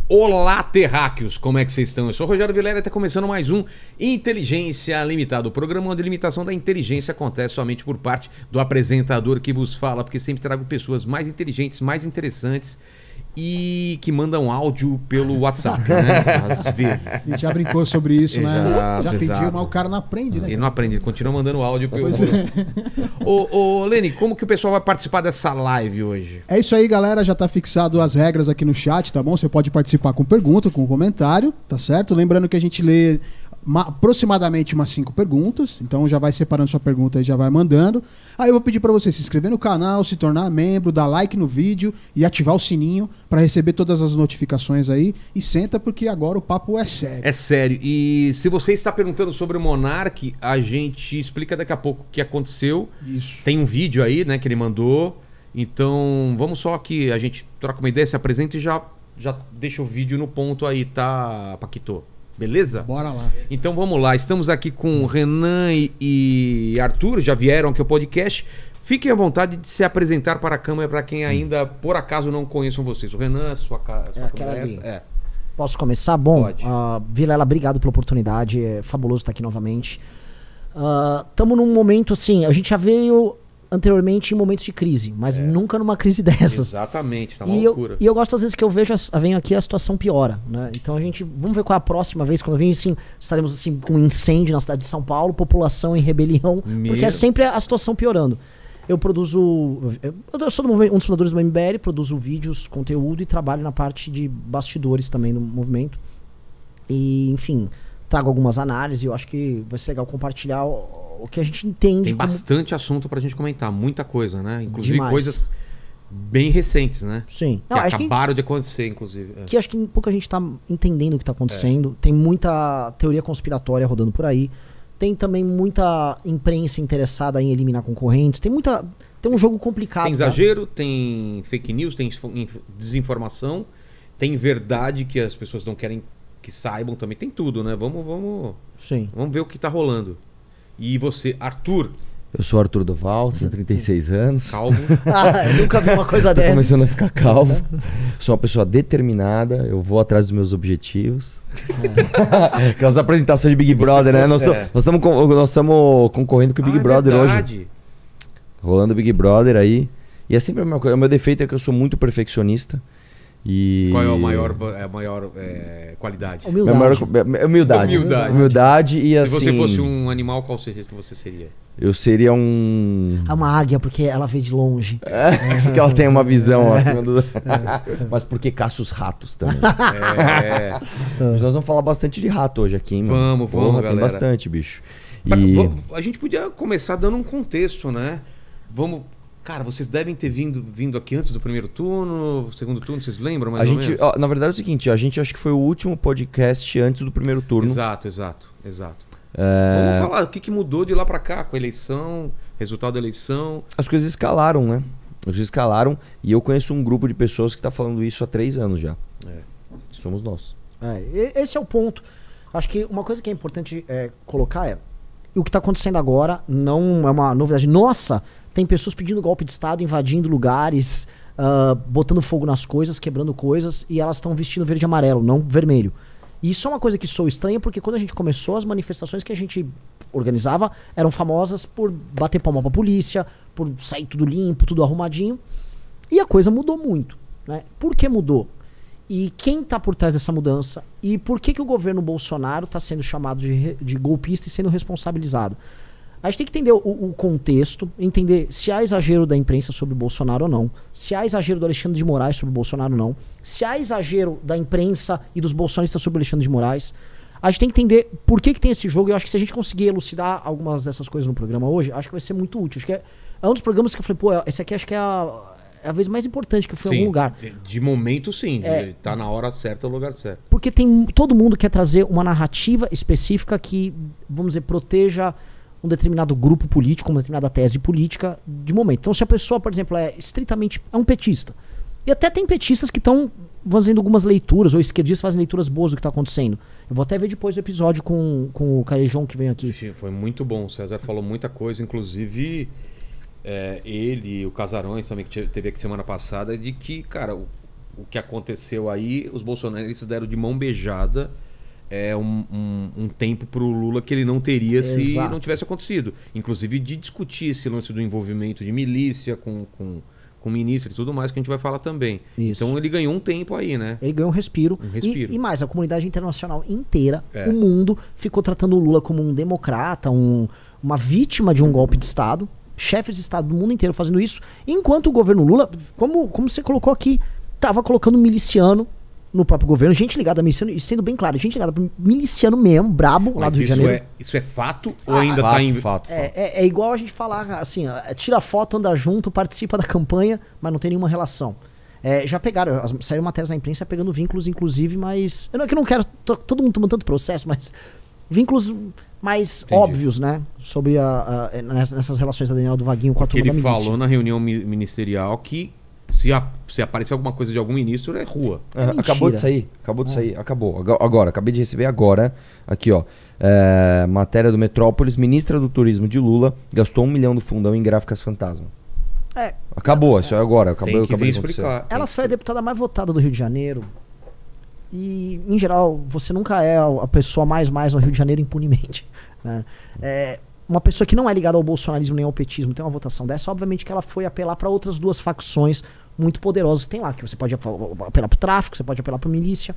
Olá, terráqueos, como é que vocês estão? Eu sou o Rogério Vilela e está começando mais um Inteligência Limitada. O programa onde a limitação da inteligência acontece somente por parte do apresentador que vos fala, porque sempre trago pessoas mais inteligentes, mais interessantes e que mandam áudio pelo WhatsApp, né? Às vezes. A gente já brincou sobre isso, né? Exato, Já pediu, exato. mas o cara não aprende, né? Ele não aprende, ele continua mandando áudio pelo... Pois é. Ô, Lene, como que o pessoal vai participar dessa live hoje? É isso aí, galera. Já tá fixado as regras aqui no chat, tá bom? Você pode participar com pergunta, com comentário, tá certo? Lembrando que a gente lê aproximadamente umas 5 perguntas, então já vai separando sua pergunta e já vai mandando. Aí eu vou pedir para você se inscrever no canal, se tornar membro, dar like no vídeo e ativar o sininho para receber todas as notificações aí. E senta porque agora o papo é sério. É sério. E se você está perguntando sobre o Monark, a gente explica daqui a pouco o que aconteceu. Isso. Tem um vídeo aí, né, que ele mandou. Então, vamos só que a gente troca uma ideia, se apresenta e já deixa o vídeo no ponto aí, tá, Paquito? Beleza? Bora lá. Então vamos lá, estamos aqui com Renan e Arthur, já vieram aqui ao podcast. Fiquem à vontade de se apresentar para a câmera para quem ainda, por acaso, não conheçam vocês. O Renan, sua câmera é essa? É. Posso começar? Bom, Pode. Vilela, obrigado pela oportunidade, é fabuloso estar aqui novamente. Estamos num momento assim, a gente já veio anteriormente em momentos de crise, mas nunca numa crise dessas. Exatamente, tá uma E loucura. eu gosto às vezes que eu venho aqui a situação piora, né? Então vamos ver qual é a próxima vez, quando eu vim assim, estaremos assim com um incêndio na cidade de São Paulo, população em rebelião, porque é sempre a situação piorando. Eu sou um dos fundadores do MBL, produzo vídeos, conteúdo e trabalho na parte de bastidores também no movimento. E, enfim, trago algumas análises e eu acho que vai ser legal compartilhar o que a gente entende. Tem bastante assunto pra gente comentar, muita coisa, né? Inclusive Demais. coisas bem recentes, né? Sim. Que acabaram de acontecer, inclusive. Que acho que pouca gente tá entendendo o que tá acontecendo. Tem muita teoria conspiratória rodando por aí. Tem também muita imprensa interessada em eliminar concorrentes. Tem um jogo complicado. Tem exagero, tem fake news, tem desinformação, tem verdade que as pessoas não querem que saibam também. Tem tudo, né? Sim. Vamos ver o que tá rolando. E você, Arthur? Eu sou Arthur Doval, tenho 36 anos. Calvo. Eu nunca vi uma coisa Tô dessa. começando a ficar calvo. Sou uma pessoa determinada, eu vou atrás dos meus objetivos. Aquelas apresentações de Big Brother, né? Nós estamos concorrendo com o Big Brother verdade. hoje. Rolando o Big Brother aí. E é sempre a mesma coisa. O meu defeito é que eu sou muito perfeccionista. E... Qual é a maior qualidade? Humildade. Humildade e Se assim... você fosse um animal, qual você seria? Eu seria um... É uma águia, porque ela vê de longe. Que ela tem uma visão acima do... Mas porque caça os ratos também. Mas nós vamos falar bastante de rato hoje aqui, hein, mano? Vamos, galera. Tem bastante, bicho. A gente podia começar dando um contexto, né? Cara, vocês devem ter vindo aqui antes do primeiro turno, segundo turno, vocês lembram mais ou menos? Na verdade é o seguinte, a gente acho que foi o último podcast antes do primeiro turno. Exato. Vamos falar o que mudou de lá pra cá com a eleição, resultado da eleição. As coisas escalaram, né? As coisas escalaram e eu conheço um grupo de pessoas que tá falando isso há 3 anos já. Somos nós. Esse é o ponto. Acho que uma coisa que é importante colocar é o que tá acontecendo agora não é uma novidade. Nossa, tem pessoas pedindo golpe de Estado, invadindo lugares, botando fogo nas coisas, quebrando coisas, e elas estão vestindo verde e amarelo, não vermelho. E isso é uma coisa que soa estranha, porque quando a gente começou, as manifestações que a gente organizava eram famosas por bater palma pra polícia, por sair tudo limpo, tudo arrumadinho. E a coisa mudou muito, né? Por que mudou? E quem tá por trás dessa mudança? E por que o governo Bolsonaro tá sendo chamado de golpista e sendo responsabilizado? A gente tem que entender o contexto, entender se há exagero da imprensa sobre o Bolsonaro ou não, se há exagero do Alexandre de Moraes sobre o Bolsonaro ou não, se há exagero da imprensa e dos bolsonaristas sobre o Alexandre de Moraes. A gente tem que entender por que tem esse jogo, e eu acho que se a gente conseguir elucidar algumas dessas coisas no programa hoje, acho que vai ser muito útil. Acho que é um dos programas que eu falei, pô, esse aqui acho que é a vez mais importante que eu fui em algum lugar. De momento, sim. Tá na hora certa, no lugar certo. Porque todo mundo quer trazer uma narrativa específica que, vamos dizer, proteja um determinado grupo político, uma determinada tese política de momento. Então, se a pessoa, por exemplo, é um petista, e até tem petistas que estão fazendo algumas leituras, ou esquerdistas fazem leituras boas do que está acontecendo. Eu vou até ver depois o episódio com o Carejão que veio aqui. Foi muito bom, o César falou muita coisa, inclusive ele, o Casarões também, que teve aqui semana passada, de que, cara, o que aconteceu aí, os bolsonaristas deram de mão beijada um tempo pro Lula que ele não teria se Exato. não tivesse acontecido. Inclusive de discutir esse lance do envolvimento de milícia com o ministro e tudo mais, que a gente vai falar também. Isso. Então ele ganhou um tempo aí, né? Ele ganhou um respiro. Um respiro. E mais, a comunidade internacional inteira, o mundo, ficou tratando o Lula como um democrata, uma vítima de um golpe de Estado. Chefes de Estado do mundo inteiro fazendo isso. Enquanto o governo Lula, como você colocou aqui, tava colocando miliciano no próprio governo. Gente ligada a miliciano, e sendo bem claro, gente ligada a miliciano mesmo, brabo, lá Mas do Rio de Janeiro. isso é fato ou ainda tá em... Fato. É igual a gente falar assim, ó, tira foto, anda junto, participa da campanha, mas não tem nenhuma relação. Já pegaram, saíram matérias na imprensa pegando vínculos, inclusive, mas... Eu não quero todo mundo tomando tanto processo, mas vínculos mais óbvios, né? Sobre nessas relações da Daniela do Vaguinho com a turma da Ele milícia. falou na reunião ministerial que se aparecer alguma coisa de algum ministro, é rua. mentira. Acabou de sair. Acabou. Agora, acabei de receber agora. Aqui, ó. Matéria do Metrópolis. Ministra do Turismo de Lula gastou 1 milhão do fundão em gráficas fantasma. Acabou, isso é agora. Tem que vir de acontecer. explicar. Ela foi a deputada mais votada do Rio de Janeiro. E, em geral, você nunca é a pessoa mais no Rio de Janeiro impunemente. Né? Uma pessoa que não é ligada ao bolsonarismo nem ao petismo tem uma votação dessa, obviamente que ela foi apelar para outras duas facções muito poderosas que tem lá, que você pode apelar pro tráfico, você pode apelar pra milícia.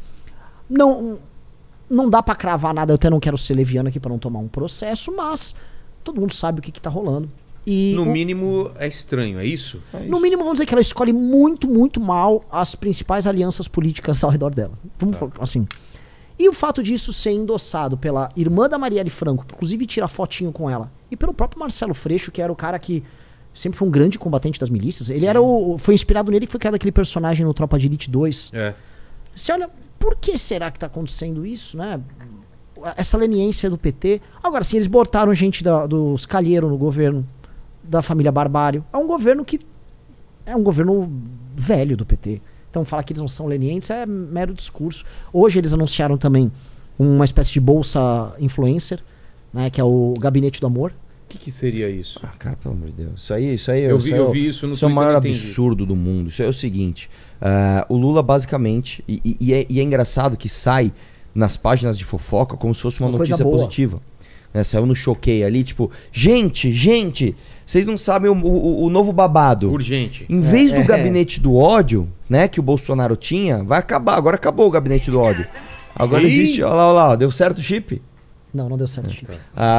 Não dá para cravar nada, eu até não quero ser leviano aqui para não tomar um processo, mas todo mundo sabe o que tá rolando. E No mínimo é estranho, é isso? no mínimo, vamos dizer que ela escolhe muito, muito mal as principais alianças políticas ao redor dela. Vamos falar assim. E o fato disso ser endossado pela irmã da Marielle Franco, que inclusive tira fotinho com ela, e pelo próprio Marcelo Freixo, que era o cara que sempre foi um grande combatente das milícias. Ele foi inspirado nele e foi criado aquele personagem no Tropa de Elite 2. Você olha, por que será que tá acontecendo isso, né? Essa leniência do PT. Agora sim, eles botaram gente dos Calheiro no governo, da família Barbário. É um governo que é um governo velho do PT. Então falar que eles não são lenientes é mero discurso. Hoje eles anunciaram também uma espécie de bolsa influencer, né, que é o Gabinete do Amor. O que seria isso? Cara, pelo amor de Deus. Isso aí Eu vi isso no Isso é o Twitter, maior eu entendi. absurdo do mundo. Isso é o seguinte. O Lula basicamente... E é engraçado que sai nas páginas de fofoca como se fosse uma Uma coisa notícia boa. positiva. Né, saiu no Choquei ali, tipo... Gente, vocês não sabem o novo babado. Urgente. Em vez do gabinete do ódio, né, que o Bolsonaro tinha, vai acabar. Agora acabou o gabinete do ódio. Agora existe... Olha lá, deu certo o chip? Não deu certo, Chico.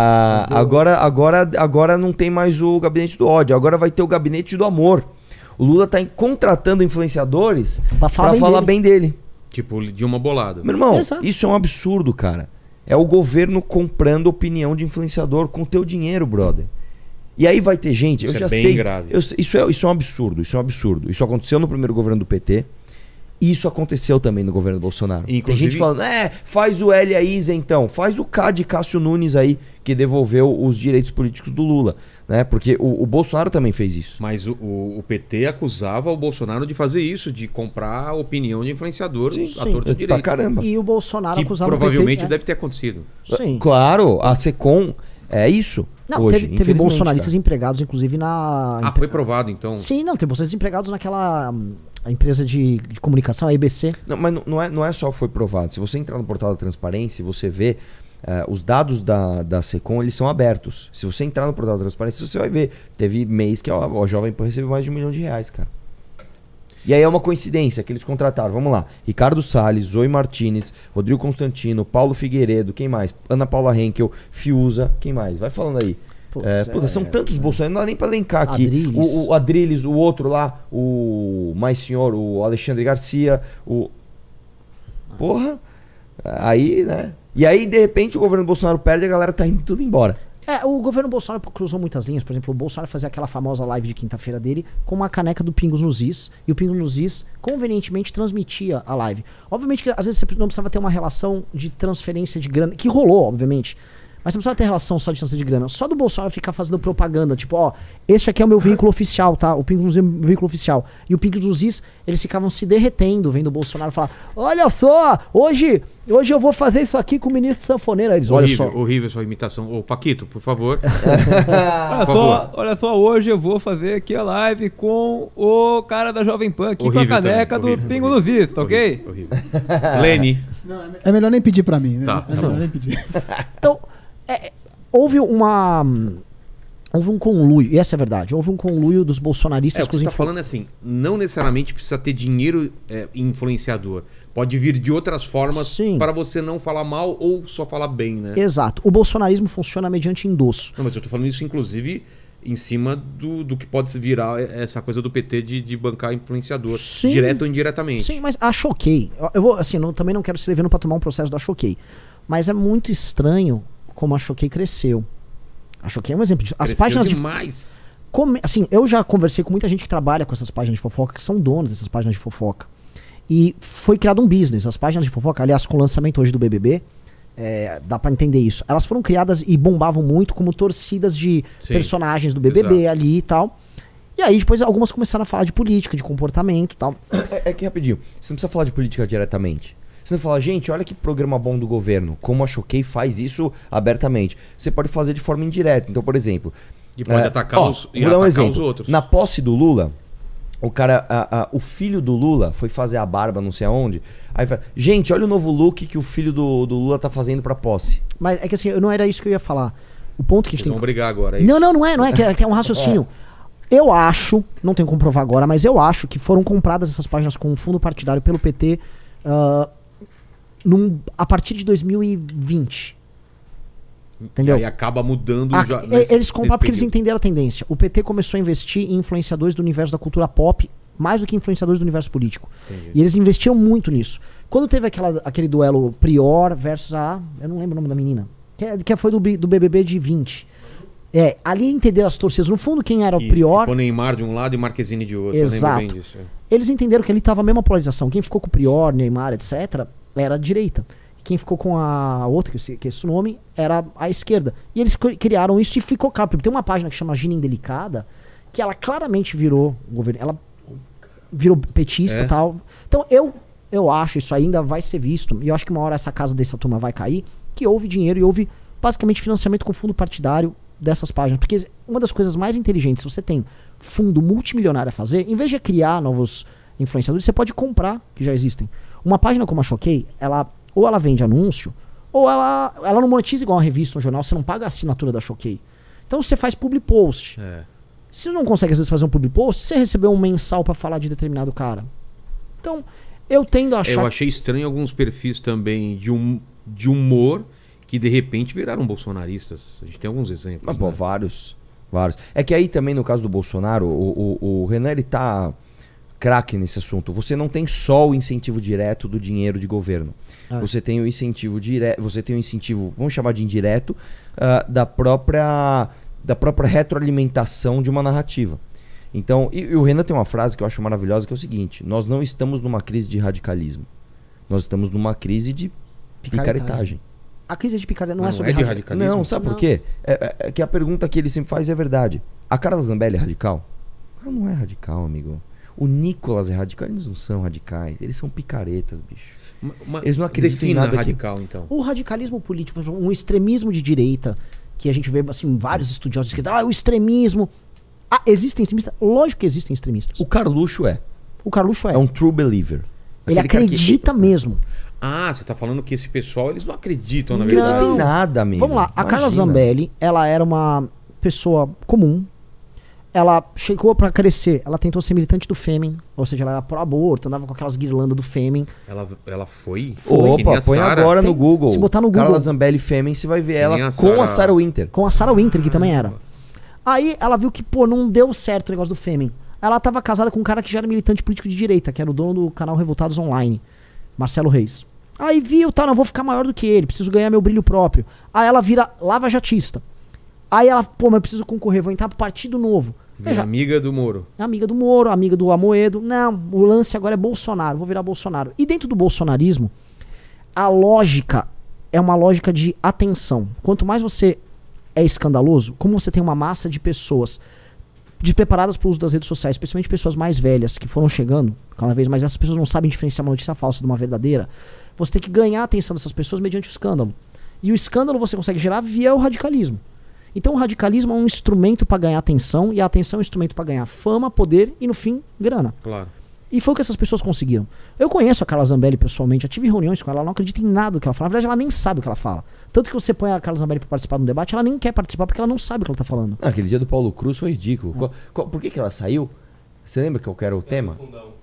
Agora não tem mais o gabinete do ódio. Agora vai ter o gabinete do amor. O Lula tá contratando influenciadores Pra falar bem dele. Tipo, de uma bolada. Meu irmão, Exato. isso é um absurdo, cara. É o governo comprando opinião de influenciador com teu dinheiro, brother. E aí vai ter gente, Isso eu é já bem sei. grave. Isso é um absurdo, isso é um absurdo. Isso aconteceu no primeiro governo do PT. E isso aconteceu também no governo do Bolsonaro. Tem Inclusive- gente falando, faz o L aí, então. Faz o K de Cássio Nunes aí, que devolveu os direitos políticos do Lula. Né? Porque o Bolsonaro também fez isso. Mas o PT acusava o Bolsonaro de fazer isso, de comprar a opinião de influenciador a torto Pra direito. caramba. E o Bolsonaro Que acusava provavelmente o PT. deve ter acontecido. Sim. Claro, a SECOM é isso. Não, hoje, teve infelizmente, bolsonaristas cara. empregados, inclusive, na... Foi provado, então. Sim, não, tem bolsonaristas empregados naquela a empresa de comunicação, a EBC. Não, mas não é só foi provado. Se você entrar no portal da transparência, você vê os dados da SECOM, eles são abertos. Se você entrar no portal da transparência, você vai ver. Teve mês que a Jovem Pan recebeu mais de R$1 milhão, cara. E aí é uma coincidência que eles contrataram. Vamos lá. Ricardo Salles, Zoe Martinez, Rodrigo Constantino, Paulo Figueiredo, quem mais? Ana Paula Henkel, Fiuza, quem mais? Vai falando aí. São tantos bolsonaristas, não dá nem pra elencar aqui. Adriles. O Adriles, o outro lá, o mais senhor, o Alexandre Garcia, Porra. Aí, né? E aí, de repente, o governo Bolsonaro perde e a galera tá indo tudo embora. O governo Bolsonaro cruzou muitas linhas. Por exemplo, o Bolsonaro fazia aquela famosa live de quinta-feira dele com uma caneca do Pingos nos Is. E o Pingos nos Is convenientemente transmitia a live. Obviamente que às vezes você não precisava ter uma relação de transferência de grana, que rolou, obviamente. Mas não precisa ter relação só de distância de grana. Só do Bolsonaro ficar fazendo propaganda, tipo, ó, este aqui é o meu veículo oficial, tá? O Pingos nos Is é o meu veículo oficial. E o Pingos nos Is, eles ficavam se derretendo vendo o Bolsonaro falar, olha só, hoje eu vou fazer isso aqui com o ministro Sanfoneiro. Aí eles, olha só. Horrível sua imitação. Ô, Paquito, por favor. Olha só, hoje eu vou fazer aqui a live com o cara da Jovem Pan, aqui Horrível com a caneca também, do Pingo nos Is, tá ok? Horrível. Lene. É melhor nem pedir pra mim. Tá, É tá melhor bom. nem pedir. Então, houve um conluio, e essa é a verdade, houve um conluio dos bolsonaristas O que você tá falando é assim, não necessariamente precisa ter dinheiro influenciador. Pode vir de outras formas Sim. para você não falar mal ou só falar bem, né? Exato. O bolsonarismo funciona mediante endosso. Não, mas eu tô falando isso, inclusive, em cima do que pode se virar essa coisa do PT de bancar influenciador. Sim. Direto ou indiretamente. Sim, mas a Choquei, eu vou, assim, também não quero se levando pra tomar um processo da Choquei, mas é muito estranho como a Choquei cresceu. A Choquei é um exemplo disso. As Cresceu páginas demais. assim, eu já conversei com muita gente que trabalha com essas páginas de fofoca, que são donos dessas páginas de fofoca. E foi criado um business. As páginas de fofoca, aliás, com o lançamento hoje do BBB, dá pra entender isso. Elas foram criadas e bombavam muito como torcidas de Sim, personagens do BBB exato. ali e tal. E aí depois algumas começaram a falar de política, de comportamento e tal. É que rapidinho, você não precisa falar de política diretamente. Você não fala, gente, olha que programa bom do governo. Como a Choquei faz isso abertamente. Você pode fazer de forma indireta. Então, por exemplo... E pode atacar vou os dar um os exemplo. outros. Na posse do Lula, o cara, o filho do Lula foi fazer a barba não sei aonde. Aí fala, gente, olha o novo look que o filho do Lula tá fazendo pra posse. Mas é que assim, não era isso que eu ia falar. O ponto que a Eles gente tem vão que... brigar agora. Não é que é um raciocínio. Eu acho, não tenho como provar agora, mas eu acho que foram compradas essas páginas com fundo partidário pelo PT a partir de 2020. Entendeu? Aí acaba mudando. Eles compraram porque eles entenderam a tendência. O PT começou a investir em influenciadores do universo da cultura pop, mais do que influenciadores do universo político. Entendi. E eles investiam muito nisso. Quando teve aquele duelo Prior versus eu não lembro o nome da menina, que foi do BBB de 20. Ali entenderam as torcidas. No fundo, quem era o Prior... Ficou Neymar de um lado e Marquezine de outro. Exato. Eu lembro bem disso. Eles entenderam que ali estava a mesma polarização. Quem ficou com o Prior, Neymar, etc., era a direita. Quem ficou com a outra, que esse nome, era a esquerda. E eles criaram isso e ficou claro. Porque tem uma página que chama Gina Indelicada, que ela claramente virou governo. Ela virou petista e tal. Então eu acho, isso ainda vai ser visto, e eu acho que uma hora essa casa dessa turma vai cair, que houve dinheiro e houve basicamente financiamento com fundo partidário dessas páginas. Porque uma das coisas mais inteligentes, se você tem fundo multimilionário a fazer, em vez de criar novos influenciadores, você pode comprar, que já existem. Uma página como a Choquei, ou ela vende anúncio, ou ela não monetiza igual uma revista, um jornal, você não paga a assinatura da Choquei. Então você faz public post. Se você não consegue às vezes fazer um public post, você recebeu um mensal pra falar de determinado cara. Então, eu tendo a achar... Eu achei estranho alguns perfis também de humor que de repente viraram bolsonaristas. A gente tem alguns exemplos. Mas, pô, vários. É que aí também, no caso do Bolsonaro, o Renan, ele tá craque nesse assunto. Você não tem só o incentivo direto do dinheiro de governo. Você tem o incentivo direto, você tem o incentivo, vamos chamar de indireto, da própria retroalimentação de uma narrativa. Então, e o Renan tem uma frase que eu acho maravilhosa, que é o seguinte: nós não estamos numa crise de radicalismo. Nós estamos numa crise de picaretagem. A crise de picaretagem não Mas é sobre de radicalismo. Não, sabe por quê? É que a pergunta que ele sempre faz é verdade. A Carla Zambelli é radical? Ela não é radical, amigo. O Nicolas é radical. Eles não são radicais. Eles são picaretas, bicho. Eles não acreditam em nada radical, então. O radicalismo político, um extremismo de direita, que a gente vê assim, vários estudiosos que o extremismo. Existem extremistas? Lógico que existem extremistas. O Carluxo é. O Carluxo é. É um true believer. Ele acredita mesmo. Você tá falando que esse pessoal, eles não acreditam, na Não verdade. acredita em nada, amigo. Vamos lá, a Carla Imagina. Zambelli, ela era uma pessoa comum. Ela chegou pra crescer, ela tentou ser militante do Fêmen, ou seja, ela era pró-aborto, andava com aquelas guirlandas do Fêmen. Ela foi? Opa, põe agora no Google. Se botar no Google. Carla Zambelli Fêmen, você vai ver ela nem a com a Sarah- Sarah Winter. Com a Sarah Winter, que também era. Aí ela viu que, não deu certo o negócio do Fêmen. Ela tava casada com um cara que já era militante político de direita, que era o dono do canal Revoltados Online, Marcelo Reis. Aí viu, não vou ficar maior do que ele, preciso ganhar meu brilho próprio. Aí ela vira lava-jatista. Aí ela, mas eu preciso concorrer, vou entrar pro Partido Novo. Veja, Amiga do Moro. amiga do Moro, amiga do Amoedo. Não, o lance agora é Bolsonaro, vou virar Bolsonaro. E dentro do bolsonarismo, a lógica é uma lógica de atenção. Quanto mais você é escandaloso, como você tem uma massa de pessoas despreparadas para o uso das redes sociais, especialmente pessoas mais velhas que foram chegando cada vez mais, essas pessoas não sabem diferenciar uma notícia falsa de uma verdadeira, você tem que ganhar a atenção dessas pessoas mediante o escândalo. E o escândalo você consegue gerar via o radicalismo. Então o radicalismo é um instrumento para ganhar atenção, e a atenção é um instrumento para ganhar fama, poder e, no fim, grana. Claro. E foi o que essas pessoas conseguiram. Eu conheço a Carla Zambelli pessoalmente, já tive reuniões com ela, ela não acredita em nada do que ela fala. Na verdade, ela nem sabe o que ela fala. Tanto que você põe a Carla Zambelli pra participar de um debate, ela nem quer participar porque ela não sabe o que ela tá falando. Aquele dia do Paulo Cruz foi ridículo. Por que ela saiu? Você lembra qual que era o tema?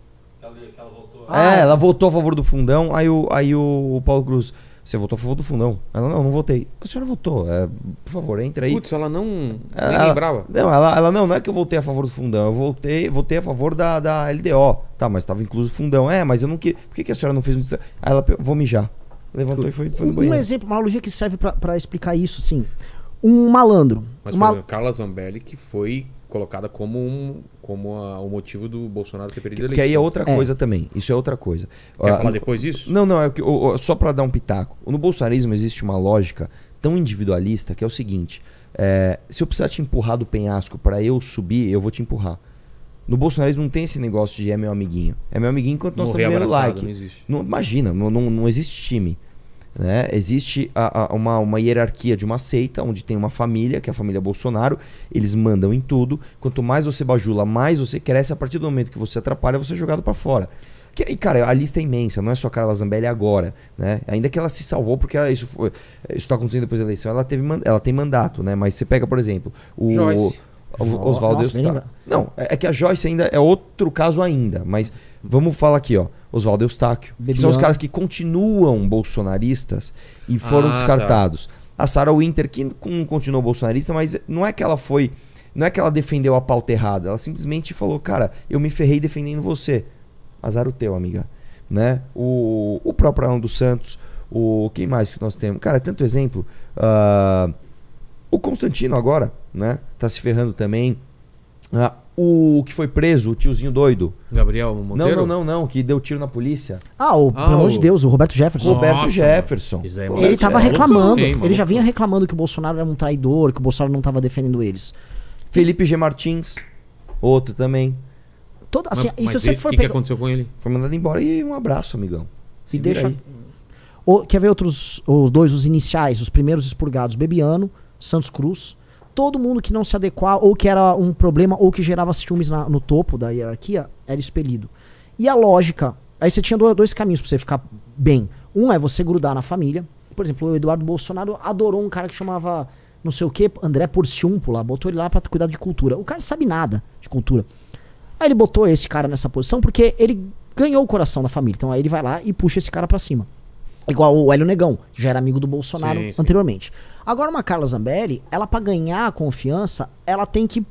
Ela votou a favor do fundão, aí o Paulo Cruz... Você votou a favor do fundão? Ela, não votei. A senhora votou, por favor, entra aí. Putz, ela nem lembrava. Não, ela não é que eu votei a favor do fundão, eu votei a favor da LDO. Tá, mas estava incluso o fundão. Mas eu não queria. Por que a senhora não fez isso? Aí ela, vou mijar. Levantou e foi no banheiro. Um exemplo, uma analogia que serve pra explicar isso, assim. Um malandro. Mas foi a Carla Zambelli que foi colocada como o motivo do Bolsonaro ter perdido a eleição. Que aí é outra coisa também. Isso é outra coisa. Quer falar depois disso? Não, só para dar um pitaco. No bolsonarismo existe uma lógica tão individualista que é o seguinte: se eu precisar te empurrar do penhasco para eu subir, eu vou te empurrar. No bolsonarismo não tem esse negócio de meu amiguinho. É meu amiguinho enquanto nós estamos ganhando like. Não existe. Imagina, não existe time. Né? Existe uma hierarquia de uma seita onde tem uma família, que é a família Bolsonaro. Eles mandam em tudo. Quanto mais você bajula, mais você cresce. A partir do momento que você atrapalha, você é jogado pra fora. E cara, a lista é imensa. Não é só a Carla Zambelli agora, né? Ainda que ela se salvou, porque isso tá acontecendo depois da eleição. Ela tem mandato, né? Mas você pega, por exemplo, o Oswaldo Eustáquio. Não, é que a Joyce ainda é outro caso ainda. Mas vamos falar aqui, ó. Oswaldo Eustáquio, que são os caras que continuam bolsonaristas e foram descartados. Tá. A Sarah Winter, que continuou bolsonarista, mas não é que ela defendeu a pauta errada. Ela simplesmente falou, cara, eu me ferrei defendendo você. Azar o teu, amiga. Né? O próprio Alan dos Santos, quem mais que nós temos? Cara, é tanto exemplo. O Constantino agora, né? Tá se ferrando também. O que foi preso, o tiozinho doido. Gabriel Monteiro? Não, que deu tiro na polícia. Pelo amor de Deus, o Roberto Jefferson. Roberto Jefferson. Ele tava reclamando, ele já vinha reclamando que o Bolsonaro era um traidor, que o Bolsonaro não tava defendendo eles. Felipe G. Martins, outro também. Assim, mas se você for que aconteceu com ele? Foi mandado embora e um abraço, amigão. E deixa... Quer ver os iniciais, os primeiros expurgados? Bebiano, Santos Cruz... Todo mundo que não se adequar, ou que era um problema, ou que gerava ciúmes no topo da hierarquia, era expelido. E a lógica... Aí você tinha dois caminhos pra você ficar bem. Um é você grudar na família. Por exemplo, o Eduardo Bolsonaro adorou um cara que chamava, não sei o que, André Porciúnculo lá. Botou ele lá pra cuidar de cultura. O cara sabe nada de cultura. Aí ele botou esse cara nessa posição porque ele ganhou o coração da família. Então aí ele vai lá e puxa esse cara pra cima. Igual o Hélio Negão, que já era amigo do Bolsonaro anteriormente. Agora uma Carla Zambelli, ela pra ganhar a confiança, ela tem que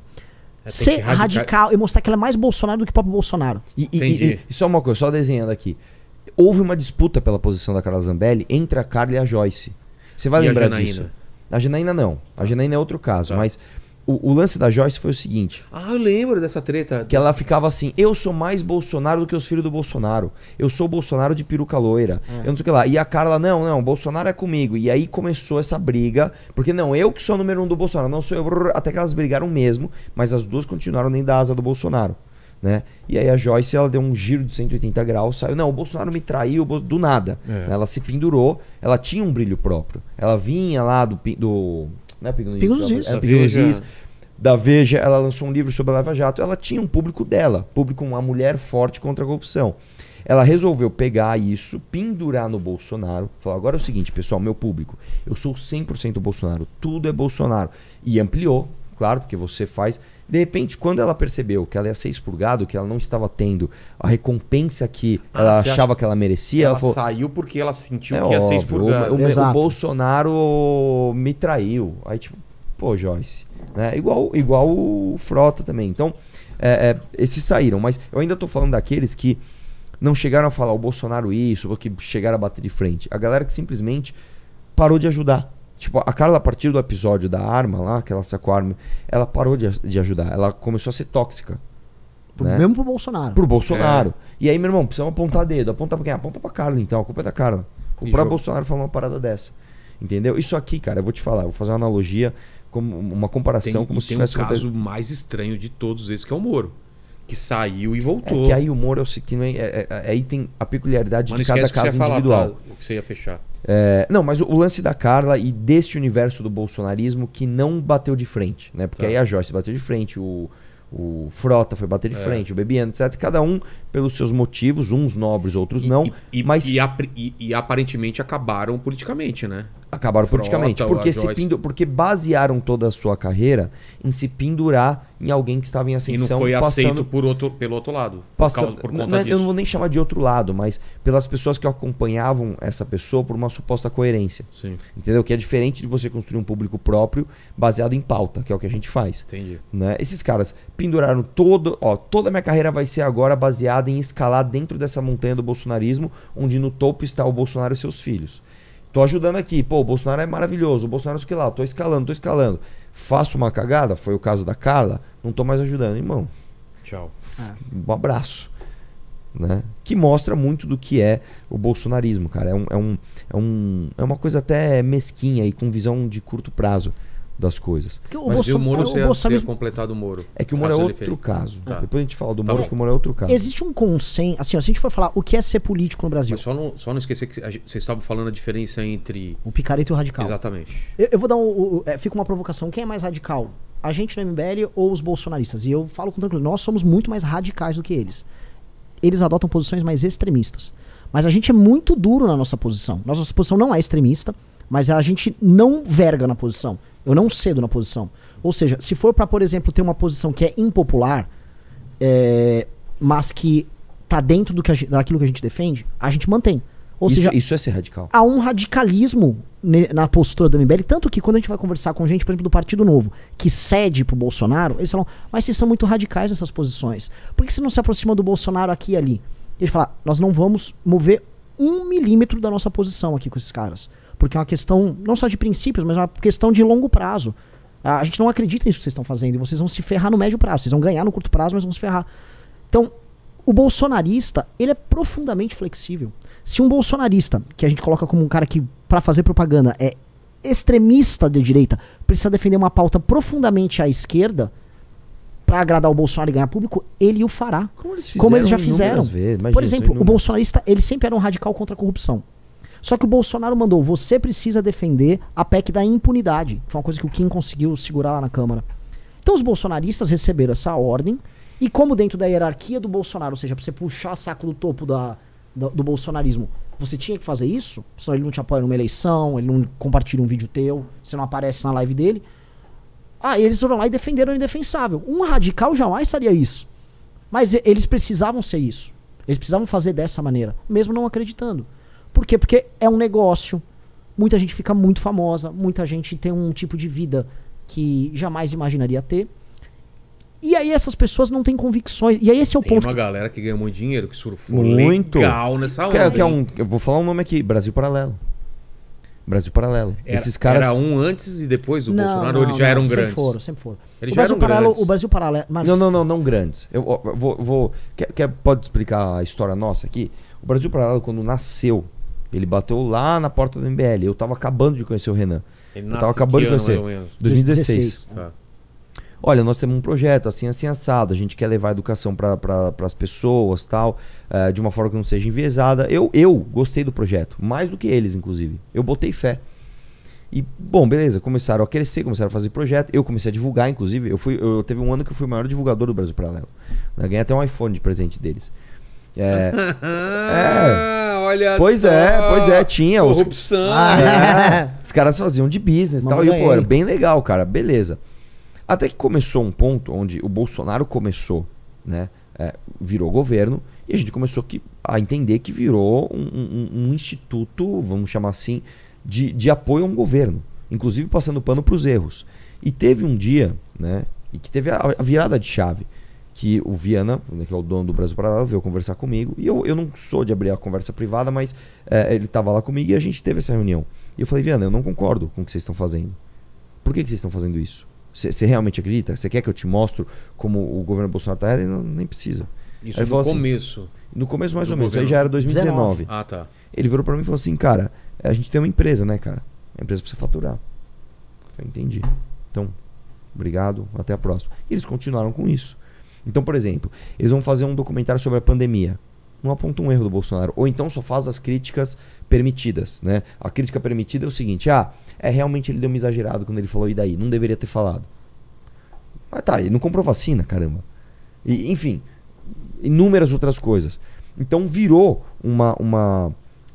ser radical e mostrar que ela é mais Bolsonaro do que o próprio Bolsonaro. E só uma coisa, só desenhando aqui. Houve uma disputa pela posição da Carla Zambelli entre a Carla e a Joyce. Você vai lembrar disso? A Janaína não. A Janaína é outro caso, mas... O lance da Joyce foi o seguinte... eu lembro dessa treta. Que ela ficava assim, eu sou mais Bolsonaro do que os filhos do Bolsonaro. Eu sou o Bolsonaro de peruca loira. Eu não sei o que lá. E a Carla, não, Bolsonaro é comigo. E aí começou essa briga, porque não, eu que sou o número 1 do Bolsonaro, não sou eu. Até que elas brigaram mesmo, mas as duas continuaram dentro da asa do Bolsonaro. Né? E aí a Joyce, ela deu um giro de 180 graus, saiu, não, o Bolsonaro me traiu do nada. Ela se pendurou, ela tinha um brilho próprio. Ela vinha lá do não é Pingos nos Is. Da Veja, ela lançou um livro sobre a Lava Jato. Ela tinha um público dela, uma mulher forte contra a corrupção. Ela resolveu pegar isso, pendurar no Bolsonaro, falar, agora é o seguinte, pessoal, meu público, eu sou 100% Bolsonaro, tudo é Bolsonaro. E ampliou, claro, porque você faz... De repente, quando ela percebeu que ela ia ser expurgada, que ela não estava tendo a recompensa que ela achava que ela merecia... Ela falou, saiu porque ela sentiu que ia ser expurgada. O Bolsonaro me traiu. Aí tipo, pô, Joyce... Né? Igual o Frota também. Então, esses saíram. Mas eu ainda tô falando daqueles que não chegaram a falar o Bolsonaro isso, ou que chegaram a bater de frente. A galera que simplesmente parou de ajudar. Tipo, a Carla, a partir do episódio da arma lá, que ela sacou a arma, ela parou de ajudar. Ela começou a ser tóxica. Né? Mesmo pro Bolsonaro. Pro Bolsonaro. E aí, meu irmão, precisamos apontar dedo. Aponta pra quem? Aponta pra Carla, então. A culpa é da Carla. O próprio Bolsonaro falou uma parada dessa. Entendeu? Isso aqui, cara, eu vou te falar, eu vou fazer uma analogia, como uma comparação, como se tem tivesse um caso mais estranho de todos esses, que é o Moro. Que saiu e voltou. É que aí o Moro é o seguinte, aí tem a peculiaridade Mano, de cada caso individual. Tá, o que você ia fechar. Não, mas o lance da Carla e deste universo do bolsonarismo que não bateu de frente, né? Porque aí a Joyce bateu de frente, o Frota foi bater de frente, o Bebiano, etc. Cada um pelos seus motivos, uns nobres, outros não. Mas E aparentemente acabaram politicamente, né? Acabaram Frota, politicamente. Porque basearam toda a sua carreira em se pendurar em alguém que estava em E não ascensão. foi aceito pelo outro lado. Por conta disso. Eu não vou nem chamar de outro lado, mas pelas pessoas que acompanhavam essa pessoa por uma suposta coerência. Sim. Entendeu? Que é diferente de você construir um público próprio baseado em pauta, que é o que a gente faz. Entendi. Né? Esses caras penduraram toda a minha carreira vai ser agora baseada em escalar dentro dessa montanha do bolsonarismo, onde no topo está o Bolsonaro e seus filhos. Tô ajudando aqui, pô, o Bolsonaro é maravilhoso, o Bolsonaro é o que lá, tô escalando. Faço uma cagada, foi o caso da Carla, não tô mais ajudando, irmão. Tchau. Um abraço. Né? Que mostra muito do que é o bolsonarismo, cara. É uma coisa até mesquinha e com visão de curto prazo das coisas. Mas o Moro você ia completar o Moro. É que o Moro é outro caso. Tá. Depois a gente fala do Moro, que o Moro é outro caso. Existe um consenso, assim, ó, se a gente for falar o que é ser político no Brasil. Mas só não esquecer que vocês estavam falando a diferença entre o picareta e o radical. Exatamente. Eu vou dar fica uma provocação. Quem é mais radical? A gente no MBL ou os bolsonaristas? E eu falo com tranquilo, nós somos muito mais radicais do que eles. Eles adotam posições mais extremistas. Mas a gente é muito duro na nossa posição. Nossa posição não é extremista, mas a gente não verga na posição. Eu não cedo na posição. Ou seja, se for para, por exemplo, ter uma posição que é impopular, mas que tá dentro daquilo que a gente defende, a gente mantém. Ou seja, isso é ser radical. Há um radicalismo na postura do MBL, tanto que quando a gente vai conversar com gente, por exemplo, do Partido Novo, que cede pro Bolsonaro, eles falam, mas vocês são muito radicais nessas posições. Por que você não se aproxima do Bolsonaro aqui e ali? E eles falam, nós não vamos mover 1 milímetro da nossa posição aqui com esses caras. Porque é uma questão, não só de princípios, mas é uma questão de longo prazo. A gente não acredita nisso que vocês estão fazendo e vocês vão se ferrar no médio prazo. Vocês vão ganhar no curto prazo, mas vão se ferrar. Então, o bolsonarista, ele é profundamente flexível. Se um bolsonarista, que a gente coloca como um cara que, pra fazer propaganda, é extremista de direita, precisa defender uma pauta profundamente à esquerda, pra agradar o Bolsonaro e ganhar público, ele o fará. Como eles já fizeram. Por exemplo, o bolsonarista, ele sempre era um radical contra a corrupção. Só que o Bolsonaro mandou, você precisa defender a PEC da impunidade, que foi uma coisa que o Kim conseguiu segurar lá na Câmara. Então os bolsonaristas receberam essa ordem, e como dentro da hierarquia do Bolsonaro, ou seja, pra você puxar saco do topo do bolsonarismo, você tinha que fazer isso, senão ele não te apoia numa eleição, ele não compartilha um vídeo teu, você não aparece na live dele. Eles foram lá e defenderam o indefensável. Um radical jamais faria isso. Mas eles precisavam ser isso. Eles precisavam fazer dessa maneira, mesmo não acreditando. Por quê? Porque é um negócio, muita gente fica muito famosa, muita gente tem um tipo de vida que jamais imaginaria ter. E aí essas pessoas não têm convicções. E aí esse é o ponto. Tem uma galera que ganha muito dinheiro, que surfou muito legal nessa onda. Eu vou falar um nome aqui, Brasil Paralelo. Brasil Paralelo. Esses caras... Era um antes e depois do Bolsonaro, ou eles já eram grandes? Sempre foram. Eles já eram grandes. O Brasil Paralelo... Mas... Não grandes. Eu vou... Pode explicar a história nossa aqui? O Brasil Paralelo, quando nasceu, ele bateu lá na porta do MBL. Eu tava acabando de conhecer o Renan. Ele tava acabando de conhecer. 2016. Tá. Olha, nós temos um projeto assim assado, a gente quer levar a educação para as pessoas, tal, de uma forma que não seja enviesada. Eu gostei do projeto, mais do que eles, inclusive. Eu botei fé. E, bom, beleza, começaram a crescer, começaram a fazer projeto. Eu comecei a divulgar, inclusive. Eu teve um ano que eu fui o maior divulgador do Brasil Paralelo. Eu ganhei até um iPhone de presente deles. Olha pois é, tinha. Corrupção. Os caras faziam de business e tal. E, pô, era bem legal, cara, beleza. Até que começou um ponto onde o Bolsonaro começou, né, virou governo, e a gente começou a entender que virou um instituto, vamos chamar assim, de apoio a um governo, inclusive passando pano para os erros. E teve um dia, né, e que teve a virada de chave, que o Viana, né, que é o dono do Brasil Paralelo, veio conversar comigo, e eu não sou de abrir a conversa privada, mas ele estava lá comigo e a gente teve essa reunião. E eu falei, Viana, eu não concordo com o que vocês estão fazendo. Por que vocês estão fazendo isso? Você realmente acredita? Você quer que eu te mostre como o governo Bolsonaro está? Nem precisa. Isso no começo? Assim, no começo mais ou menos. Aí já era 2019. Ah, tá. Ele virou para mim e falou assim, cara, a gente tem uma empresa, né, cara? A empresa precisa faturar. Eu falei, entendi. Então, obrigado, até a próxima. E eles continuaram com isso. Então, por exemplo, eles vão fazer um documentário sobre a pandemia. Não aponta um erro do Bolsonaro. Ou então só faz as críticas permitidas, né? A crítica permitida é o seguinte, realmente ele deu uma exagerada quando ele falou, e daí? Não deveria ter falado. Mas tá, ele não comprou vacina, caramba. E, enfim, inúmeras outras coisas. Então virou uma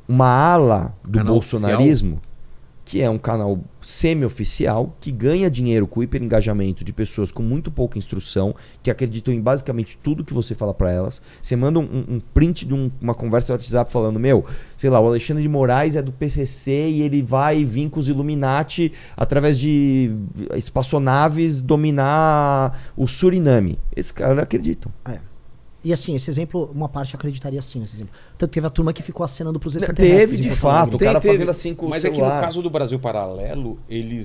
ala do Canal bolsonarismo, que é um canal semi-oficial, que ganha dinheiro com o hiperengajamento de pessoas com muito pouca instrução, que acreditam em basicamente tudo que você fala pra elas. Você manda um print de uma conversa no WhatsApp falando, sei lá, o Alexandre de Moraes é do PCC e ele vai vir com os Illuminati através de espaçonaves dominar o Suriname. Esses caras acreditam. E assim, esse exemplo, uma parte acreditaria sim nesse exemplo. Tanto que teve a turma que ficou acenando pros extraterrestres. Teve, de em Porto fato. Alegre. O cara fazendo assim com o Mas celular. é que no caso do Brasil Paralelo,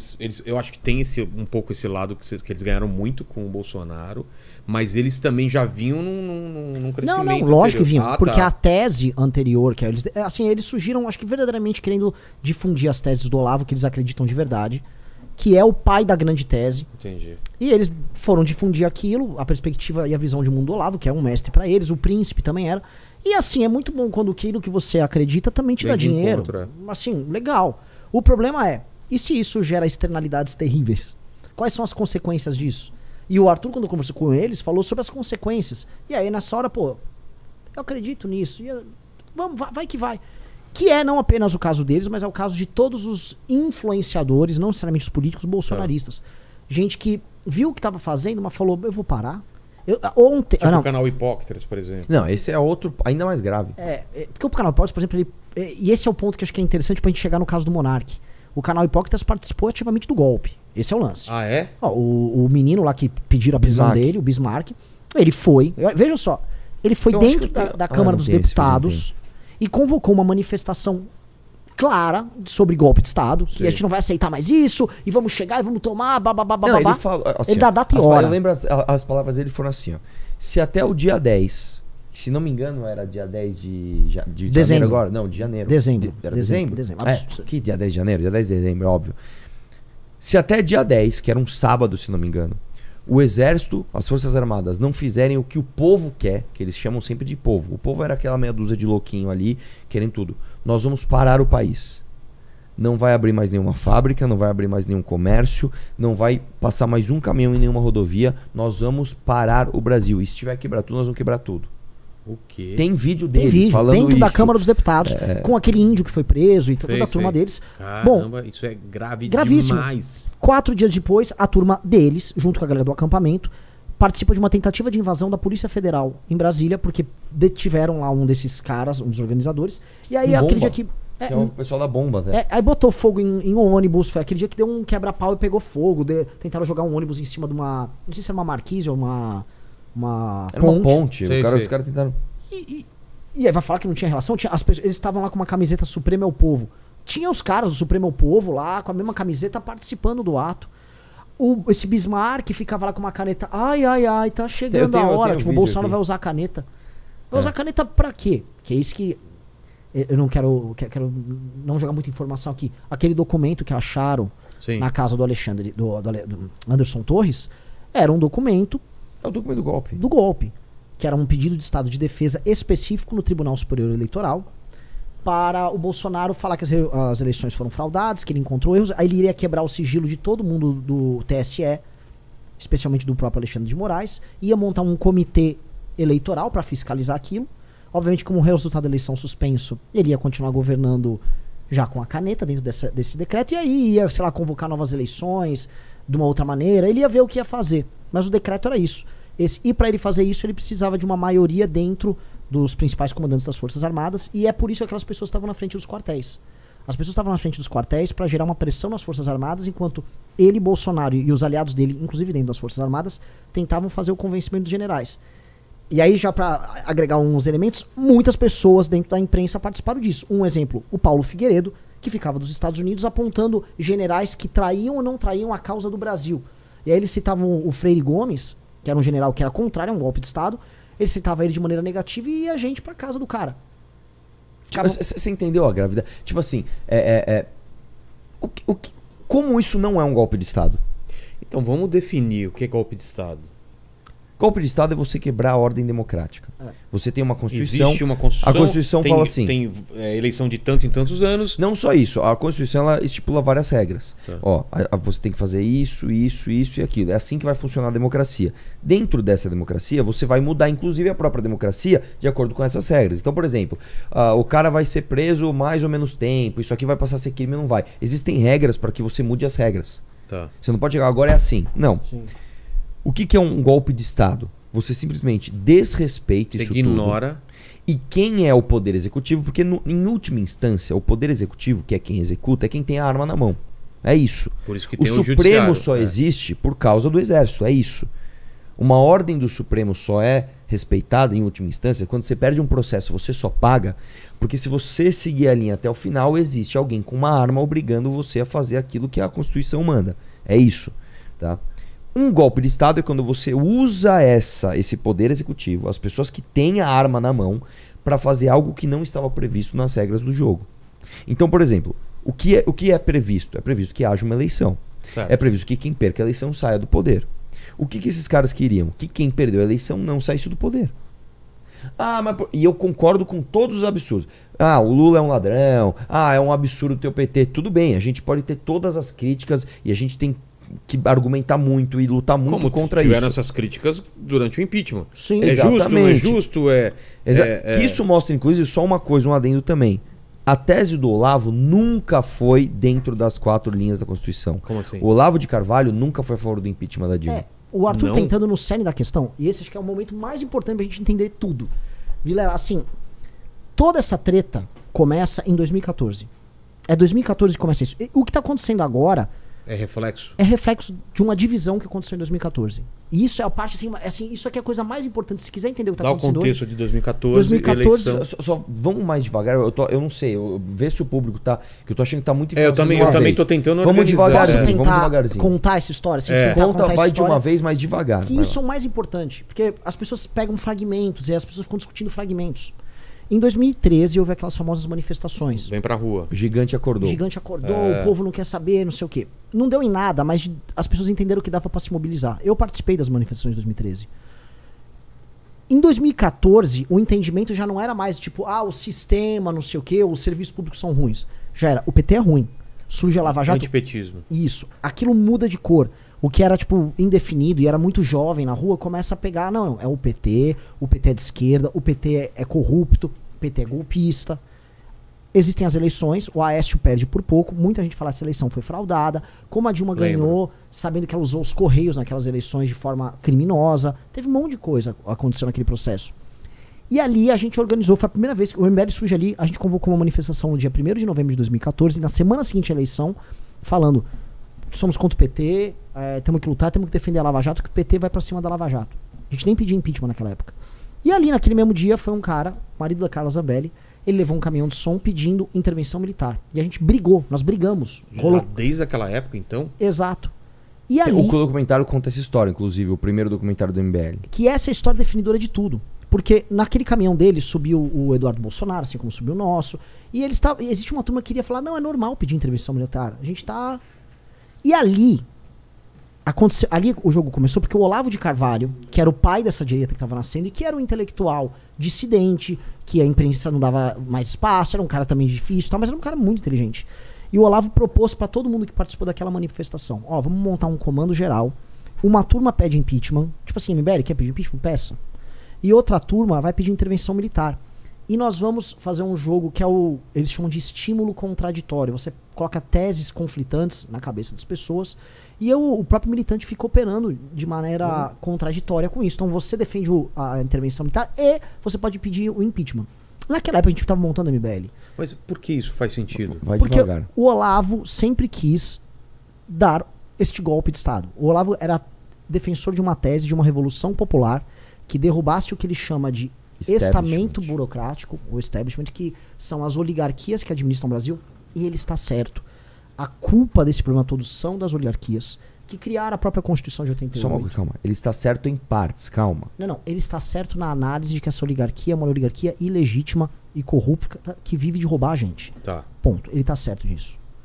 eu acho que tem um pouco esse lado que eles ganharam muito com o Bolsonaro, mas eles também já vinham num crescimento. Não, lógico que vinham. Ah, porque tá. a tese anterior, que eles surgiram, acho que verdadeiramente querendo difundir as teses do Olavo, que eles acreditam de verdade, que é o pai da grande tese. Entendi. E eles foram difundir aquilo, a perspectiva e a visão de mundo do Olavo, que é um mestre pra eles, o príncipe também era. E assim, é muito bom quando aquilo que você acredita também te Vem dá de dinheiro. encontro, Assim, legal. O problema é, e se isso gera externalidades terríveis? Quais são as consequências disso? E o Arthur, quando conversou com eles, falou sobre as consequências. E aí, nessa hora, eu acredito nisso. Vamos, vai que vai. Que é não apenas o caso deles, mas é o caso de todos os influenciadores, não necessariamente os políticos bolsonaristas. Gente que viu o que estava fazendo, mas falou, eu vou parar. Ontem... Tipo não. o canal Hipócritas, por exemplo. Não, esse é outro, ainda mais grave. Porque o canal Hipócritas, por exemplo, e esse é o ponto que eu acho que é interessante pra gente chegar no caso do Monark. O canal Hipócritas participou ativamente do golpe. Esse é o lance. Ah, é? O menino lá que pediram a prisão Bismarck. dele, o Bismarck, ele foi... Veja só, ele foi Eu acho dentro que eu tenho- da Câmara não dos tenho esse vídeo, Deputados e convocou uma manifestação clara sobre golpe de Estado, que Sim. a gente não vai aceitar mais isso, e vamos chegar e vamos tomar, babá. Não, ele fala, assim, Ele dá data e as- hora. Eu lembro as palavras dele foram assim, ó. Se até o dia 10, se não me engano era dia 10 de Dezembro. janeiro agora? Não, de janeiro. Dezembro. Era Dezembro. dezembro? Absurdo. Que dia 10 de janeiro? Dia 10 de dezembro, óbvio. Se até dia 10, que era um sábado, se não me engano, o exército, as forças armadas não fizerem o que o povo quer, que eles chamam sempre de povo. O povo era aquela meia dúzia de louquinho ali, querendo tudo. Nós vamos parar o país. Não vai abrir mais nenhuma fábrica, não vai abrir mais nenhum comércio, não vai passar mais um caminhão em nenhuma rodovia. Nós vamos parar o Brasil. E se tiver que quebrar tudo, nós vamos quebrar tudo. O quê? Tem vídeo dele Tem vídeo falando dentro isso. da Câmara dos Deputados, com aquele índio que foi preso e toda a turma deles. Caramba, isso é gravíssimo. demais. 4 dias depois, a turma deles, junto com a galera do acampamento, participa de uma tentativa de invasão da Polícia Federal em Brasília, porque detiveram lá um desses caras, um dos organizadores. E aí, Com aquele bomba. dia que... Que é o pessoal da bomba, né? aí botou fogo em ônibus, foi aquele dia que deu um quebra-pau e pegou fogo. Tentaram jogar um ônibus em cima de uma... Não sei se era uma marquise ou uma Era uma ponte. Sei, sei. Os caras tentaram... E aí vai falar que não tinha relação? As pessoas, eles estavam lá com uma camiseta Supremo é o Povo. Tinha os caras do Supremo é o Povo lá, com a mesma camiseta, participando do ato. Esse Bismarck ficava lá com uma caneta. Ai, tá chegando a hora. Tipo, o Bolsonaro vai usar a caneta. Vai usar a caneta pra quê? Que é isso que... Eu não quero não jogar muita informação aqui. Aquele documento que acharam Sim. na casa do Alexandre, do Anderson Torres, era um documento É o documento do golpe. do golpe, que era um pedido de estado de defesa específico no Tribunal Superior Eleitoral para o Bolsonaro falar que as eleições foram fraudadas, que ele encontrou erros, aí ele iria quebrar o sigilo de todo mundo do TSE, especialmente do próprio Alexandre de Moraes, ia montar um comitê eleitoral para fiscalizar aquilo. Obviamente, como o resultado da eleição suspenso, ele ia continuar governando já com a caneta dentro desse decreto, e aí ia, sei lá, convocar novas eleições de uma outra maneira, ele ia ver o que ia fazer. Mas o decreto era isso. E para ele fazer isso, ele precisava de uma maioria dentro dos principais comandantes das Forças Armadas, e é por isso que aquelas pessoas estavam na frente dos quartéis. As pessoas estavam na frente dos quartéis para gerar uma pressão nas Forças Armadas, enquanto ele, Bolsonaro e os aliados dele, inclusive dentro das Forças Armadas, tentavam fazer o convencimento dos generais. E aí, já para agregar uns elementos, muitas pessoas dentro da imprensa participaram disso. Um exemplo, o Paulo Figueiredo, que ficava dos Estados Unidos apontando generais que traíam ou não traíam a causa do Brasil. E aí eles citavam o Freire Gomes, que era um general que era contrário a um golpe de Estado, ele citava ele de maneira negativa e ia a gente pra casa do cara. Você entendeu a gravidade? Tipo assim, Como isso não é um golpe de Estado? Então vamos definir o que é golpe de Estado. Golpe de Estado é você quebrar a ordem democrática. Você tem uma Constituição. Existe uma Constituição. A Constituição fala assim. Tem eleição de tanto em tantos anos. Não só isso. A Constituição ela estipula várias regras. Tá. Ó, você tem que fazer isso e aquilo. É assim que vai funcionar a democracia. Dentro dessa democracia, você vai mudar, inclusive, a própria democracia de acordo com essas regras. Então, por exemplo, o cara vai ser preso mais ou menos tempo. Isso aqui vai passar a ser crime ou não vai. Existem regras para que você mude as regras. Tá. Você não pode chegar agora é assim. Não. Sim. O que é um golpe de Estado? Você simplesmente desrespeita Você isso ignora. tudo. E quem é o poder executivo? Porque em última instância, o poder executivo, que é quem executa, é quem tem a arma na mão. É isso. Por isso que O tem Supremo judiciário, só existe por causa do Exército. É isso. Uma ordem do Supremo só é respeitada em última instância quando você perde um processo, você só paga. Porque se você seguir a linha até o final, existe alguém com uma arma obrigando você a fazer aquilo que a Constituição manda. É isso. Tá? Um golpe de Estado é quando você usa esse poder executivo, as pessoas que têm a arma na mão, para fazer algo que não estava previsto nas regras do jogo. Então, por exemplo, o que é previsto? É previsto que haja uma eleição. Certo. É previsto que quem perca a eleição saia do poder. O que esses caras queriam? Que quem perdeu a eleição não saísse do poder. E eu concordo com todos os absurdos. O Lula é um ladrão. É um absurdo ter o PT. Tudo bem, a gente pode ter todas as críticas e a gente tem que argumentar muito e lutar muito Como contra tiveram isso. essas críticas durante o impeachment. Sim, É justo, não é exatamente. justo, Que isso mostra, inclusive, só uma coisa, um adendo também. A tese do Olavo nunca foi dentro das 4 linhas da Constituição. Como assim? O Olavo de Carvalho nunca foi a favor do impeachment da Dilma. O Arthur Não. tá entrando no cerne da questão, e esse acho que é o momento mais importante pra gente entender tudo. Vilela, assim, toda essa treta começa em 2014. É 2014 que começa isso. E o que tá acontecendo agora É reflexo. é reflexo de uma divisão que aconteceu em 2014. E isso é a parte, assim, isso aqui é a coisa mais importante. Se quiser entender o que tá Dá o acontecendo contexto hoje... de 2014, 2014, eleição. Só vamos mais devagar, eu não sei, vê se o público tá. Que eu tô achando que tá muito Eu informação de também, uma eu também vez. tô tentando Vamos organizar. devagar, Posso vamos tentar devagarzinho. contar essa história? Se a gente tentar Conta, contar a vai de história, uma vez, mas devagar. que vai isso é lá. o mais importante, porque as pessoas pegam fragmentos e as pessoas ficam discutindo fragmentos. Em 2013 houve aquelas famosas manifestações. Vem pra rua. O gigante acordou. O gigante acordou, o povo não quer saber, não sei o quê. Não deu em nada, mas as pessoas entenderam que dava pra se mobilizar. Eu participei das manifestações de 2013. Em 2014, o entendimento já não era mais tipo, o sistema, não sei o quê, os serviços públicos são ruins. Já era, o PT é ruim. Surge a Lava Jato. Antipetismo. Isso. Aquilo muda de cor. O que era, tipo, indefinido e era muito jovem na rua, começa a pegar, não, é o PT é de esquerda, o PT é corrupto, o PT é golpista. Existem as eleições, o Aécio perde por pouco, muita gente fala que essa eleição foi fraudada, como a Dilma ganhou, sabendo que ela usou os Correios naquelas eleições de forma criminosa, teve um monte de coisa acontecendo naquele processo. E ali a gente organizou, foi a primeira vez que o MBL surge ali, a gente convocou uma manifestação no dia 1º de novembro de 2014, e na semana seguinte à eleição, falando, somos contra o PT, temos que lutar, temos que defender a Lava Jato, que o PT vai pra cima da Lava Jato. A gente nem pedia impeachment naquela época. E ali, naquele mesmo dia, foi um cara, marido da Carla Zambelli, ele levou um caminhão de som pedindo intervenção militar. E a gente brigou, nós brigamos. Já desde aquela época, então? Exato. E ali, O documentário conta essa história, inclusive, o primeiro documentário do MBL. que essa é a história definidora de tudo. Porque naquele caminhão dele subiu o Eduardo Bolsonaro, assim como subiu o nosso. E existe uma turma que queria falar, não, é normal pedir intervenção militar. A gente tá... E ali o jogo começou porque o Olavo de Carvalho, que era o pai dessa direita que estava nascendo e que era um intelectual dissidente, que a imprensa não dava mais espaço, era um cara também difícil, mas era um cara muito inteligente. E o Olavo propôs para todo mundo que participou daquela manifestação, vamos montar um comando geral, uma turma pede impeachment, tipo assim, MBL quer pedir impeachment? Peça. E outra turma vai pedir intervenção militar. E nós vamos fazer um jogo que eles chamam de estímulo contraditório. Você coloca teses conflitantes na cabeça das pessoas e o próprio militante fica operando de maneira contraditória com isso. Então você defende a intervenção militar e você pode pedir o impeachment. Naquela época a gente estava montando a MBL. Mas por que isso faz sentido? Vai Porque devagar. o Olavo sempre quis dar este golpe de Estado. O Olavo era defensor de uma tese de uma revolução popular que derrubasse o que ele chama de estamento burocrático, ou establishment, que são as oligarquias que administram o Brasil, e ele está certo. A culpa desse problema todo são das oligarquias que criaram a própria Constituição de 88. Só uma coisa, calma. Ele está certo em partes, calma. Não, ele está certo na análise de que essa oligarquia é uma oligarquia ilegítima e corrupta que vive de roubar a gente. Tá. Ponto. Ele está certo disso.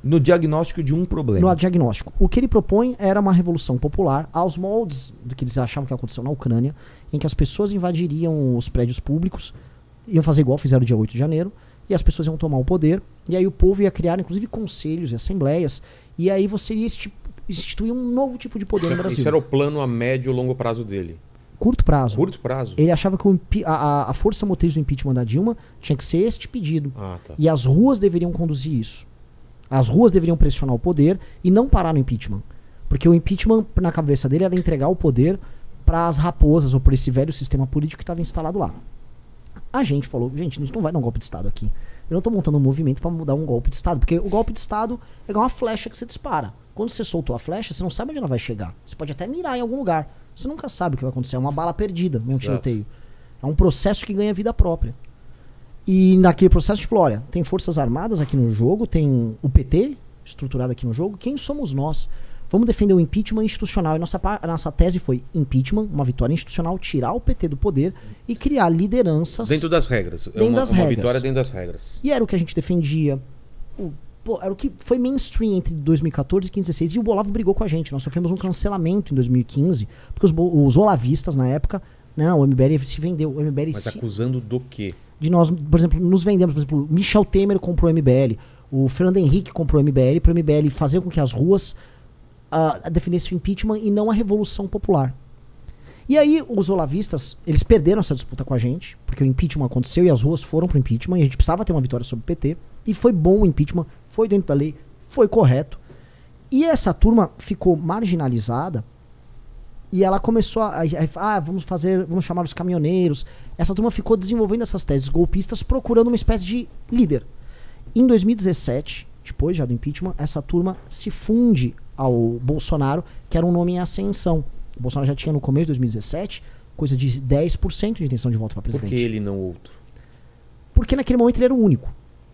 No diagnóstico de um problema. No diagnóstico. O que ele propõe era uma revolução popular aos moldes do que eles achavam que aconteceu na Ucrânia, em que as pessoas invadiriam os prédios públicos, iam fazer igual fizeram dia 8 de janeiro, e as pessoas iam tomar o poder, e aí o povo ia criar, inclusive, conselhos e assembleias, e aí você ia instituir um novo tipo de poder no Brasil. Isso era o plano a médio e longo prazo dele. Curto prazo. Curto prazo? Ele achava que a força motriz do impeachment da Dilma tinha que ser este pedido. Tá. E as ruas deveriam conduzir isso. As ruas deveriam pressionar o poder e não parar no impeachment. Porque o impeachment, na cabeça dele, era entregar o poder para as raposas ou por esse velho sistema político que estava instalado lá. A gente falou, a gente não vai dar um golpe de Estado aqui. Eu não estou montando um movimento para mudar um golpe de Estado, porque o golpe de Estado é igual uma flecha que você dispara. Quando você soltou a flecha, você não sabe onde ela vai chegar. Você pode até mirar em algum lugar. Você nunca sabe o que vai acontecer. É uma bala perdida, um tiroteio. É um processo que ganha vida própria. E naquele processo a gente falou, olha, tem forças armadas aqui no jogo, tem o PT estruturado aqui no jogo. Quem somos nós? Vamos defender o impeachment institucional. E a nossa tese foi impeachment, uma vitória institucional, tirar o PT do poder e criar lideranças... Dentro das regras. Dentro das regras. Vitória dentro das regras. E era o que a gente defendia. Era o que foi mainstream entre 2014 e 2016. E o Olavo brigou com a gente. Nós sofremos um cancelamento em 2015, porque os olavistas, na época, o MBL se vendeu. O MBL Mas acusando do quê? De nós, por exemplo, nos vendemos. Por exemplo, Michel Temer comprou o MBL. O Fernando Henrique comprou o MBL para o MBL fazer com que as ruas defendessem o impeachment e não a revolução popular. E aí os olavistas, eles perderam essa disputa com a gente, porque o impeachment aconteceu e as ruas foram pro impeachment, e a gente precisava ter uma vitória sobre o PT, e foi bom o impeachment, foi dentro da lei, foi correto. E essa turma ficou marginalizada, e ela começou vamos chamar os caminhoneiros. Essa turma ficou desenvolvendo essas teses golpistas, procurando uma espécie de líder. Em 2017, depois já do impeachment, essa turma se funde ao Bolsonaro, que era um nome em ascensão. O Bolsonaro já tinha no começo de 2017 coisa de 10% de intenção de voto para presidente. Por que ele não outro? Porque naquele momento ele era o único.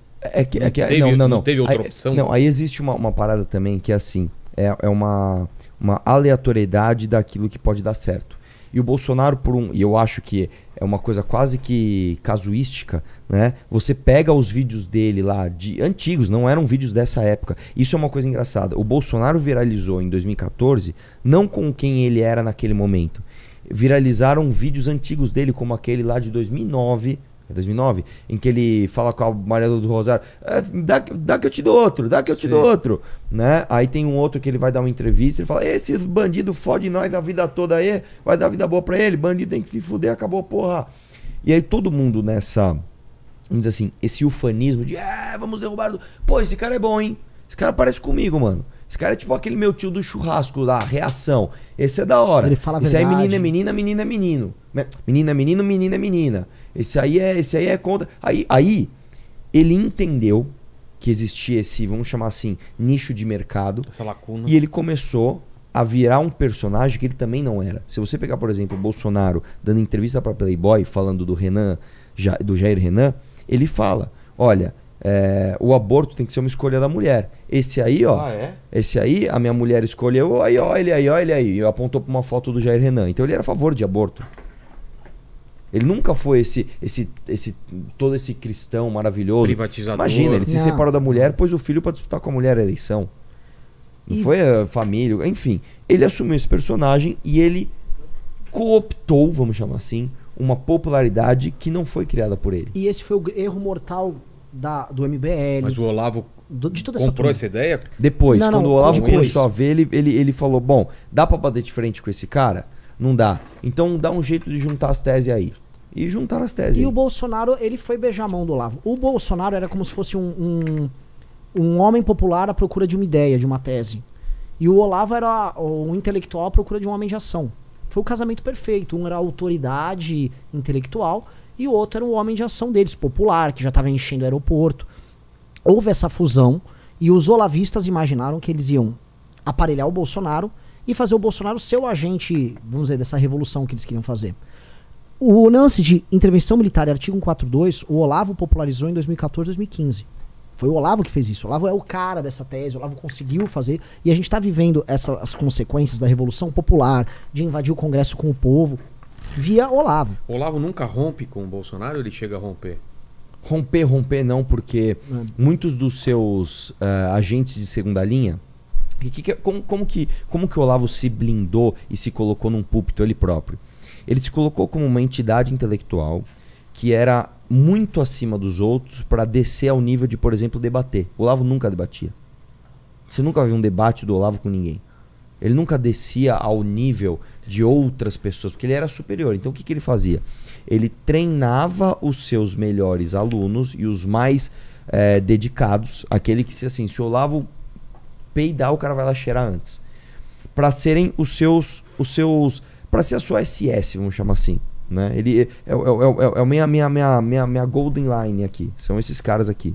Não teve outra opção? Não, aí existe uma parada também que é assim, é uma aleatoriedade daquilo que pode dar certo. E o Bolsonaro, e eu acho que é uma coisa quase que casuística, né? Você pega os vídeos dele lá, de antigos, não eram vídeos dessa época. Isso é uma coisa engraçada. O Bolsonaro viralizou em 2014, não com quem ele era naquele momento. Viralizaram vídeos antigos dele, como aquele lá de 2009, em que ele fala com a Maria do Rosário, dá que eu te dou outro, dá que eu te dou outro, né? Aí tem um outro que ele vai dar uma entrevista e fala, esse bandido fode nós a vida toda aí, vai dar vida boa pra ele, bandido tem que se fuder, acabou, porra. E aí todo mundo nessa, vamos dizer assim, esse ufanismo de, vamos derrubar, pô, esse cara é bom, hein? Esse cara parece comigo, mano. Esse cara é tipo aquele meu tio do churrasco lá, reação. Esse é da hora. Ele fala a esse verdade. aí menina é menina, menina é menino. Menina é menino, menina é menina. Esse aí é contra. Aí ele entendeu que existia esse, vamos chamar assim, nicho de mercado. Essa lacuna. E ele começou a virar um personagem que ele também não era. Se você pegar, por exemplo, o Bolsonaro dando entrevista para Playboy, falando do Jair Renan, ele fala, olha, o aborto tem que ser uma escolha da mulher. Esse aí, ó. Esse aí, a minha mulher escolheu, aí, ó, ele aí. E apontou pra uma foto do Jair Renan. Então ele era a favor de aborto. Ele nunca foi todo esse cristão maravilhoso. Privatizador. Imagina, ele se separou da mulher, pôs o filho pra disputar com a mulher a eleição. Não foi a família, enfim. Ele assumiu esse personagem e ele cooptou, vamos chamar assim, uma popularidade que não foi criada por ele. E esse foi o erro mortal do MBL. Mas o Olavo de toda comprou essa ideia? Depois, quando o Olavo depois começou a ver, ele falou, bom, dá pra bater de frente com esse cara? Não dá. Então dá um jeito de juntar as teses aí. E juntar as teses. E o Bolsonaro, ele foi beijar a mão do Olavo. O Bolsonaro era como se fosse um homem popular à procura de uma ideia, de uma tese. E o Olavo era um intelectual à procura de um homem de ação. Foi o casamento perfeito. Um era a autoridade intelectual e o outro era o homem de ação deles, popular, que já estava enchendo o aeroporto. Houve essa fusão e os olavistas imaginaram que eles iam aparelhar o Bolsonaro e fazer o Bolsonaro ser o agente, vamos dizer, dessa revolução que eles queriam fazer. O lance de intervenção militar e artigo 142, o Olavo popularizou em 2014, 2015. Foi o Olavo que fez isso. O Olavo é o cara dessa tese, o Olavo conseguiu fazer. E a gente está vivendo as consequências da Revolução Popular, de invadir o Congresso com o povo, via Olavo. O Olavo nunca rompe com o Bolsonaro ou ele chega a romper? Romper não, porque muitos dos seus agentes de segunda linha, como que o Olavo se blindou e se colocou num púlpito ele próprio? Ele se colocou como uma entidade intelectual que era muito acima dos outros para descer ao nível de, por exemplo, debater. O Olavo nunca debatia. Você nunca viu um debate do Olavo com ninguém. Ele nunca descia ao nível de outras pessoas, porque ele era superior. Então o que ele fazia? Ele treinava os seus melhores alunos e os mais dedicados, aquele que, assim, se o Olavo peidar, o cara vai lá cheirar antes, para serem os seus para ser a sua SS, vamos chamar assim, né? Ele minha golden line aqui, são esses caras aqui.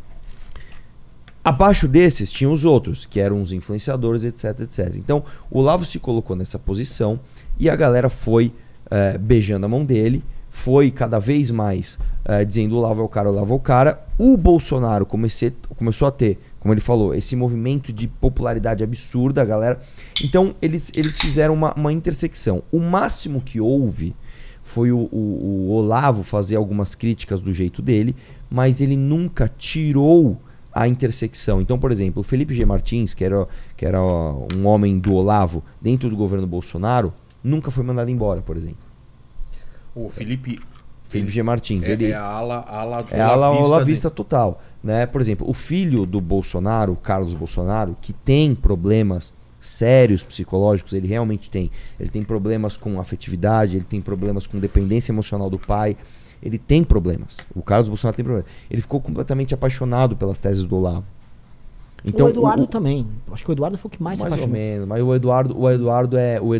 Abaixo desses tinham os outros, que eram os influenciadores, etc, etc. Então o Olavo se colocou nessa posição e a galera foi beijando a mão dele, foi cada vez mais dizendo: Olavo é o cara, Olavo é o cara. O Bolsonaro começou a ter, como ele falou, esse movimento de popularidade absurda, a galera. Então eles fizeram uma intersecção. O máximo que houve foi o Olavo fazer algumas críticas do jeito dele, mas ele nunca tirou a intersecção. Então, por exemplo, o Felipe G. Martins, que era um homem do Olavo dentro do governo Bolsonaro, nunca foi mandado embora, por exemplo. O Felipe G. Martins, ele a ala olavista total, né? Por exemplo, o filho do Bolsonaro, Carlos Bolsonaro, que tem problemas sérios psicológicos, ele realmente tem. Ele tem problemas com afetividade, ele tem problemas com dependência emocional do pai. Ele tem problemas. O Carlos Bolsonaro tem problemas. Ele ficou completamente apaixonado pelas teses do Olavo. Então, o Eduardo também. Acho que o Eduardo foi o que mais se apaixonou. Mais ou menos. Mas o Eduardo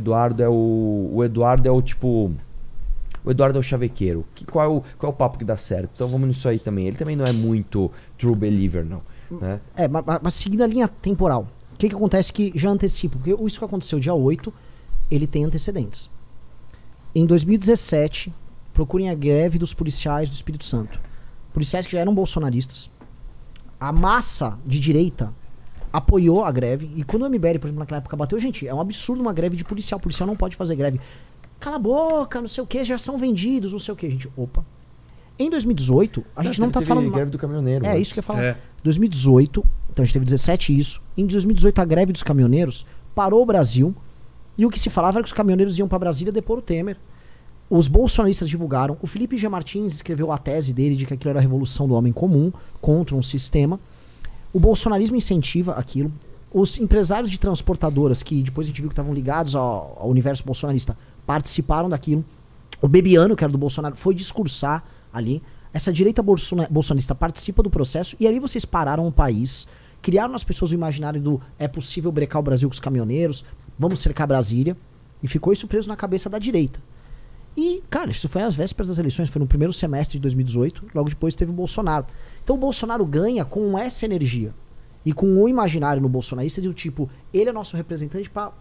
é o tipo... O Eduardo é o chavequeiro. Qual é o papo que dá certo? Então vamos nisso aí também. Ele também não é muito true believer, não. Né? Mas seguindo a linha temporal, o que acontece que já antecipa? Porque isso que aconteceu dia 8, ele tem antecedentes. Em 2017... procurem a greve dos policiais do Espírito Santo. Policiais que já eram bolsonaristas. A massa de direita apoiou a greve. E quando o MBL, por exemplo, naquela época bateu, gente, é um absurdo uma greve de policial. O policial não pode fazer greve. Cala a boca, não sei o que, já são vendidos, não sei o que. Gente, opa. Em 2018, a gente não tá falando... greve do caminhoneiro. É, isso que eu ia falar. 2018, então a gente teve 17 isso. Em 2018, a greve dos caminhoneiros parou o Brasil. E o que se falava era que os caminhoneiros iam pra Brasília depor o Temer. Os bolsonaristas divulgaram. O Felipe G. Martins escreveu a tese dele de que aquilo era a revolução do homem comum contra um sistema. O bolsonarismo incentiva aquilo. Os empresários de transportadoras, que depois a gente viu que estavam ligados ao universo bolsonarista, participaram daquilo. O Bebiano, que era do Bolsonaro, foi discursar ali. Essa direita bolsonarista participa do processo e ali vocês pararam o país, criaram nas pessoas o imaginário do é possível brecar o Brasil com os caminhoneiros, vamos cercar Brasília. E ficou isso preso na cabeça da direita. E, cara, isso foi às vésperas das eleições, foi no primeiro semestre de 2018, logo depois teve o Bolsonaro. Então o Bolsonaro ganha com essa energia e com o imaginário no bolsonarista do tipo, ele é nosso representante pra...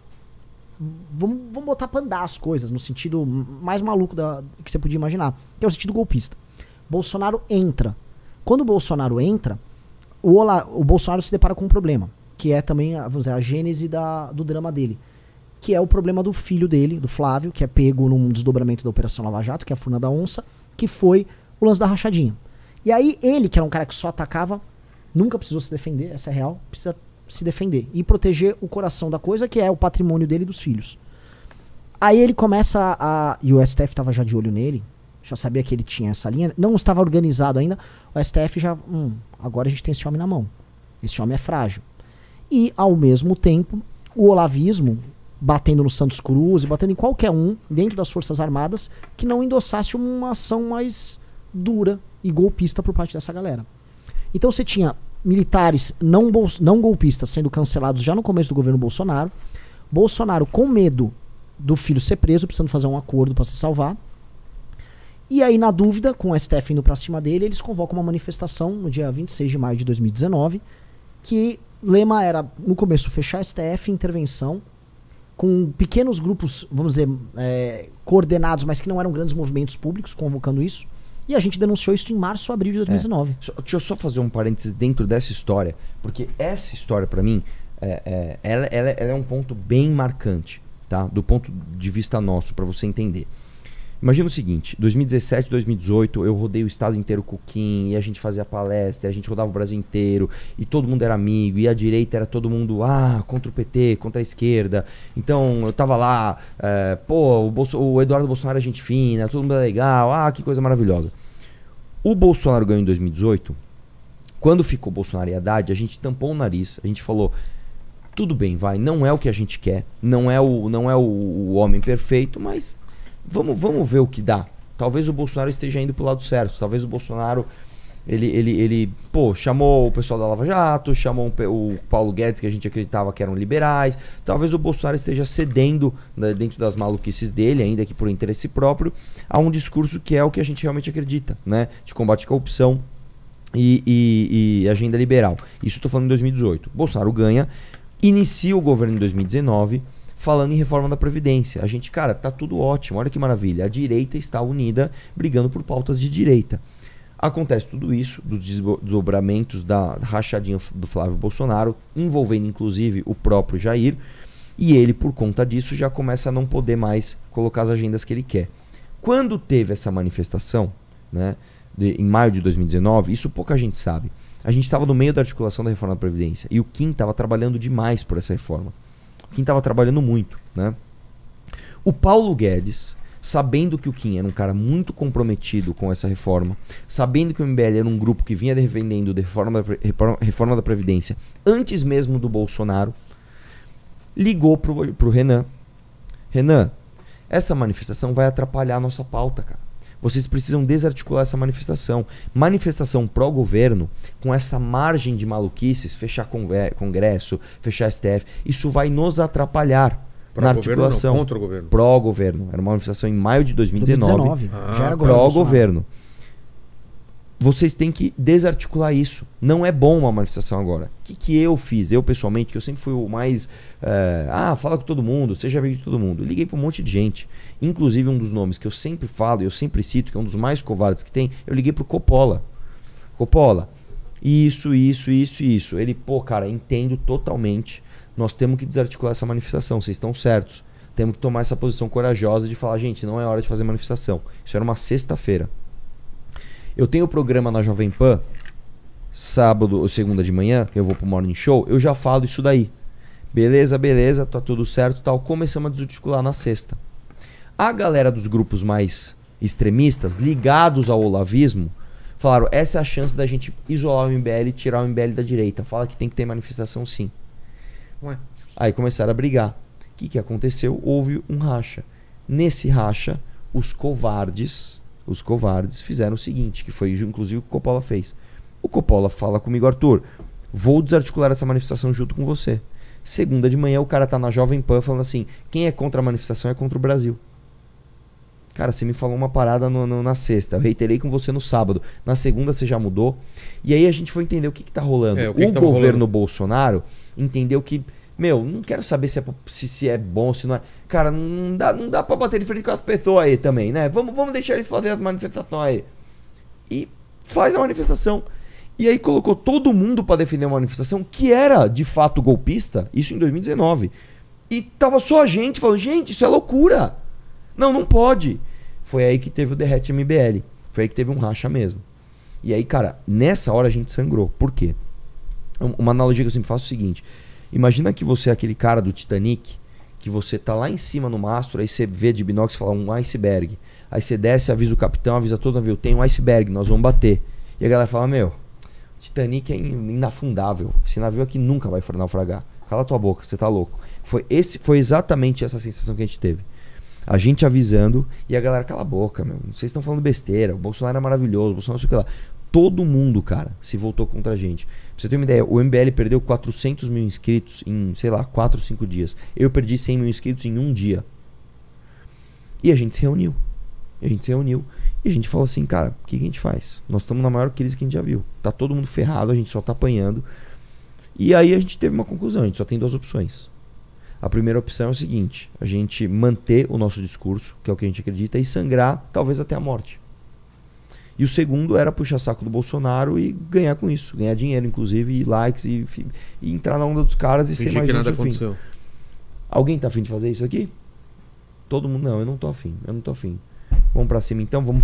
Vamos botar pra andar as coisas, no sentido mais maluco que você podia imaginar, que é o sentido golpista. Bolsonaro entra. Quando o Bolsonaro entra, o Bolsonaro se depara com um problema, que é também, vamos dizer, a gênese do drama dele. Que é o problema do filho dele, do Flávio, que é pego num desdobramento da Operação Lava Jato, que é a Furna da Onça, que foi o lance da rachadinha. E aí ele, que era um cara que só atacava, nunca precisou se defender, essa é real, precisa se defender e proteger o coração da coisa, que é o patrimônio dele e dos filhos. Aí ele começa e o STF estava já de olho nele, já sabia que ele tinha essa linha, não estava organizado ainda, o STF já, agora a gente tem esse homem na mão, esse homem é frágil. E, ao mesmo tempo, o olavismo, batendo no Santos Cruz e batendo em qualquer um dentro das Forças Armadas que não endossasse uma ação mais dura e golpista por parte dessa galera. Então você tinha militares não golpistas sendo cancelados já no começo do governo Bolsonaro, Bolsonaro com medo do filho ser preso, precisando fazer um acordo para se salvar, e aí na dúvida, com o STF indo pra cima dele, eles convocam uma manifestação no dia 26 de maio de 2019, que o lema era, no começo, fechar STF, intervenção, com pequenos grupos, vamos dizer, coordenados, mas que não eram grandes movimentos públicos convocando isso. E a gente denunciou isso em março ou abril de 2019. Deixa eu só fazer um parênteses dentro dessa história, porque essa história, pra mim, ela é um ponto bem marcante, tá? Do ponto de vista nosso, pra você entender. Imagina o seguinte, 2017, 2018, eu rodei o estado inteiro com o Kim, e a gente fazia palestra, a gente rodava o Brasil inteiro, e todo mundo era amigo, e a direita era todo mundo, contra o PT, contra a esquerda. Então, eu tava lá, o Eduardo Bolsonaro é gente fina, todo mundo é legal, que coisa maravilhosa. O Bolsonaro ganhou em 2018, quando ficou Bolsonaro e Haddad, a gente tampou o nariz, a gente falou, tudo bem, não é o que a gente quer, não é o homem perfeito, mas vamos ver o que dá. Talvez o Bolsonaro esteja indo pro lado certo, talvez o Bolsonaro, ele chamou o pessoal da Lava Jato, chamou o Paulo Guedes, que a gente acreditava que eram liberais, talvez o Bolsonaro esteja cedendo, né, dentro das maluquices dele, ainda que por interesse próprio, a um discurso que é o que a gente realmente acredita, né, de combate à corrupção e agenda liberal. Isso eu tô falando em 2018. Bolsonaro ganha, inicia o governo em 2019, falando em reforma da Previdência. A gente, cara, tá tudo ótimo, olha que maravilha. A direita está unida, brigando por pautas de direita. Acontece tudo isso, dos desdobramentos da rachadinha do Flávio Bolsonaro, envolvendo inclusive o próprio Jair, e ele, por conta disso, já começa a não poder mais colocar as agendas que ele quer. Quando teve essa manifestação, né, em maio de 2019, isso pouca gente sabe. A gente estava no meio da articulação da reforma da Previdência e o Kim estava trabalhando demais por essa reforma. O Kim estava trabalhando muito, né? O Paulo Guedes, sabendo que o Kim era um cara muito comprometido com essa reforma, sabendo que o MBL era um grupo que vinha defendendo a reforma da Previdência antes mesmo do Bolsonaro, ligou pro Renan. Renan, essa manifestação vai atrapalhar a nossa pauta, cara. Vocês precisam desarticular essa manifestação. Manifestação pró-governo, com essa margem de maluquices, fechar Congresso, fechar STF, isso vai nos atrapalhar na articulação. Não, contra o governo. Pró-governo. Era uma manifestação em maio de 2019. Já era governo. Pró-governo. Vocês têm que desarticular isso. Não é bom uma manifestação agora. O que eu fiz? Eu, pessoalmente, que eu sempre fui o mais... fala com todo mundo, seja amigo de todo mundo. Eu liguei para um monte de gente. Inclusive, um dos nomes que eu sempre falo, eu sempre cito, que é um dos mais covardes que tem, eu liguei pro Coppola. Coppola, isso. Ele, cara, entendo totalmente. Nós temos que desarticular essa manifestação. Vocês estão certos. Temos que tomar essa posição corajosa de falar, gente, não é hora de fazer manifestação. Isso era uma sexta-feira. Eu tenho o programa na Jovem Pan, sábado ou segunda de manhã, eu vou pro Morning Show, eu já falo isso daí. Beleza, tá tudo certo, tal. Começamos a desarticular na sexta. A galera dos grupos mais extremistas, ligados ao olavismo, falaram, essa é a chance da gente isolar o MBL e tirar o MBL da direita. Fala que tem que ter manifestação sim. Ué. Aí começaram a brigar. O que aconteceu? Houve um racha. Nesse racha, os covardes fizeram o seguinte, que foi inclusive o que o Coppola fez. O Coppola fala comigo, Arthur, vou desarticular essa manifestação junto com você. Segunda de manhã o cara tá na Jovem Pan falando assim, quem é contra a manifestação é contra o Brasil. Cara, você me falou uma parada na sexta, eu reiterei com você no sábado, na segunda você já mudou. E aí a gente foi entender o que tá rolando. O governo Bolsonaro entendeu que, não quero saber se é bom, se não é. Cara, não dá pra bater de frente com as pessoas aí também, né? Vamos deixar eles fazerem as manifestações aí. E faz a manifestação. E aí colocou todo mundo pra defender uma manifestação que era, de fato, golpista, isso em 2019. E tava só a gente falando, gente, isso é loucura. Não pode. Foi aí que teve o Derrete MBL. Foi aí que teve um racha mesmo. E aí, cara, nessa hora a gente sangrou. Por quê? Uma analogia que eu sempre faço é o seguinte. Imagina que você é aquele cara do Titanic, que você tá lá em cima no mastro, aí você vê de binóculos e fala um iceberg. Aí você desce, avisa o capitão, avisa todo o navio, tem um iceberg, nós vamos bater. E a galera fala, Titanic é inafundável. Esse navio aqui nunca vai naufragar. Cala tua boca, você tá louco. Foi exatamente essa sensação que a gente teve. A gente avisando e a galera, cala a boca, vocês estão falando besteira, o Bolsonaro é maravilhoso, o Bolsonaro não sei o que lá. Todo mundo, cara, se voltou contra a gente. Pra você ter uma ideia, o MBL perdeu 400 mil inscritos em, 4 ou 5 dias. Eu perdi 100 mil inscritos em um dia. E a gente se reuniu. E a gente falou assim, cara, o que a gente faz? Nós estamos na maior crise que a gente já viu. Tá todo mundo ferrado, a gente só tá apanhando. E aí a gente teve uma conclusão, a gente só tem 2 opções. A primeira opção é o seguinte, a gente manter o nosso discurso, que é o que a gente acredita, e sangrar talvez até a morte. E o segundo era puxar saco do Bolsonaro e ganhar com isso. Ganhar dinheiro, inclusive, e likes, e entrar na onda dos caras e ser mais um no fim. Alguém tá afim de fazer isso aqui? Todo mundo, não, eu não tô afim. Vamos pra cima então, vamos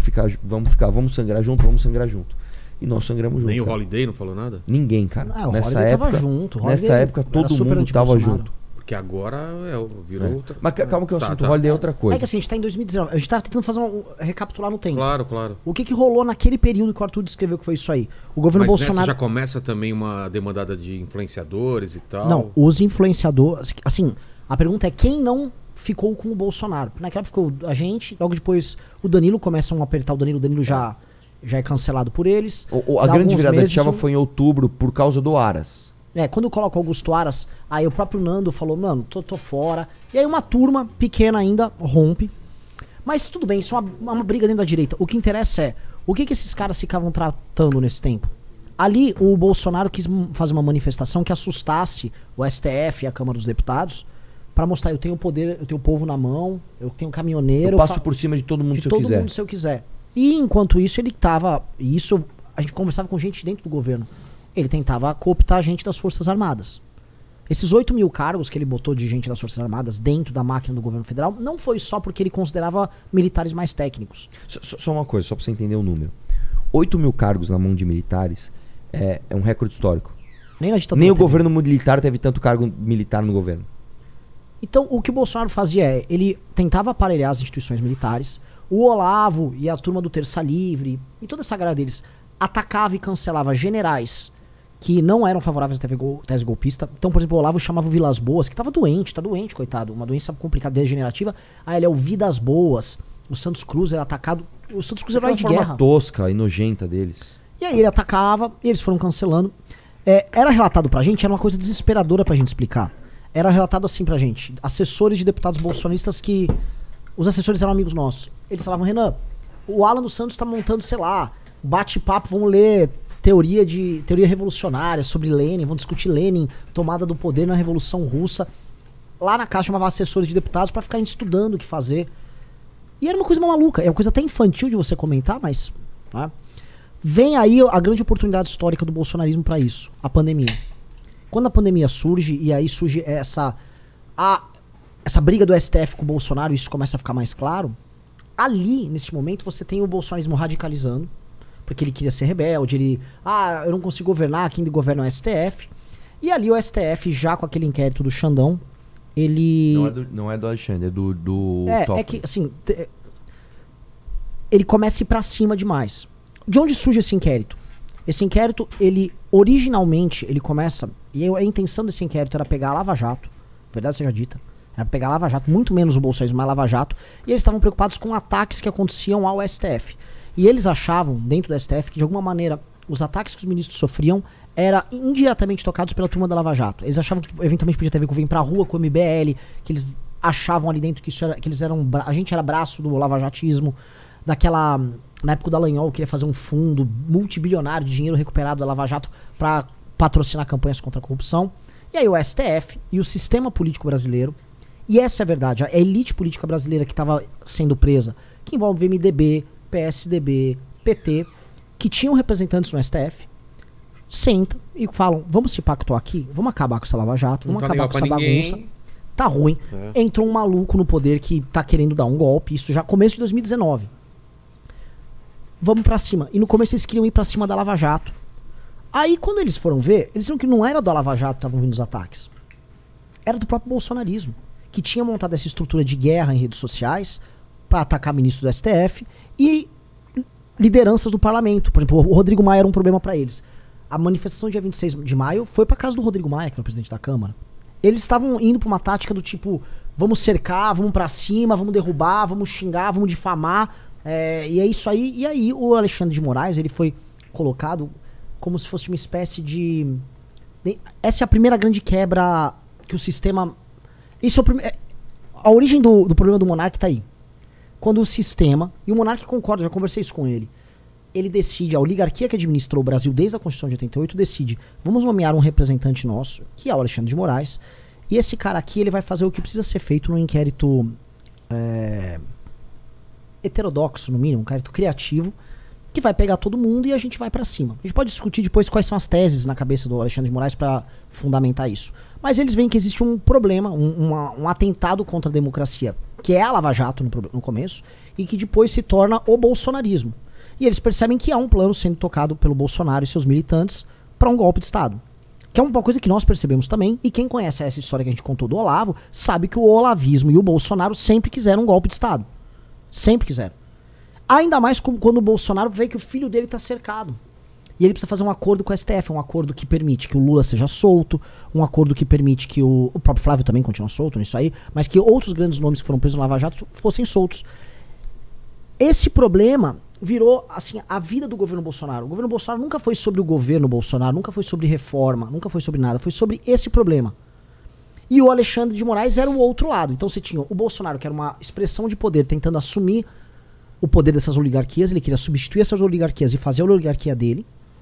sangrar junto. E nós sangramos junto. Nem o cara. Holiday não falou nada? Ninguém, cara. O nessa Holiday época, tava junto. nessa época todo mundo tava junto. Porque agora virou outra... Mas calma que o assunto Holiday é outra coisa. É que assim, a gente tá em 2019. A gente tava tentando fazer recapitular no tempo. Claro. O que rolou naquele período que o Arthur descreveu que foi isso aí? O governo Mas Bolsonaro... nessa já começa também uma demandada de influenciadores e tal? Não, os influenciadores... Assim, a pergunta é quem não ficou com o Bolsonaro? Naquela época ficou a gente, logo depois o Danilo, começam a apertar o Danilo já é cancelado por eles. A grande virada de chave foi em outubro por causa do Aras. Quando coloca o Augusto Aras, aí o próprio Nando falou, mano, tô fora. E aí uma turma pequena ainda rompe. Mas tudo bem, isso é uma briga dentro da direita. O que interessa é, o que esses caras ficavam tratando nesse tempo? Ali o Bolsonaro quis fazer uma manifestação que assustasse o STF e a Câmara dos Deputados pra mostrar, eu tenho o poder, eu tenho o povo na mão, eu tenho caminhoneiro. Eu passo por cima de todo mundo se eu quiser. E enquanto isso ele tava, isso a gente conversava com gente dentro do governo. Ele tentava cooptar gente das Forças Armadas. Esses 8 mil cargos que ele botou de gente das Forças Armadas dentro da máquina do governo federal não foi só porque ele considerava militares mais técnicos. Só uma coisa, só pra você entender o número. 8 mil cargos na mão de militares é um recorde histórico. Nem o governo militar teve tanto cargo militar no governo. Então, o que o Bolsonaro fazia é, ele tentava aparelhar as instituições militares, o Olavo e a turma do Terça Livre, e toda essa galera deles, atacava e cancelava generais que não eram favoráveis à tese golpista. Então, por exemplo, o Olavo chamava o Vilas Boas, que tá doente, coitado, uma doença complicada, degenerativa. Ele é o Vidas Boas. O Santos Cruz era atacado. O Santos Cruz era de guerra. Uma tosca e nojenta deles. E aí ele atacava, e eles foram cancelando. Era relatado pra gente, era uma coisa desesperadora pra gente explicar. Era relatado assim pra gente, assessores de deputados bolsonaristas que... Os assessores eram amigos nossos. Eles falavam, Renan, o Alan dos Santos tá montando, sei lá, bate-papo, vamos ler teoria revolucionária sobre Lenin, vão discutir Lenin, tomada do poder na Revolução Russa. Lá na casa chamava assessores de deputados pra ficarem estudando o que fazer. E era uma coisa maluca, é uma coisa até infantil de você comentar, mas... Né? Vem aí a grande oportunidade histórica do bolsonarismo pra isso, a pandemia. Quando a pandemia surge, e aí surge essa briga do STF com o Bolsonaro, isso começa a ficar mais claro, ali, nesse momento, você tem o bolsonarismo radicalizando, porque ele queria ser rebelde, eu não consigo governar, quem governa é o STF. E ali o STF, já com aquele inquérito do Xandão, ele... Não é do Alexandre, é do Toffoli. É que, assim, ele começa a ir pra cima demais. De onde surge esse inquérito? Esse inquérito, ele, originalmente, ele começa... E a intenção desse inquérito era pegar a Lava Jato, verdade seja dita, era pegar a Lava Jato, muito menos o bolsonarismo, mas a Lava Jato, e eles estavam preocupados com ataques que aconteciam ao STF. E eles achavam, dentro do STF, que de alguma maneira os ataques que os ministros sofriam eram indiretamente tocados pela turma da Lava Jato. Eles achavam que eventualmente podia ter a ver com vir pra rua, com o MBL, que eles achavam ali dentro que isso era, que eles eram, a gente era braço do lavajatismo, daquela, na época do Dallagnol, queria fazer um fundo multibilionário de dinheiro recuperado da Lava Jato pra patrocinar campanhas contra a corrupção. E aí o STF e o sistema político brasileiro, e essa é a verdade, a elite política brasileira que estava sendo presa, que envolve MDB, PSDB, PT, que tinham representantes no STF, sentam e falam, vamos se pactuar aqui, vamos acabar com essa Lava Jato, vamos acabar com essa bagunça. Tá ruim. Entrou um maluco no poder que tá querendo dar um golpe, isso já começo de 2019. Vamos pra cima. E no começo eles queriam ir pra cima da Lava Jato. Aí quando eles foram ver, eles viram que não era da Lava Jato que estavam vindo os ataques. Era do próprio bolsonarismo, que tinha montado essa estrutura de guerra em redes sociais pra atacar ministros do STF e lideranças do parlamento. Por exemplo, o Rodrigo Maia era um problema pra eles. A manifestação dia 26 de maio foi pra casa do Rodrigo Maia, que era o presidente da Câmara. Eles estavam indo pra uma tática do tipo, vamos cercar, vamos pra cima, vamos derrubar, vamos xingar, vamos difamar. E é isso aí. E aí o Alexandre de Moraes, ele foi colocado como se fosse uma espécie de... Essa é a primeira grande quebra que o sistema... Isso é a origem do problema do monarca tá aí. Quando o sistema... E o monarca concorda, já conversei isso com ele. Ele decide, a oligarquia que administrou o Brasil desde a Constituição de 88 decide, vamos nomear um representante nosso, que é o Alexandre de Moraes, e esse cara aqui ele vai fazer o que precisa ser feito num inquérito heterodoxo, no mínimo, um inquérito criativo, que vai pegar todo mundo e a gente vai pra cima. A gente pode discutir depois quais são as teses na cabeça do Alexandre de Moraes pra fundamentar isso. Mas eles veem que existe um problema, um atentado contra a democracia, que é a Lava Jato no começo, e que depois se torna o bolsonarismo. E eles percebem que há um plano sendo tocado pelo Bolsonaro e seus militantes para um golpe de Estado. Que é uma coisa que nós percebemos também, e quem conhece essa história que a gente contou do Olavo, sabe que o olavismo e o Bolsonaro sempre quiseram um golpe de Estado. Sempre quiseram. Ainda mais quando o Bolsonaro vê que o filho dele está cercado. E ele precisa fazer um acordo com o STF, um acordo que permite que o Lula seja solto, um acordo que permite que o próprio Flávio também continue solto nisso aí, mas que outros grandes nomes que foram presos no Lava Jato fossem soltos. Esse problema virou, assim, a vida do governo Bolsonaro. O governo Bolsonaro nunca foi sobre o governo Bolsonaro, nunca foi sobre reforma, nunca foi sobre nada, foi sobre esse problema. E o Alexandre de Moraes era o outro lado. Então você tinha o Bolsonaro, que era uma expressão de poder, tentando assumir o poder dessas oligarquias, ele queria substituir essas oligarquias e fazer a oligarquia dele.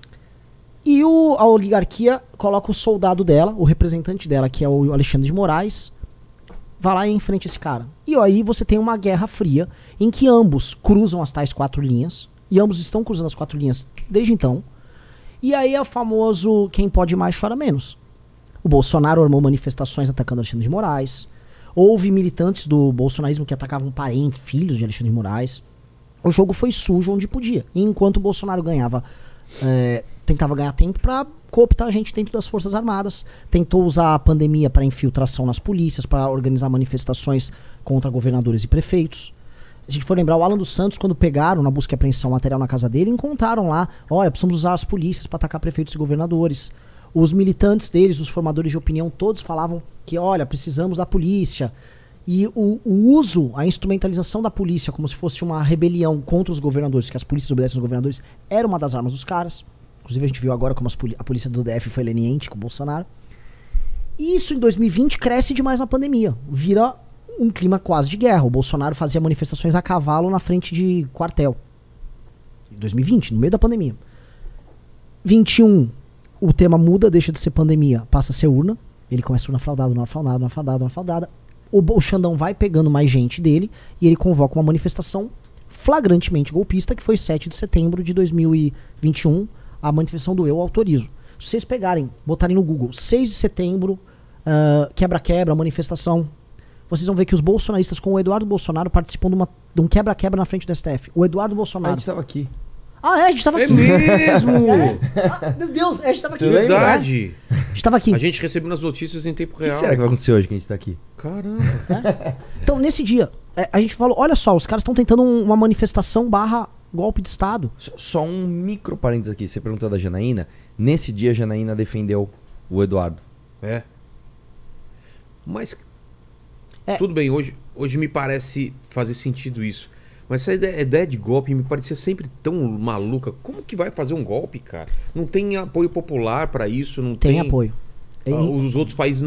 E a oligarquia coloca o soldado dela, o representante dela, que é o Alexandre de Moraes, vai lá e enfrenta esse cara. E aí você tem uma guerra fria, em que ambos cruzam as tais 4 linhas, e ambos estão cruzando as 4 linhas desde então. E aí é o famoso quem pode mais chora menos. O Bolsonaro armou manifestações atacando Alexandre de Moraes. Houve militantes do bolsonarismo que atacavam parentes, filhos de Alexandre de Moraes. O jogo foi sujo onde podia. E enquanto o Bolsonaro ganhava... tentava ganhar tempo para cooptar a gente dentro das Forças Armadas, tentou usar a pandemia para infiltração nas polícias, para organizar manifestações contra governadores e prefeitos. A gente for lembrar, o Alan dos Santos, quando pegaram na busca e apreensão material na casa dele, encontraram lá, olha, precisamos usar as polícias para atacar prefeitos e governadores. Os militantes deles, os formadores de opinião, todos falavam que, olha, precisamos da polícia. E o uso, a instrumentalização da polícia como se fosse uma rebelião contra os governadores, que as polícias obedecem aos governadores, era uma das armas dos caras. Inclusive a gente viu agora como a polícia do DF foi leniente com o Bolsonaro. E isso em 2020 cresce demais na pandemia. Vira um clima quase de guerra. O Bolsonaro fazia manifestações a cavalo na frente de quartel. Em 2020, no meio da pandemia. 21, o tema muda, deixa de ser pandemia, passa a ser urna. Ele começa urna fraudada, urna fraudada, urna fraudada, urna fraudada. O Xandão vai pegando mais gente dele e ele convoca uma manifestação flagrantemente golpista, que foi 7 de setembro de 2021, a manifestação do Eu Autorizo. Se vocês pegarem, botarem no Google 6 de setembro, quebra-quebra, manifestação, vocês vão ver que os bolsonaristas com o Eduardo Bolsonaro participam de um quebra-quebra na frente do STF. O Eduardo Bolsonaro... A gente tava aqui. Ah, a gente tava aqui. É mesmo! Meu Deus, a gente tava aqui. Verdade. A gente tava aqui. A gente recebeu nas notícias em tempo O que real. será que vai acontecer hoje que a gente tá aqui? Caramba. Então, nesse dia, a gente falou, olha só, os caras estão tentando uma manifestação / golpe de Estado. Só um micro parênteses aqui. Você perguntou da Janaína. Nesse dia, a Janaína defendeu o Eduardo. É. Mas... Tudo bem, hoje me parece fazer sentido isso. Mas essa ideia de golpe me parecia sempre tão maluca. Como que vai fazer um golpe, cara? Não tem apoio popular pra isso, não tem... Tem apoio. Os outros países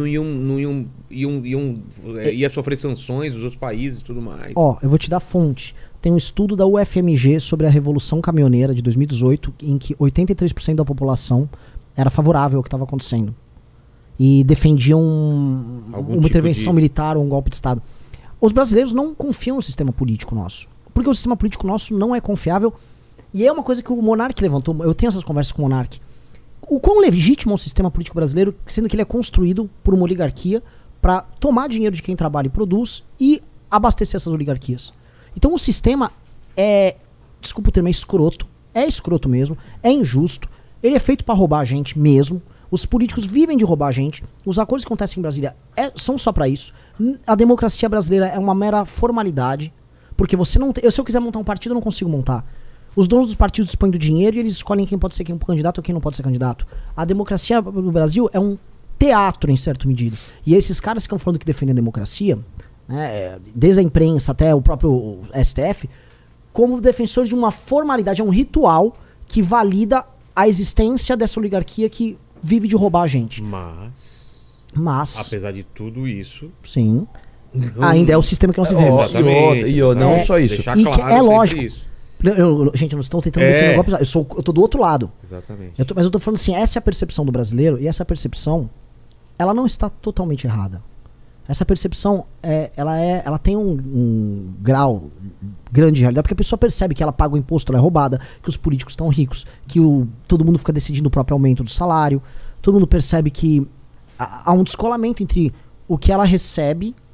ia sofrer sanções, os outros países e tudo mais. Ó, eu vou te dar fonte. Tem um estudo da UFMG sobre a Revolução Caminhoneira de 2018, em que 83% da população era favorável ao que estava acontecendo. E defendiam uma intervenção militar ou um golpe de Estado. Os brasileiros não confiam no sistema político nosso. Porque o sistema político nosso não é confiável. E é uma coisa que o Monark levantou. Eu tenho essas conversas com o Monark. O quão legítimo é o sistema político brasileiro, sendo que ele é construído por uma oligarquia para tomar dinheiro de quem trabalha e produz e abastecer essas oligarquias. Então o sistema desculpa o termo, é escroto. É escroto mesmo. É injusto. Ele é feito para roubar a gente mesmo. Os políticos vivem de roubar a gente. Os acordos que acontecem em Brasília são só para isso. A democracia brasileira é uma mera formalidade. Porque você não tem... Se eu quiser montar um partido, eu não consigo montar. Os donos dos partidos dispõem do dinheiro e eles escolhem quem pode ser candidato ou quem não pode ser candidato. A democracia no Brasil é um teatro, em certa medida. E esses caras que ficam falando que defendem a democracia, né, desde a imprensa até o próprio STF, como defensores de uma formalidade, é um ritual que valida a existência dessa oligarquia que vive de roubar a gente. Mas apesar de tudo isso... Sim. Ainda é o sistema que nós vivemos. Não só isso. E claro, é lógico. Gente, nós estamos tentando defender o golpe. Eu tô do outro lado. Exatamente. Mas eu tô falando assim, essa é a percepção do brasileiro, e essa percepção, ela não está totalmente errada. Essa percepção, ela tem um grau grande de realidade, porque a pessoa percebe que ela paga o imposto, ela é roubada, que os políticos estão ricos, que todo mundo fica decidindo o próprio aumento do salário, todo mundo percebe que há um descolamento entre o que ela recebe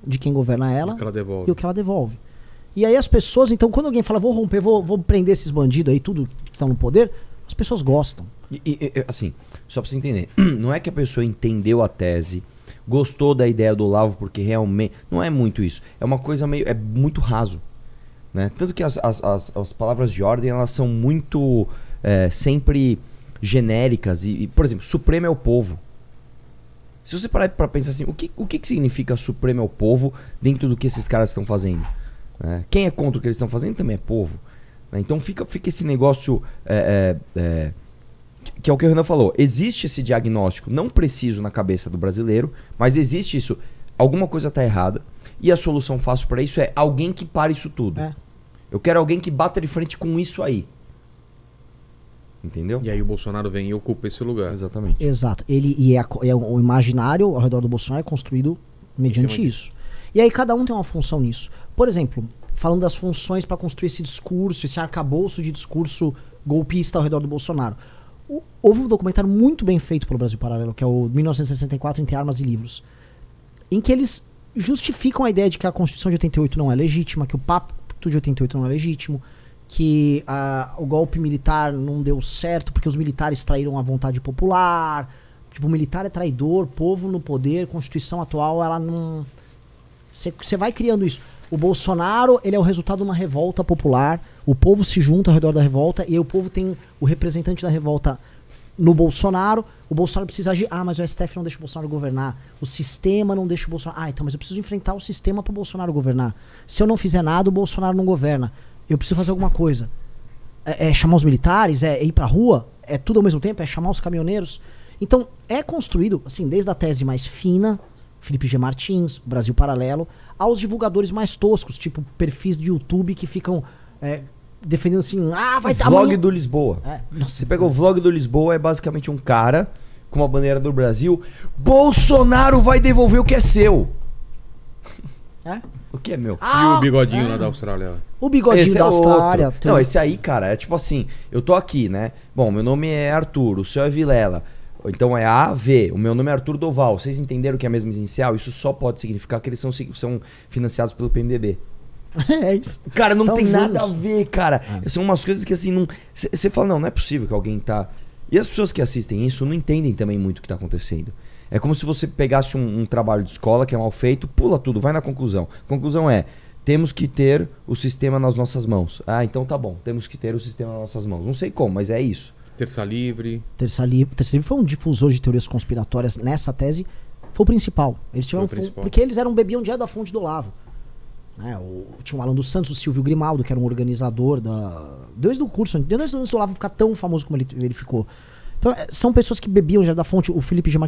de quem governa ela O que ela devolve. e o que ela devolve. E aí as pessoas, então, quando alguém fala, vou romper, vou prender esses bandidos aí, tudo que estão no poder, as pessoas gostam. Assim, só pra você entender, não é que a pessoa entendeu a tese, gostou da ideia do Olavo, porque realmente... Não é muito isso. É uma coisa meio... É muito raso. Né? Tanto que as palavras de ordem, elas são muito... sempre genéricas. Por exemplo, Supremo é o povo. Se você parar pra pensar assim, o que significa Supremo é o povo dentro do que esses caras estão fazendo? Quem é contra o que eles estão fazendo também é povo. Então fica esse negócio... que é o que o Renan falou. Existe esse diagnóstico não preciso na cabeça do brasileiro, mas existe isso. Alguma coisa está errada. E a solução fácil para isso é alguém que pare isso tudo. Eu quero alguém que bata de frente com isso aí. Entendeu? E aí o Bolsonaro vem e ocupa esse lugar. Exatamente. Exato. O imaginário ao redor do Bolsonaro é construído mediante isso. E aí cada um tem uma função nisso. Por exemplo, falando das funções para construir esse discurso, esse arcabouço de discurso golpista ao redor do Bolsonaro. Houve um documentário muito bem feito pelo Brasil Paralelo, que é o 1964 Entre Armas e Livros, em que eles justificam a ideia de que a Constituição de 88 não é legítima, que o Pacto de 88 não é legítimo, que o golpe militar não deu certo porque os militares traíram a vontade popular. Tipo, o militar é traidor, povo no poder, Constituição atual, ela não... Você vai criando isso. O Bolsonaro, ele é o resultado de uma revolta popular. O povo se junta ao redor da revolta e aí o povo tem o representante da revolta no Bolsonaro. O Bolsonaro precisa agir. Mas o STF não deixa o Bolsonaro governar. O sistema não deixa o Bolsonaro... então, mas eu preciso enfrentar o sistema para o Bolsonaro governar. Se eu não fizer nada, o Bolsonaro não governa. Eu preciso fazer alguma coisa. É chamar os militares? É ir pra rua? É tudo ao mesmo tempo? É chamar os caminhoneiros? Então, é construído, assim, desde a tese mais fina... Felipe G. Martins, Brasil Paralelo, aos divulgadores mais toscos, tipo perfis de YouTube que ficam defendendo assim, vai dar vlog do Lisboa. Você pega o vlog do Lisboa, é basicamente um cara com uma bandeira do Brasil. Bolsonaro vai devolver o que é seu. O que é meu? E o bigodinho lá da Austrália? O bigodinho da Austrália. Não, esse aí, cara, é tipo assim, eu tô aqui, né? Bom, meu nome é Arthur, o seu é Vilela. Então é AV, o meu nome é Arthur Doval. Vocês entenderam que é a mesma inicial? Isso só pode significar que eles são financiados pelo PMDB. É isso. Cara, não tem nada a ver, cara. São umas coisas que assim, não... Você fala, não é possível que alguém tá... E as pessoas que assistem isso não entendem também muito o que tá acontecendo. É como se você pegasse um trabalho de escola que é mal feito, pula tudo, vai na conclusão. A conclusão é, temos que ter o sistema nas nossas mãos. Então tá bom, temos que ter o sistema nas nossas mãos. Não sei como, mas é isso. Terça Livre. Terça Livre foi um difusor de teorias conspiratórias nessa tese. Foi o principal. Eles tiveram porque eles bebiam direto da fonte do Olavo. Tinha o Alan dos Santos, o Silvio Grimaldo, que era um organizador desde o curso, desde o Olavo ficar tão famoso como ele ficou. Então, são pessoas que bebiam já da fonte. O Felipe G.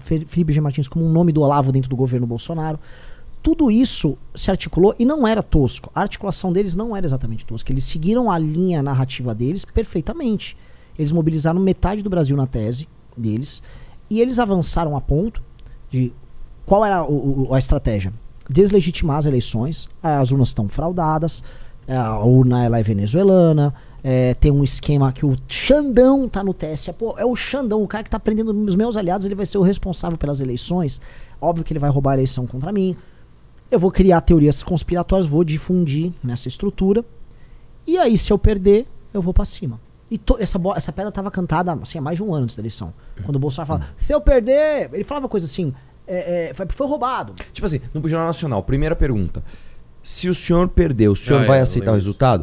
Martins como um nome do Olavo dentro do governo Bolsonaro. Tudo isso se articulou e não era tosco. A articulação deles não era exatamente tosca. Eles seguiram a linha narrativa deles perfeitamente. Eles mobilizaram metade do Brasil na tese deles. E eles avançaram a ponto de... Qual era a estratégia? Deslegitimar as eleições. As urnas estão fraudadas. A urna ela é venezuelana. Tem um esquema que o Xandão tá no teste. É o Xandão, o cara que tá prendendo os meus aliados. Ele vai ser o responsável pelas eleições. Óbvio que ele vai roubar a eleição contra mim. Eu vou criar teorias conspiratórias. Vou difundir nessa estrutura. E aí, se eu perder, eu vou pra cima. E essa pedra estava cantada assim, há mais de um ano antes da eleição. Quando o Bolsonaro falava, se eu perder... Ele falava coisa assim, foi roubado. Tipo assim, no Jornal Nacional, primeira pergunta. Se o senhor perder, o senhor vai aceitar o resultado?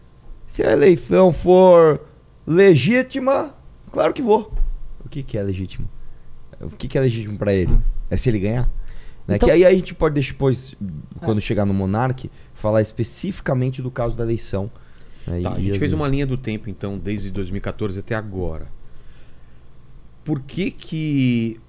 Se a eleição for legítima, claro que vou. O que é legítimo? O que é legítimo pra ele? É se ele ganhar? Então, que aí a gente pode depois, quando chegar no Monark, falar especificamente do caso da eleição. A gente fez uma linha do tempo, então, desde 2014 até agora. Por que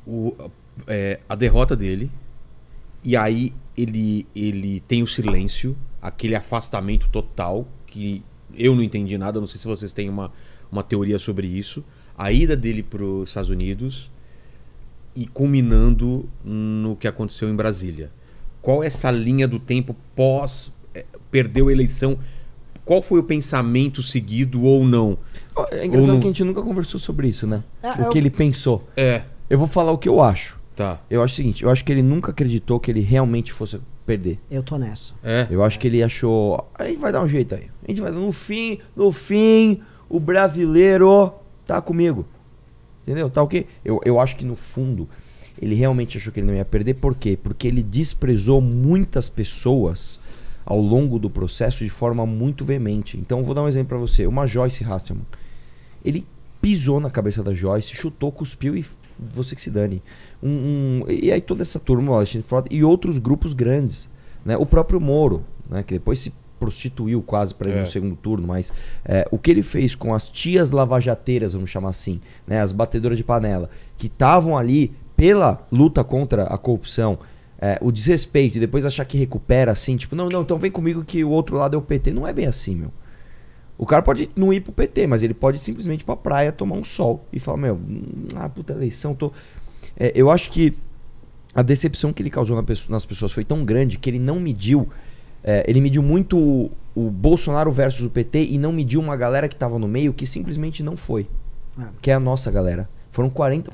a derrota dele, e aí ele tem o silêncio, aquele afastamento total, que eu não entendi nada, não sei se vocês têm uma teoria sobre isso, a ida dele para os Estados Unidos e culminando no que aconteceu em Brasília. Qual é essa linha do tempo pós perdeu a eleição? Qual foi o pensamento seguido ou não? É engraçado que a gente nunca conversou sobre isso, né? O que ele pensou. Eu vou falar o que eu acho. Tá. Eu acho o seguinte, eu acho que ele nunca acreditou que ele realmente fosse perder. Eu tô nessa. É. Eu acho que ele achou, a gente vai dar um jeito aí. A gente vai no fim, o brasileiro tá comigo. Entendeu? Tá ok? Eu acho que no fundo ele realmente achou que ele não ia perder. Por quê? Porque ele desprezou muitas pessoas ao longo do processo de forma muito veemente. Então, vou dar um exemplo pra você. Uma Joyce Hasselman. Ele pisou na cabeça da Joyce, chutou, cuspiu e você que se dane. E aí toda essa turma, o Alexandre Frota e outros grupos grandes. Né? O próprio Moro, né? Que depois se prostituiu quase para ir no segundo turno, mas o que ele fez com as tias lavajateiras, vamos chamar assim, né? As batedoras de panela, que estavam ali pela luta contra a corrupção, o desrespeito, e depois achar que recupera assim, tipo, não, então vem comigo que o outro lado é o PT. Não é bem assim, meu. O cara pode não ir pro PT, mas ele pode simplesmente ir pra praia, tomar um sol e falar, meu, puta eleição, eu acho que a decepção que ele causou nas pessoas foi tão grande que ele não mediu. Ele mediu muito o Bolsonaro versus o PT e não mediu uma galera que tava no meio que simplesmente não foi. Que é a nossa galera. Foram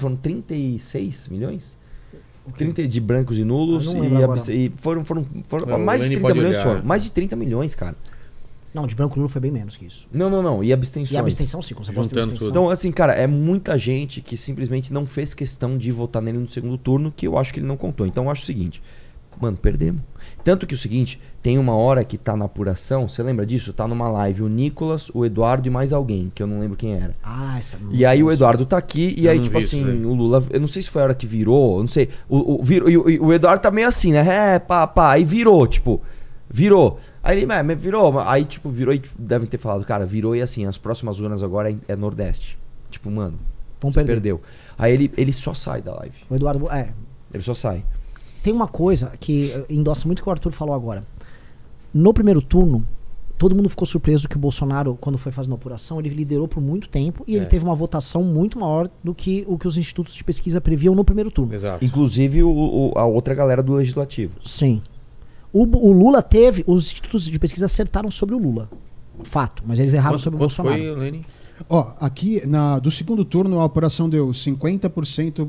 36 milhões? 30 de brancos e nulos e foram mais de 30 milhões foram. Mais de 30 milhões, cara. Não, de branco e nulo foi bem menos que isso. Não. E abstenções. E abstenção sim, com certeza. Então, assim, cara, é muita gente que simplesmente não fez questão de votar nele no segundo turno, que eu acho que ele não contou. Então eu acho o seguinte, mano, perdemos. Tanto que o seguinte, tem uma hora que tá na apuração, você lembra disso? Tá numa live o Nicolas, o Eduardo e mais alguém, que eu não lembro quem era. Essa é muito E aí o massa. Eduardo tá aqui, e aí tipo assim, o Lula, eu não sei se foi a hora que virou, eu não sei. O Eduardo tá meio assim, né? Aí virou, tipo, virou. Aí ele, mas virou, aí tipo, virou e devem ter falado, cara, virou e assim, as próximas urnas agora é Nordeste. Tipo, mano, você perdeu. Aí ele só sai da live. O Eduardo, Ele só sai. Tem uma coisa que endossa muito o que o Arthur falou agora. No primeiro turno, todo mundo ficou surpreso que o Bolsonaro, quando foi fazendo a apuração, ele liderou por muito tempo e ele teve uma votação muito maior do que o que os institutos de pesquisa previam no primeiro turno. Exato. Inclusive a outra galera do Legislativo. Sim. O Lula teve... Os institutos de pesquisa acertaram sobre o Lula. Fato. Mas eles erraram sobre o Bolsonaro. Foi, Lenin? Ó, aqui do segundo turno a apuração deu 50%,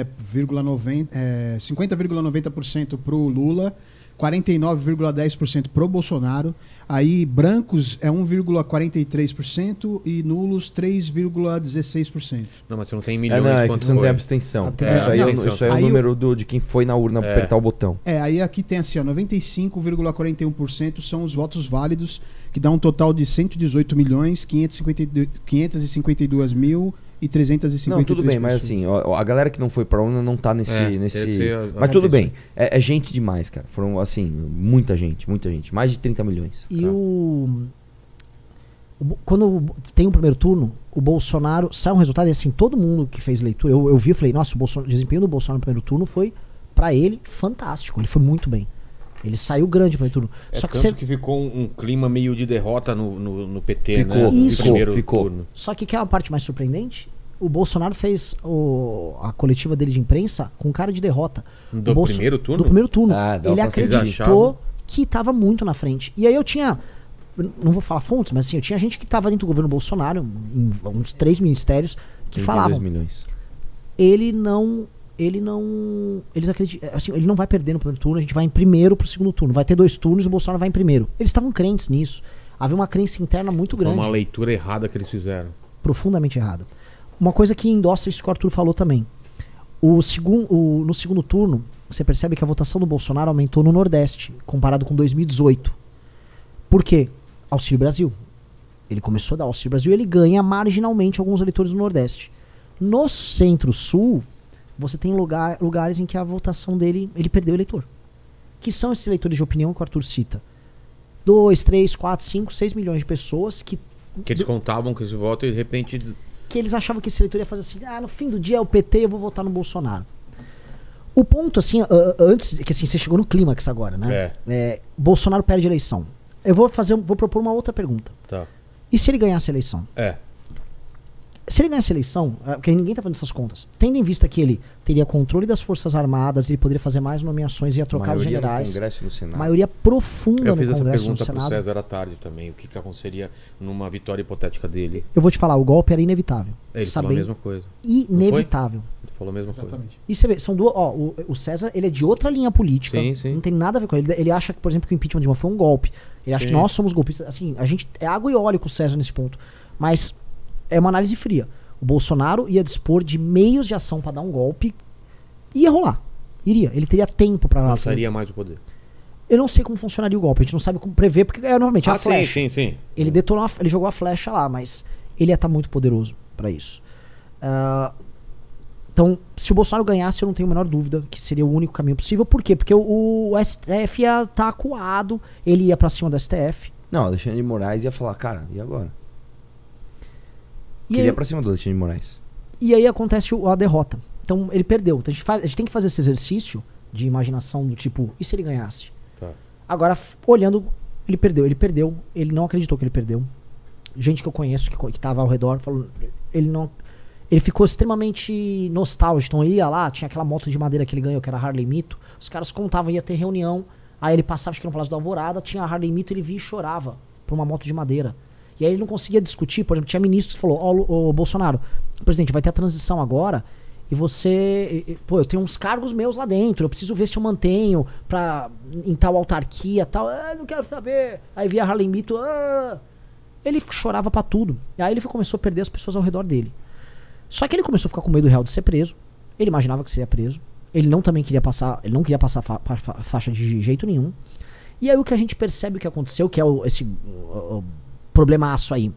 50,90% pro Lula, 49,10% pro Bolsonaro. Aí brancos é 1,43% e nulos 3,16%. Não, mas você não tem milhões. É que você não tem abstenção. Isso aí é o número de quem foi na urna apertar o botão. Aí aqui tem assim, ó, 95,41% são os votos válidos, que dá um total de 118.552.353. Não, tudo bem, mas assim, a galera que não foi pra urna não tá nesse... Mas tudo bem, é gente demais, cara. Foram, assim, muita gente. Mais de 30 milhões. E quando tem um primeiro turno, o Bolsonaro sai um resultado, e assim, todo mundo que fez leitura, eu vi e falei, nossa, o desempenho do Bolsonaro no primeiro turno foi, pra ele, fantástico. Ele foi muito bem. Ele saiu grande no primeiro turno. Só que ficou um clima meio de derrota no PT, ficou, né? Ficou. Turno. Só que é uma parte mais surpreendente? O Bolsonaro fez a coletiva dele de imprensa com cara de derrota. Do primeiro turno? Do primeiro turno. pra Ele acreditou que estava muito na frente. E aí eu tinha... Não vou falar fontes, mas assim, eu tinha gente que estava dentro do governo Bolsonaro, em uns 3 ministérios, que falavam... milhões. Eles acreditam, assim, ele não vai perder no primeiro turno, a gente vai em primeiro pro segundo turno. Vai ter 2 turnos e o Bolsonaro vai em primeiro. Eles estavam crentes nisso. Havia uma crença interna muito grande. Foi uma leitura errada que eles fizeram. Profundamente errada. Uma coisa que endossa isso que o Arthur falou também. No segundo turno, você percebe que a votação do Bolsonaro aumentou no Nordeste, comparado com 2018. Por quê? Auxílio Brasil. Ele começou a dar Auxílio Brasil e ele ganha marginalmente alguns eleitores do Nordeste. No Centro-Sul, você tem lugares em que a votação dele, ele perdeu o eleitor. Que são esses eleitores de opinião que o Arthur cita? 2, 3, 4, 5, 6 milhões de pessoas que eles contavam com esse voto e de repente... Que eles achavam que esse eleitor ia fazer assim, no fim do dia é o PT, eu vou votar no Bolsonaro. O ponto, assim, antes, que assim, você chegou no clímax agora, né? Bolsonaro perde a eleição. Eu vou propor uma outra pergunta. Tá. E se ele ganhasse a eleição? Se ele ganhasse a eleição, porque ninguém tá fazendo essas contas, tendo em vista que ele teria controle das Forças Armadas, ele poderia fazer mais nomeações, ia trocar os generais. No Congresso e no Senado. Maioria profunda no Congresso e no Senado. Eu fiz essa pergunta pro César à tarde também, o que aconteceria numa vitória hipotética dele. Eu vou te falar, o golpe era inevitável. Ele falou a mesma coisa. Inevitável. falou a mesma coisa. Exatamente. E você vê, são duas. Ó, o César, ele é de outra linha política. Sim, sim. Não tem nada a ver com ele. Ele acha que, por exemplo, que o impeachment de Dilma foi um golpe. Ele acha Sim. que nós somos golpistas. Assim, a gente é água e óleo com o César nesse ponto. Mas é uma análise fria. O Bolsonaro ia dispor de meios de ação pra dar um golpe. Ia rolar. Iria. Ele teria tempo pra. Lançaria mais o poder. Eu não sei como funcionaria o golpe. A gente não sabe como prever, porque normalmente é a sim, flecha. sim. Ele detonou, ele jogou a flecha lá, mas ele ia estar muito poderoso pra isso. Então, se o Bolsonaro ganhasse, eu não tenho a menor dúvida que seria o único caminho possível. Por quê? Porque o STF ia estar acuado, ele ia pra cima do STF. Não, Alexandre de Moraes ia falar, cara, e agora? E Queria aí, ir pra cima do Alexandre de Moraes. e aí acontece a derrota. Então, ele perdeu. Então, a gente tem que fazer esse exercício de imaginação do tipo, e se ele ganhasse? Tá. Agora, olhando, ele perdeu, ele não acreditou que ele perdeu. Gente que eu conheço, que tava ao redor, falou, ele ficou extremamente nostálgico. Então ele ia lá, tinha aquela moto de madeira que ele ganhou, que era a Harley Mito. Os caras contavam, ia ter reunião, aí ele passava, acho que no Palácio da Alvorada, tinha a Harley Mito, ele via e chorava por uma moto de madeira. E aí ele não conseguia discutir, por exemplo, tinha ministros que falou, ó, Bolsonaro, presidente, vai ter a transição agora, e você, pô, eu tenho uns cargos meus lá dentro, eu preciso ver se eu mantenho em tal autarquia, tal, não quero saber. Aí via a Harley Mito, ele chorava pra tudo. E aí ele começou a perder as pessoas ao redor dele. Só que ele começou a ficar com medo real de ser preso. Ele imaginava que seria preso. Ele não queria passar faixa de jeito nenhum. E aí o que a gente percebe que aconteceu, que é esse problemaço aí.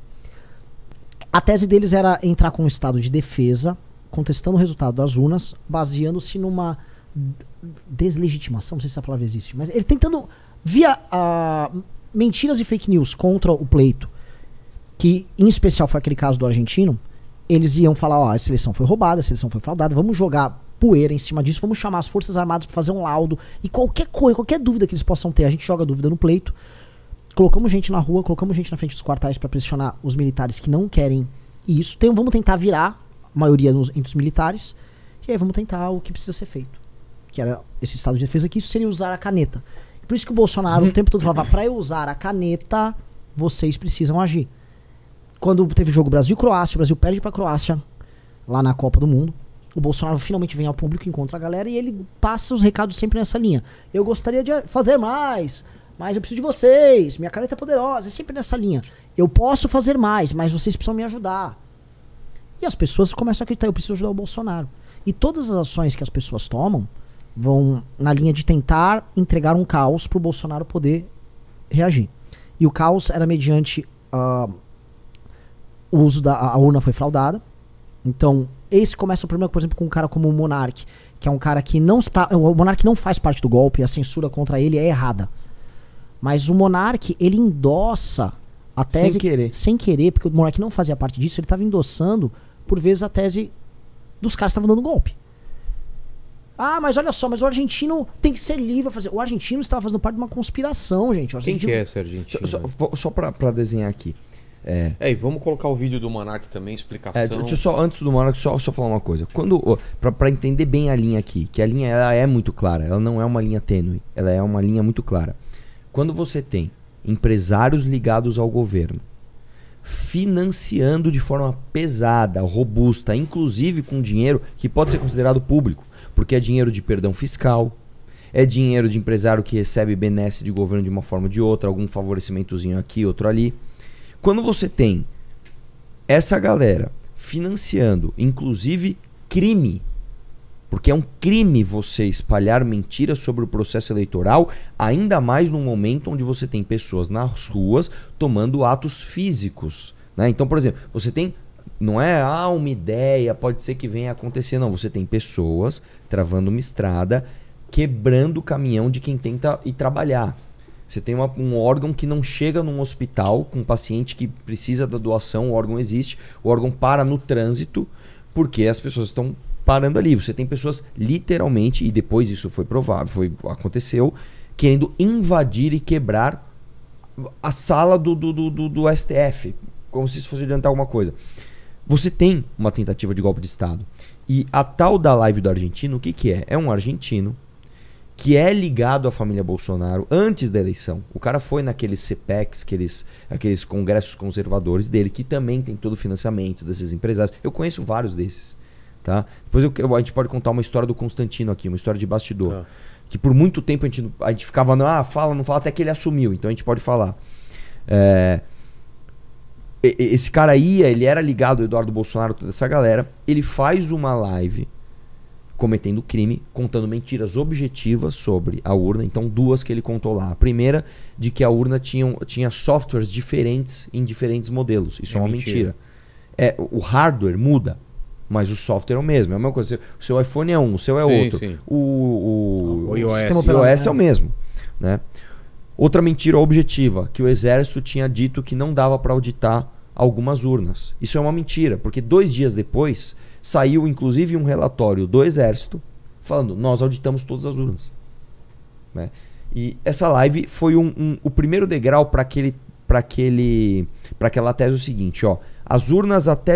A tese deles era entrar com um estado de defesa, contestando o resultado das urnas, baseando-se numa deslegitimação, não sei se essa palavra existe, mas ele tentando, via mentiras e fake news contra o pleito, que em especial foi aquele caso do argentino, eles iam falar, ó, a seleção foi roubada, a seleção foi fraudada, vamos jogar poeira em cima disso, vamos chamar as Forças Armadas para fazer um laudo, e qualquer coisa, qualquer dúvida que eles possam ter, a gente joga dúvida no pleito, colocamos gente na rua, colocamos gente na frente dos quartéis para pressionar os militares que não querem isso, vamos tentar virar a maioria entre os militares, e aí vamos tentar o que precisa ser feito, que era esse estado de defesa, que isso seria usar a caneta. Por isso que o Bolsonaro o tempo todo falava, pra eu usar a caneta, vocês precisam agir. Quando teve o jogo Brasil e Croácia, o Brasil perde pra Croácia, lá na Copa do Mundo, o Bolsonaro finalmente vem ao público, encontra a galera, e ele passa os recados sempre nessa linha. Eu gostaria de fazer mais, mas eu preciso de vocês, minha caneta é poderosa, é sempre nessa linha. Eu posso fazer mais, mas vocês precisam me ajudar. E as pessoas começam a acreditar, eu preciso ajudar o Bolsonaro. E todas as ações que as pessoas tomam vão na linha de tentar entregar um caos pro Bolsonaro poder reagir. E o caos era mediante o uso a urna foi fraudada. Então, esse começa o problema, por exemplo, com um cara como o Monark, que é um cara que não está... O Monark não faz parte do golpe, a censura contra ele é errada. Mas o Monark, ele endossa a tese... Sem querer, porque o Monark não fazia parte disso, ele estava endossando, por vezes, a tese dos caras que estavam dando golpe. Ah, mas olha só, mas o argentino tem que ser livre a fazer. O argentino estava fazendo parte de uma conspiração, gente. Quem que é esse argentino? Só pra desenhar aqui. E vamos colocar o vídeo do Monark também, explicação. Deixa eu só, antes do Monark, só falar uma coisa. Pra entender bem a linha aqui, que a linha ela é muito clara, ela não é uma linha tênue, ela é uma linha muito clara. Quando você tem empresários ligados ao governo, financiando de forma pesada, robusta, inclusive com dinheiro que pode ser considerado público, porque é dinheiro de perdão fiscal, é dinheiro de empresário que recebe benesse de governo de uma forma ou de outra, algum favorecimentozinho aqui, outro ali. Quando você tem essa galera financiando, inclusive crime, porque é um crime você espalhar mentiras sobre o processo eleitoral, ainda mais num momento onde você tem pessoas nas ruas tomando atos físicos, né? Então, por exemplo, você tem... Não é uma ideia, pode ser que venha a acontecer, não. Você tem pessoas travando uma estrada, quebrando o caminhão de quem tenta ir trabalhar. Você tem um órgão que não chega num hospital com um paciente que precisa da doação, o órgão existe, o órgão para no trânsito, porque as pessoas estão parando ali. Você tem pessoas literalmente, e depois isso foi provável, aconteceu, querendo invadir e quebrar a sala do STF, como se isso fosse adiantar alguma coisa. Você tem uma tentativa de golpe de Estado. E a tal da live do argentino, o que é? É um argentino que é ligado à família Bolsonaro antes da eleição. O cara foi naqueles CPECs, aqueles congressos conservadores dele, que também tem todo o financiamento desses empresários. Eu conheço vários desses. Tá? Depois a gente pode contar uma história do Constantino aqui, uma história de bastidor. Tá. Que por muito tempo a gente ficava, fala, não fala, até que ele assumiu. Então a gente pode falar. Esse cara ele era ligado ao Eduardo Bolsonaro, toda essa galera. Ele faz uma live cometendo crime, contando mentiras objetivas sobre a urna. Então, 2 que ele contou lá. A primeira, de que a urna tinha softwares diferentes em diferentes modelos. Isso é uma mentira. O hardware muda, mas o software é o mesmo. É a mesma coisa. O seu iPhone é um, o seu é outro. Sim. O iOS é o mesmo. Né? Outra mentira objetiva, que o Exército tinha dito que não dava para auditar algumas urnas. Isso é uma mentira, porque 2 dias depois saiu inclusive um relatório do Exército falando, nós auditamos todas as urnas. Né? E essa live foi o primeiro degrau para aquela tese o seguinte, as urnas até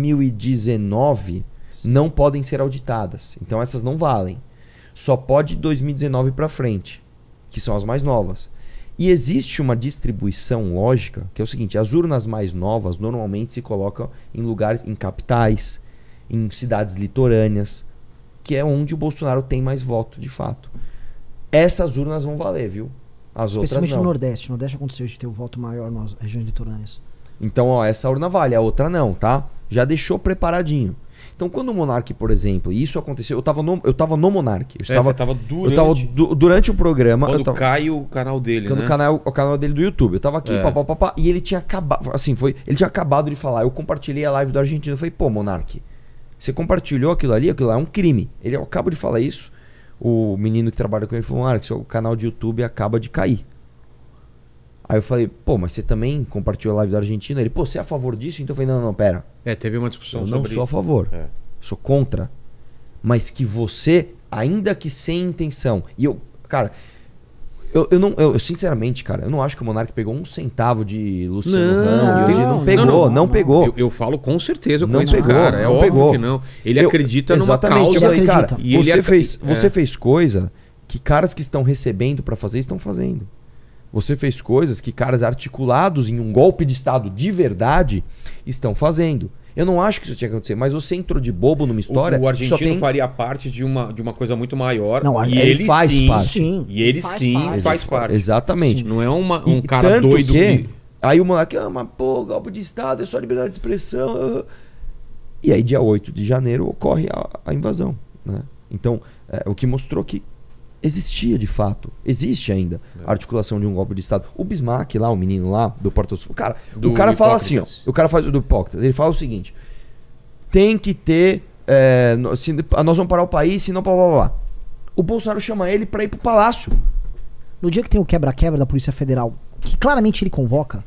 2019 não podem ser auditadas, então essas não valem. Só pode 2019 para frente, que são as mais novas. E existe uma distribuição lógica, que é o seguinte, as urnas mais novas normalmente se colocam em lugares, em capitais, em cidades litorâneas, que é onde o Bolsonaro tem mais voto, de fato. Essas urnas vão valer, viu? As outras não. Especialmente no Nordeste. No Nordeste aconteceu de ter o voto maior nas regiões litorâneas. Então, essa urna vale, a outra não, tá? Já deixou preparadinho. Então, quando o Monark, por exemplo, e isso aconteceu, eu tava no Monark. Você tava durante o programa. Quando cai o canal dele, né? O canal dele do YouTube. Eu tava aqui, e ele tinha acabado. Assim, ele tinha acabado de falar. Eu compartilhei a live do Argentino. Eu falei, pô, Monark, você compartilhou aquilo ali é um crime. Ele acaba de falar isso. O menino que trabalha com ele falou, Monark, seu canal de YouTube acaba de cair. Aí eu falei, pô, mas você também compartilhou a live da Argentina? Ele, pô, você é a favor disso? Então eu falei, não, pera. Teve uma discussão sobre... Eu não sou a favor. Sou contra. Mas que você, ainda que sem intenção... E eu, cara... Eu sinceramente, cara, eu não acho que o Monark pegou um centavo de Luciano Hang. Não pegou. Eu falo com certeza, eu não conheço pegou, cara. É óbvio que não. Ele acredita numa causa. Eu falei, cara, e você fez coisa que caras que estão recebendo pra fazer estão fazendo. Você fez coisas que caras articulados em um golpe de Estado de verdade estão fazendo. Eu não acho que isso tinha que acontecer, mas você entrou de bobo numa história... O argentino faria parte de uma coisa muito maior. Não, e ele faz parte. Sim, e ele faz parte. Exatamente. Sim. Não é um cara doido que... Aí o moleque, mas pô, golpe de Estado, é só liberdade de expressão. E aí dia 8 de janeiro ocorre a invasão. Né? Então, o que mostrou que existia de fato, existe ainda a articulação de um golpe de Estado. O Bismarck lá, o menino lá do Porto dos Fundos, o cara fala assim, o cara faz do Hipócritas, ele fala o seguinte, tem que ter, nós vamos parar o país, senão blá blá blá. O Bolsonaro chama ele pra ir pro palácio. No dia que tem o quebra-quebra da Polícia Federal, que claramente ele convoca,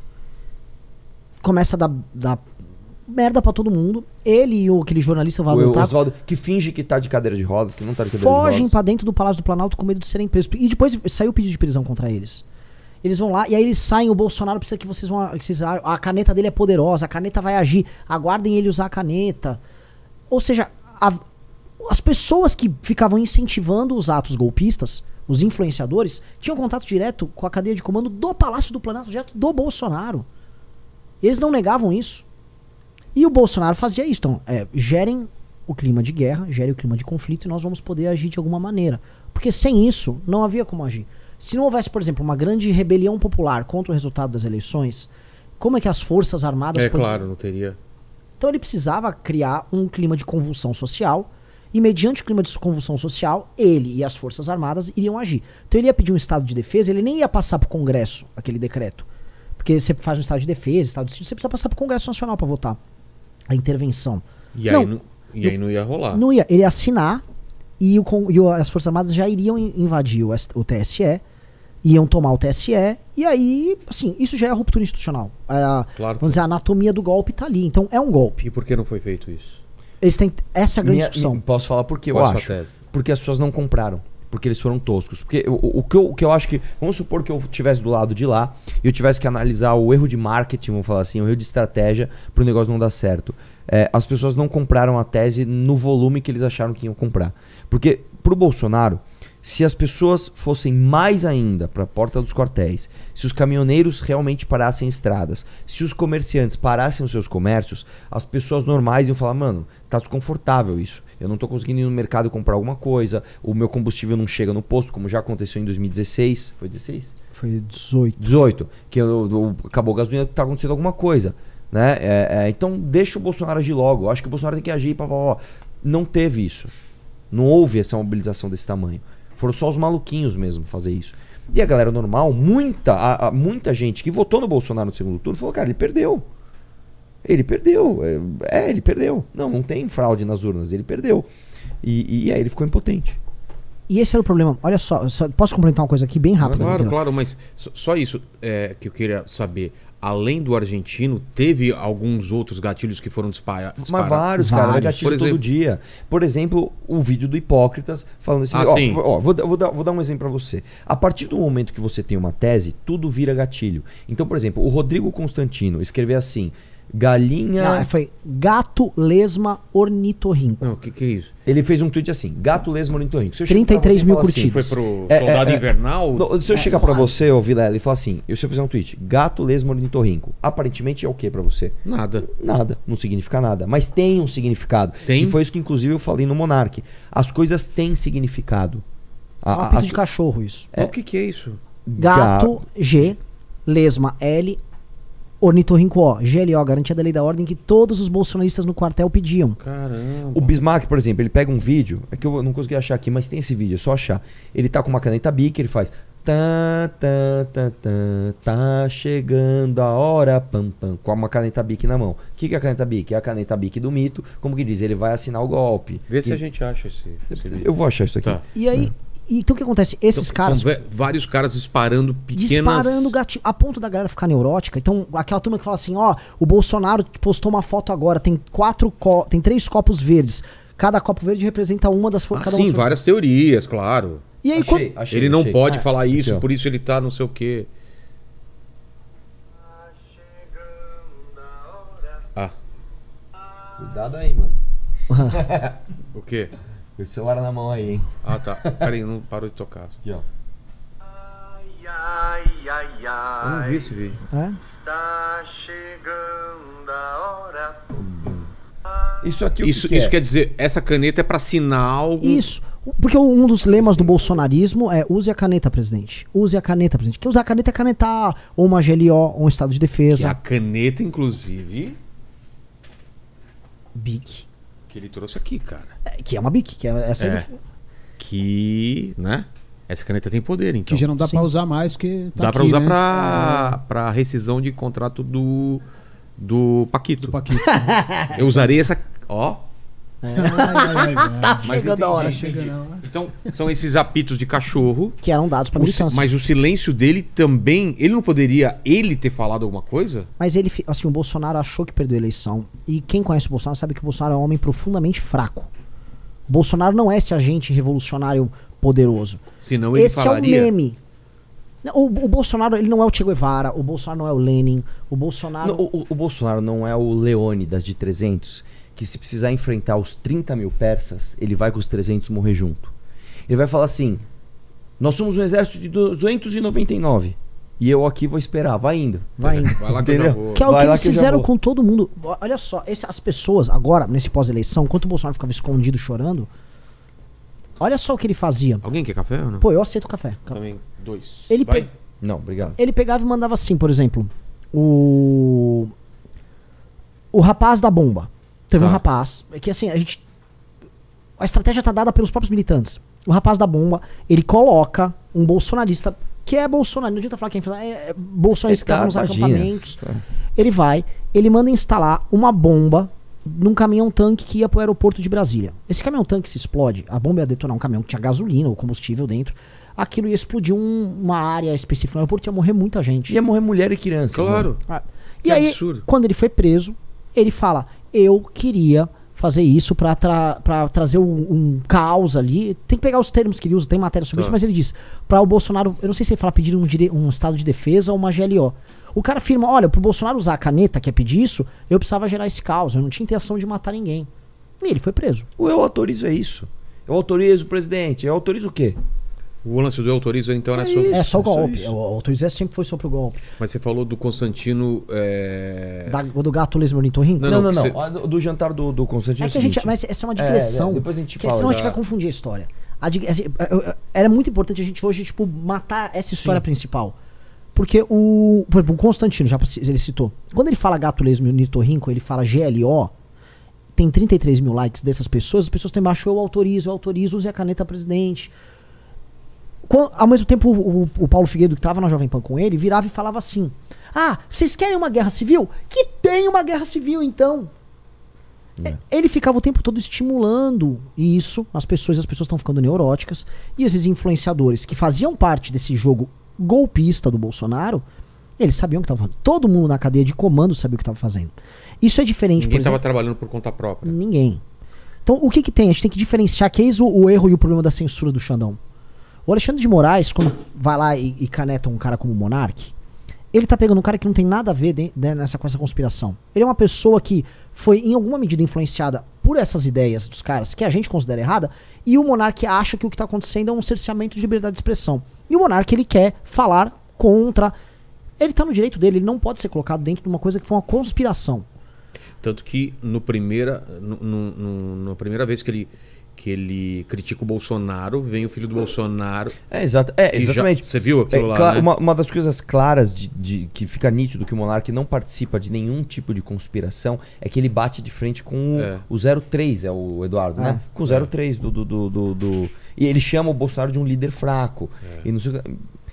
começa a dar merda pra todo mundo. Ele e aquele jornalista Oswaldo, que finge que tá de cadeira de rodas, que não tá de cadeira de rodas. Fogem pra dentro do Palácio do Planalto com medo de serem presos. E depois saiu o pedido de prisão contra eles. Eles vão lá e aí eles saem, o Bolsonaro precisa que vocês vão... a caneta dele é poderosa, a caneta vai agir. Aguardem ele usar a caneta. Ou seja, as pessoas que ficavam incentivando os atos golpistas, os influenciadores, tinham contato direto com a cadeia de comando do Palácio do Planalto, direto do Bolsonaro. Eles não negavam isso. E o Bolsonaro fazia isso. Então, gerem o clima de guerra, gerem o clima de conflito e nós vamos poder agir de alguma maneira. Porque sem isso, não havia como agir. Se não houvesse, por exemplo, uma grande rebelião popular contra o resultado das eleições, como é que as Forças Armadas... claro, não teria... Então ele precisava criar um clima de convulsão social e mediante o clima de convulsão social, ele e as Forças Armadas iriam agir. Então ele ia pedir um estado de defesa, ele nem ia passar pro Congresso aquele decreto. Porque você faz um estado de defesa, estado de sítio, você precisa passar pro Congresso Nacional para votar a intervenção. E aí não ia rolar. Não ia. Ele ia assinar e as Forças Armadas já iriam invadir o TSE, iam tomar o TSE, e aí, assim, isso já é a ruptura institucional. Claro. Vamos dizer, a anatomia do golpe tá ali. Então é um golpe. E por que não foi feito isso? Essa é a grande discussão. Posso falar por que eu acho? Porque as pessoas não compraram. Porque eles foram toscos. Porque o que eu acho que... Vamos supor que eu estivesse do lado de lá e eu tivesse que analisar o erro de marketing, vamos falar assim, o erro de estratégia para o negócio não dar certo. As pessoas não compraram a tese no volume que eles acharam que iam comprar. Porque pro Bolsonaro, Se as pessoas fossem mais ainda para a porta dos quartéis, se os caminhoneiros realmente parassem estradas, se os comerciantes parassem os seus comércios, as pessoas normais iam falar, mano, tá desconfortável isso. Eu não tô conseguindo ir no mercado comprar alguma coisa, o meu combustível não chega no posto, como já aconteceu em 2016. Foi 16? Foi 18. 18, que acabou a gasolina, tá acontecendo alguma coisa, né? Então deixa o Bolsonaro agir logo. Eu acho que o Bolsonaro tem que agir. Não teve isso. Não houve essa mobilização desse tamanho. Foram só os maluquinhos mesmo fazer isso. E a galera normal, muita gente que votou no Bolsonaro no segundo turno falou, cara, ele perdeu. Ele perdeu. Ele perdeu. Não tem fraude nas urnas, ele perdeu. E aí ele ficou impotente. E esse era o problema. Olha só, posso complementar uma coisa aqui bem rápida? Claro, mas só isso que eu queria saber. Além do argentino, teve alguns outros gatilhos que foram disparados? Mas vários, cara. É gatilho todo dia. Por exemplo, o vídeo do Hipócritas falando assim... Vou dar um exemplo pra você. A partir do momento que você tem uma tese, tudo vira gatilho. Então, por exemplo, o Rodrigo Constantino escreveu assim... Galinha... Não, foi gato, lesma, ornitorrinco. Não, o que é isso? Ele fez um tweet assim, gato, lesma, ornitorrinco. 33 mil curtidas. Foi pro Soldado Invernal? Se eu chegar pra você, ô Vilela, e falar assim, se eu fizer um tweet, gato, lesma, ornitorrinco, aparentemente é o que pra você? Nada. Nada, não significa nada. Mas tem um significado. Tem? E foi isso que inclusive eu falei no Monark. As coisas têm significado. É um apito de cachorro isso. O que é isso? Gato, G, lesma, L, ornitorrinco O, GLO, garantia da lei da ordem que todos os bolsonaristas no quartel pediam. Caramba. O Bismarck, por exemplo, ele pega um vídeo, é que eu não consegui achar aqui, mas tem esse vídeo, é só achar. Ele tá com uma caneta Bic, ele faz tá chegando a hora, pam, pam, com uma caneta Bic na mão. O que é a caneta Bic? É a caneta Bic do mito, como que diz, ele vai assinar o golpe. Vê se a gente acha esse vídeo. Eu vou achar isso aqui. Tá. E aí... Então o que acontece? Esses caras... São vários caras disparando pequenas... Disparando gatilho, a ponto da galera ficar neurótica. Então, aquela turma que fala assim, o Bolsonaro postou uma foto agora, tem 3 copos verdes. Cada copo verde representa uma das... Sim, várias teorias, claro. E aí, achei, ele não pode falar isso, por isso ele tá não sei o quê. Cuidado aí, mano. O quê? O celular na mão aí, hein? Tá. Peraí, não parou de tocar. Aqui, ó. Eu não vi esse vídeo. Está chegando a hora. Isso aqui Isso quer dizer, essa caneta é pra assinar algo... Isso. Porque um dos lemas do bolsonarismo é use a caneta, presidente. Use a caneta, presidente. Que usar a caneta é canetar ou uma GLO ou um estado de defesa. Que a caneta, inclusive... Bic. Que ele trouxe aqui, cara. Que é uma Bic. Que é essa aí que, né? Essa caneta tem poder, então. Que já não dá pra usar mais, porque tá dá aqui, pra usar, né? pra rescisão de contrato do Paquito. Do Paquito. Eu usarei essa... Ó. Tá chegando a hora. Então, são esses apitos de cachorro. Que eram dados pra militância. Mas o silêncio dele também... Ele não poderia ter falado alguma coisa? Mas ele, assim, o Bolsonaro achou que perdeu a eleição. E quem conhece o Bolsonaro sabe que o Bolsonaro é um homem profundamente fraco. O Bolsonaro não é esse agente revolucionário poderoso. Senão ele falaria... é o meme. O Bolsonaro, ele não é o Che Guevara, o Bolsonaro não é o Lenin, o Bolsonaro... O Bolsonaro não é o Leônidas de 300, que se precisar enfrentar os 30 mil persas, ele vai com os 300 morrer junto. Ele vai falar assim, nós somos um exército de 299, e eu aqui vou esperar, vai indo. Vai lá que eu já vou. Que é o que eles fizeram com todo mundo. Olha só, as pessoas, agora, nesse pós-eleição, enquanto o Bolsonaro ficava escondido chorando, olha só o que ele fazia. Alguém quer café ou não? Pô, eu aceito café. Também 2. Não, obrigado. Ele pegava e mandava assim, por exemplo, o rapaz da bomba. Teve um rapaz, que assim, a estratégia tá dada pelos próprios militantes. O rapaz da bomba, ele coloca um bolsonarista, que é bolsonarista, não adianta falar quem é bolsonarista que tava nos acampamentos. Ele manda instalar uma bomba num caminhão-tanque que ia pro aeroporto de Brasília. Esse caminhão-tanque se explode, a bomba ia detonar um caminhão que tinha gasolina ou combustível dentro, aquilo ia explodir uma área específica no aeroporto, ia morrer muita gente. Ia morrer mulher e criança. Claro. E aí, quando ele foi preso, ele fala, eu queria fazer isso pra trazer um caos ali. Tem que pegar os termos que ele usa, tem matéria sobre isso, mas ele diz, pra o Bolsonaro, eu não sei se ele fala pedir um estado de defesa ou uma GLO. O cara afirma, olha, pro Bolsonaro usar a caneta, que é pedir isso, eu precisava gerar esse caos, eu não tinha intenção de matar ninguém. E ele foi preso. Eu autorizo isso. Eu autorizo o presidente. Eu autorizo o quê? O lance do autorizo, então, era sobre... É só o isso, golpe. isso. O autorizar sempre foi sobre o golpe. Mas você falou do Constantino... Do gato lesmo ornitorrinco? Não, Não. você- Do jantar do Constantino. É que a gente, mas essa é uma digressão. depois a gente que fala. senão a gente já. vai confundir a história. Era muito importante a gente hoje, tipo, matar essa história principal. Porque por exemplo, o Constantino, já ele citou. Quando ele fala gato lesmo ornitorrinco, ele fala GLO, tem 33 mil likes dessas pessoas, as pessoas estão embaixo, eu autorizo, use a caneta presidente. Ao mesmo tempo, o Paulo Figueiredo, que estava na Jovem Pan com ele, virava e falava assim: ah, vocês querem uma guerra civil? Que tem uma guerra civil, então. Ele ficava o tempo todo estimulando isso nas pessoas, e as pessoas estão ficando neuróticas, e esses influenciadores que faziam parte desse jogo golpista do Bolsonaro, eles sabiam o que estavam fazendo. Todo mundo na cadeia de comando sabia o que estava fazendo. Isso é diferente, Ninguém por estava exemplo... trabalhando por conta própria. Ninguém. Então, o que tem? A gente tem que diferenciar que eis o erro e o problema da censura do Xandão. O Alexandre de Moraes, quando vai lá e caneta um cara como o Monark, ele tá pegando um cara que não tem nada a ver com essa conspiração. Ele é uma pessoa que foi, em alguma medida, influenciada por essas ideias dos caras, que a gente considera errada, e o Monark acha que o que tá acontecendo é um cerceamento de liberdade de expressão. E o Monark, ele quer falar contra... Ele tá no direito dele, ele não pode ser colocado dentro de uma coisa que foi uma conspiração. Tanto que na primeira vez que ele critica o Bolsonaro, vem o filho do Bolsonaro. Exatamente. Você viu aquilo lá, né? Uma das coisas claras que fica nítido que o Monark não participa de nenhum tipo de conspiração é que ele bate de frente com o 03, é o Eduardo, né? Com o 03 E ele chama o Bolsonaro de um líder fraco. E não sei o que.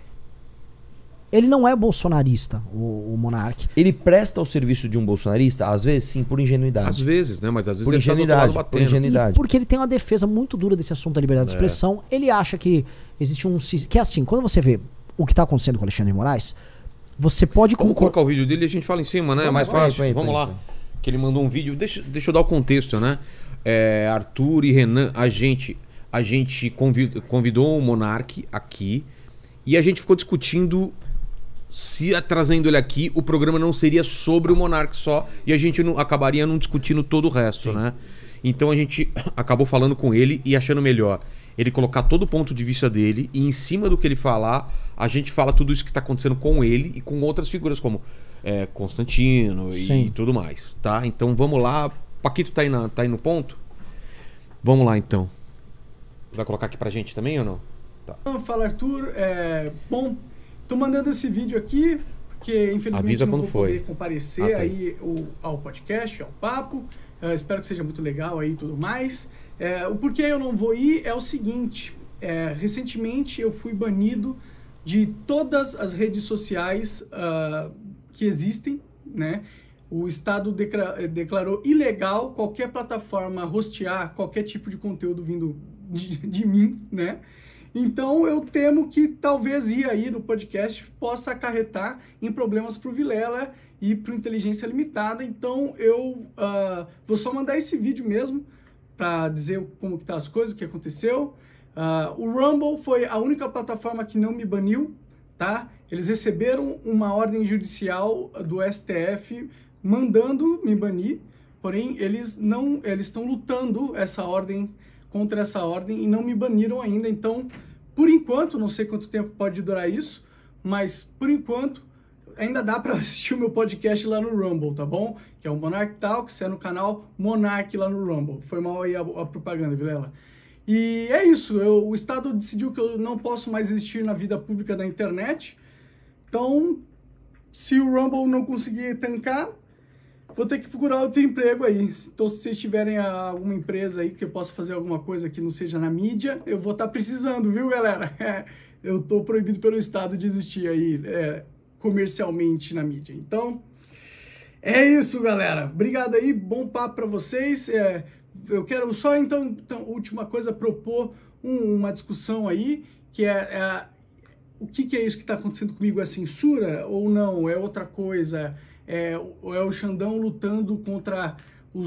Ele não é bolsonarista, o Monark. Ele presta ao serviço de um bolsonarista? Às vezes, sim, por ingenuidade. Às vezes, né? Mas às vezes Por ele tá do outro lado batendo. E porque ele tem uma defesa muito dura desse assunto da liberdade de expressão. Ele acha que existe que é assim, quando você vê o que está acontecendo com o Alexandre de Moraes, você pode Vamos colocar o vídeo dele e a gente fala em cima, né? É mais fácil. Vamos lá. põe. Que ele mandou um vídeo. Deixa eu dar o contexto, né? Arthur e Renan, a gente convidou o Monark aqui e a gente ficou discutindo se trazendo ele aqui, o programa não seria sobre o Monark só e a gente acabaria não discutindo todo o resto, né? Então a gente acabou falando com ele e achando melhor ele colocar todo o ponto de vista dele e em cima do que ele falar, a gente fala tudo isso que está acontecendo com ele e com outras figuras como Constantino e tudo mais, tá? Então vamos lá. Paquito tá aí no ponto? Vamos lá então. Vai colocar aqui pra gente também ou não? Tá. Fala, Arthur. Bom, tô mandando esse vídeo aqui porque infelizmente Avisa não quando vou foi. poder comparecer tá. aí ao podcast, ao papo. Espero que seja muito legal aí e tudo mais. O porquê eu não vou ir é o seguinte. Recentemente eu fui banido de todas as redes sociais que existem, né? O Estado declarou ilegal qualquer plataforma hostear qualquer tipo de conteúdo vindo de mim, né? Então eu temo que talvez ir aí no podcast possa acarretar em problemas para o Vilela e para o Inteligência Limitada. Então eu vou só mandar esse vídeo mesmo para dizer como que tá as coisas, o que aconteceu. O Rumble foi a única plataforma que não me baniu, tá? Eles receberam uma ordem judicial do STF mandando me banir, porém eles estão lutando contra essa ordem e não me baniram ainda. Então, por enquanto, não sei quanto tempo pode durar isso, mas por enquanto ainda dá para assistir o meu podcast lá no Rumble, tá bom? Que é o Monark Talks, é no canal Monark lá no Rumble. Foi mal aí a propaganda, Vilela. E é isso, o Estado decidiu que eu não posso mais existir na vida pública da internet. Então, se o Rumble não conseguir tancar, vou ter que procurar outro emprego aí. Então, se vocês tiverem alguma empresa aí que eu possa fazer alguma coisa que não seja na mídia, eu vou estar precisando, viu, galera? Eu tô proibido pelo Estado de existir aí comercialmente na mídia. Então, é isso, galera. Obrigado aí, bom papo pra vocês. Eu quero só, então, última coisa, propor uma discussão aí, que o que é isso que está acontecendo comigo? É censura ou não? É outra coisa? Ou é o Xandão lutando contra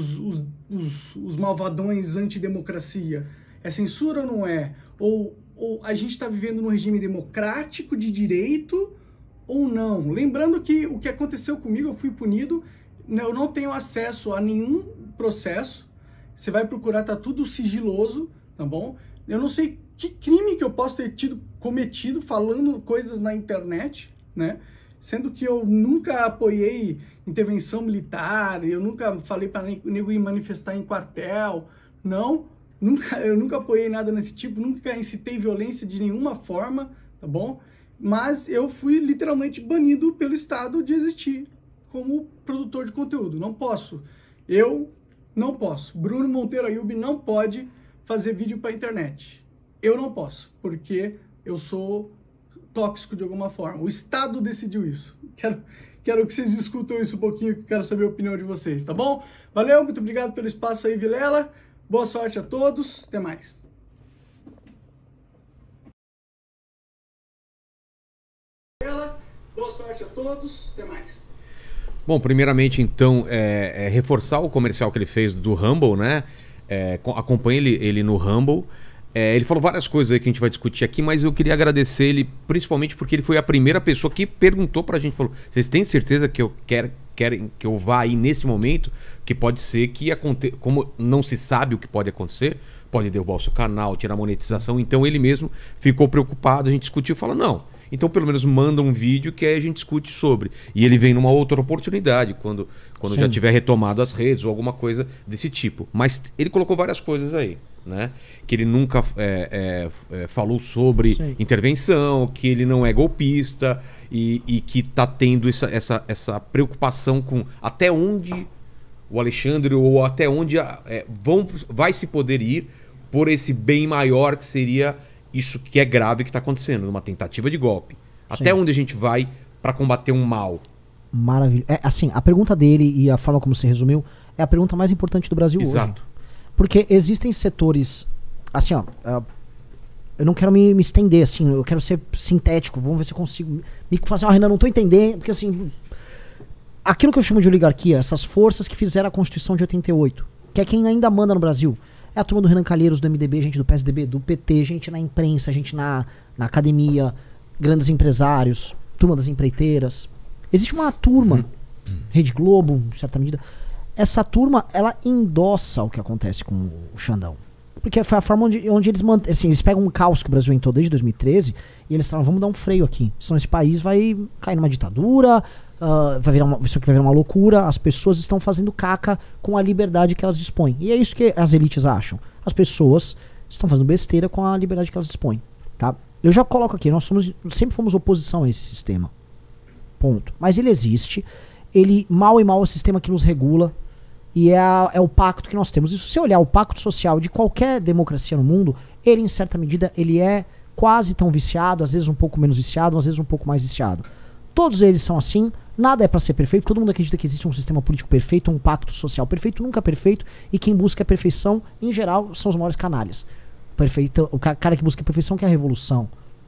os malvadões antidemocracia? É censura ou não é? Ou a gente está vivendo num regime democrático de direito ou não? Lembrando que o que aconteceu comigo, eu fui punido, eu não tenho acesso a nenhum processo. Você vai procurar, tá tudo sigiloso, tá bom? Eu não sei que crime que eu posso ter tido cometido falando coisas na internet, né? Sendo que eu nunca apoiei intervenção militar, eu nunca falei para nego ir manifestar em quartel, não. Eu nunca apoiei nada nesse tipo, nunca incitei violência de nenhuma forma, tá bom? Mas eu fui literalmente banido pelo Estado de existir como produtor de conteúdo. Não posso. Eu não posso. Bruno Monteiro Ayub não pode fazer vídeo para internet. Eu não posso, porque eu sou tóxico de alguma forma. O Estado decidiu isso. Quero que vocês discutam isso um pouquinho, que quero saber a opinião de vocês, tá bom? Valeu, muito obrigado pelo espaço aí, Vilela. Boa sorte a todos. Até mais. Boa sorte a todos. Até mais. Bom, primeiramente, então, reforçar o comercial que ele fez do Rumble, né? Acompanhe ele no Rumble. Ele falou várias coisas aí que a gente vai discutir aqui, mas eu queria agradecer ele, principalmente porque ele foi a primeira pessoa que perguntou pra gente, falou, vocês têm certeza que eu querem que eu vá aí nesse momento? Que pode ser que aconteça, como não se sabe o que pode acontecer, pode derrubar o seu canal, tirar a monetização, então ele mesmo ficou preocupado, a gente discutiu e falou, não, então pelo menos manda um vídeo que aí a gente discute sobre. E ele vem numa outra oportunidade, quando já tiver retomado as redes ou alguma coisa desse tipo. Mas ele colocou várias coisas aí, né? Que ele nunca falou sobre intervenção, que ele não é golpista e que está tendo essa preocupação com até onde o Alexandre ou até onde vai se poder ir por esse bem maior que seria isso que é grave que está acontecendo, uma tentativa de golpe. Até onde a gente vai para combater um mal? Maravilha. Assim, a pergunta dele e a forma como você resumiu é a pergunta mais importante do Brasil hoje. Exato. Porque existem setores, assim, ó, eu não quero me estender, assim, eu quero ser sintético, vamos ver se eu consigo me falar assim, Renan, não tô entendendo, porque assim, aquilo que eu chamo de oligarquia, essas forças que fizeram a Constituição de 88, que é quem ainda manda no Brasil, é a turma do Renan Calheiros, do MDB, gente do PSDB, do PT, gente na imprensa, gente na academia, grandes empresários, turma das empreiteiras. Existe uma turma, Rede Globo, em certa medida. Essa turma, ela endossa o que acontece com o Xandão. Porque foi a forma onde eles assim, eles pegam um caos que o Brasil entrou desde 2013 e eles falam, vamos dar um freio aqui. Senão esse país vai cair numa ditadura, isso aqui vai virar uma loucura, as pessoas estão fazendo caca com a liberdade que elas dispõem. E é isso que as elites acham. As pessoas estão fazendo besteira com a liberdade que elas dispõem. Tá? Eu já coloco aqui, nós sempre fomos oposição a esse sistema. Ponto. Mas ele existe, ele mal e mal é o sistema que nos regula e é o pacto que nós temos. E se você olhar o pacto social de qualquer democracia no mundo, ele em certa medida ele é quase tão viciado, às vezes um pouco menos viciado, às vezes um pouco mais viciado. Todos eles são assim, nada é pra ser perfeito, todo mundo acredita que existe um sistema político perfeito, um pacto social perfeito, nunca perfeito, e quem busca a perfeição, em geral, são os maiores canalhas. O cara que busca a perfeição quer a revolução.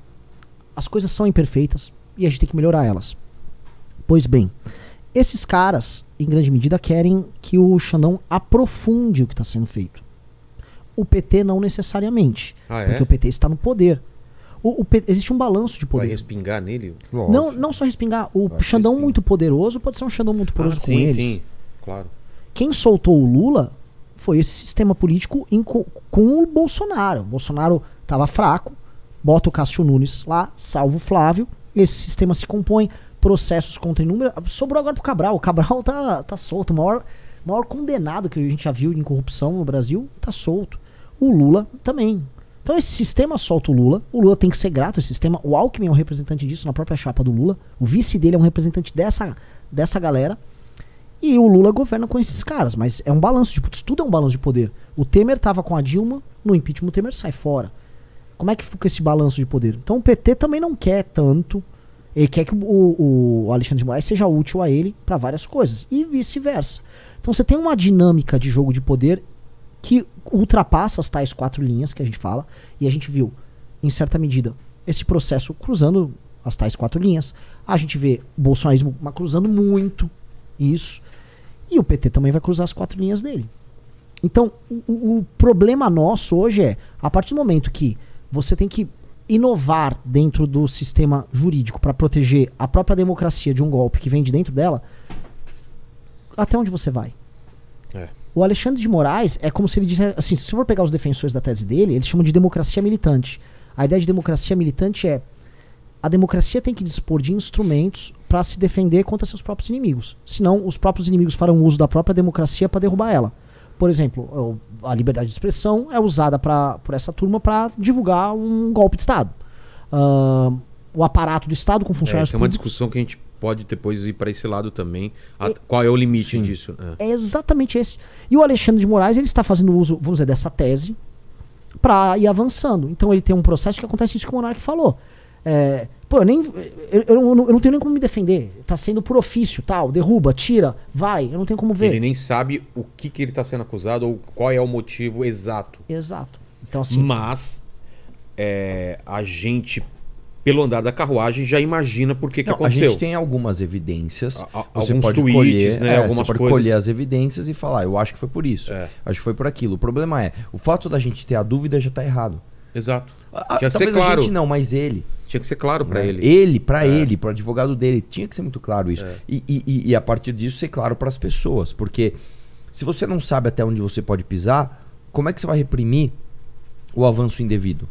As coisas são imperfeitas e a gente tem que melhorar elas. Pois bem, esses caras, em grande medida, querem que o Xandão aprofunde o que está sendo feito. O PT não necessariamente, porque o PT está no poder. Existe um balanço de poder. Vai respingar nele? Não só respingar. O Xandão muito poderoso pode ser um Xandão muito poderoso com eles. Sim, claro. Quem soltou o Lula foi esse sistema político com o Bolsonaro. O Bolsonaro estava fraco, bota o Cássio Nunes lá, salva o Flávio, esse sistema se compõe, processos contra inúmeros. Sobrou agora pro Cabral. O Cabral tá solto. O maior condenado que a gente já viu em corrupção no Brasil tá solto. O Lula também. Então esse sistema solta o Lula tem que ser grato a esse sistema, o Alckmin é um representante disso na própria chapa do Lula, o vice dele é um representante dessa galera, e o Lula governa com esses caras, mas é um balanço, tudo é um balanço de poder. O Temer tava com a Dilma, no impeachment o Temer sai fora. Como é que fica esse balanço de poder? Então o PT também não quer tanto, ele quer que o Alexandre de Moraes seja útil a ele para várias coisas, e vice-versa. Então você tem uma dinâmica de jogo de poder que ultrapassa as tais 4 linhas que a gente fala, e a gente viu, em certa medida, esse processo cruzando as tais 4 linhas. A gente vê o bolsonarismo cruzando muito isso, e o PT também vai cruzar as 4 linhas dele. Então, o problema nosso hoje é, a partir do momento que você tem que inovar dentro do sistema jurídico para proteger a própria democracia de um golpe que vem de dentro dela, até onde você vai? O Alexandre de Moraes é como se ele dissesse assim, se você for pegar os defensores da tese dele, eles chamam de democracia militante. A ideia de democracia militante é a democracia tem que dispor de instrumentos para se defender contra seus próprios inimigos. Senão, os próprios inimigos farão uso da própria democracia para derrubar ela. Por exemplo, a liberdade de expressão é usada por essa turma para divulgar um golpe de Estado. O aparato do Estado com funcionários Essa é uma públicos... discussão que a gente pode depois ir para esse lado também. Qual é o limite disso? É exatamente esse. E o Alexandre de Moraes, ele está fazendo uso, vamos dizer, dessa tese para ir avançando. Então ele tem um processo que acontece isso que o Monark falou. Eu não tenho nem como me defender. Tá sendo por ofício, tal, derruba, tira, vai, eu não tenho como ver. Ele nem sabe o que ele está sendo acusado ou qual é o motivo exato. Exato. Então, assim, Mas a gente, pelo andar da carruagem, já imagina por que aconteceu. A gente tem algumas evidências. Você alguns pode tweets, colher, né, algumas você pode coisas. colher as evidências e falar, eu acho que foi por isso, acho que foi por aquilo. O problema é, o fato da gente ter a dúvida já está errado. Exato. Tinha que ser Talvez claro. a gente não, mas ele. Tinha que ser claro para ele. Ele, pro advogado dele, tinha que ser muito claro isso. E a partir disso ser claro para as pessoas. Porque se você não sabe até onde você pode pisar, como é que você vai reprimir o avanço indevido?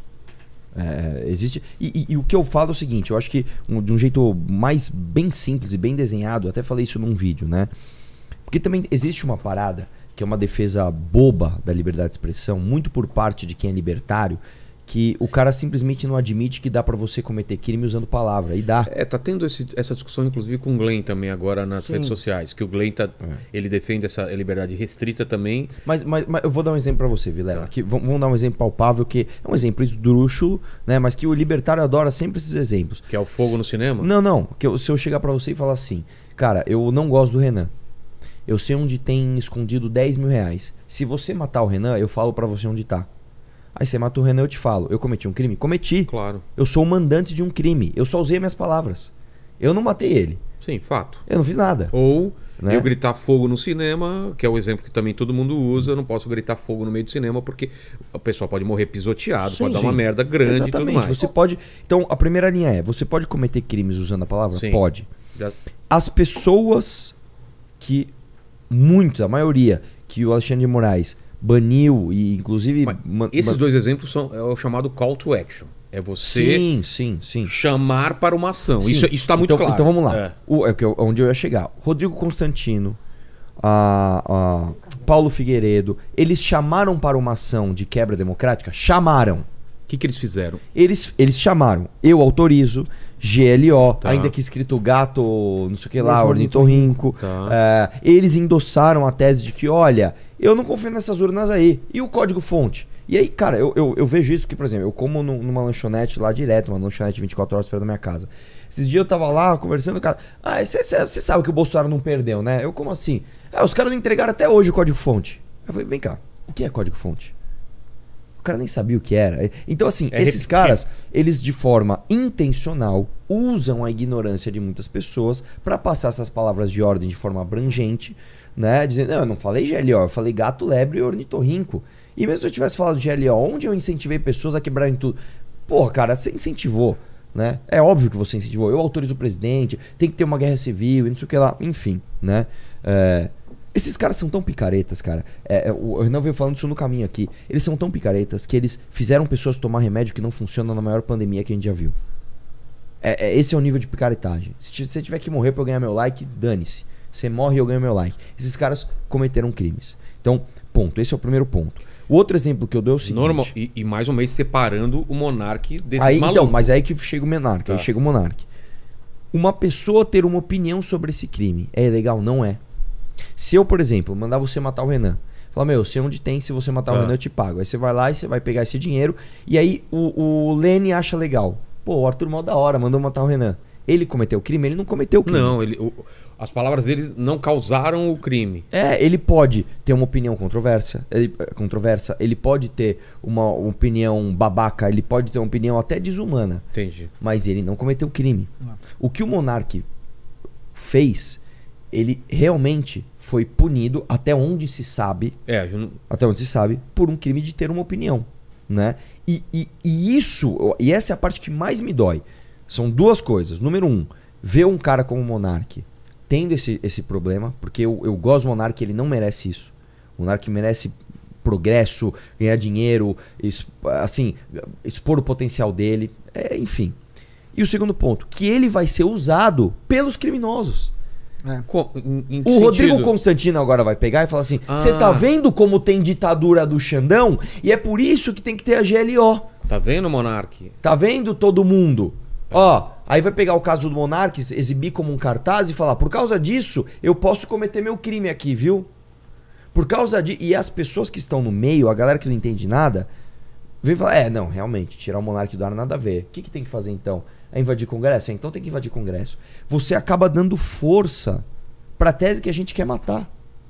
Existe. E o que eu falo é o seguinte, eu acho que de um jeito mais bem simples e bem desenhado, eu até falei isso num vídeo, né? Porque também existe uma parada que é uma defesa boba da liberdade de expressão, muito por parte de quem é libertário, que o cara simplesmente não admite que dá pra você cometer crime usando palavra, e dá. Tá tendo essa discussão inclusive com o Glenn também agora nas redes sociais, que o Glenn ele defende essa liberdade restrita também. Mas eu vou dar um exemplo pra você, Vilela, que vamos dar um exemplo palpável, que é um exemplo esdrúxulo, né, mas que o libertário adora sempre esses exemplos. Que é o fogo no cinema? Não, se eu chegar pra você e falar assim, cara, eu não gosto do Renan, eu sei onde tem escondido 10 mil reais. Se você matar o Renan, eu falo pra você onde tá. Aí você mata o Renan, eu te falo. Eu cometi um crime? Cometi. Claro. Eu sou o mandante de um crime. Eu só usei minhas palavras. Eu não matei ele. Sim, fato. Eu não fiz nada. Ou né? Eu gritar fogo no cinema, que é o exemplo que também todo mundo usa. Eu não posso gritar fogo no meio do cinema porque o pessoal pode morrer pisoteado, pode dar uma merda grande. Exatamente. E tudo mais. Você pode... Então, a primeira linha é, você pode cometer crimes usando a palavra? Sim. Pode. As pessoas que... a maioria, que o Alexandre de Moraes baniu e inclusive... Esses dois exemplos é o chamado call to action. É você sim. chamar para uma ação. Sim. Isso está muito claro. Então vamos lá. Onde eu ia chegar. Rodrigo Constantino, Paulo Figueiredo, eles chamaram para uma ação de quebra democrática? Chamaram. O que eles fizeram? Eles chamaram. Eu autorizo, GLO, Tá. ainda que escrito gato, não sei o que lá, ornitorrinco. Tá. Eles endossaram a tese de que, olha, eu não confio nessas urnas aí. E o código-fonte? E aí, cara, eu vejo isso porque, por exemplo, eu como numa lanchonete lá direto, uma lanchonete 24 horas perto da minha casa. Esses dias eu tava lá conversando, cara, você sabe que o Bolsonaro não perdeu, né? Eu, como assim? Os caras não entregaram até hoje o código-fonte. Eu falei, vem cá, o que é código-fonte? O cara nem sabia o que era. Então, assim, esses caras, eles de forma intencional usam a ignorância de muitas pessoas pra passar essas palavras de ordem de forma abrangente, né? Dizendo, não, eu não falei GLO, eu falei gato, lebre e ornitorrinco. E mesmo se eu tivesse falado de GLO, onde eu incentivei pessoas a quebrarem tudo? Porra, cara, você incentivou, né? É óbvio que você incentivou. Eu autorizo o presidente, tem que ter uma guerra civil e não sei o que lá. Enfim, né? Esses caras são tão picaretas, cara. O Renan veio falando isso no caminho aqui. Eles são tão picaretas que eles fizeram pessoas tomar remédio que não funciona na maior pandemia que a gente já viu. Esse é o nível de picaretagem. Se você tiver que morrer pra eu ganhar meu like, dane-se. Você morre e eu ganho meu like. Esses caras cometeram crimes. Então, ponto. Esse é o primeiro ponto. O outro exemplo que eu dou é o seguinte... E mais uma vez separando o monarque desses malucos. Então, mas aí que chega o monarca. Tá. Aí chega o monarque. Uma pessoa ter uma opinião sobre esse crime é ilegal? Não é. Se eu, por exemplo, mandar você matar o Renan, falar, eu sei onde tem, se você matar o Renan eu te pago. Aí você vai lá e você vai pegar esse dinheiro. E aí o Lene acha legal. Pô, o Arthur mal da hora, mandou matar o Renan. Ele cometeu o crime? Ele não cometeu o crime. Não, as palavras dele não causaram o crime. Ele pode ter uma opinião controversa, ele pode ter uma opinião babaca, ele pode ter uma opinião até desumana. Entendi. Mas ele não cometeu crime. O que o monarca fez, ele realmente foi punido até onde se sabe, por um crime de ter uma opinião, né? E essa é a parte que mais me dói. São duas coisas. Número 1, ver um cara como o monarca tendo esse problema, porque eu gosto do monarca, ele não merece isso. O monarca merece progresso, ganhar dinheiro, assim, expor o potencial dele, enfim. E o segundo ponto, que ele vai ser usado pelos criminosos. O Rodrigo Constantino agora vai pegar e falar assim, você tá vendo como tem ditadura do Xandão? E é por isso que tem que ter a GLO. Tá vendo, Monark? Tá vendo todo mundo? Ó, aí vai pegar o caso do Monark, exibir como um cartaz e falar, por causa disso, eu posso cometer meu crime aqui, viu? Por causa de... E as pessoas que estão no meio, a galera que não entende nada, vem falar, não, realmente, tirar o Monark do ar nada a ver. O que tem que fazer então? É invadir Congresso? Então tem que invadir Congresso. Você acaba dando força pra tese que a gente quer matar.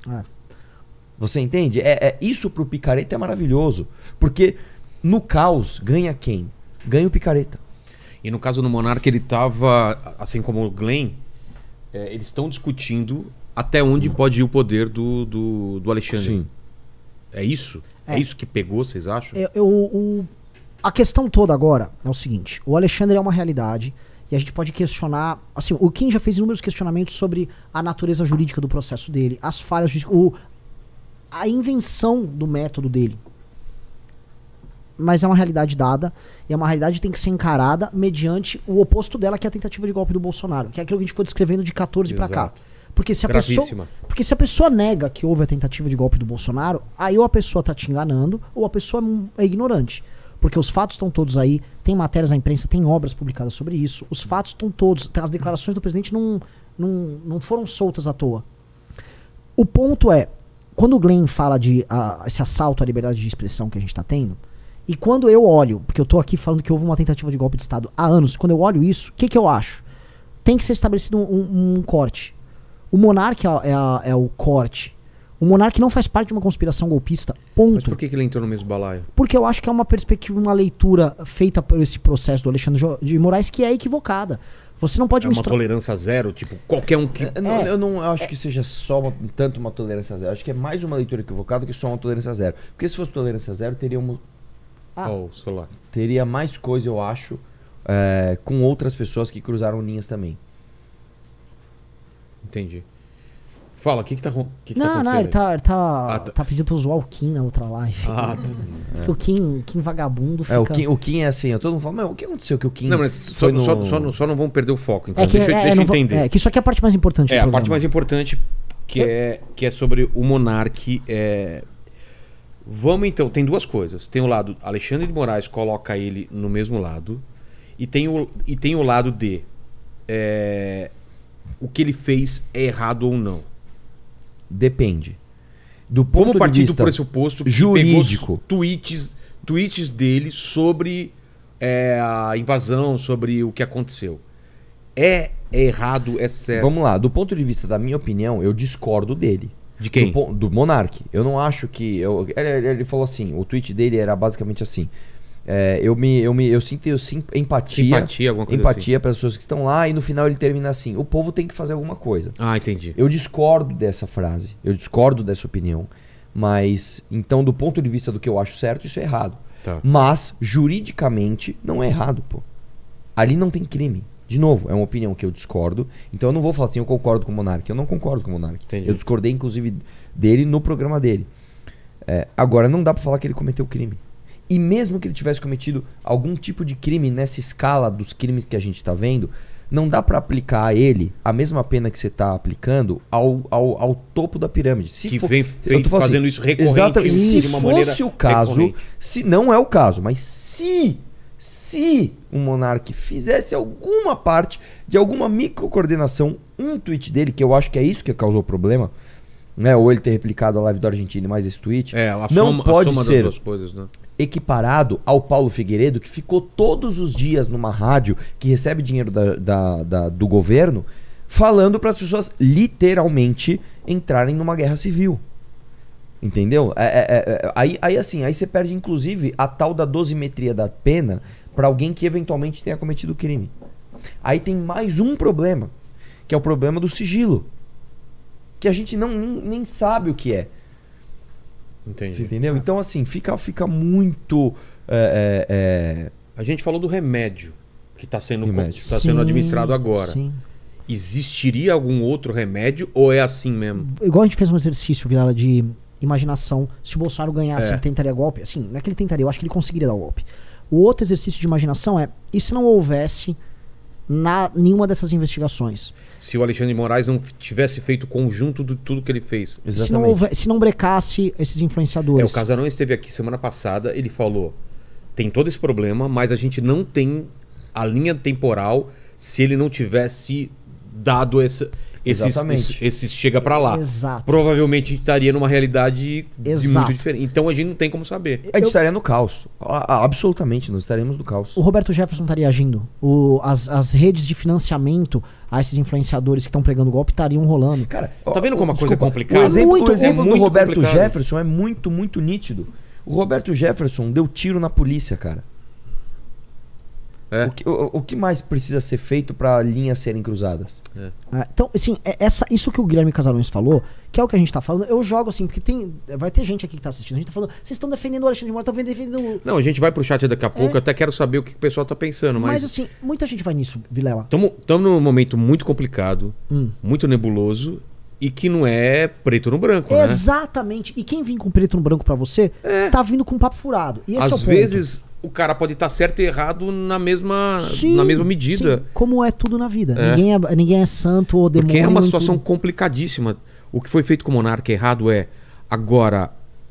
Você entende? Isso pro picareta é maravilhoso. Porque no caos, ganha quem? Ganha o picareta. E no caso do Monark, ele tava, assim como o Glenn, eles estão discutindo até onde pode ir o poder do Alexandre. Sim. É isso? É isso que pegou, vocês acham? A questão toda agora é o seguinte, o Alexandre é uma realidade e a gente pode questionar, assim, o Kim já fez inúmeros questionamentos sobre a natureza jurídica do processo dele, as falhas jurídicas, a invenção do método dele. Mas é uma realidade dada e é uma realidade que tem que ser encarada mediante o oposto dela, que é a tentativa de golpe do Bolsonaro, que é aquilo que a gente foi descrevendo de 14 pra cá. Porque se a pessoa nega que houve a tentativa de golpe do Bolsonaro, aí ou a pessoa tá te enganando ou a pessoa é ignorante. Porque os fatos estão todos aí, tem matérias na imprensa, tem obras publicadas sobre isso, os fatos estão todos, as declarações do presidente não foram soltas à toa. O ponto é, quando o Glenn fala de esse assalto à liberdade de expressão que a gente tá tendo, e quando eu olho, porque eu tô aqui falando que houve uma tentativa de golpe de Estado há anos, quando eu olho isso, o que eu acho? Tem que ser estabelecido um corte. O Monark é o corte. O Monark não faz parte de uma conspiração golpista, ponto. Mas por que ele entrou no mesmo balaio? Porque eu acho que é uma perspectiva, uma leitura feita por esse processo do Alexandre de Moraes que é equivocada. Você não pode misturar... uma tolerância zero, tipo, qualquer um que... Eu não acho que seja só tanto uma tolerância zero. Acho que é mais uma leitura equivocada que só uma tolerância zero. Porque se fosse tolerância zero, teria mais coisa, eu acho, com outras pessoas que cruzaram linhas também. Entendi. Fala, o que tá acontecendo? Não, ele tá pedindo pra usar o Kim na outra live. Que o Kim vagabundo fica... O Kim é assim, todo mundo fala, mas o que aconteceu que o Kim... Não, mas só não vamos perder o foco, então. Deixa eu entender. Que isso aqui é a parte mais importante do programa. A parte mais importante, que é sobre o Monark. Vamos então, tem duas coisas. Tem o lado, Alexandre de Moraes coloca ele no mesmo lado, e tem o lado de o que ele fez é errado ou não. Depende. Do ponto de vista do pressuposto jurídico, tweets dele sobre a invasão, sobre o que aconteceu. É errado, é certo. Vamos lá, do ponto de vista da minha opinião, eu discordo dele. De quem? Do Monark. Eu não acho que... Ele falou assim, o tweet dele era basicamente assim. Eu sinto empatia alguma coisa assim. para as pessoas que estão lá, e no final ele termina assim: o povo tem que fazer alguma coisa. Entendi. Eu discordo dessa frase, eu discordo dessa opinião, mas então do ponto de vista do que eu acho certo, isso é errado. Tá. Mas juridicamente não é errado, pô. Ali não tem crime. De novo, é uma opinião que eu discordo, então eu não vou falar assim, eu concordo com o Monark. Eu não concordo com o Monark. Entendi. Eu discordei inclusive dele no programa dele. Agora não dá pra falar que ele cometeu crime. E mesmo que ele tivesse cometido algum tipo de crime nessa escala dos crimes que a gente tá vendo, não dá pra aplicar a ele a mesma pena que você tá aplicando ao topo da pirâmide. Vem fazendo isso recorrente. Exatamente. Se fosse o caso, se não é o caso, mas se o Monark fizesse alguma parte de alguma microcoordenação, um tweet dele, que eu acho que é isso que causou o problema, né? Ou ele ter replicado a live do Argentina e mais esse tweet, não pode ser das duas coisas, né? Equiparado ao Paulo Figueiredo, que ficou todos os dias numa rádio que recebe dinheiro do governo, falando para as pessoas literalmente entrarem numa guerra civil. Entendeu? Aí você perde inclusive a tal da dosimetria da pena para alguém que eventualmente tenha cometido crime. Aí tem mais um problema, que é o problema do sigilo, que a gente nem sabe o que é. Entendi. Você entendeu? Então assim, fica muito... A gente falou do remédio que está sendo administrado agora. Sim. Existiria algum outro remédio ou é assim mesmo? Igual a gente fez um exercício, Vilela, de imaginação. Se o Bolsonaro ganhasse, ele tentaria golpe? Assim, não é que ele tentaria, eu acho que ele conseguiria dar o golpe. O outro exercício de imaginação é, e se não houvesse nenhuma dessas investigações? Se o Alexandre de Moraes não tivesse feito o conjunto de tudo que ele fez. Se não brecasse esses influenciadores. O Casarão esteve aqui semana passada, ele falou, tem todo esse problema, mas a gente não tem a linha temporal se ele não tivesse dado esse chega pra lá. Exato. Provavelmente a gente estaria numa realidade muito diferente. Então a gente não tem como saber. A gente estaria no caos. Absolutamente, nós estaremos no caos. O Roberto Jefferson estaria agindo. As redes de financiamento a esses influenciadores que estão pregando golpe estariam rolando. Cara, tá vendo como a coisa é complicada? O exemplo do Roberto complicado. Jefferson é muito, muito nítido. O Roberto Jefferson deu tiro na polícia, cara. O que mais precisa ser feito para linhas serem cruzadas? Então, assim, isso que o Guilherme Casarões falou, que é o que a gente tá falando, eu jogo assim, porque vai ter gente aqui que tá assistindo, a gente tá falando, vocês estão defendendo o Alexandre de Moraes, estão defendendo... Não, a gente vai pro chat daqui a pouco, eu até quero saber o que o pessoal tá pensando, mas assim, muita gente vai nisso, Vilela. Estamos num momento muito complicado, muito nebuloso, e que não é preto no branco, né? Exatamente, e quem vem com preto no branco pra você, tá vindo com papo furado, e esse é o ponto. Às vezes... O cara pode estar certo e errado na mesma medida. Sim, como é tudo na vida. Ninguém é santo ou demônio. Porque é uma situação complicadíssima. O que foi feito com o Monarca errado agora,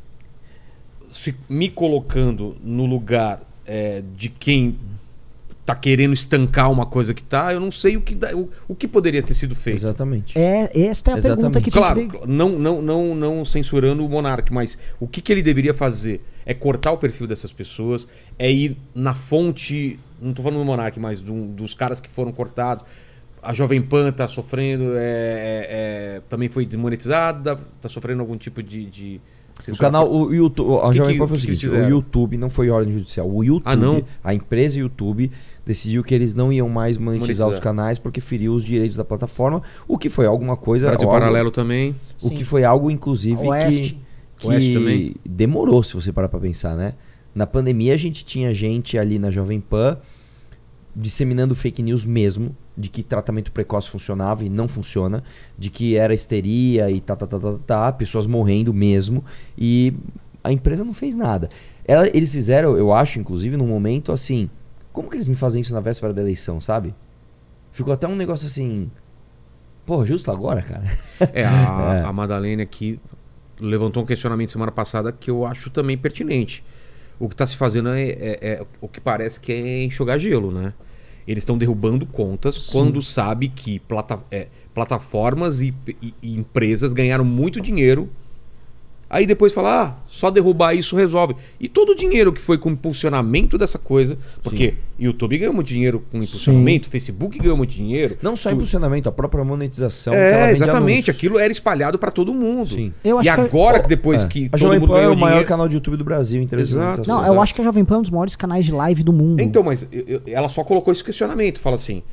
me colocando no lugar de quem tá querendo estancar uma coisa que tá, eu não sei o que poderia ter sido feito. Exatamente. Esta é a pergunta que claro, não censurando o Monarca, mas o que ele deveria fazer? É cortar o perfil dessas pessoas, é ir na fonte, não tô falando do Monark, mas dos caras que foram cortados. A Jovem Pan tá sofrendo, também foi desmonetizada, tá sofrendo algum tipo de o canal, o YouTube, a Jovem Pan foi o seguinte, o YouTube não foi ordem judicial, o YouTube, a empresa YouTube decidiu que eles não iam mais monetizar os canais porque feriu os direitos da plataforma, o que foi alguma coisa... Brasil Paralelo também. O que foi algo, inclusive, que demorou, se você parar pra pensar, né? Na pandemia a gente tinha gente ali na Jovem Pan disseminando fake news mesmo, de que tratamento precoce funcionava e não funciona, de que era histeria e pessoas morrendo mesmo, e a empresa não fez nada. Eles fizeram, eu acho, inclusive, num momento assim, como que eles me fazem isso na véspera da eleição, sabe? Ficou até um negócio assim, pô, justo agora, cara? A Madalena aqui levantou um questionamento semana passada que eu acho também pertinente. O que está se fazendo o que parece que é enxugar gelo, né? Eles estão derrubando contas quando sabe que plataformas e empresas ganharam muito dinheiro. Aí depois fala, só derrubar isso resolve. E todo o dinheiro que foi com o impulsionamento dessa coisa, porque YouTube ganhou muito dinheiro com impulsionamento, Facebook ganhou muito dinheiro. Não só impulsionamento, a própria monetização. Exatamente, aquilo era espalhado para todo mundo. Sim. E agora que depois que a Jovem Pan é o maior canal de YouTube do Brasil em termos de monetização. Não, eu acho que a Jovem Pan é um dos maiores canais de live do mundo. Então, mas ela só colocou esse questionamento, fala assim,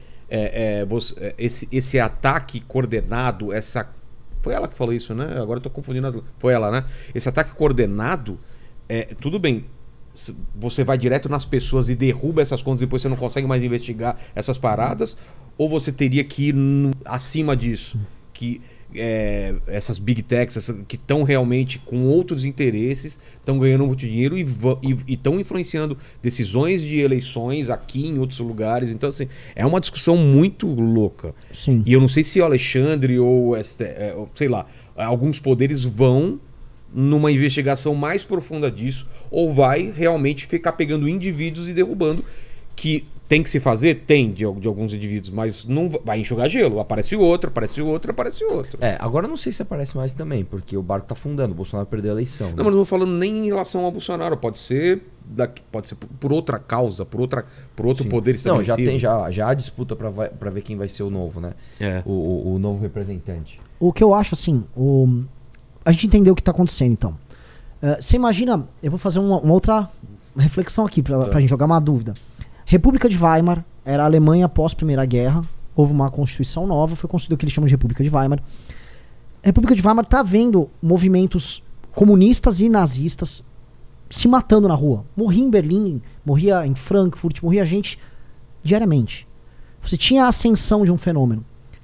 esse ataque coordenado, foi ela que falou isso, né? Agora eu tô confundindo Foi ela, né? Esse ataque coordenado, tudo bem, você vai direto nas pessoas e derruba essas contas e depois você não consegue mais investigar essas paradas, ou você teria que ir acima disso, que essas big techs que estão realmente com outros interesses, estão ganhando muito dinheiro e estão influenciando decisões de eleições aqui em outros lugares. Então, assim, é uma discussão muito louca. Sim. E eu não sei se o Alexandre ou sei lá, alguns poderes vão numa investigação mais profunda disso, ou vai realmente ficar pegando indivíduos e derrubando, que tem que se fazer? Tem, de alguns indivíduos, mas não vai enxugar gelo. Aparece outro. Agora eu não sei se aparece mais também, porque o barco tá afundando, o Bolsonaro perdeu a eleição. Não, mas não tô falando nem em relação ao Bolsonaro, pode ser por outra causa, por outro poder estabelecido. Não, já há disputa pra ver quem vai ser o novo, né? O novo representante. O que eu acho, assim, a gente entendeu o que tá acontecendo, então. Você imagina, eu vou fazer uma outra reflexão aqui pra gente jogar uma dúvida. República de Weimar era a Alemanha após a Primeira Guerra. Houve uma constituição nova, foi construído o que eles chamam de República de Weimar. A República de Weimar está vendo movimentos comunistas e nazistas se matando na rua. Morria em Berlim, morria em Frankfurt, morria gente diariamente. Você tinha a ascensão de um fenômeno.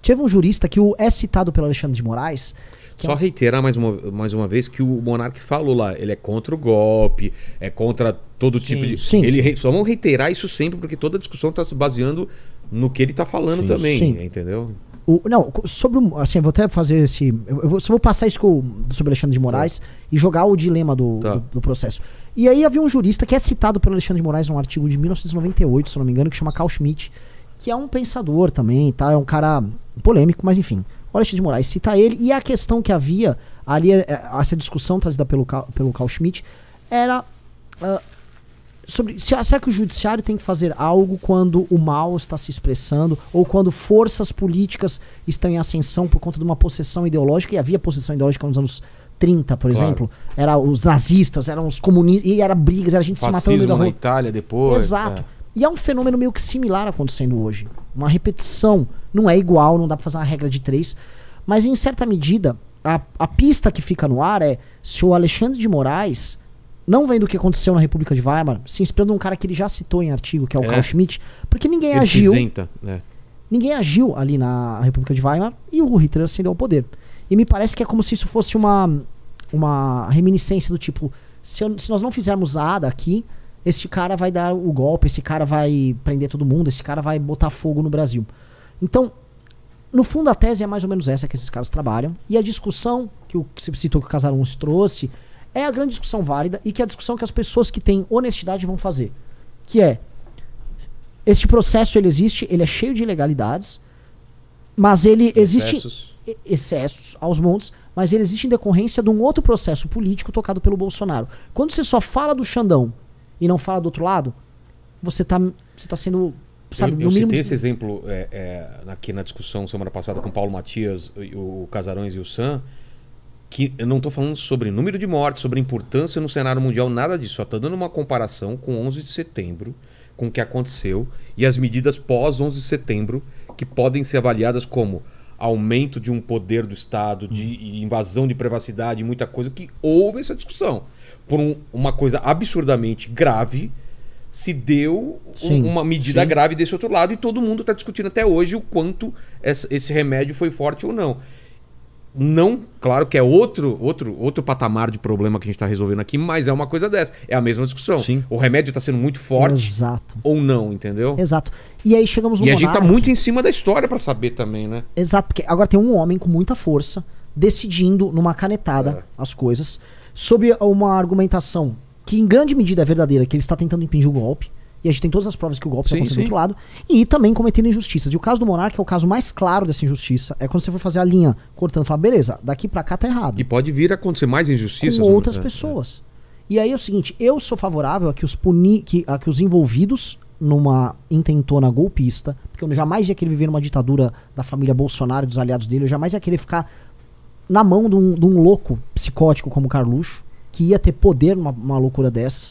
Teve um jurista que é citado pelo Alexandre de Moraes. Que Só reiterar mais uma vez que o Monark falou lá, ele é contra o golpe, é contra todo tipo de... Sim. Só vamos reiterar isso sempre, porque toda a discussão está se baseando no que ele está falando também, Sim. entendeu? Não, sobre assim, eu vou até fazer esse. Só vou passar isso sobre Alexandre de Moraes e jogar o dilema do processo. E aí havia um jurista que é citado pelo Alexandre de Moraes num artigo de 1998, se não me engano, que chama Carl Schmitt, que é um pensador também, tá? É um cara polêmico, mas enfim. O Alexandre de Moraes cita ele, e a questão que havia ali, essa discussão trazida pelo Carl Schmitt, era sobre será que o judiciário tem que fazer algo quando o mal está se expressando, ou quando forças políticas estão em ascensão por conta de uma possessão ideológica, e havia possessão ideológica nos anos 30, por exemplo, era os nazistas, eram os comunistas, e era brigas, era gente se matando no meio da rua. Na Itália depois. Exato. E é um fenômeno meio que similar acontecendo hoje. Uma repetição. Não é igual, não dá pra fazer uma regra de 3. Mas em certa medida, a pista que fica no ar é se o Alexandre de Moraes, não vendo o que aconteceu na República de Weimar, se inspirando num cara que ele já citou em artigo, que é o Carl Schmitt, porque ninguém ele agiu. Se isenta, né? Ninguém agiu ali na República de Weimar e o Hitler ascendeu ao poder. E me parece que é como se isso fosse uma reminiscência do tipo, se nós não fizermos nada aqui, este cara vai dar o golpe, esse cara vai prender todo mundo, esse cara vai botar fogo no Brasil. Então, no fundo a tese é mais ou menos essa que esses caras trabalham. E a discussão que você citou que o Casaruns trouxe é a grande discussão válida e que é a discussão que as pessoas que têm honestidade vão fazer. Que é, este processo ele existe, ele é cheio de ilegalidades, mas ele existe... Excessos aos montes, mas ele existe em decorrência de um outro processo político tocado pelo Bolsonaro. Quando você só fala do Xandão e não fala do outro lado, você tá sendo, sabe, eu no mínimo... citei esse exemplo aqui na discussão semana passada com o Paulo Matias, o Casarões e o Sam, que eu não estou falando sobre número de mortes, sobre importância no cenário mundial, nada disso. Só estou dando uma comparação com 11 de setembro, com o que aconteceu, e as medidas pós 11 de setembro, que podem ser avaliadas como aumento de um poder do Estado, de invasão de privacidade, muita coisa, que houve essa discussão. Por uma coisa absurdamente grave, se deu uma medida grave desse outro lado, e todo mundo está discutindo até hoje o quanto esse remédio foi forte ou não. Não, claro que é outro patamar de problema que a gente está resolvendo aqui, mas é uma coisa dessa. É a mesma discussão. Sim. O remédio está sendo muito forte. Exato. Ou não, entendeu? Exato. E aí chegamos no Monark. E a gente tá muito em cima da história para saber também, né? Exato, porque agora tem um homem com muita força decidindo numa canetada as coisas, sob uma argumentação que em grande medida é verdadeira, que ele está tentando impedir o golpe. E a gente tem todas as provas que o golpe está acontecendo do outro lado. E também cometendo injustiças. E o caso do Monark é o caso mais claro dessa injustiça. É quando você for fazer a linha cortando e falar, beleza, daqui pra cá tá errado. E pode vir a acontecer mais injustiças. Com outras pessoas. E aí é o seguinte, eu sou favorável a que os envolvidos numa intentona golpista, porque eu jamais ia querer viver numa ditadura da família Bolsonaro e dos aliados dele, eu jamais ia querer ficar na mão de um louco psicótico como o Carluxo, que ia ter poder numa loucura dessas.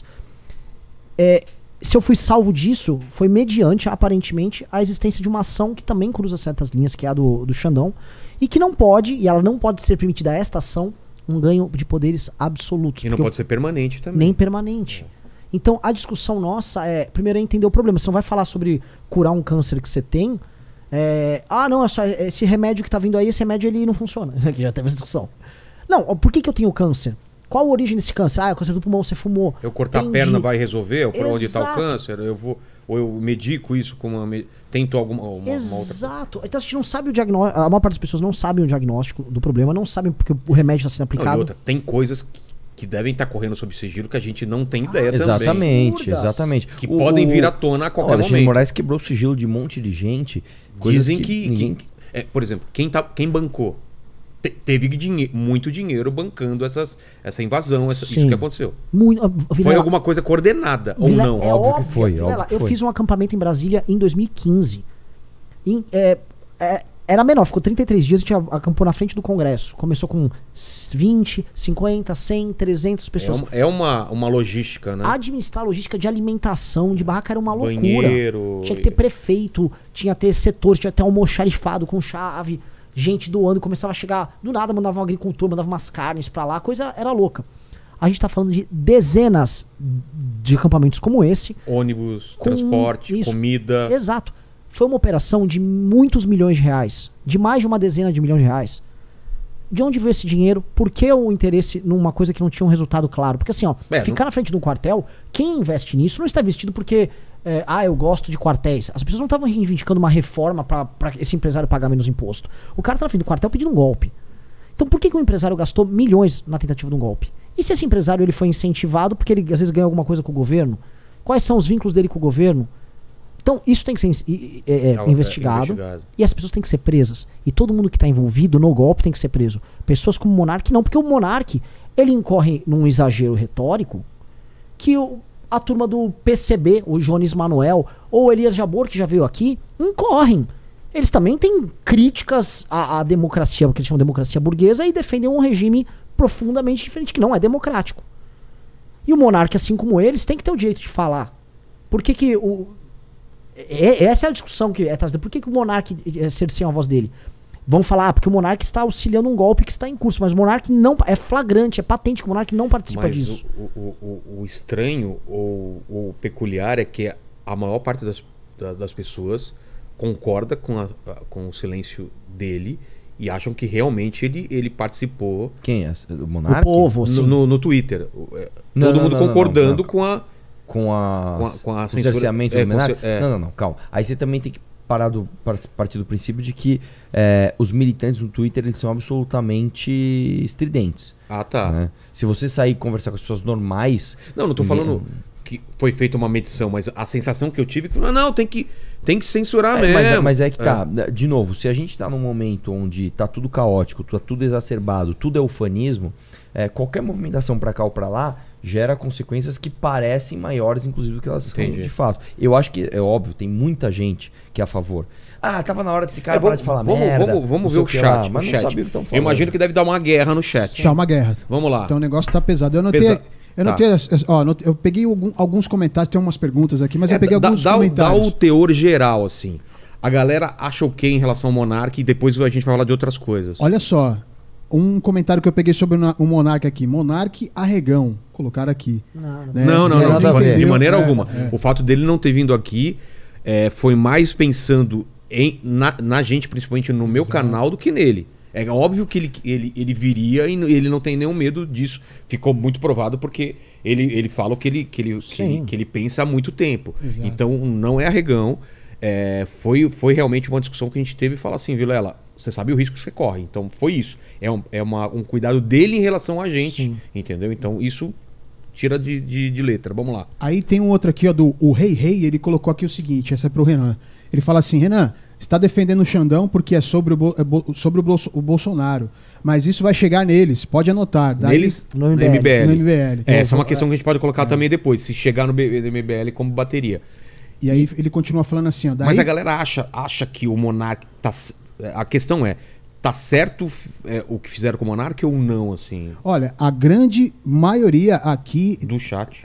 Se eu fui salvo disso, foi mediante, aparentemente, a existência de uma ação que também cruza certas linhas, que é a do Xandão, e que não pode, e ela não pode ser permitida a esta ação, um ganho de poderes absolutos. E não pode ser permanente também. Nem permanente. Então, a discussão nossa primeiro é entender o problema. Você não vai falar sobre curar um câncer que você tem, não, esse remédio que tá vindo aí, esse remédio ele não funciona. Já teve essa discussão. Não, por que eu tenho câncer? Qual a origem desse câncer? É o câncer do pulmão, você fumou. Eu cortar a perna vai resolver? Por onde está o câncer? Ou eu medico isso com tento alguma outra coisa. Exato. Então a gente não sabe o diagnóstico. A maior parte das pessoas não sabe o diagnóstico do problema, não sabem porque o remédio está sendo aplicado. Tem coisas que devem estar correndo sob sigilo que a gente não tem ideia também. Exatamente. Exatamente. Que podem vir à tona a qualquer momento. Alexandre de Moraes quebrou o sigilo de um monte de gente. Dizem que por exemplo, quem bancou teve muito dinheiro bancando essa invasão, isso que aconteceu. Foi alguma coisa coordenada ou não? Óbvio que foi. Eu fiz um acampamento em Brasília em 2015. Era menor, ficou 33 dias, a gente acampou na frente do Congresso. Começou com 20, 50, 100, 300 pessoas. É uma logística, né? Administrar a logística de alimentação, de barraca era uma loucura. Banheiro. Tinha que ter prefeito, tinha que ter setor, tinha que ter almoxarifado com chave. Gente doando, começava a chegar, do nada mandava um agricultor, mandava umas carnes pra lá, a coisa era louca. A gente tá falando de dezenas de acampamentos como esse. Ônibus, transporte, comida. Exato. Foi uma operação de muitos milhões de reais. De mais de uma dezena de milhões de reais. De onde veio esse dinheiro? Por que o interesse numa coisa que não tinha um resultado claro? Porque assim, ó, ficar na frente de um quartel, quem investe nisso não está investido porque eu gosto de quartéis. As pessoas não estavam reivindicando uma reforma pra esse empresário pagar menos imposto. O cara tá na frente do quartel pedindo um golpe. Então por que o empresário gastou milhões na tentativa de um golpe? E se esse empresário ele foi incentivado porque ele às vezes ganha alguma coisa com o governo? Quais são os vínculos dele com o governo? Então isso tem que ser investigado e as pessoas têm que ser presas. E todo mundo que está envolvido no golpe tem que ser preso. Pessoas como o Monark não, porque o Monark ele incorre num exagero retórico que a turma do PCB, o Jones Manuel ou o Elias Jabor, que já veio aqui, incorrem. Eles também têm críticas à democracia, que eles chamam de democracia burguesa, e defendem um regime profundamente diferente, que não é democrático. E o Monark, assim como eles, tem que ter o direito de falar. Por que essa é a discussão que é trazida. Por que o Monark cerceia a voz dele? Vão falar, porque o Monark está auxiliando um golpe que está em curso. Mas o Monark não... É flagrante, é patente que o Monark não participa disso. O estranho ou o peculiar é que a maior parte das pessoas concorda com o silêncio dele e acham que realmente ele participou. Quem é? O Monark? O povo, sim. No Twitter. Todo mundo concordando com a o cerceamento do Monark? Não, calma. Aí você também tem que partir do princípio de que os militantes no Twitter eles são absolutamente estridentes. Ah, tá. Né? Se você sair e conversar com as pessoas normais... Não tô falando que foi feita uma medição, mas a sensação que eu tive é que não, tem que censurar mesmo. Mas é que tá, de novo, se a gente tá num momento onde tá tudo caótico, tá tudo exacerbado, tudo é ufanismo, qualquer movimentação pra cá ou pra lá gera consequências que parecem maiores, inclusive, do que elas são de fato. Eu acho que, é óbvio, tem muita gente que é a favor. Tava na hora desse cara parar de falar merda. Vamos ver o chat. Mas não sabia o que estão falando. Eu imagino que deve dar uma guerra no chat. Tá uma guerra. Vamos lá. Então o negócio tá pesado. Eu peguei alguns comentários, tem umas perguntas aqui, mas eu peguei alguns comentários. Dá o teor geral, assim. A galera acha o que em relação ao Monark e depois a gente vai falar de outras coisas. Olha só, um comentário que eu peguei sobre o Monark aqui. Monark arregão. Colocaram aqui. Não, de maneira alguma. O fato dele não ter vindo aqui foi mais pensando na gente, principalmente no meu canal, do que nele. É óbvio que ele viria e ele não tem nenhum medo disso. Ficou muito provado porque ele fala o que ele pensa há muito tempo. Exato. Então não é arregão. Foi realmente uma discussão que a gente teve e fala assim, Vilela, você sabe o risco que você corre. Então foi isso. É um cuidado dele em relação a gente. Entendeu? Então isso tira de letra. Vamos lá. Aí tem um outro aqui, ó, o Rei, ele colocou aqui o seguinte, essa é pro Renan. Ele fala assim, Renan, está defendendo o Xandão porque é sobre o Bolsonaro. Mas isso vai chegar neles, pode anotar. Neles? No MBL. Essa é uma questão que a gente pode colocar também depois, se chegar no MBL como bateria. E aí ele continua falando assim, ó. Mas a galera acha que o Monark tá... A questão tá certo o que fizeram com o Monark ou não, assim? Olha, a grande maioria aqui do chat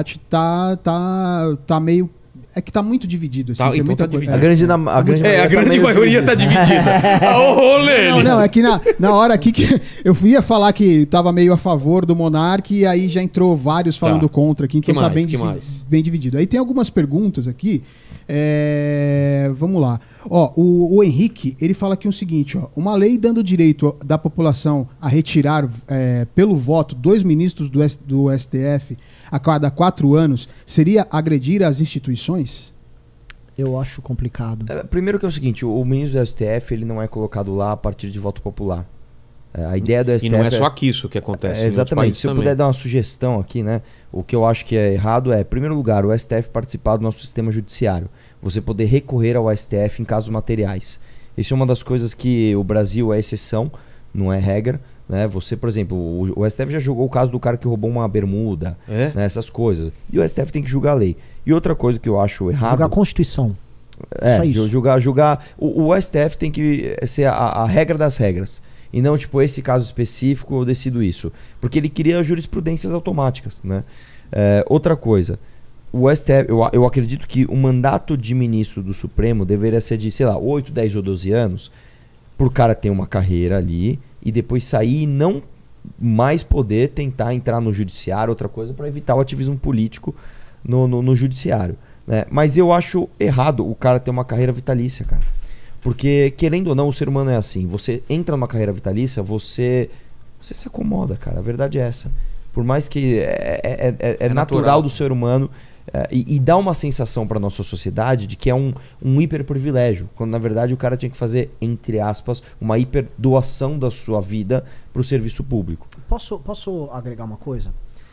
tá meio... É que tá muito dividido, assim. Então tá dividido. A grande maioria tá dividida. Ô, rolê! Não, é que na hora aqui que eu ia falar que tava meio a favor do Monark e aí já entrou vários falando contra aqui, então tá bem dividido. Aí tem algumas perguntas aqui. Vamos lá. Ó, o Henrique, ele fala aqui o seguinte, ó. Uma lei dando direito da população a retirar pelo voto 2 ministros do STF a cada 4 anos seria agredir as instituições? Eu acho complicado. Primeiro que é o seguinte, o ministro do STF ele não é colocado lá a partir de voto popular. A ideia do STF... E não é só aqui isso que acontece. Exatamente. Se eu puder dar uma sugestão aqui, né? O que eu acho que é errado em primeiro lugar, o STF participar do nosso sistema judiciário. Você poder recorrer ao STF em casos materiais. Isso é uma das coisas que o Brasil é exceção, não é regra. Né? Você, por exemplo, o STF já julgou o caso do cara que roubou uma bermuda, né? Essas coisas. E o STF tem que julgar a lei. E outra coisa que eu acho errado... Julgar a Constituição. Só isso. Julgar o STF tem que ser a regra das regras. E não, tipo, esse caso específico eu decido isso. Porque ele cria jurisprudências automáticas, né? Outra coisa, o STF, eu acredito que o mandato de ministro do Supremo deveria ser de, sei lá, 8, 10 ou 12 anos, por cara ter uma carreira ali e depois sair e não mais poder tentar entrar no judiciário, outra coisa, para evitar o ativismo político no judiciário. né? Mas eu acho errado o cara ter uma carreira vitalícia, cara. Porque, querendo ou não, o ser humano é assim. Você entra numa carreira vitalícia, você se acomoda, cara. A verdade é essa. Por mais que é natural do ser humano e dá uma sensação para nossa sociedade de que é um hiperprivilégio, quando na verdade o cara tinha que fazer, entre aspas, uma hiperdoação da sua vida para o serviço público. Posso agregar uma coisa?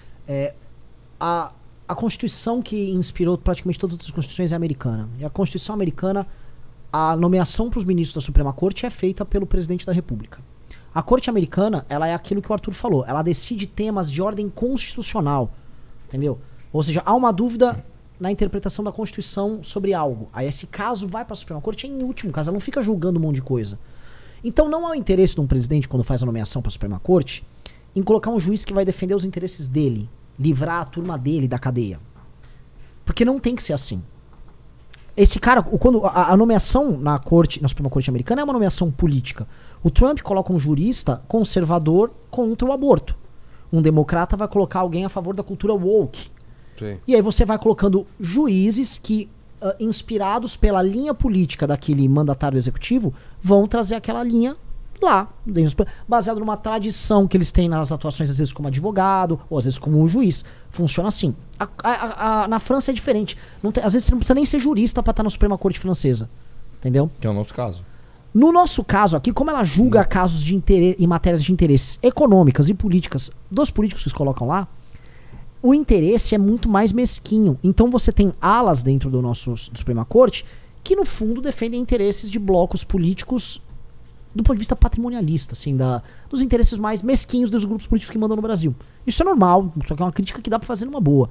A Constituição que inspirou praticamente todas as constituições é americana. E a Constituição americana, a nomeação para os ministros da Suprema Corte é feita pelo presidente da República. A Corte americana, ela é aquilo que o Arthur falou. Ela decide temas de ordem constitucional. Entendeu? Ou seja, há uma dúvida na interpretação da Constituição sobre algo. Aí esse caso vai para a Suprema Corte, em último caso, ela não fica julgando um monte de coisa. Então não há o interesse de um presidente, quando faz a nomeação para a Suprema Corte, em colocar um juiz que vai defender os interesses dele, livrar a turma dele da cadeia. Porque não tem que ser assim. Esse cara, quando a nomeação na Suprema Corte americana é uma nomeação política. O Trump coloca um jurista conservador contra o aborto. Um democrata vai colocar alguém a favor da cultura woke. Sim. E aí você vai colocando juízes que, inspirados pela linha política daquele mandatário executivo, vão trazer aquela linha lá, baseado numa tradição que eles têm nas atuações, às vezes como advogado, ou às vezes como um juiz. Funciona assim. Na França é diferente. Às vezes você não precisa nem ser jurista para estar na Suprema Corte francesa. Entendeu? Que é o nosso caso. No nosso caso aqui, como ela julga casos de interesse e matérias de interesses econômicas e políticas dos políticos que se colocam lá, o interesse é muito mais mesquinho. Então você tem alas dentro do Suprema Corte que no fundo defendem interesses de blocos políticos do ponto de vista patrimonialista, assim, dos interesses mais mesquinhos dos grupos políticos que mandam no Brasil. Isso é normal, só que é uma crítica que dá pra fazer numa boa.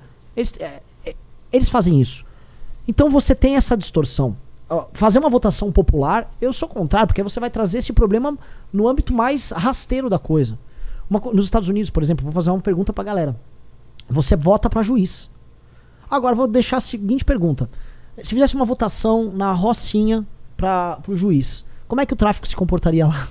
Eles fazem isso. Então você tem essa distorção. Fazer uma votação popular, eu sou contrário, porque você vai trazer esse problema no âmbito mais rasteiro da coisa. Nos Estados Unidos, por exemplo, vou fazer uma pergunta pra galera. Você vota pra juiz. Agora vou deixar a seguinte pergunta. Se fizesse uma votação na Rocinha pro juiz, como é que o tráfico se comportaria lá?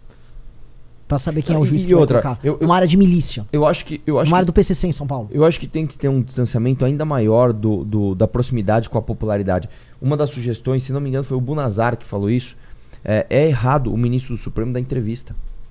Pra saber quem é o juiz que vai colocar. Uma área de milícia. Uma área do PCC em São Paulo. Eu acho que tem que ter um distanciamento ainda maior da proximidade com a popularidade. Uma das sugestões, se não me engano, foi o Bunazar que falou isso. É errado o ministro do Supremo dar entrevista.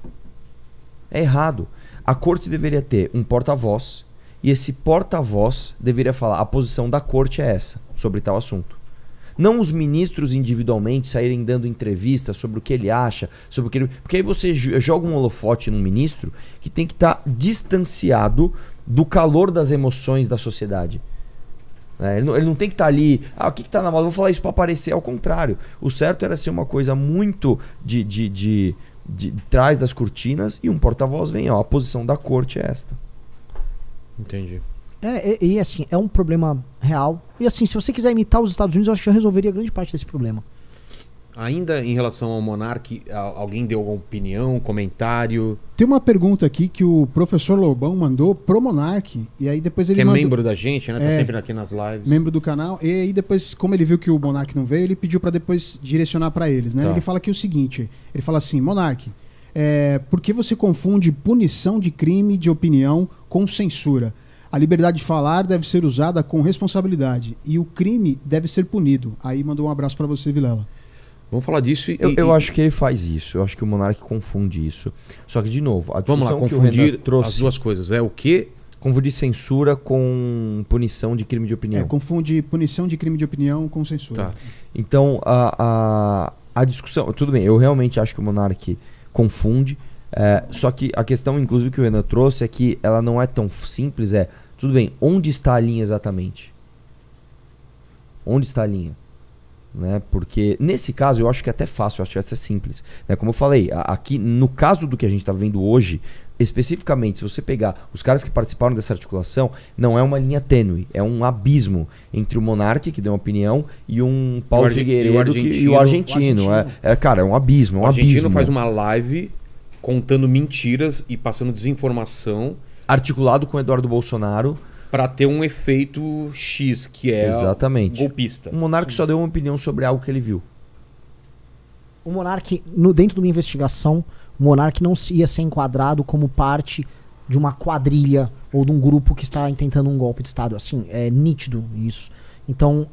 É errado. A corte deveria ter um porta-voz e esse porta-voz deveria falar: a posição da corte é essa, sobre tal assunto. Não os ministros individualmente saírem dando entrevistas sobre o que ele acha, sobre o que ele... Porque aí você joga um holofote num ministro que tem que estar distanciado do calor das emoções da sociedade. Ele não tem que estar ali, o que está na moda? Vou falar isso para aparecer. Ao contrário, o certo era ser uma coisa muito de trás das cortinas, e um porta-voz vem, a posição da corte é esta. Entendi. E assim, é um problema real. E assim, se você quiser imitar os Estados Unidos, eu acho que já resolveria grande parte desse problema. Ainda em relação ao Monark, alguém deu alguma opinião, comentário? Tem uma pergunta aqui que o professor Lobão mandou pro Monark, e aí depois ele mandou... membro da gente, né? Tá sempre aqui nas lives. Membro do canal. E aí depois, como ele viu que o Monark não veio, ele pediu pra depois direcionar pra eles, né? Tá. Ele fala aqui o seguinte, ele fala assim: Monark, por que você confunde punição de crime de opinião com censura? A liberdade de falar deve ser usada com responsabilidade e o crime deve ser punido. Aí mandou um abraço pra você, Vilela. Vamos falar disso. Eu acho que ele faz isso. Eu acho que o Monark confunde isso. Só que, de novo, a discussão vamos lá, que o Renan trouxe as duas coisas. É o quê? Confundir censura com punição de crime de opinião. Confunde punição de crime de opinião com censura. Tá. Então, a discussão... Tudo bem, eu realmente acho que o Monark confunde. Só que a questão, inclusive, que o Renan trouxe é que ela não é tão simples. Tudo bem, onde está a linha exatamente? Onde está a linha? Né? Porque nesse caso eu acho que é até fácil, eu acho que é até simples. Né? Como eu falei, aqui no caso do que a gente está vendo hoje, especificamente, se você pegar os caras que participaram dessa articulação, não é uma linha tênue, é um abismo entre o Monark, que deu uma opinião, e um Paulo Figueiredo e o argentino. Cara, é um abismo. O argentino faz uma live contando mentiras e passando desinformação, articulado com o Eduardo Bolsonaro, para ter um efeito X, que é exatamente golpista. O Monark só deu uma opinião sobre algo que ele viu. O Monark, dentro de uma investigação, o Monark não ia ser enquadrado como parte de uma quadrilha ou de um grupo que está intentando um golpe de Estado. Assim, é nítido isso. Então,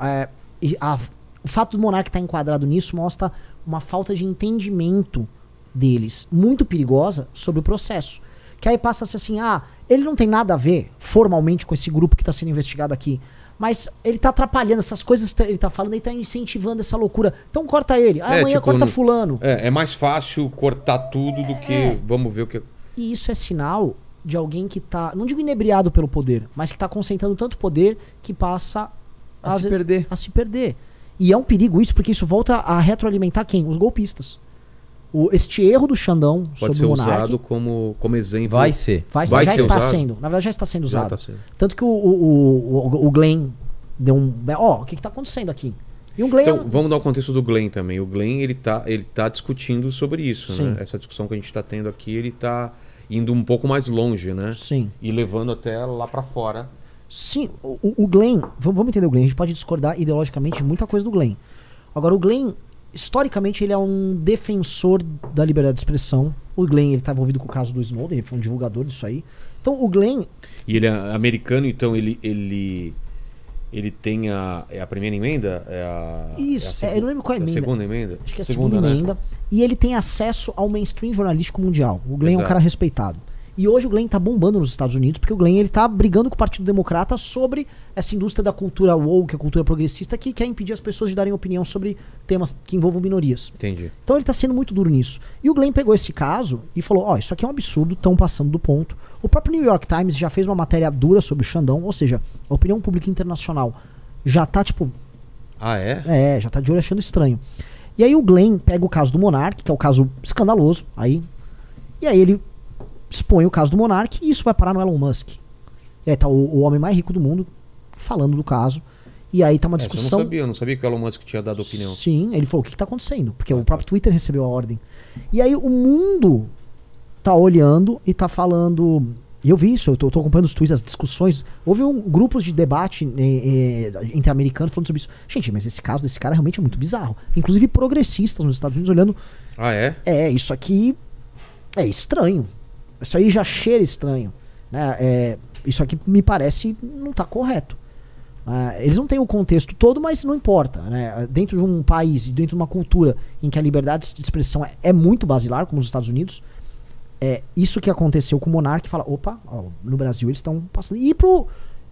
o fato do Monark estar enquadrado nisso mostra uma falta de entendimento deles, muito perigosa, sobre o processo. Que aí passa-se assim, ele não tem nada a ver formalmente com esse grupo que está sendo investigado aqui, mas ele tá atrapalhando essas coisas, ele tá falando, ele tá incentivando essa loucura. Então corta ele. Amanhã corta fulano. É mais fácil cortar tudo do que vamos ver o que... E isso é sinal de alguém que tá, não digo inebriado pelo poder, mas que tá concentrando tanto poder que passa a se perder. E é um perigo isso, porque isso volta a retroalimentar quem? Os golpistas. Este erro do Xandão pode sobre o Monark... Pode ser usado como exemplo. Vai ser. Já está sendo. Na verdade já está sendo usado. Tanto que o Glenn deu um... o que está acontecendo aqui? E o Glenn então, vamos dar o contexto do Glenn também. O Glenn, ele tá discutindo sobre isso, né? Essa discussão que a gente está tendo aqui, ele tá indo um pouco mais longe, né? Sim. E levando até lá para fora. Sim. O Glenn... Vamos entender o Glenn. A gente pode discordar ideologicamente de muita coisa do Glenn. Agora, o Glenn... Historicamente, ele é um defensor da liberdade de expressão. O Glenn, ele tá envolvido com o caso do Snowden, ele foi um divulgador disso aí. Então, o Glenn... E ele é americano, então ele tem a primeira emenda? Isso, eu não lembro qual é a emenda. A segunda emenda? Acho que é a segunda emenda. Né? E ele tem acesso ao mainstream jornalístico mundial. O Glenn é um cara respeitado. E hoje o Glenn tá bombando nos Estados Unidos, porque o Glenn ele tá brigando com o Partido Democrata sobre essa indústria da cultura woke, a cultura progressista, que quer impedir as pessoas de darem opinião sobre temas que envolvam minorias. Entendi. Então ele tá sendo muito duro nisso. E o Glenn pegou esse caso e falou, isso aqui é um absurdo, estão passando do ponto. O próprio New York Times já fez uma matéria dura sobre o Xandão, ou seja, a opinião pública internacional já tá tipo... já tá de olho achando estranho. E aí o Glenn pega o caso do Monark, que é o caso escandaloso, e aí ele expõe o caso do Monark e isso vai parar no Elon Musk. E aí tá o homem mais rico do mundo falando do caso. E aí tá uma discussão... Eu não sabia que o Elon Musk tinha dado opinião. Sim, ele falou, o que tá acontecendo? Porque o próprio Twitter recebeu a ordem. E aí o mundo tá olhando e tá falando... E eu vi isso, eu tô acompanhando os tweets, as discussões. Houve grupos de debate entre americanos falando sobre isso. Gente, mas esse caso desse cara realmente é muito bizarro. Inclusive progressistas nos Estados Unidos olhando... Isso aqui é estranho. Isso aí já cheira estranho, né? Isso aqui me parece não tá correto. Eles não têm o contexto todo, mas não importa, né? Dentro de um país e dentro de uma cultura em que a liberdade de expressão é muito basilar, como os Estados Unidos, isso que aconteceu com o Monark, fala, no Brasil eles estão passando. E pro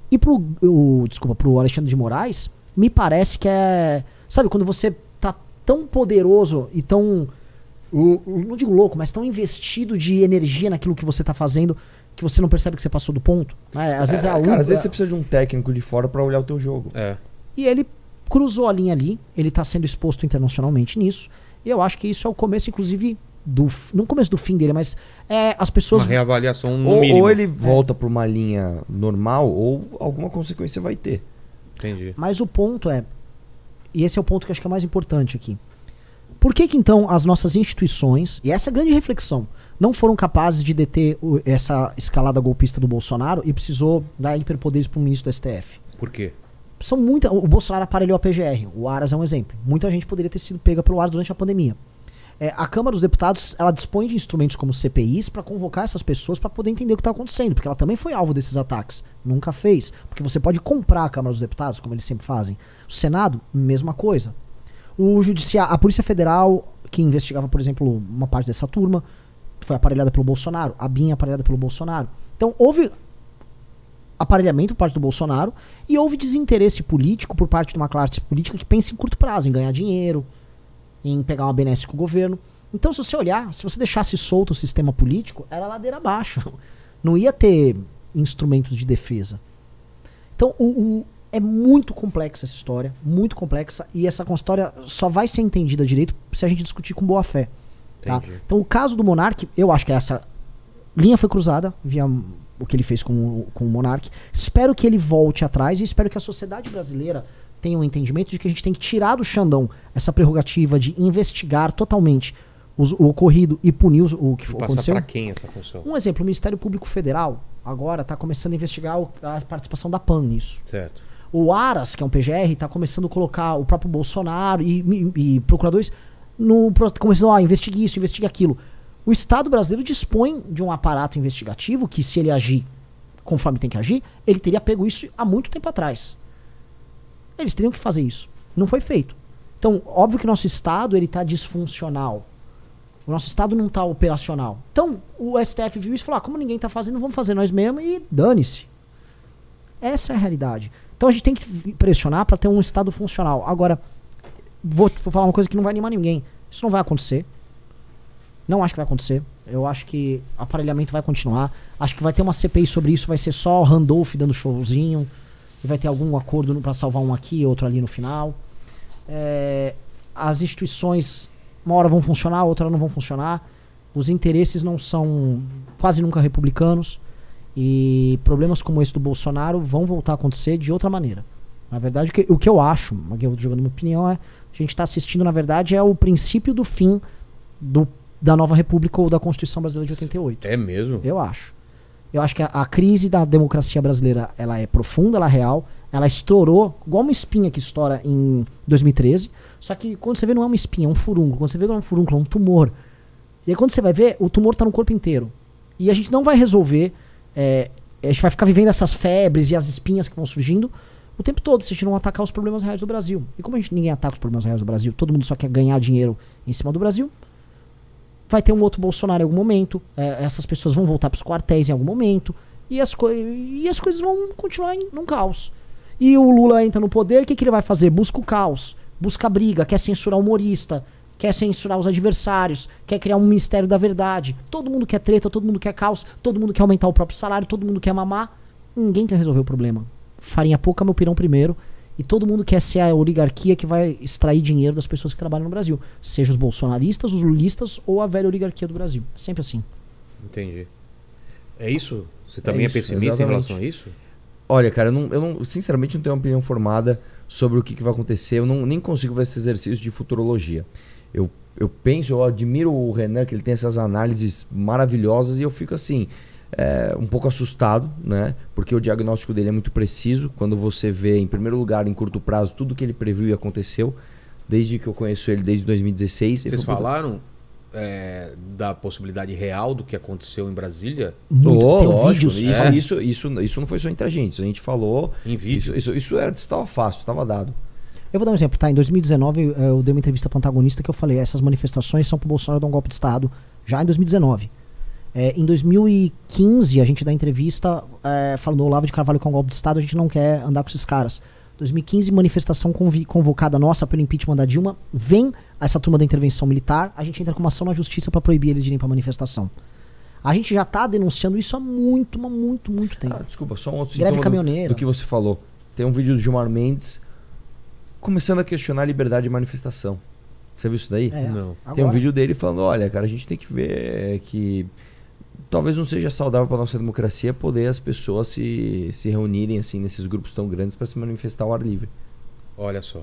Alexandre de Moraes, me parece que sabe, quando você tá tão poderoso e tão... não digo louco, mas tão investido de energia naquilo que você tá fazendo que você não percebe que você passou do ponto. Às vezes às vezes você precisa de um técnico de fora pra olhar o teu jogo. E ele cruzou a linha ali, ele tá sendo exposto internacionalmente nisso, e eu acho que isso é o começo, inclusive, não começo do fim dele, mas as pessoas... Uma reavaliação no mínimo. Ou ele volta pra uma linha normal, ou alguma consequência vai ter. Entendi. Mas o ponto e esse é o ponto que eu acho que é mais importante aqui, por que então as nossas instituições, e essa é a grande reflexão, não foram capazes de deter essa escalada golpista do Bolsonaro e precisou dar hiperpoderes para o ministro do STF? Por quê? O Bolsonaro aparelhou a PGR, o Aras é um exemplo. Muita gente poderia ter sido pega pelo Aras durante a pandemia. A Câmara dos Deputados, ela dispõe de instrumentos como CPIs para convocar essas pessoas para poder entender o que está acontecendo, porque ela também foi alvo desses ataques. Nunca fez, porque você pode comprar a Câmara dos Deputados, como eles sempre fazem. O Senado, mesma coisa. A Polícia Federal, que investigava, por exemplo, uma parte dessa turma, foi aparelhada pelo Bolsonaro. A BIM aparelhada pelo Bolsonaro. Então houve aparelhamento por parte do Bolsonaro e houve desinteresse político por parte de uma classe política que pensa em curto prazo, em ganhar dinheiro, em pegar uma benesse com o governo. Então, se você olhar, se você deixasse solto o sistema político, era ladeira abaixo. Não ia ter instrumentos de defesa. Então, é muito complexa essa história, muito complexa, e essa história só vai ser entendida direito se a gente discutir com boa fé. Tá? Então, o caso do Monark, eu acho que essa linha foi cruzada via o que ele fez com o Monark. Espero que ele volte atrás e espero que a sociedade brasileira tenha um entendimento de que a gente tem que tirar do Xandão essa prerrogativa de investigar totalmente o ocorrido e punir o que aconteceu. Para quem essa função? Um exemplo, o Ministério Público Federal agora está começando a investigar a participação da PAN nisso. Certo. O Aras, que é um PGR, está começando a colocar o próprio Bolsonaro e procuradores começando a investigue isso, investigue aquilo. O Estado brasileiro dispõe de um aparato investigativo que, se ele agir conforme tem que agir, ele teria pego isso há muito tempo atrás. Eles teriam que fazer isso. Não foi feito. Então, óbvio que o nosso Estado ele tá disfuncional. O nosso Estado não tá operacional. Então, o STF viu isso e falou, como ninguém tá fazendo, vamos fazer nós mesmos e dane-se. Essa é a realidade. Então, a gente tem que pressionar para ter um Estado funcional. Agora, vou falar uma coisa que não vai animar ninguém. Isso não vai acontecer. Não acho que vai acontecer. Eu acho que o aparelhamento vai continuar. Acho que vai ter uma CPI sobre isso. Vai ser só Randolph dando showzinho. E vai ter algum acordo para salvar um aqui e outro ali no final. As instituições, uma hora vão funcionar, outra hora não vão funcionar. Os interesses não são quase nunca republicanos. E problemas como esse do Bolsonaro vão voltar a acontecer de outra maneira. Na verdade, o que eu acho, aqui eu tô jogando minha opinião, a gente está assistindo, na verdade, é o princípio do fim da nova república ou da Constituição Brasileira de 88. É mesmo? Eu acho. Eu acho que a crise da democracia brasileira, ela é profunda, ela é real, ela estourou, igual uma espinha que estoura em 2013, só que quando você vê não é uma espinha, é um furúnculo. Quando você vê não é um furúnculo, é um tumor. E aí quando você vai ver, o tumor está no corpo inteiro. E a gente não vai resolver, a gente vai ficar vivendo essas febres e as espinhas que vão surgindo o tempo todo, se a gente não atacar os problemas reais do Brasil. E como ninguém ataca os problemas reais do Brasil, todo mundo só quer ganhar dinheiro em cima do Brasil, vai ter um outro Bolsonaro em algum momento, essas pessoas vão voltar para os quartéis em algum momento, e as coisas vão continuar num caos. E o Lula entra no poder, o que ele vai fazer? Busca o caos, busca a briga, quer censurar o humorista, quer censurar os adversários, quer criar um Ministério da Verdade. Todo mundo quer treta, todo mundo quer caos, todo mundo quer aumentar o próprio salário, todo mundo quer mamar. Ninguém quer resolver o problema. Farinha pouca, meu pirão primeiro. E todo mundo quer ser a oligarquia que vai extrair dinheiro das pessoas que trabalham no Brasil. Seja os bolsonaristas, os lulistas ou a velha oligarquia do Brasil. É sempre assim. Entendi. É isso? Você também é pessimista exatamente. em relação a isso? Olha, cara, eu não, sinceramente não tenho uma opinião formada sobre o que vai acontecer. Eu nem consigo ver esse exercício de futurologia. Eu admiro o Renan, que ele tem essas análises maravilhosas, e eu fico assim, um pouco assustado, né? Porque o diagnóstico dele é muito preciso. Quando você vê, em primeiro lugar, em curto prazo, tudo que ele previu e aconteceu, desde que eu conheço ele, desde 2016. Vocês falaram da possibilidade real do que aconteceu em Brasília? Lógico. Isso não foi só entre a gente. A gente falou em vídeo. Isso estava fácil, estava dado. Eu vou dar um exemplo, tá? Em 2019, eu dei uma entrevista para o Antagonista que eu falei, essas manifestações são pro Bolsonaro dar um golpe de Estado, já em 2019. Em 2015, a gente dá entrevista falando, Olavo de Carvalho com um golpe de Estado, a gente não quer andar com esses caras. 2015, manifestação convocada nossa pelo impeachment da Dilma, vem essa turma da intervenção militar, a gente entra com uma ação na justiça para proibir eles de irem pra manifestação. A gente já tá denunciando isso há muito tempo. Desculpa, só um outro Greve sintoma caminhoneira. do que você falou. Tem um vídeo do Gilmar Mendes começando a questionar a liberdade de manifestação. Você viu isso daí? Não. Tem um vídeo dele falando, olha, cara, a gente tem que ver que talvez não seja saudável para nossa democracia poder as pessoas se reunirem assim nesses grupos tão grandes para se manifestar ao ar livre. Olha só.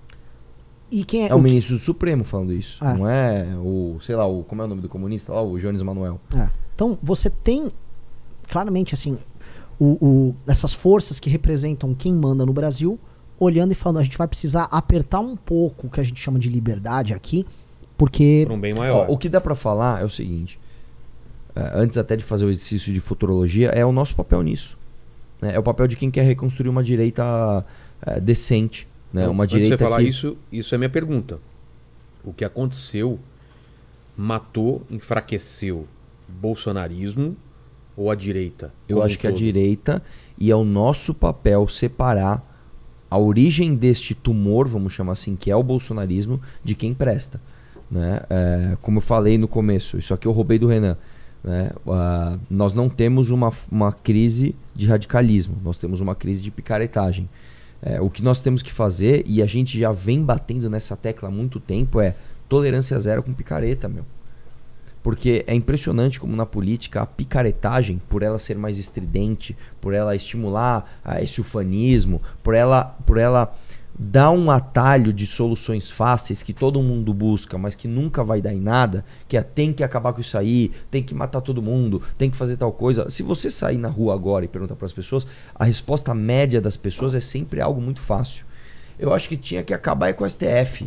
E quem É o ministro do Supremo falando isso. Ah. Não é como é o nome do comunista lá? O Jones Manuel. Então, você tem claramente assim essas forças que representam quem manda no Brasil, olhando e falando, a gente vai precisar apertar um pouco o que a gente chama de liberdade aqui, porque... Por um bem maior. O que dá para falar é o seguinte, antes até de fazer o exercício de futurologia, é o nosso papel nisso. Né? É o papel de quem quer reconstruir uma direita decente. Né? Então, uma antes direita de você falar que... isso é minha pergunta. O que aconteceu matou, enfraqueceu bolsonarismo ou a direita? Eu acho que a direita, e é o nosso papel separar a origem deste tumor, vamos chamar assim, que é o bolsonarismo, de quem presta. Né? Como eu falei no começo, isso aqui eu roubei do Renan. Né? Nós não temos uma crise de radicalismo, nós temos uma crise de picaretagem. O que nós temos que fazer, e a gente já vem batendo nessa tecla há muito tempo, é tolerância zero com picareta, meu. Porque é impressionante como na política a picaretagem, por ela ser mais estridente, por ela estimular esse ufanismo, por ela dar um atalho de soluções fáceis que todo mundo busca, mas que nunca vai dar em nada, que tem que acabar com isso aí, tem que matar todo mundo, tem que fazer tal coisa. Se você sair na rua agora e perguntar para as pessoas, a resposta média das pessoas é sempre algo muito fácil. Eu acho que tinha que acabar com o STF.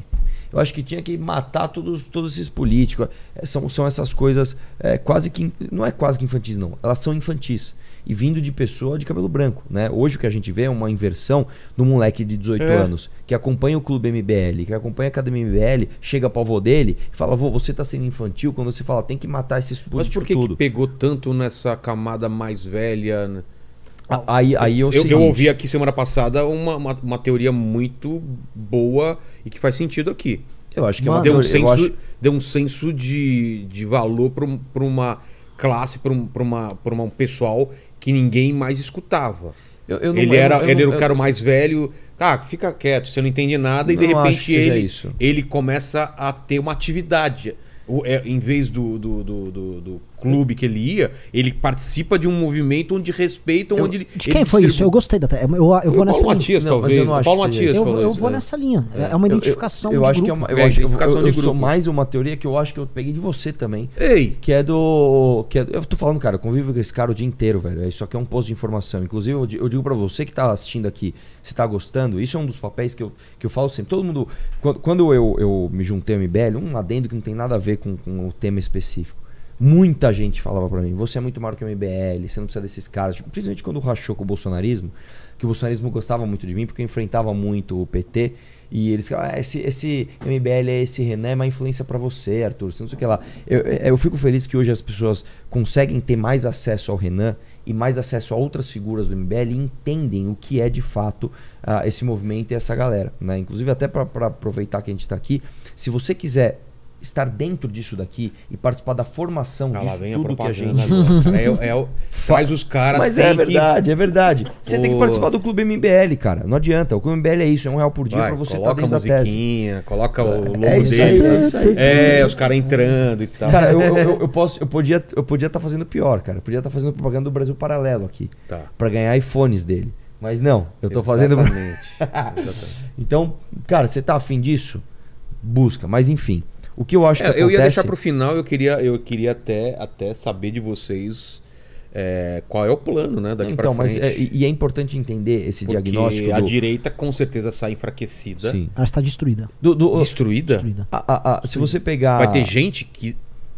Eu acho que tinha que matar todos esses políticos. São essas coisas quase que... Não é quase que infantis, não. Elas são infantis. E vindo de pessoa de cabelo branco, né? Hoje o que a gente vê é uma inversão do moleque de 18 anos que acompanha o Clube MBL, que acompanha a Academia MBL, chega pro avô dele e fala, vô, você tá sendo infantil, quando você fala, tem que matar esses políticos. Mas por que pegou tanto nessa camada mais velha, né? Aí eu ouvi aqui semana passada uma teoria muito boa e que faz sentido aqui. Eu acho que deu um senso de valor para uma classe, para um pessoal que ninguém mais escutava. Ele era o cara mais velho. Fica quieto, você não entende nada, e de repente ele começa a ter uma atividade. Em vez do clube que ele ia, ele participa de um movimento onde respeitam, onde ele... De quem foi isso? Eu gostei da... Eu vou nessa linha. Matias, talvez. Paulo Matias eu vou nessa linha. É uma identificação de grupo. Eu sou mais uma teoria que eu acho que eu peguei de você também. Ei! Que é do... eu tô falando, cara, eu convivo com esse cara o dia inteiro, velho. Isso aqui é um posto de informação. Inclusive, eu digo pra você que tá assistindo aqui, se tá gostando, isso é um dos papéis que eu falo sempre. Todo mundo... Quando eu me juntei ao MBL, um adendo que não tem nada a ver com o tema específico. Muita gente falava pra mim, você é muito maior que o MBL, você não precisa desses caras. Tipo, principalmente quando rachou com o bolsonarismo, que o bolsonarismo gostava muito de mim, porque eu enfrentava muito o PT. E eles falavam, esse MBL é esse Renan, é uma influência pra você, Arthur, você não sei o que lá. Eu fico feliz que hoje as pessoas conseguem ter mais acesso ao Renan e mais acesso a outras figuras do MBL e entendem o que é de fato esse movimento e essa galera, né? Inclusive, até pra aproveitar que a gente tá aqui, se você quiser estar dentro disso daqui e participar da formação disso tudo que a gente... Faz os caras... Mas é verdade. Você tem que participar do Clube MBL, cara. Não adianta. O Clube MBL é isso, é R$1 por dia pra você estar dentro da tese. Coloca o logo dele. Os caras entrando e tal. Cara, eu podia estar fazendo pior, cara. Eu podia estar fazendo propaganda do Brasil Paralelo aqui. Pra ganhar iPhones dele. Mas não, eu tô fazendo... Exatamente. Então, cara, você tá afim disso? Busca. Mas enfim... O que eu acho que acontece... Eu ia deixar pro final, eu queria até saber de vocês qual é o plano, né, daqui pra frente. E é importante entender esse diagnóstico. A direita com certeza sai enfraquecida. Sim. Ela está destruída. Destruída? Se você pegar... Vai ter gente que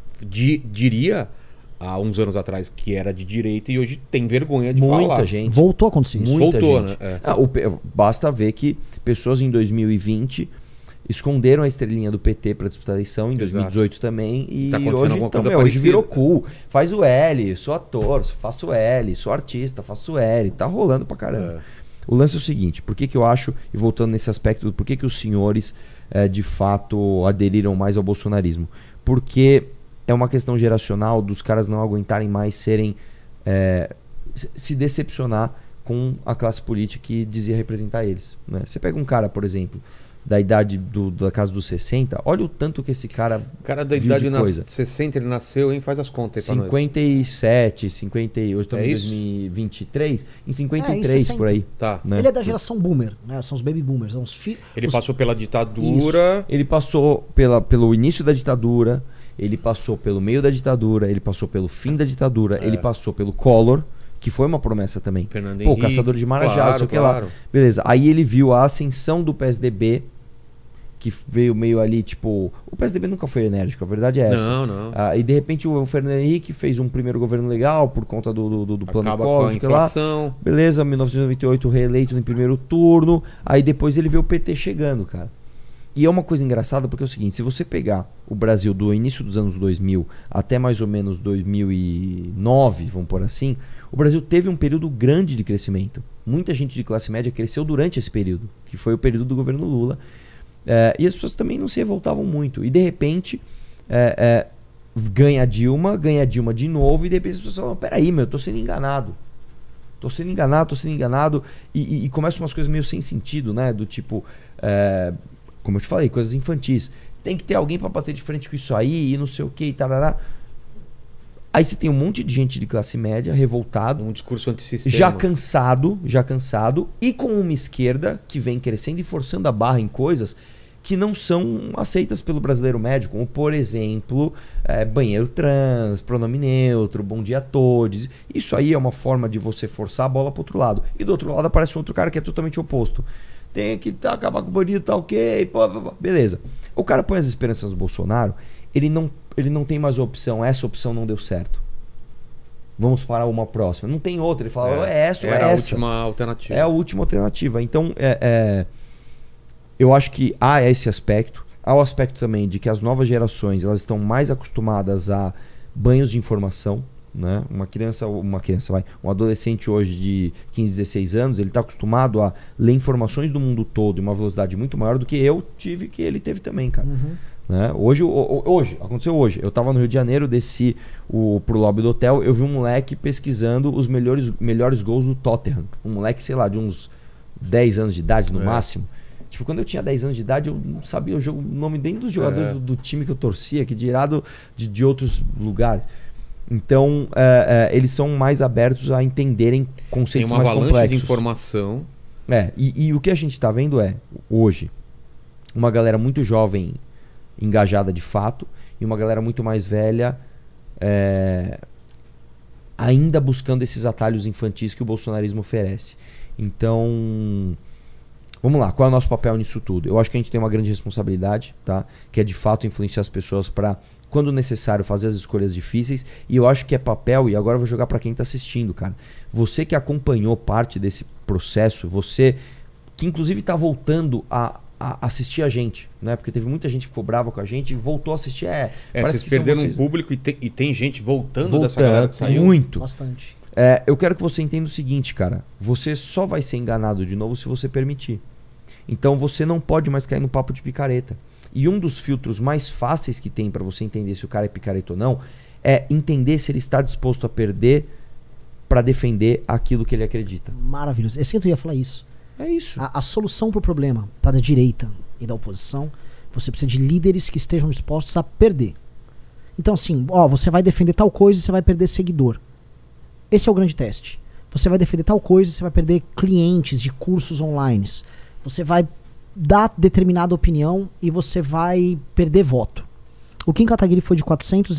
diria há uns anos atrás que era de direita e hoje tem vergonha de falar. Muita gente. Voltou a acontecer isso. Voltou, né? Basta ver que pessoas em 2020... esconderam a estrelinha do PT para disputar a eleição em 2018 também. E hoje virou cool. Faz o L, sou ator, faço L, sou artista, faço L. Tá rolando pra caramba. O lance é o seguinte, por que eu acho, e voltando nesse aspecto, por que os senhores de fato aderiram mais ao bolsonarismo? Porque é uma questão geracional dos caras não aguentarem mais se decepcionar com a classe política que dizia representar eles, né? Você pega um cara, por exemplo, da idade da casa dos 60, olha o tanto que esse cara da idade de 60 ele nasceu, hein? Faz as contas aí 57, 58, estamos em 2023, em 53 por aí. Tá. Né? Ele é da geração boomer, né? São os baby boomers, são Ele passou pela ditadura. Isso. Ele passou pelo início da ditadura, ele passou pelo meio da ditadura, ele passou pelo fim da ditadura, ele passou pelo Collor, que foi uma promessa também. Fernando Henrique, caçador de Marajá, não sei o que lá. Beleza. Aí ele viu a ascensão do PSDB, que veio meio ali, tipo... O PSDB nunca foi enérgico, a verdade é essa. Não. E de repente o Fernando Henrique fez um primeiro governo legal por conta do plano Collor, com a inflação. Lá. Beleza, 1998 reeleito no primeiro turno. Aí depois ele vê o PT chegando, cara. E é uma coisa engraçada porque é o seguinte, se você pegar o Brasil do início dos anos 2000 até mais ou menos 2009, vamos por assim, o Brasil teve um período grande de crescimento. Muita gente de classe média cresceu durante esse período, que foi o período do governo Lula. E as pessoas também não se revoltavam muito. E de repente, ganha Dilma de novo, e de repente as pessoas falam, peraí, eu tô sendo enganado. Tô sendo enganado. E começam umas coisas meio sem sentido, né? Do tipo... como eu te falei, coisas infantis. Tem que ter alguém para bater de frente com isso aí e não sei o que e tarará. Aí você tem um monte de gente de classe média revoltado, um discurso antissistema, já cansado e com uma esquerda que vem crescendo e forçando a barra em coisas que não são aceitas pelo brasileiro médio, como por exemplo, banheiro trans, pronome neutro, bom dia a todos. Isso aí é uma forma de você forçar a bola para outro lado. E do outro lado aparece um outro cara que é totalmente oposto. tem que acabar com o bandido, tá ok, pô, beleza. O cara põe as esperanças no Bolsonaro, ele não tem mais opção, essa opção não deu certo. Vamos para uma próxima. Não tem outra. Ele fala, é essa ou é essa. É a última alternativa. É a última alternativa. Então, eu acho que há esse aspecto. Há o aspecto também de que as novas gerações elas estão mais acostumadas a banhos de informação. Né? Um adolescente hoje de 15, 16 anos, ele está acostumado a ler informações do mundo todo em uma velocidade muito maior do que eu tive, que ele teve também, cara. Né? Hoje, aconteceu hoje. Eu tava no Rio de Janeiro, desci pro lobby do hotel, eu vi um moleque pesquisando os melhores gols do Tottenham. Um moleque, sei lá, de uns 10 anos de idade no máximo. Tipo, quando eu tinha 10 anos de idade, eu não sabia o nome nem dos jogadores do time que eu torcia, que dirado de outros lugares. Então, eles são mais abertos a entenderem conceitos mais complexos. Tem uma avalanche de informação. E o que a gente tá vendo hoje, uma galera muito jovem engajada de fato e uma galera muito mais velha ainda buscando esses atalhos infantis que o bolsonarismo oferece. Então, vamos lá, qual é o nosso papel nisso tudo? Eu acho que a gente tem uma grande responsabilidade, tá? Que é de fato influenciar as pessoas para, quando necessário, fazer as escolhas difíceis. E eu acho que é papel, e agora eu vou jogar para quem tá assistindo, cara. Você que acompanhou parte desse processo, você que inclusive tá voltando a assistir a gente, né? Porque teve muita gente que ficou brava com a gente e voltou a assistir. Parece vocês perderam um público e tem gente voltando dessa galera que saiu. Muito. Bastante. Eu quero que você entenda o seguinte, cara. Você só vai ser enganado de novo se você permitir. Então você não pode mais cair no papo de picareta. E um dos filtros mais fáceis que tem para você entender se o cara é picareta ou não é entender se ele está disposto a perder para defender aquilo que ele acredita. Maravilhoso. Esse que eu ia falar isso. É isso. A solução para o problema, para a direita e da oposição, você precisa de líderes que estejam dispostos a perder. Então assim, você vai defender tal coisa e você vai perder seguidor. Esse é o grande teste. Você vai defender tal coisa e você vai perder clientes de cursos online. Você vai dar determinada opinião e você vai perder voto. O Kim Kataguiri foi de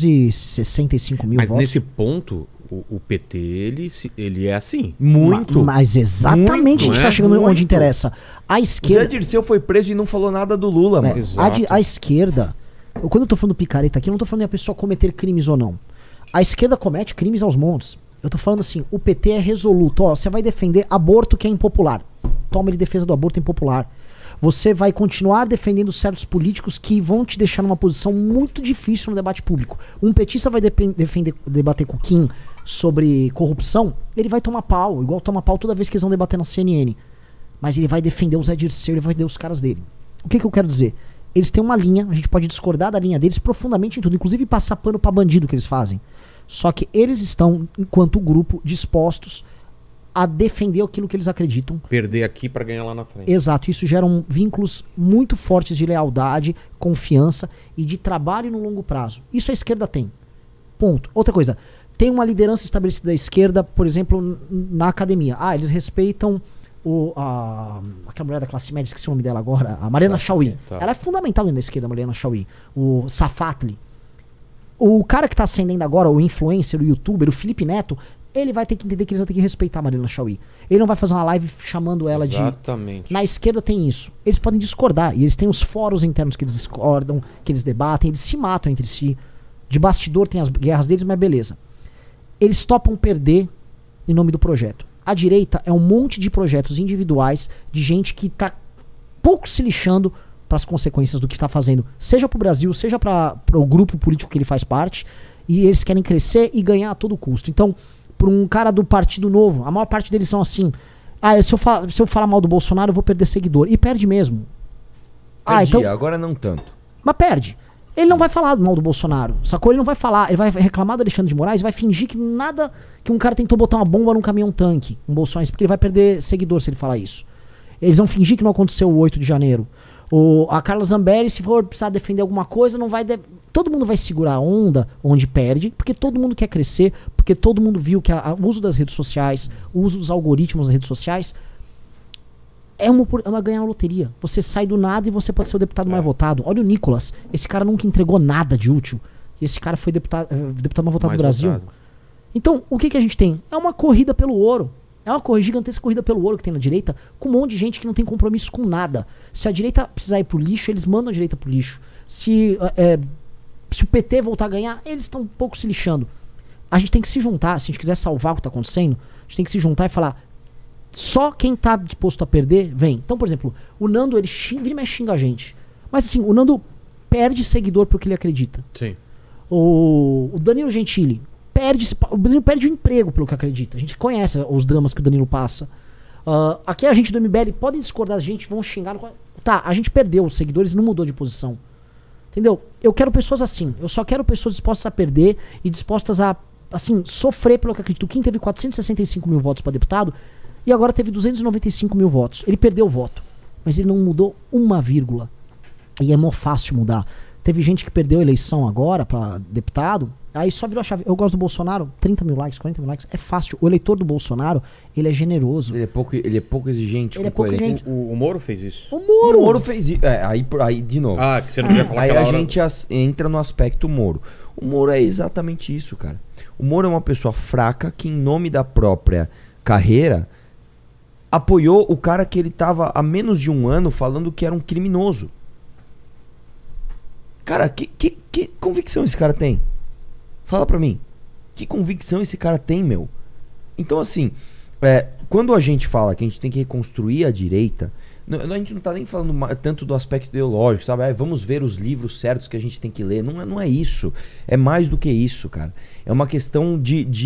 465 mil votos. Mas nesse ponto, o PT, ele é assim. Muito. Mas exatamente muito, a gente está chegando onde interessa. A esquerda... Zé Dirceu foi preso e não falou nada do Lula, mano. A esquerda... Quando eu tô falando picareta aqui, eu não tô falando de a pessoa cometer crimes ou não. A esquerda comete crimes aos montes. Eu tô falando assim, o PT é resoluto. Você vai defender aborto que é impopular. Toma de defesa do aborto impopular. Você vai continuar defendendo certos políticos que vão te deixar numa posição muito difícil no debate público. Um petista vai debater com o Kim sobre corrupção, ele vai tomar pau, igual toma pau toda vez que eles vão debater na CNN. Mas ele vai defender o Zé Dirceu, ele vai defender os caras dele. O que eu quero dizer? Eles têm uma linha, a gente pode discordar da linha deles profundamente em tudo, inclusive passar pano pra bandido que eles fazem. Só que eles estão, enquanto grupo, dispostos a defender aquilo que eles acreditam. Perder aqui para ganhar lá na frente. Exato, isso gera vínculos muito fortes de lealdade, confiança e de trabalho no longo prazo. Isso a esquerda tem. Ponto. Outra coisa, tem uma liderança estabelecida da esquerda, por exemplo, na academia. Eles respeitam aquela mulher da classe média, esqueci o nome dela agora, a Mariana Chauí. Tá. Ela é fundamental dentro da esquerda, a Mariana Chauí. O Safatli. O cara que tá ascendendo agora, o influencer, o youtuber, o Felipe Neto, ele vai ter que entender que eles vão ter que respeitar a Mariana Chauí. Ele não vai fazer uma live chamando ela Exatamente. Na esquerda tem isso. Eles podem discordar. E eles têm os fóruns internos que eles discordam, que eles debatem, eles se matam entre si. De bastidor tem as guerras deles, mas beleza. Eles topam perder em nome do projeto. A direita é um monte de projetos individuais de gente que tá pouco se lixando para as consequências do que tá fazendo. Seja pro Brasil, seja para o grupo político que ele faz parte. E eles querem crescer e ganhar a todo custo. Então, por um cara do Partido Novo, a maior parte deles são assim: se eu falar mal do Bolsonaro, eu vou perder seguidor. E perde mesmo. Então, agora não tanto. Mas perde. Ele não vai falar mal do Bolsonaro, sacou? Ele não vai falar, ele vai reclamar do Alexandre de Moraes, vai fingir que nada, que um cara tentou botar uma bomba num caminhão-tanque, um bolsonarista, porque ele vai perder seguidor se ele falar isso. Eles vão fingir que não aconteceu o 8 de janeiro. A Carla Zambelli, se for precisar defender alguma coisa, não vai... Todo mundo vai segurar a onda onde perde, porque todo mundo quer crescer, porque todo mundo viu que o uso das redes sociais, o uso dos algoritmos das redes sociais é uma ganhar na loteria. Você sai do nada e você pode ser o deputado mais votado. Olha o Nicolas, esse cara nunca entregou nada de útil. E esse cara foi deputado mais votado do Brasil. Então, o que a gente tem? É uma corrida pelo ouro. É uma gigantesca corrida pelo ouro que tem na direita, com um monte de gente que não tem compromisso com nada. Se a direita precisar ir pro lixo, eles mandam a direita pro lixo. Se o PT voltar a ganhar, eles estão um pouco se lixando. A gente tem que se juntar, se a gente quiser salvar o que tá acontecendo, a gente tem que se juntar e falar, só quem tá disposto a perder, vem. Então, por exemplo, o Nando, ele vira e mexe, xinga a gente. Mas assim, o Nando perde seguidor pro que ele acredita. Sim. O Danilo Gentili o Danilo perde o emprego pelo que acredita. A gente conhece os dramas que o Danilo passa. Aqui a gente do MBL podem discordar da gente, vão xingar. Tá, a gente perdeu os seguidores e não mudou de posição. Entendeu? Eu quero pessoas assim. Eu só quero pessoas dispostas a perder e dispostas a, assim, sofrer pelo que acredita. O Kim teve 465 mil votos para deputado e agora teve 295 mil votos. Ele perdeu o voto, mas ele não mudou uma vírgula. E é mó fácil mudar. Teve gente que perdeu a eleição agora pra deputado, aí só virou a chave. Eu gosto do Bolsonaro, 30 mil likes, 40 mil likes, é fácil. O eleitor do Bolsonaro, ele é generoso. Ele é pouco exigente. Ele é pouco exigente. O Moro fez isso. O Moro fez isso. Aí, de novo. Ah, que você não podia falar Aí aquela a hora. gente entra no aspecto Moro. O Moro é exatamente isso, cara. O Moro é uma pessoa fraca que, em nome da própria carreira, apoiou o cara que ele tava há menos de um ano falando que era um criminoso. Cara, que convicção esse cara tem? Fala pra mim. Que convicção esse cara tem, meu? Então, assim, quando a gente fala que a gente tem que reconstruir a direita, a gente não tá nem falando tanto do aspecto ideológico, sabe? Vamos ver os livros certos que a gente tem que ler. Não é isso. É mais do que isso, cara. É uma questão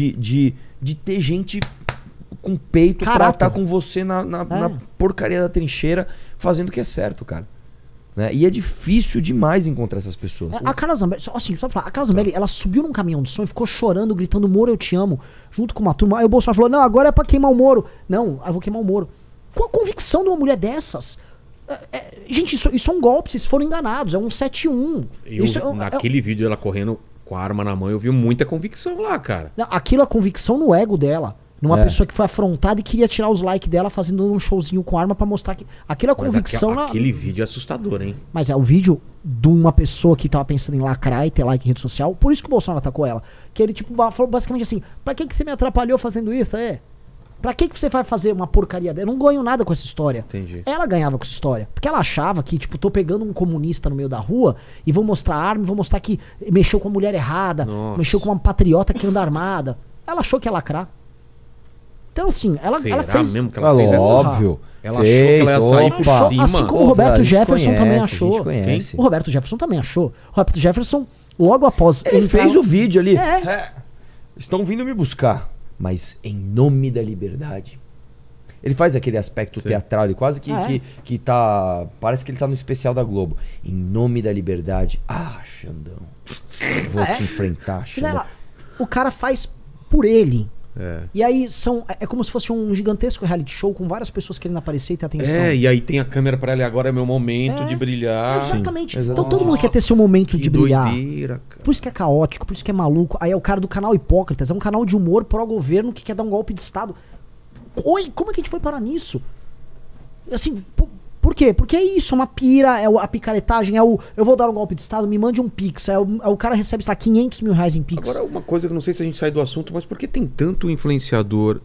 de ter gente com peito pra estar com você na porcaria da trincheira fazendo o que é certo, cara. Né? E é difícil demais encontrar essas pessoas. A Carla Zambelli, assim, só pra falar, a Carla Zambelli, ela subiu num caminhão de som e ficou chorando, gritando, Moro, eu te amo, junto com uma turma. Aí o Bolsonaro falou, não, agora é pra queimar o Moro. Não, eu vou queimar o Moro. Qual a convicção de uma mulher dessas? Gente, isso é um golpe, vocês foram enganados, é um 7-1. Naquele vídeo ela correndo com a arma na mão, eu vi muita convicção lá, cara. Não, aquilo é convicção no ego dela. Numa pessoa que foi afrontada e queria tirar os likes dela fazendo um showzinho com arma pra mostrar que... Aquilo é convicção... Aquele vídeo é assustador, hein? Mas é o vídeo de uma pessoa que tava pensando em lacrar e ter like em rede social. Por isso que o Bolsonaro atacou ela. Que ele, tipo, falou basicamente assim, pra que você me atrapalhou fazendo isso? Pra que você vai fazer uma porcaria dela? Eu não ganho nada com essa história. Entendi. Ela ganhava com essa história. Porque ela achava que, tipo, tô pegando um comunista no meio da rua e vou mostrar arma e vou mostrar que mexeu com a mulher errada, mexeu com uma patriota que anda armada. Ela achou que ia lacrar. Então, assim, ela fez... mesmo que ela fez essa? Óbvio. Ela achou que ela ia sair por cima. Assim como o Roberto Jefferson também achou. Conhece. O Roberto Jefferson também achou. O Roberto Jefferson, logo após... Ele fez o vídeo ali. Estão vindo me buscar, mas em nome da liberdade. Ele faz aquele aspecto teatral, ele quase que tá... Parece que ele tá no especial da Globo. Em nome da liberdade. Ah, Xandão. Vou te enfrentar, Xandão. O cara faz por ele. E aí é como se fosse um gigantesco reality show com várias pessoas querendo aparecer e ter atenção. E aí tem a câmera pra ela, agora é meu momento de brilhar. Exatamente. Então todo mundo quer ter seu momento de brilhar. Doideira, cara. Por isso que é caótico, por isso que é maluco. Aí é o cara do canal Hipócritas, é um canal de humor pró-governo que quer dar um golpe de Estado. Oi, como é que a gente foi parar nisso? Assim, por quê? Porque é isso, é uma pira, é a picaretagem, eu vou dar um golpe de Estado, me mande um Pix, o cara recebe, sei lá, 500 mil reais em Pix. Agora, uma coisa que eu não sei se a gente sai do assunto, mas por que tem tanto influenciador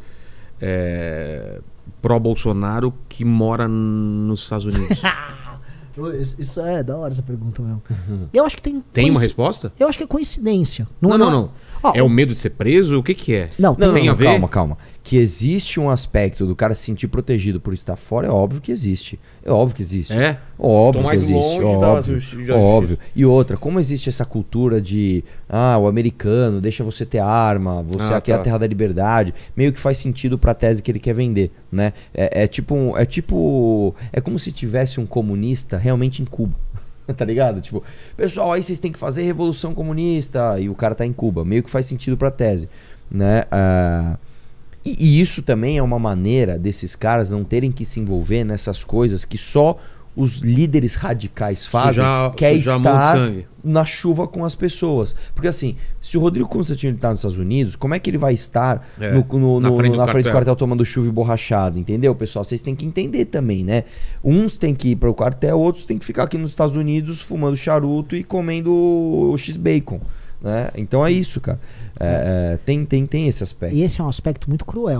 pró-Bolsonaro que mora nos Estados Unidos? Isso é da hora essa pergunta mesmo. Eu acho que tem uma resposta? Eu acho que é coincidência. Não. É o medo de ser preso? O que é? Não, tem a ver? Calma. Que existe um aspecto do cara se sentir protegido por estar fora, é óbvio que existe. É óbvio que existe. Óbvio que existe. Óbvio. E outra, como existe essa cultura de o americano deixa você ter arma, você aqui é a terra da liberdade, meio que faz sentido pra tese que ele quer vender, né? É como se tivesse um comunista realmente em Cuba. Tá ligado? Tipo, pessoal, aí vocês têm que fazer revolução comunista e o cara tá em Cuba. Meio que faz sentido pra tese, né? E isso também é uma maneira desses caras não terem que se envolver nessas coisas que só os líderes radicais fazem, que é estar na chuva com as pessoas. Porque assim, se o Rodrigo Constantino tá nos Estados Unidos, como é que ele vai estar na frente do quartel tomando chuva e borrachado? Entendeu, pessoal? Vocês têm que entender também, né? Uns têm que ir para o quartel, outros têm que ficar aqui nos Estados Unidos fumando charuto e comendo o X-Bacon. Né? Então é isso, cara. Tem esse aspecto. E esse é um aspecto muito cruel.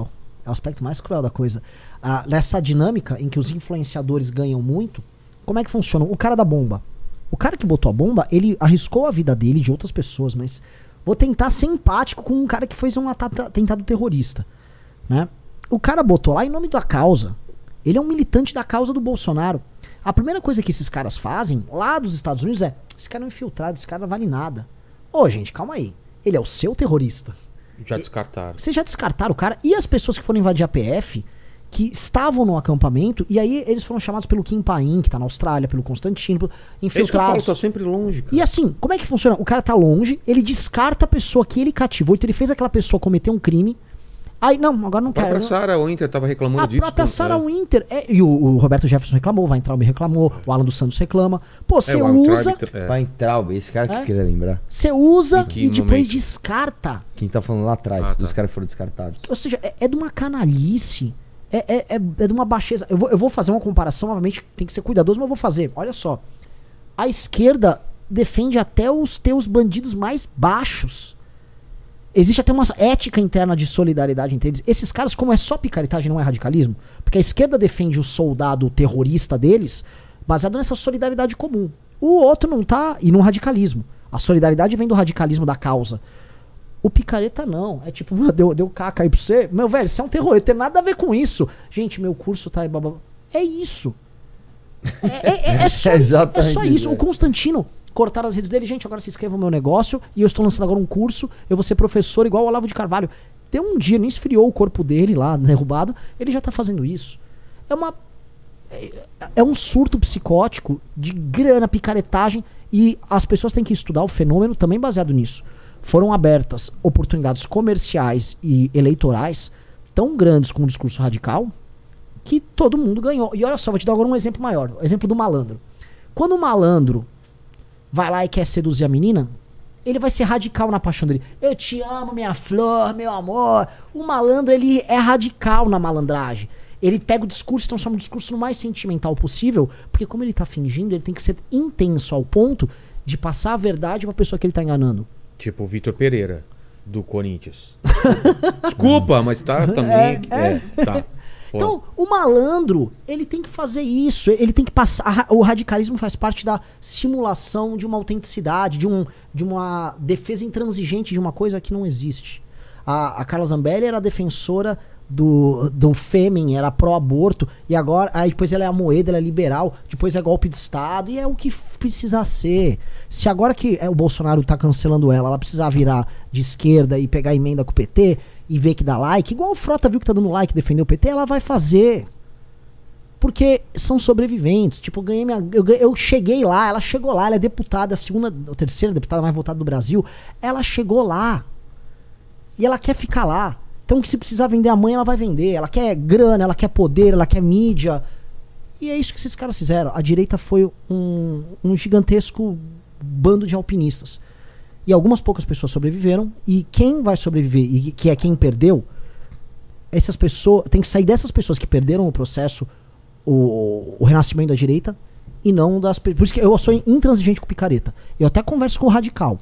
É o aspecto mais cruel da coisa. Nessa dinâmica em que os influenciadores ganham muito, como é que funciona? O cara da bomba. O cara que botou a bomba, ele arriscou a vida dele, de outras pessoas, mas vou tentar ser empático com um cara que fez um atentado terrorista, né? O cara botou lá em nome da causa. Ele é um militante da causa do Bolsonaro. A primeira coisa que esses caras fazem, lá dos Estados Unidos, é: esse cara é um infiltrado, esse cara não vale nada. Ô, gente, calma aí. Ele é o seu terrorista. Já descartaram. Vocês já descartaram o cara. E as pessoas que foram invadir a PF, que estavam no acampamento, e aí eles foram chamados pelo Kim Paim, que tá na Austrália, pelo Constantino, É isso que eu falo, infiltrados. tá sempre longe, cara. E assim, como é que funciona? O cara tá longe, ele descarta a pessoa que ele cativou, então ele fez aquela pessoa cometer um crime. Aí, não, agora não A quero. própria Sarah Winter tava reclamando A disso. própria Sarah Winter. E o Roberto Jefferson reclamou, o Weintraub reclamou, o Alan dos Santos reclama. Pô, você usa. Vai Traub, esse cara que eu queria lembrar. Você usa Em que e depois momento? descarta. Quem tá falando lá atrás, Ah, dos tá. caras que foram descartados. Ou seja, é de uma canalice. É de uma baixeza. Eu vou fazer uma comparação, obviamente tem que ser cuidadoso, mas eu vou fazer. Olha só. A esquerda defende até os teus bandidos mais baixos. Existe até uma ética interna de solidariedade entre eles. Esses caras, como é só picaretagem, não é radicalismo, porque a esquerda defende o soldado terrorista deles baseado nessa solidariedade comum. O outro não tá, e no radicalismo. A solidariedade vem do radicalismo da causa. O picareta não. É tipo, deu caca aí pra você. Meu velho, você é um terrorista, não tem nada a ver com isso. Gente, meu curso tá aí, babá. É isso. É só, Exatamente, é só isso. velho. O Constantino cortaram as redes dele. Gente, agora se inscreva no meu negócio e eu estou lançando agora um curso. Eu vou ser professor igual o Olavo de Carvalho. Deu um dia, nem esfriou o corpo dele lá, derrubado. Ele já tá fazendo isso. É um surto psicótico de grana, picaretagem. E as pessoas têm que estudar o fenômeno também baseado nisso. Foram abertas oportunidades comerciais e eleitorais tão grandes com o discurso radical que todo mundo ganhou. E olha só, vou te dar agora um exemplo maior. O exemplo do malandro. Quando o malandro vai lá e quer seduzir a menina, ele vai ser radical na paixão dele. Eu te amo, minha flor, meu amor. O malandro, ele é radical na malandragem. Ele pega o discurso e transforma o discurso no mais sentimental possível, porque como ele tá fingindo, ele tem que ser intenso ao ponto de passar a verdade pra pessoa que ele tá enganando. Tipo o Vitor Pereira, do Corinthians. Desculpa, mas tá também. Tá. Então, o malandro, ele tem que fazer isso, ele tem que passar. O radicalismo faz parte da simulação de uma autenticidade, de uma defesa intransigente de uma coisa que não existe. A Carla Zambelli era defensora do fêmea, era pró-aborto, e agora, aí depois ela é a Moeda, ela é liberal, depois é golpe de Estado, e é o que precisa ser. Se agora que o Bolsonaro tá cancelando ela precisar virar de esquerda e pegar emenda com o PT e ver que dá like, igual o Frota viu que tá dando like, defendeu o PT, ela vai fazer. Porque são sobreviventes. Tipo, eu cheguei lá, ela chegou lá, ela é deputada, a segunda ou terceira deputada mais votada do Brasil, ela chegou lá. E ela quer ficar lá. Então, que se precisar vender a mãe, ela vai vender. Ela quer grana, ela quer poder, ela quer mídia. E é isso que esses caras fizeram. A direita foi um gigantesco bando de alpinistas. E algumas poucas pessoas sobreviveram. E quem vai sobreviver, e que é quem perdeu, essas pessoas. Tem que sair dessas pessoas que perderam o processo, o renascimento da direita, e não das. Por isso que eu sou intransigente com o picareta. Eu até converso com o radical.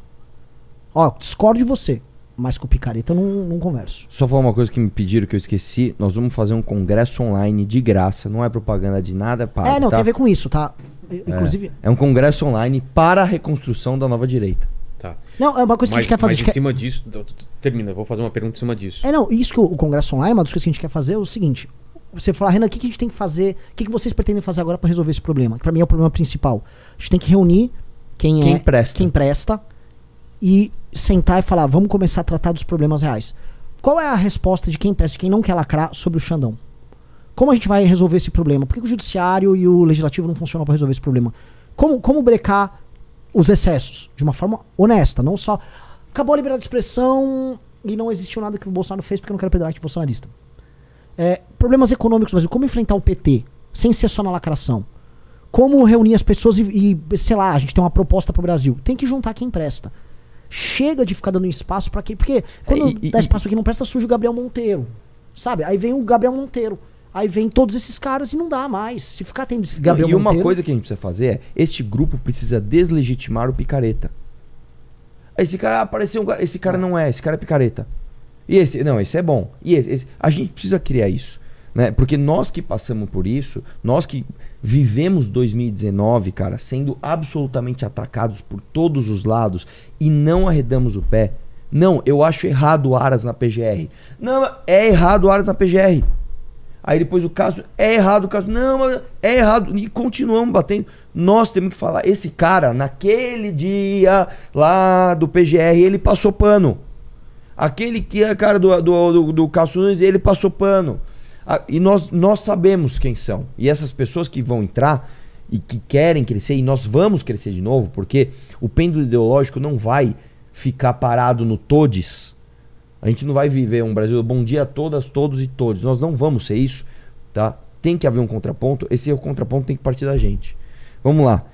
Ó, discordo de você. Mas com o picareta eu não converso. Só falar uma coisa que me pediram que eu esqueci. Nós vamos fazer um congresso online de graça. Não é propaganda de nada, pago, não, tá? tem a ver com isso, tá? Inclusive. É um congresso online para a reconstrução da nova direita. Tá. Não, é uma coisa que a gente quer fazer. Mas em cima disso. Termina, eu vou fazer uma pergunta em cima disso. Não, isso que o congresso online, uma das coisas que a gente quer fazer é o seguinte. Você fala, Renan, o que a gente tem que fazer? O que vocês pretendem fazer agora para resolver esse problema? Que pra mim é o problema principal. A gente tem que reunir quem presta e sentar e falar, vamos começar a tratar dos problemas reais. Qual é a resposta de quem presta, de quem não quer lacrar sobre o Xandão? Como a gente vai resolver esse problema? Por que o judiciário e o legislativo não funcionam para resolver esse problema? Como brecar os excessos? De uma forma honesta, não só acabou a liberdade de expressão e não existiu nada que o Bolsonaro fez porque eu não quero pedalite bolsonarista. Problemas econômicos no Brasil, como enfrentar o PT sem ser só na lacração? Como reunir as pessoas e sei lá, a gente tem uma proposta pro Brasil. Tem que juntar quem presta. Chega de ficar dando espaço pra quem. Porque quando dá espaço pra quem não presta, surge o Gabriel Monteiro. Sabe? Aí vem o Gabriel Monteiro. Aí vem todos esses caras e não dá mais. Se ficar tendo esse Gabriel Monteiro... Monteiro... uma coisa que a gente precisa fazer é, este grupo precisa deslegitimar o picareta. Esse cara apareceu, esse cara não é, esse cara é picareta. E esse é bom. E a gente precisa criar isso, né? Porque nós que passamos por isso, nós que vivemos 2019, cara, sendo absolutamente atacados por todos os lados e não arredamos o pé. Não, eu acho errado o Aras na PGR. Não, é errado o Aras na PGR. Aí depois o caso, é errado o caso. Não, mas é errado. E continuamos batendo. Nós temos que falar, esse cara, naquele dia lá do PGR, ele passou pano. Aquele que é cara do Cássio Nunes, ele passou pano. E nós sabemos quem são. E essas pessoas que vão entrar e que querem crescer, e nós vamos crescer de novo, porque o pêndulo ideológico não vai ficar parado no todes. A gente não vai viver um Brasil bom dia a todas, todos e todos. Nós não vamos ser isso, tá? Tem que haver um contraponto. Esse contraponto tem que partir da gente. Vamos lá.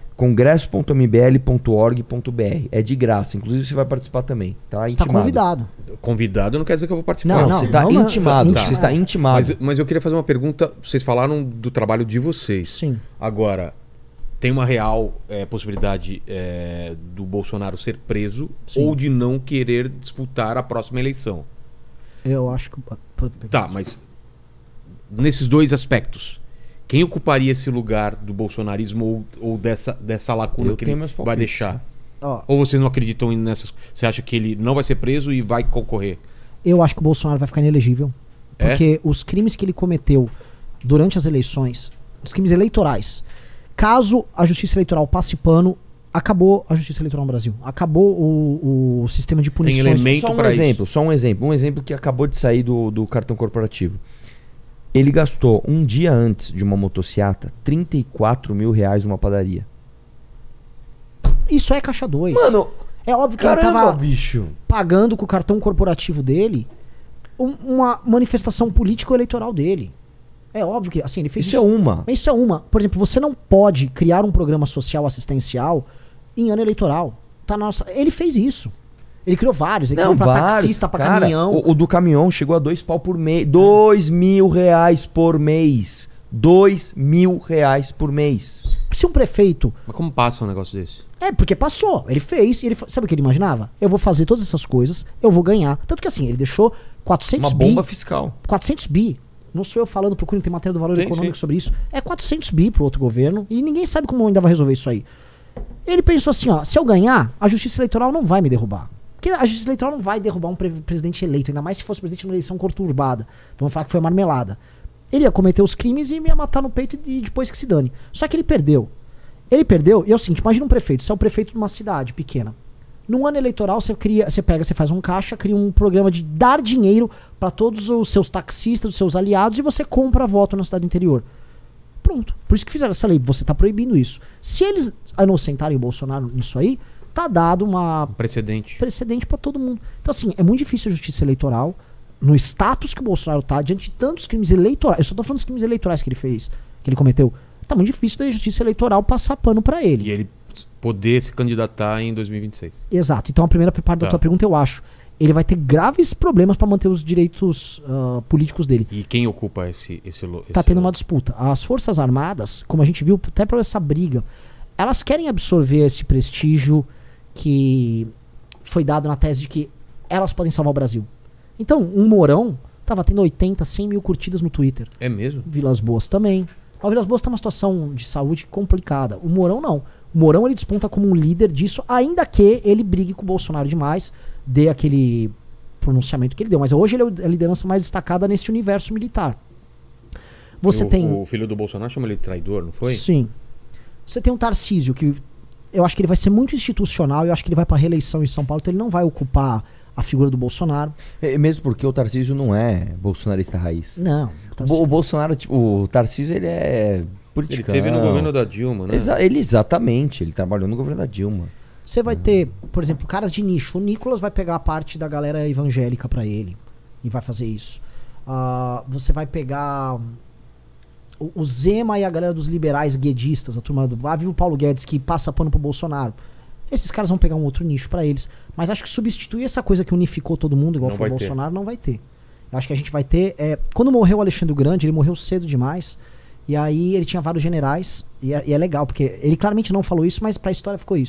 congresso.mbl.org.br. É de graça. Inclusive você vai participar também, tá? Você está convidado. Convidado não quer dizer que eu vou participar. Não, você está intimado. Você está intimado. Mas eu queria fazer uma pergunta. Vocês falaram do trabalho de vocês. Sim. Agora, tem uma real possibilidade do Bolsonaro ser preso, sim, ou de não querer disputar a próxima eleição? Eu acho que... Tá, mas nesses dois aspectos, quem ocuparia esse lugar do bolsonarismo ou dessa lacuna que ele vai deixar? Ou vocês não acreditam nessas... Você acha que ele não vai ser preso e vai concorrer? Eu acho que o Bolsonaro vai ficar inelegível. Porque os crimes que ele cometeu durante as eleições, os crimes eleitorais, caso a justiça eleitoral passe pano, acabou a justiça eleitoral no Brasil. Acabou o sistema de punições. Tem elemento para isso. Só um exemplo. Um exemplo que acabou de sair do cartão corporativo. Ele gastou um dia antes de uma motociata R$34 mil numa padaria. Isso é caixa 2. Mano, é óbvio que caramba, ele tava bicho, pagando com o cartão corporativo dele uma manifestação político-eleitoral dele. É óbvio que assim, ele fez isso. Isso é uma. Por exemplo, você não pode criar um programa social assistencial em ano eleitoral. Tá na nossa... Ele fez isso. Ele criou vários. Ele criou pra taxista, pra caminhão. O do caminhão chegou a R$2 por mês. R$2.000 por mês. R$2.000 por mês. Se um prefeito... Mas como passa um negócio desse? Porque passou. Ele fez. Sabe o que ele imaginava? Eu vou fazer todas essas coisas, eu vou ganhar. Tanto que assim, ele deixou 400 bi. Uma bomba fiscal. 400 bi. Não sou eu falando, procurem, tem matéria do Valor Econômico sobre isso. É 400 bi pro outro governo e ninguém sabe como ainda vai resolver isso aí. Ele pensou assim, ó, se eu ganhar, a justiça eleitoral não vai me derrubar. Porque a justiça eleitoral não vai derrubar um presidente eleito, ainda mais se fosse presidente numa eleição conturbada. Vamos falar que foi marmelada. Ele ia cometer os crimes e me ia matar no peito e depois que se dane. Só que ele perdeu. Ele perdeu, e é o seguinte, imagina um prefeito, você é o prefeito de uma cidade pequena. No ano eleitoral, você faz um caixa, cria um programa de dar dinheiro para todos os seus taxistas, os seus aliados, e você compra voto na cidade interior. Pronto. Por isso que fizeram essa lei. Você tá proibindo isso. Se eles inocentarem o Bolsonaro nisso aí, tá dado uma... Precedente para todo mundo. Então, assim, é muito difícil a justiça eleitoral, no status que o Bolsonaro tá, diante de tantos crimes eleitorais. Eu só tô falando dos crimes eleitorais que ele fez, que ele cometeu. Tá muito difícil da justiça eleitoral passar pano para ele. E ele poder se candidatar em 2026. Exato. Então a primeira parte da tua pergunta, eu acho, ele vai ter graves problemas para manter os direitos políticos dele. E quem ocupa esse tá tendo uma disputa. As Forças Armadas, como a gente viu, até por essa briga, elas querem absorver esse prestígio que foi dado na tese de que elas podem salvar o Brasil. Então, um Mourão tava tendo 80, 100 mil curtidas no Twitter. É mesmo? Vilas Boas também. O Vilas Boas tá numa situação de saúde complicada. O Mourão não. O Mourão ele desponta como um líder disso, ainda que ele brigue com o Bolsonaro demais, dê aquele pronunciamento que ele deu. Mas hoje ele é a liderança mais destacada nesse universo militar. O filho do Bolsonaro chama ele de traidor, não foi? Sim. Você tem um Tarcísio, que eu acho que ele vai ser muito institucional, eu acho que ele vai pra reeleição em São Paulo, então ele não vai ocupar a figura do Bolsonaro. Mesmo porque o Tarcísio não é bolsonarista raiz. Não. O Bolsonaro, o Tarcísio, ele é politicano. Ele teve no governo da Dilma, né? Exatamente, ele trabalhou no governo da Dilma. Você vai ter, por exemplo, caras de nicho. O Nicolas vai pegar a parte da galera evangélica pra ele e vai fazer isso. Você vai pegar o Zema e a galera dos liberais guedistas, a turma do... viu o Paulo Guedes que passa pano pro Bolsonaro. Esses caras vão pegar um outro nicho pra eles. Mas acho que substituir essa coisa que unificou todo mundo, igual foi o Bolsonaro, não vai ter. Eu acho que a gente vai ter... quando morreu o Alexandre Grande, ele morreu cedo demais. E aí ele tinha vários generais. E é legal, porque ele claramente não falou isso, mas pra história ficou isso.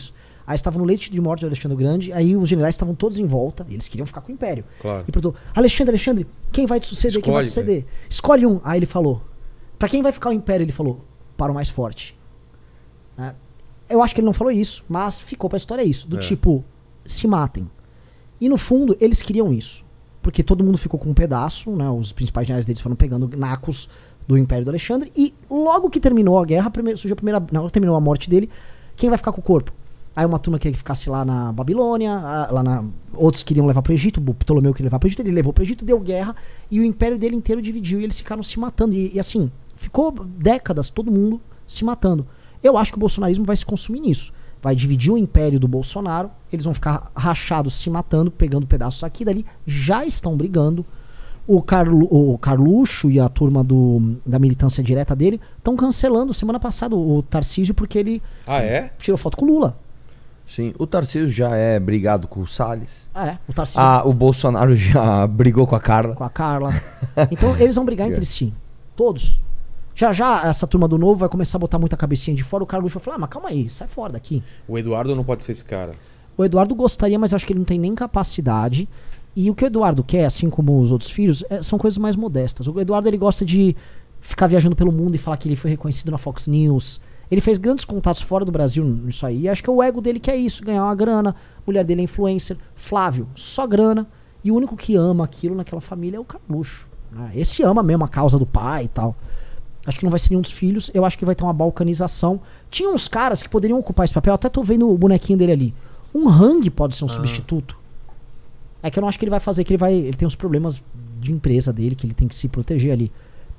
Aí estavam no leite de morte do Alexandre o Grande, aí os generais estavam todos em volta, e eles queriam ficar com o Império. Claro. E perguntou, Alexandre, quem vai te suceder? Quem vai te suceder? Escolhe um. Aí ele falou, pra quem vai ficar o Império? Ele falou, para o mais forte. Né? Eu acho que ele não falou isso, mas ficou pra história isso. Do tipo, se matem. E no fundo, eles queriam isso. Porque todo mundo ficou com um pedaço, né? Os principais generais deles foram pegando nacos do Império do Alexandre. E logo que terminou a guerra, surgiu a primeira... Não, terminou a morte dele, quem vai ficar com o corpo? Aí uma turma queria que ficasse lá na Babilônia, outros queriam levar pro Egito, o Ptolomeu queria levar pro Egito, ele levou pro Egito, deu guerra, e o império dele inteiro dividiu, e eles ficaram se matando. E assim, ficou décadas todo mundo se matando. Eu acho que o bolsonarismo vai se consumir nisso. Vai dividir o império do Bolsonaro, eles vão ficar rachados, se matando, pegando pedaços aqui e dali, já estão brigando. O Carluxo e a turma da militância direta dele estão cancelando semana passada o Tarcísio porque ele tirou foto com o Lula. Sim, o Tarcísio já é brigado com o Salles. O Tarcísio... O Bolsonaro já brigou com a Carla. Com a Carla. Então eles vão brigar entre si. Todos. Já essa turma do Novo vai começar a botar muita cabecinha de fora. O Carlos vai falar, mas calma aí, sai fora daqui. O Eduardo não pode ser esse cara. O Eduardo gostaria, mas acho que ele não tem nem capacidade. E o que o Eduardo quer, assim como os outros filhos, são coisas mais modestas. O Eduardo, ele gosta de ficar viajando pelo mundo e falar que ele foi reconhecido na Fox News. Ele fez grandes contatos fora do Brasil nisso aí. E acho que o ego dele quer isso, ganhar uma grana. A mulher dele é influencer. Flávio, só grana. E o único que ama aquilo naquela família é o Carluxo. Esse ama mesmo a causa do pai e tal. Acho que não vai ser nenhum dos filhos. Eu acho que vai ter uma balcanização. Tinha uns caras que poderiam ocupar esse papel. Até tô vendo o bonequinho dele ali. Um Hang pode ser um substituto. É que eu não acho que ele vai fazer, que ele tem uns problemas de empresa dele, que ele tem que se proteger ali.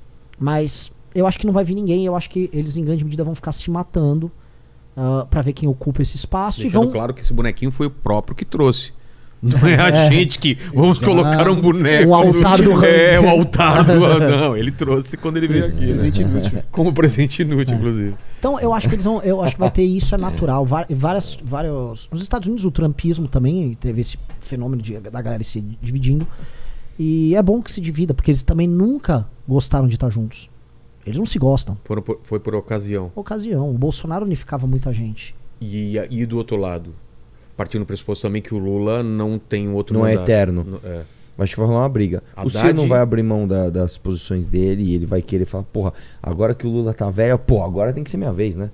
Mas eu acho que não vai vir ninguém. Eu acho que eles, em grande medida, vão ficar se matando pra ver quem ocupa esse espaço. Deixando claro que esse bonequinho foi o próprio que trouxe. Não é a gente que vamos colocar um boneco. O altar do o altar do... Não, ele trouxe quando ele veio aqui. Presente inútil. Como presente inútil, inclusive. Então eu acho que eu acho que vai ter isso, é natural. Vários. Nos Estados Unidos o trumpismo também teve esse fenômeno da galera se dividindo. E é bom que se divida, porque eles também nunca gostaram de estar juntos. Eles não se gostam. Foi por ocasião. O Bolsonaro unificava muita gente. E do outro lado? Partindo do pressuposto também que o Lula não tem outro mandato. Não é eterno. É. Acho que vai rolar uma briga. O Ciro não vai abrir mão das posições dele e ele vai querer falar, porra, agora que o Lula tá velho, agora tem que ser minha vez, né?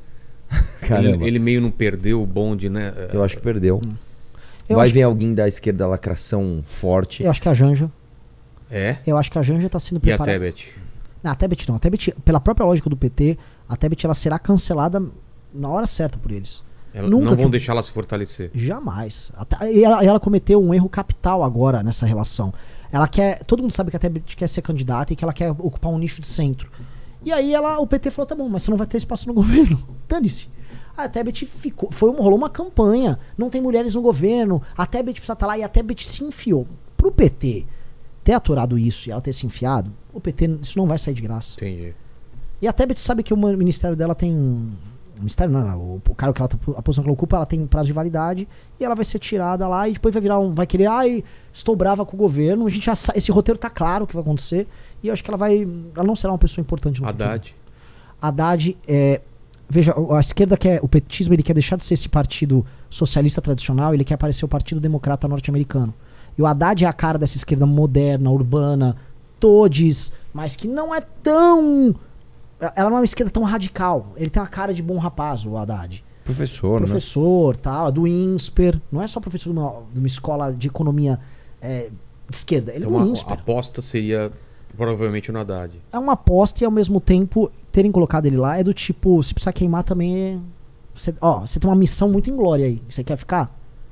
Ele meio não perdeu o bonde, né? Eu acho que perdeu. Vai vir alguém da esquerda lacração forte. Eu acho que a Janja. É? Eu acho que a Janja tá sendo preparada. E a Tebet? Não, a Tebet não. A Tebet, pela própria lógica do PT, a Tebet ela será cancelada na hora certa por eles. Não vão deixar ela se fortalecer. Jamais. E ela cometeu um erro capital agora nessa relação. Ela quer. Todo mundo sabe que a Tebet quer ser candidata e que ela quer ocupar um nicho de centro. E aí o PT falou: tá bom, mas você não vai ter espaço no governo. Dane-se. A Tebet ficou. Rolou uma campanha. Não tem mulheres no governo. A Tebet precisa estar lá e a Tebet se enfiou. Pro PT ter aturado isso e ela ter se enfiado, o PT, isso não vai sair de graça. Entendi. E a Tebet sabe que o ministério dela tem. O ministério não, o cargo que ela, a posição que ela ocupa, ela tem prazo de validade e ela vai ser tirada lá e depois vai virar vai querer, estou brava com o governo, a gente esse roteiro tá claro o que vai acontecer e eu acho que ela não será uma pessoa importante no Haddad. futuro. Haddad, veja, a esquerda o petismo, ele quer deixar de ser esse partido socialista tradicional, ele quer aparecer o Partido Democrata norte-americano. E o Haddad é a cara dessa esquerda moderna, urbana, todes, mas que não é tão... Ela não é uma esquerda tão radical. Ele tem uma cara de bom rapaz, o Haddad. Professor, né? Tal, do INSPER. Não é só professor de uma escola de economia de esquerda. Ele então é do INSPER. A aposta seria provavelmente no Haddad. É uma aposta e ao mesmo tempo terem colocado ele lá é do tipo, se precisar queimar também você tem uma missão muito inglória aí. Você quer ficar?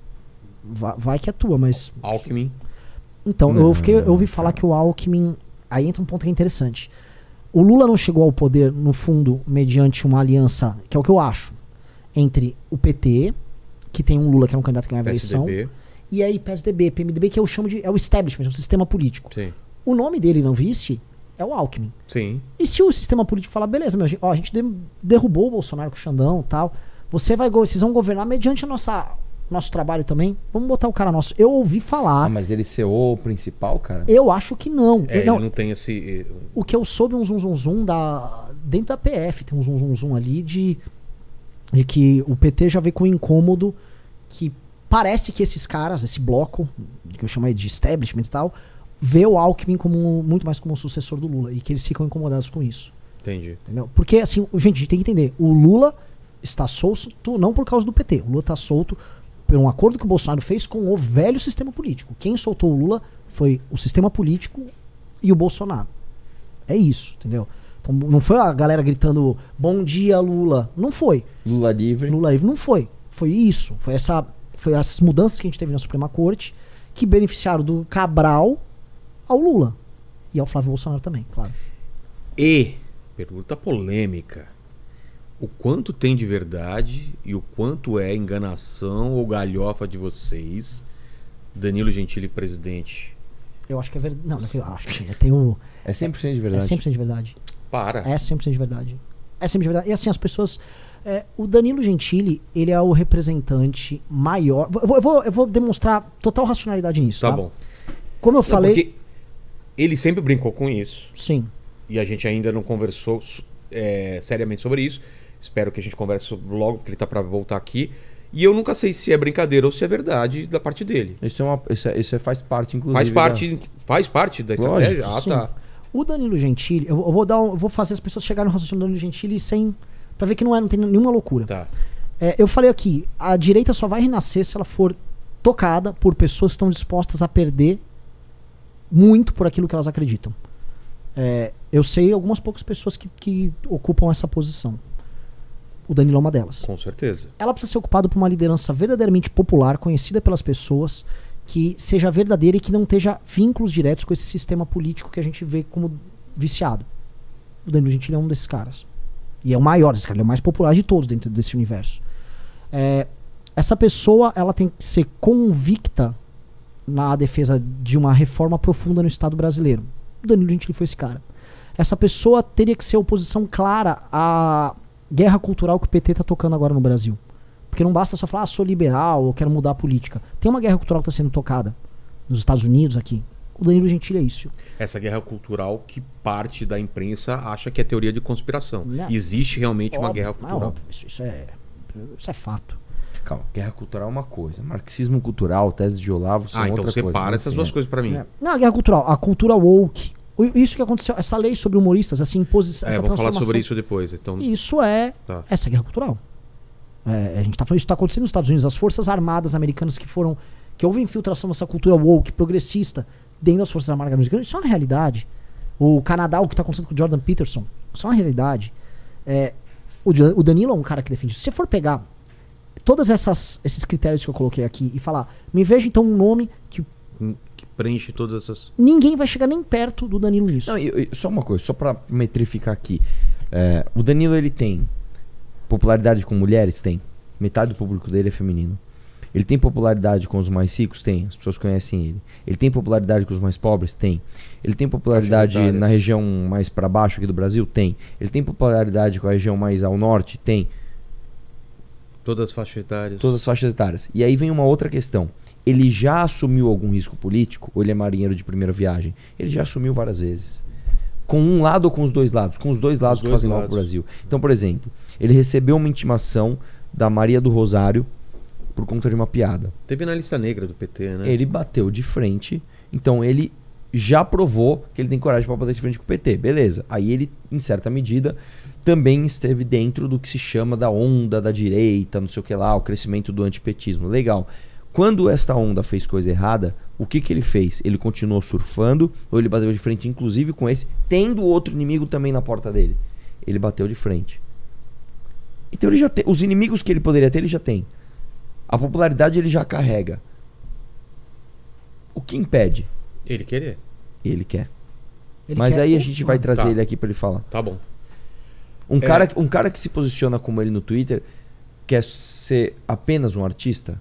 Vai que é tua, mas... Alckmin. Então, eu ouvi falar que o Alckmin... Aí entra um ponto que é interessante. O Lula não chegou ao poder, no fundo, mediante uma aliança, que é o que eu acho, entre o PT, que tem um Lula que é um candidato que ganha a eleição, e aí PSDB, PMDB, que eu chamo de... É o establishment, é o sistema político. Sim. O nome dele, não viste, é o Alckmin. Sim. E se o sistema político falar, beleza, a gente derrubou o Bolsonaro com o Xandão e tal, vocês vão governar mediante nosso trabalho também, vamos botar o cara nosso. Eu ouvi falar... mas ele ser o principal, cara? Eu acho que não. Ele não tem esse... O que eu soube, um zum dentro da PF, tem um zum ali de que o PT já veio com o incômodo que parece que esses caras, esse bloco, que eu chamo aí de establishment e tal, vê o Alckmin como muito mais como um sucessor do Lula e que eles ficam incomodados com isso. Entendi. Entendeu? Porque, assim, gente, a gente tem que entender, o Lula está solto não por causa do PT, o Lula está solto por um acordo que o Bolsonaro fez com o velho sistema político. Quem soltou o Lula foi o sistema político e o Bolsonaro. É isso, entendeu? Então, não foi a galera gritando bom dia, Lula. Não foi. Lula livre. Lula livre não foi. Foi isso. Foi essas mudanças que a gente teve na Suprema Corte que beneficiaram do Cabral ao Lula. E ao Flávio Bolsonaro também, claro. E, pergunta polêmica, o quanto tem de verdade e o quanto é enganação ou galhofa de vocês, Danilo Gentili presidente? Eu acho que é verdade. Não, eu acho que tem o... É 100% de verdade. É 100% de verdade. Para. É 100% de verdade. É 100% de verdade. E assim, as pessoas... o Danilo Gentili, ele é o representante maior... Eu vou demonstrar total racionalidade nisso, tá? Tá bom. Como eu falei... Porque ele sempre brincou com isso. Sim. E a gente ainda não conversou seriamente sobre isso. Espero que a gente converse logo, porque ele tá para voltar aqui. E eu nunca sei se é brincadeira ou se é verdade da parte dele. Isso faz parte, inclusive. Faz parte da estratégia? Sim. Tá. O Danilo Gentili, eu vou fazer as pessoas chegarem no raciocínio do Danilo Gentili pra ver que não tem nenhuma loucura. Tá. Eu falei aqui, a direita só vai renascer se ela for tocada por pessoas que estão dispostas a perder muito por aquilo que elas acreditam. Eu sei algumas poucas pessoas que ocupam essa posição. O Danilo é uma delas. Com certeza. Ela precisa ser ocupada por uma liderança verdadeiramente popular, conhecida pelas pessoas, que seja verdadeira e que não tenha vínculos diretos com esse sistema político que a gente vê como viciado. O Danilo Gentili é um desses caras. E é o maior desses caras, ele é o mais popular de todos dentro desse universo. Essa pessoa, ela tem que ser convicta na defesa de uma reforma profunda no Estado brasileiro. O Danilo Gentili foi esse cara. Essa pessoa teria que ser oposição clara à guerra cultural que o PT tá tocando agora no Brasil. Porque não basta só falar, sou liberal, ou quero mudar a política. Tem uma guerra cultural que está sendo tocada nos Estados Unidos aqui. O Danilo Gentili é isso. Essa guerra cultural que parte da imprensa acha que é teoria de conspiração. Não. Existe realmente uma guerra cultural. Isso é fato. Calma, guerra cultural é uma coisa. Marxismo cultural, tese de Olavo são outra então coisa. separa essas duas coisas pra mim. Não, a guerra cultural, a cultura woke. Isso que aconteceu, essa lei sobre humoristas, essa imposição, essa vamos transformação. falar sobre isso depois. Então... Isso essa guerra cultural. A gente tá falando, isso está acontecendo nos Estados Unidos. As forças armadas americanas que houve infiltração nessa cultura woke, progressista, dentro das forças armadas americanas, isso é uma realidade. O Canadá, o que está acontecendo com o Jordan Peterson, isso é uma realidade. O Danilo é um cara que defende isso. Se você for pegar todos esses critérios que eu coloquei aqui e falar, me veja então um nome que preenche todas essas... Ninguém vai chegar nem perto do Danilo nisso. Não, só uma coisa, só pra metrificar aqui. O Danilo, ele tem popularidade com mulheres? Tem. Metade do público dele é feminino. Ele tem popularidade com os mais ricos? Tem. As pessoas conhecem ele. Ele tem popularidade com os mais pobres? Tem. Ele tem popularidade na região mais pra baixo aqui do Brasil? Tem. Ele tem popularidade com a região mais ao norte? Tem. Todas as faixas etárias. Todas as faixas etárias. E aí vem uma outra questão. Ele já assumiu algum risco político? Ou ele é marinheiro de primeira viagem? Ele já assumiu várias vezes. Com um lado ou com os dois lados? Com os dois lados que fazem mal pro Brasil. Então, por exemplo, ele recebeu uma intimação da Maria do Rosário por conta de uma piada. Teve na lista negra do PT, né? Ele bateu de frente. Então, ele já provou que ele tem coragem para bater de frente com o PT. Beleza. Aí ele, em certa medida, também esteve dentro do que se chama da onda da direita, não sei o que lá, o crescimento do antipetismo. Legal. Quando esta onda fez coisa errada, o que ele fez? Ele continuou surfando ou ele bateu de frente, inclusive com esse, tendo outro inimigo também na porta dele? Ele bateu de frente. Então ele já tem, os inimigos que ele poderia ter, ele já tem. A popularidade ele já carrega. O que impede? Ele querer. Ele quer. Ele Mas quer aí a gente vai trazer Tá. ele aqui pra ele falar. Tá bom. Um cara que se posiciona como ele no Twitter quer ser apenas um artista?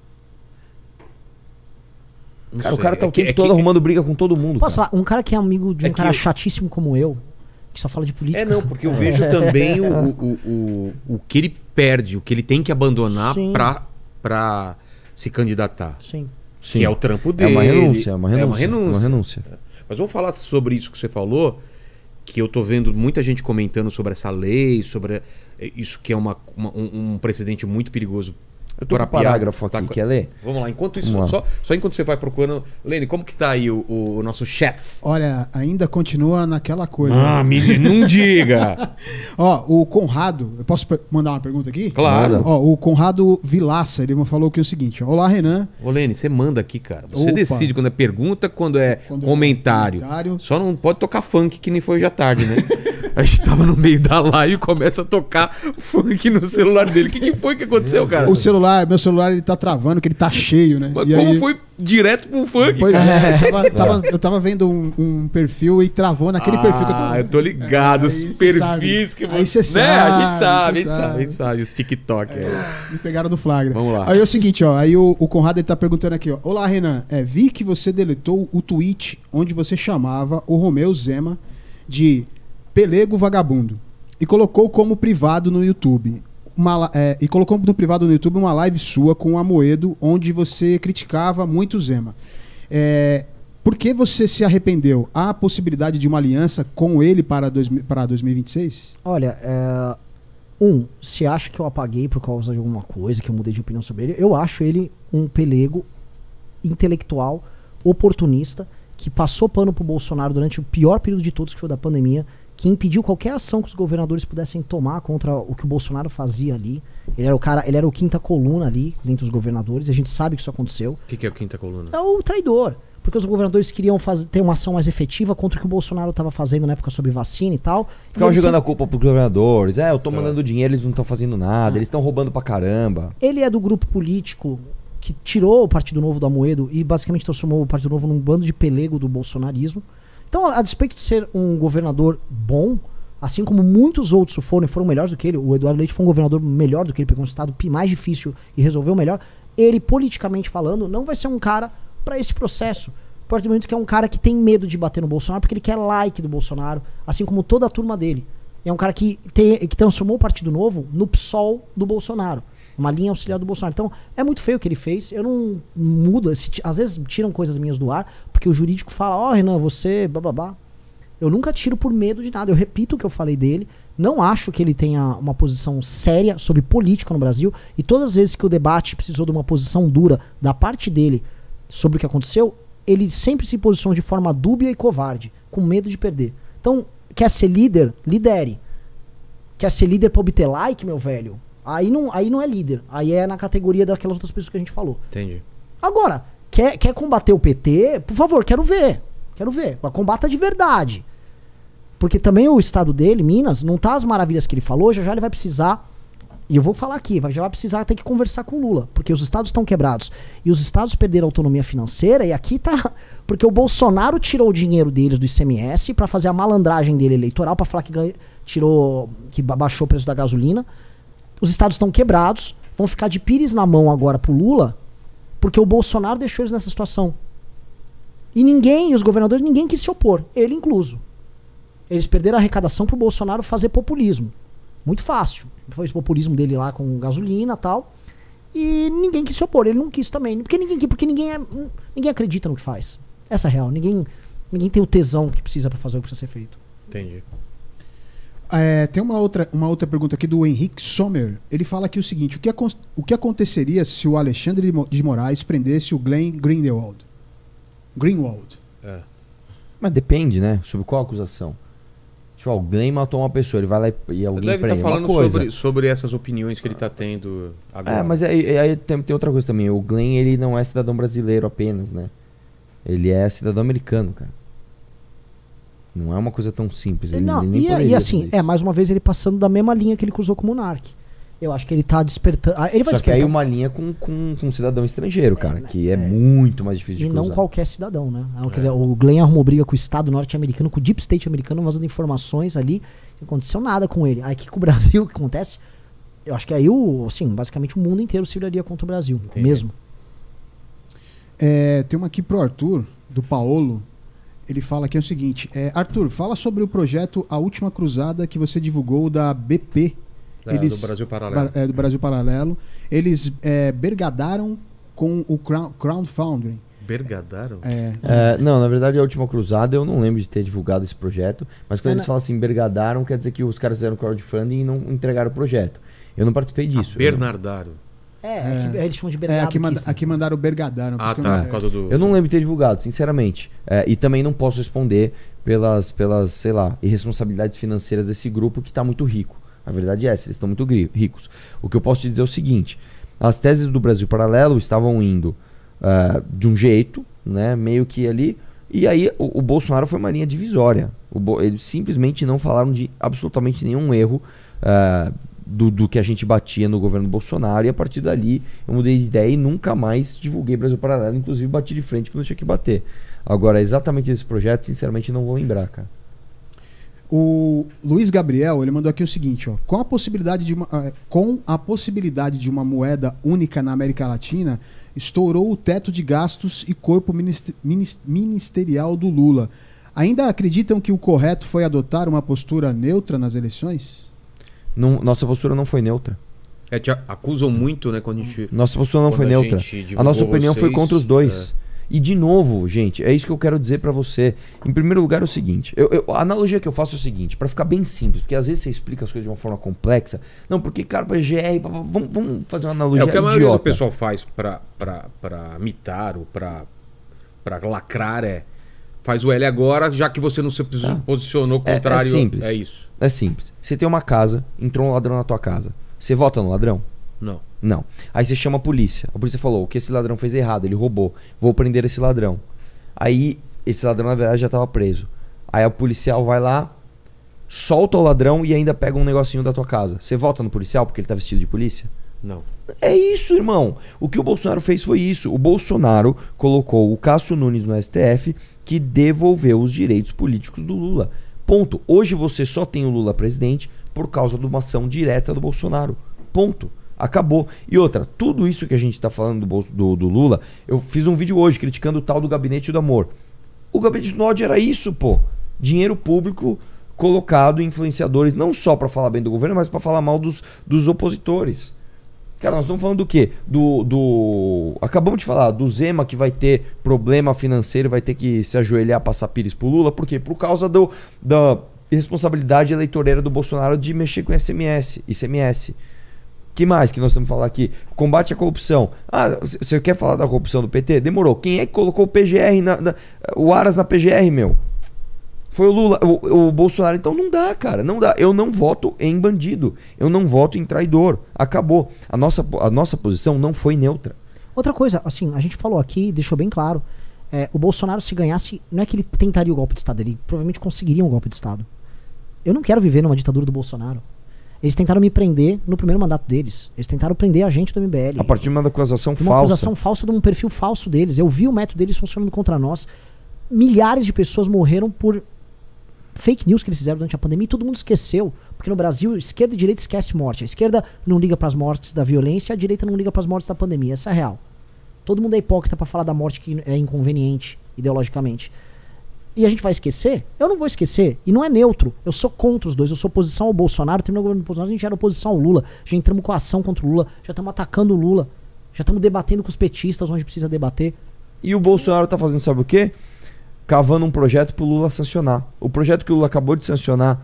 Não Cara, o sei. cara tá o que- tempo todo arrumando briga com todo mundo. Posso cara. falar, um cara que é amigo de É um que cara eu- chatíssimo como eu, que só fala de política. Não, porque eu vejo também o que ele perde, o que ele tem que abandonar Sim. pra se candidatar. Sim. Que é o trampo É dele. uma renúncia, é uma renúncia. É uma renúncia. Uma renúncia. Mas vamos falar sobre isso que você falou, que eu tô vendo muita gente comentando sobre essa lei, sobre isso que é um precedente muito perigoso Eu tô com um parágrafo aqui, quer ler? Vamos lá, enquanto isso, Vamos lá. só enquanto você vai procurando. Lene, como que tá aí o nosso chat? Olha, ainda continua naquela coisa. Ah, não diga! Ó, o Conrado, eu posso mandar uma pergunta aqui? Claro. Ó, o Conrado Vilaça, ele falou aqui o seguinte: olá, Renan. Ô, Lene, você manda aqui, cara. Você Opa. decide quando é pergunta, quando é Quando é comentário. comentário. Só não pode tocar funk, que nem foi hoje à tarde, né? A gente tava no meio da live e começa a tocar funk no celular dele. O que foi que aconteceu, cara? Meu celular, ele tá travando, que ele tá cheio, né? Mas E como aí- foi direto pro funk? Pois cara? eu tava vendo um perfil e travou naquele perfil que eu tava. Eu tô ligado. Aí Os cê perfis sabe. que Aí cê né? A gente sabe, sabe, cê a gente sabe. Os TikTok. Me pegaram no flagra. Vamos lá. Aí é o seguinte, ó. Aí o Conrado ele tá perguntando aqui, ó. Olá, Renan. Vi que você deletou o tweet onde você chamava o Romeu Zema de pelego vagabundo e colocou como privado no YouTube. E colocou no privado no YouTube uma live sua com o Amoedo, onde você criticava muito o Zema. Por que você se arrependeu? Há a possibilidade de uma aliança com ele para 2026? Olha, se acha que eu apaguei por causa de alguma coisa, que eu mudei de opinião sobre ele, eu acho ele um pelego intelectual, oportunista, que passou pano pro Bolsonaro durante o pior período de todos, que foi o da pandemia, que impediu qualquer ação que os governadores pudessem tomar contra o que o Bolsonaro fazia ali. Ele era o quinta coluna ali, dentro dos governadores, e a gente sabe que isso aconteceu. O que é o quinta coluna? É o traidor. Porque os governadores queriam ter uma ação mais efetiva contra o que o Bolsonaro estava fazendo na época sobre vacina e tal. Ficavam E jogando ele a culpa pros governadores. Eu tô mandando dinheiro, eles não estão fazendo nada, eles estão roubando pra caramba. Ele é do grupo político que tirou o Partido Novo do Amoedo e basicamente transformou o Partido Novo num bando de pelego do bolsonarismo. Então, a despeito de ser um governador bom, assim como muitos outros foram melhores do que ele, o Eduardo Leite foi um governador melhor do que ele, pegou um estado mais difícil e resolveu melhor, ele, politicamente falando, não vai ser um cara para esse processo. A partir do momento que é um cara que tem medo de bater no Bolsonaro, porque ele quer like do Bolsonaro, assim como toda a turma dele. É um cara que transformou o Partido Novo no PSOL do Bolsonaro. Uma linha auxiliar do Bolsonaro. Então, é muito feio o que ele fez. Eu não mudo. Às vezes tiram coisas minhas do ar, porque o jurídico fala, Renan, você blá blá blá. Eu nunca tiro por medo de nada. Eu repito o que eu falei dele. Não acho que ele tenha uma posição séria sobre política no Brasil. E todas as vezes que o debate precisou de uma posição dura da parte dele sobre o que aconteceu, ele sempre se posicionou de forma dúbia e covarde, com medo de perder. Então, quer ser líder? Lidere. Quer ser líder pra obter like, meu velho? Aí não é líder. Aí é na categoria daquelas outras pessoas que a gente falou. Entendi. Agora, quer combater o PT? Por favor, quero ver. Mas combata de verdade. Porque também o estado dele, Minas, não tá as maravilhas que ele falou, já ele vai precisar, e eu vou falar aqui, já vai precisar ter que conversar com o Lula, porque os estados estão quebrados. E os estados perderam autonomia financeira, e aqui tá... Porque o Bolsonaro tirou o dinheiro deles do ICMS pra fazer a malandragem dele eleitoral, pra falar que que baixou o preço da gasolina. Os estados estão quebrados, vão ficar de pires na mão agora pro Lula, porque o Bolsonaro deixou eles nessa situação. E os governadores, ninguém quis se opor, ele incluso. Eles perderam a arrecadação pro Bolsonaro fazer populismo. Muito fácil. Foi esse populismo dele lá com gasolina e tal. E ninguém quis se opor, ele não quis também. Porque ninguém acredita no que faz. Essa é a real. Ninguém tem o tesão que precisa pra fazer o que precisa ser feito. Entendi. Tem uma outra pergunta aqui do Henrique Sommer. Ele fala aqui o seguinte: o que aconteceria se o Alexandre de Moraes prendesse o Glenn Greenwald? Mas depende, né? Sobre qual acusação? Tipo, o Glenn matou uma pessoa, ele vai lá e alguém Deve prende. estar falando uma coisa. sobre essas opiniões que ele está tendo agora. Mas aí tem outra coisa também. O Glenn, ele não é cidadão brasileiro apenas, né? Ele é cidadão americano, cara. Não é uma coisa tão simples. Ele nem e assim, fazer isso. mais uma vez ele passando da mesma linha que ele cruzou com o Monark. Eu acho que ele tá despertando. Ele vai Só que despertar. aí uma linha com um cidadão estrangeiro, cara, que é muito mais difícil E de cruzar. não qualquer cidadão, né? Quer dizer, o Glenn arrumou briga com o Estado norte-americano, com o Deep State americano, vazando informações ali. Não aconteceu nada com ele. Aí aqui com o Brasil, o que acontece? Eu acho que aí, basicamente o mundo inteiro se viraria contra o Brasil. Entendi. Mesmo. Tem uma aqui pro Arthur, do Paolo. Ele fala aqui o seguinte: Arthur, fala sobre o projeto A Última Cruzada que você divulgou da BP. Do Brasil Paralelo. Do Brasil Paralelo. Eles bergadaram com o crowdfunding. Bergadaram? Não, na verdade a Última Cruzada eu não lembro de ter divulgado esse projeto, mas quando eles falam assim, bergadaram, quer dizer que os caras fizeram crowdfunding e não entregaram o projeto. Eu não participei disso. Bernardaram. Que eles chamam de Bergado. Aqui mandaram o Bergadano. Ah, tá. Por causa do... Eu não lembro de ter divulgado, sinceramente. E também não posso responder pelas, sei lá, irresponsabilidades financeiras desse grupo que tá muito rico. A verdade é essa, eles estão muito ricos. O que eu posso te dizer é o seguinte: as teses do Brasil Paralelo estavam indo de um jeito, né, meio que ali, e aí o Bolsonaro foi uma linha divisória. Eles simplesmente não falaram de absolutamente nenhum erro do que a gente batia no governo Bolsonaro, e a partir dali eu mudei de ideia e nunca mais divulguei Brasil Paralelo, inclusive bati de frente quando eu tinha que bater. Agora, exatamente esse projeto, sinceramente não vou lembrar, cara. O Luiz Gabriel, ele mandou aqui o seguinte, ó: com a possibilidade de uma moeda única na América Latina, estourou o teto de gastos e corpo ministerial do Lula. Ainda acreditam que o correto foi adotar uma postura neutra nas eleições? Não, nossa postura não foi neutra. Te acusam muito, né, quando a gente... Nossa postura não foi neutra. A nossa opinião foi contra os dois. E de novo, gente, é isso que eu quero dizer pra você. Em primeiro lugar é o seguinte, a analogia que eu faço é o seguinte, pra ficar bem simples, porque às vezes você explica as coisas de uma forma complexa. Não, porque, cara, pra GR, vamos fazer uma analogia o que a maioria idiota. do pessoal faz pra mitar ou pra lacrar faz o L agora, já que você não se posicionou contrário. É simples. É isso. É simples. Você tem uma casa, entrou um ladrão na tua casa. Você vota no ladrão? Não. Não. Aí você chama a polícia. A polícia falou: o que esse ladrão fez errado, ele roubou. Vou prender esse ladrão. Aí esse ladrão, na verdade, já estava preso. Aí o policial vai lá, solta o ladrão e ainda pega um negocinho da tua casa. Você vota no policial porque ele tá vestido de polícia? Não. É isso, irmão. O que o Bolsonaro fez foi isso. O Bolsonaro colocou o Cássio Nunes no STF, que devolveu os direitos políticos do Lula. Ponto. Hoje você só tem o Lula presidente por causa de uma ação direta do Bolsonaro. Ponto. Acabou. E outra, tudo isso que a gente está falando do Lula, eu fiz um vídeo hoje criticando o tal do Gabinete do Amor. O Gabinete do ódio era isso, pô. Dinheiro público colocado em influenciadores, não só para falar bem do governo, mas para falar mal dos opositores. Cara, nós estamos falando do quê? Acabamos de falar do Zema, que vai ter problema financeiro, vai ter que se ajoelhar, passar pires pro Lula. Por quê? Por causa da responsabilidade eleitoreira do Bolsonaro de mexer com ICMS. Que mais que nós estamos falando aqui? Combate à corrupção. Você quer falar da corrupção do PT? Demorou. Quem é que colocou o PGR, o Aras na PGR, meu? Foi o Lula, o Bolsonaro. Então não dá, cara, não dá. Eu não voto em bandido, eu não voto em traidor. Acabou. A nossa posição não foi neutra. Outra coisa, assim, a gente falou aqui, deixou bem claro, o Bolsonaro, se ganhasse, não é que ele tentaria o golpe de Estado, ele provavelmente conseguiria um golpe de Estado. Eu não quero viver numa ditadura do Bolsonaro. Eles tentaram me prender no primeiro mandato deles. Eles tentaram prender a gente do MBL. A partir de uma acusação falsa. Uma acusação falsa de um perfil falso deles. Eu vi o método deles funcionando contra nós. Milhares de pessoas morreram por fake news que eles fizeram durante a pandemia e todo mundo esqueceu. Porque no Brasil, esquerda e direita esquece morte. A esquerda não liga pras mortes da violência, a direita não liga pras mortes da pandemia. Essa é a real. Todo mundo é hipócrita pra falar da morte que é inconveniente, ideologicamente. E a gente vai esquecer? Eu não vou esquecer. E não é neutro. Eu sou contra os dois. Eu sou oposição ao Bolsonaro. Terminou o governo do Bolsonaro. A gente era oposição ao Lula. Já entramos com a ação contra o Lula. Já estamos atacando o Lula. Já estamos debatendo com os petistas onde precisa debater. E o Bolsonaro tá fazendo sabe o quê? Cavando um projeto pro Lula sancionar. O projeto que o Lula acabou de sancionar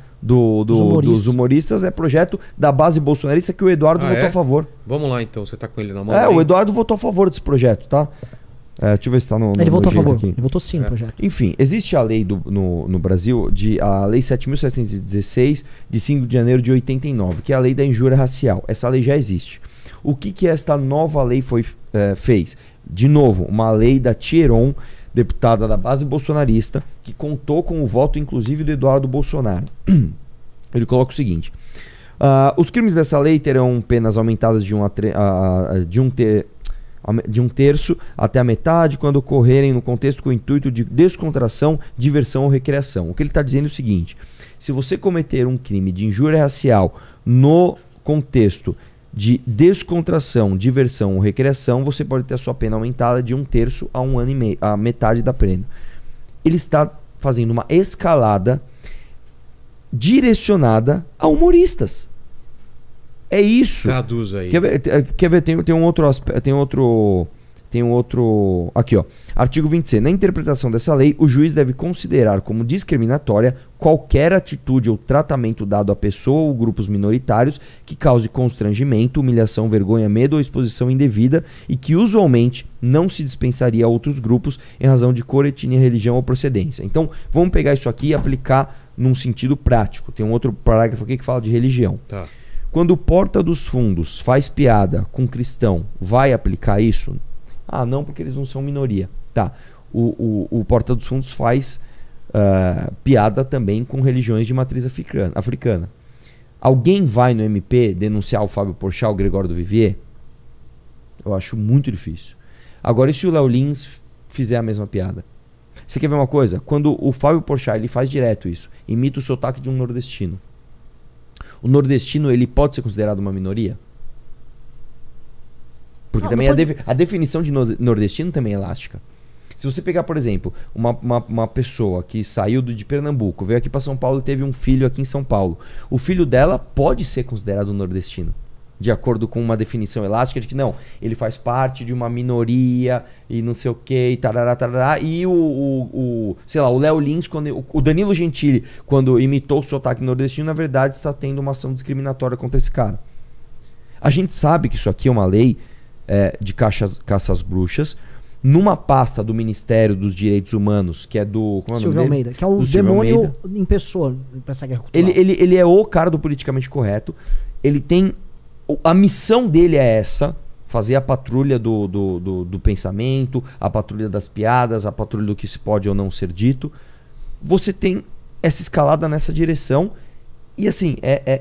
dos humoristas é projeto da base bolsonarista que o Eduardo votou a favor. Vamos lá então. Você tá com ele na mão? O Eduardo votou a favor desse projeto, tá? Deixa eu ver se tá no Ele votou a favor. Aqui. Ele votou sim no projeto. Enfim, existe a lei no Brasil, a Lei 7.716, de 5 de janeiro de 89, que é a lei da injúria racial. Essa lei já existe. O que esta nova lei fez? De novo, uma lei da Thieron, deputada da base bolsonarista, que contou com o voto, inclusive, do Eduardo Bolsonaro. Ele coloca o seguinte: os crimes dessa lei terão penas aumentadas de um terço até a metade quando ocorrerem no contexto com o intuito de descontração, diversão ou recreação. O que ele está dizendo é o seguinte: se você cometer um crime de injúria racial no contexto de descontração, diversão ou recreação, você pode ter a sua pena aumentada de 1/3 a 1 ano e meio, a metade da pena. Ele está fazendo uma escalada direcionada a humoristas. É isso. Traduz aí. Quer ver? Tem um outro aspecto, tem outro Tem um outro... Aqui, ó. Artigo 20C. Na interpretação dessa lei, o juiz deve considerar como discriminatória qualquer atitude ou tratamento dado a pessoa ou grupos minoritários que cause constrangimento, humilhação, vergonha, medo ou exposição indevida e que usualmente não se dispensaria a outros grupos em razão de cor, etnia, religião ou procedência. Então, vamos pegar isso aqui e aplicar num sentido prático. Tem um outro parágrafo aqui que fala de religião. Tá. Quando o Porta dos Fundos faz piada com cristão, vai aplicar isso? Ah, não, porque eles não são minoria. Tá. O Porta dos Fundos faz piada também com religiões de matriz africana. Alguém vai no MP denunciar o Fábio Porchat, o Gregório do Vivier? Eu acho muito difícil. Agora, e se o Léo Lins fizer a mesma piada? Você quer ver uma coisa? Quando o Fábio Porchat, ele faz direto isso, imita o sotaque de um nordestino. O nordestino, ele pode ser considerado uma minoria? Porque também a definição de nordestino também é elástica. Se você pegar, por exemplo, uma pessoa que saiu de Pernambuco, veio aqui para São Paulo e teve um filho aqui em São Paulo, o filho dela pode ser considerado nordestino, de acordo com uma definição elástica de que não, ele faz parte de uma minoria e não sei o que, e tarará, tarará, e sei lá, o Léo Lins, o Danilo Gentili, quando imitou o sotaque nordestino, na verdade está tendo uma ação discriminatória contra esse cara. A gente sabe que isso aqui é uma lei de caças bruxas, numa pasta do Ministério dos Direitos Humanos, que é do... Como é o nome Silvio dele? Almeida, que é o Do Silvio demônio Almeida. em pessoa pra essa guerra cultural. Ele é o cara do politicamente correto. Ele tem... A missão dele é essa, fazer a patrulha do pensamento, a patrulha das piadas, a patrulha do que se pode ou não ser dito. Você tem essa escalada nessa direção e assim,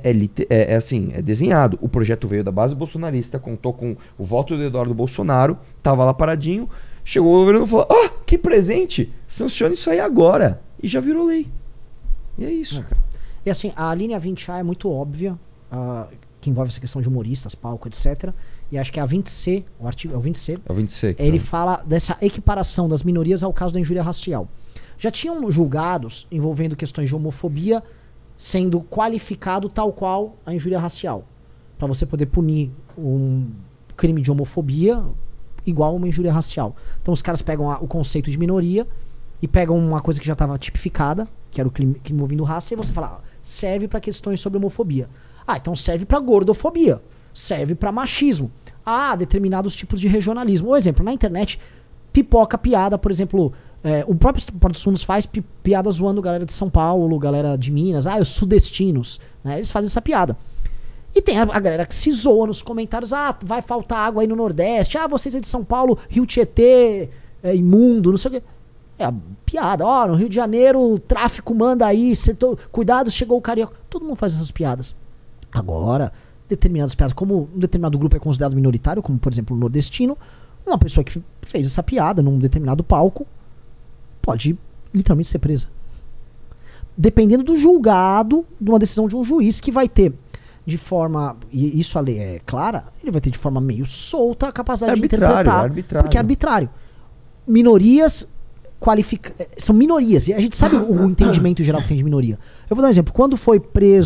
é desenhado. O projeto veio da base bolsonarista, contou com o voto do Eduardo Bolsonaro, tava lá paradinho, chegou o governo e falou, que presente, sancione isso aí agora. E já virou lei. E é isso. E assim, a linha 20A é muito óbvia, que envolve essa questão de humoristas, palco, etc. E acho que é a 20C, o artigo é o 20C. É o 20C. Ele fala dessa equiparação das minorias ao caso da injúria racial. Já tinham julgados envolvendo questões de homofobia sendo qualificado tal qual a injúria racial. Para você poder punir um crime de homofobia igual a uma injúria racial. Então os caras pegam o conceito de minoria e pegam uma coisa que já estava tipificada, que era o crime envolvendo raça, e você fala, serve para questões sobre homofobia. Então serve para gordofobia, serve para machismo. Determinados tipos de regionalismo. Por exemplo, na internet, pipoca piada, por exemplo, o próprio Porta dos Fundos faz piada zoando galera de São Paulo, galera de Minas, os sudestinos, né? Eles fazem essa piada. E tem a galera que se zoa nos comentários, vai faltar água aí no Nordeste, vocês é de São Paulo, Rio Tietê, imundo, não sei o quê. É a piada, no Rio de Janeiro o tráfico manda aí, cuidado, chegou o carioca. Todo mundo faz essas piadas. Agora, determinadas piadas, como um determinado grupo é considerado minoritário, como por exemplo o nordestino, uma pessoa que fez essa piada num determinado palco pode literalmente ser presa. Dependendo do julgado, de uma decisão de um juiz que vai ter de forma, e isso a lei é clara, ele vai ter de forma meio solta a capacidade de interpretar, porque é arbitrário. Minorias são minorias, e a gente sabe o entendimento geral que tem de minoria. Eu vou dar um exemplo. Quando foi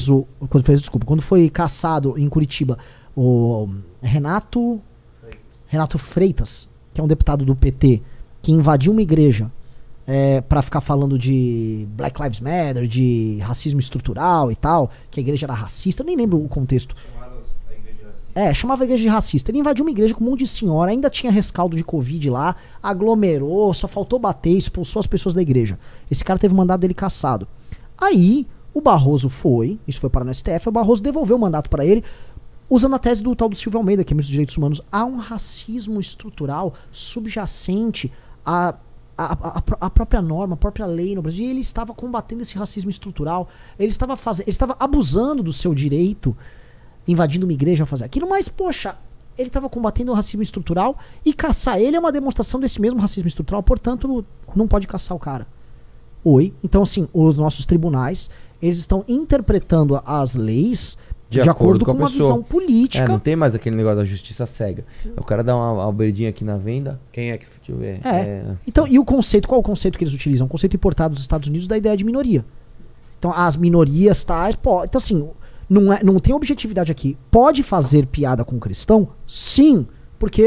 caçado em Curitiba o Renato Freitas, que é um deputado do PT, que invadiu uma igreja pra ficar falando de Black Lives Matter, de racismo estrutural e tal, que a igreja era racista, eu nem lembro o contexto. Chamava a igreja de racista. Ele invadiu uma igreja com um monte de senhora, ainda tinha rescaldo de Covid lá, aglomerou, só faltou bater, expulsou as pessoas da igreja. Esse cara teve o mandado dele cassado. Aí, o Barroso isso foi para no STF, o Barroso devolveu o mandato para ele, usando a tese do tal do Silvio Almeida, que é ministro dos Direitos Humanos. Há um racismo estrutural subjacente a própria norma, a própria lei no Brasil, e ele estava combatendo esse racismo estrutural, ele estava abusando do seu direito, invadindo uma igreja a fazer aquilo, mas, poxa, ele estava combatendo o racismo estrutural e caçar ele é uma demonstração desse mesmo racismo estrutural, portanto, não pode caçar o cara. Então, assim, os nossos tribunais, eles estão interpretando as leis de acordo com uma visão política. Não tem mais aquele negócio da justiça cega. O cara dá uma alberdinha aqui na venda. Quem é que... Deixa eu ver. Então, e o conceito, qual é o conceito que eles utilizam? O conceito importado dos Estados Unidos da ideia de minoria. Então, as minorias tais... Então, assim, não tem objetividade aqui. Pode fazer piada com cristão? Sim, porque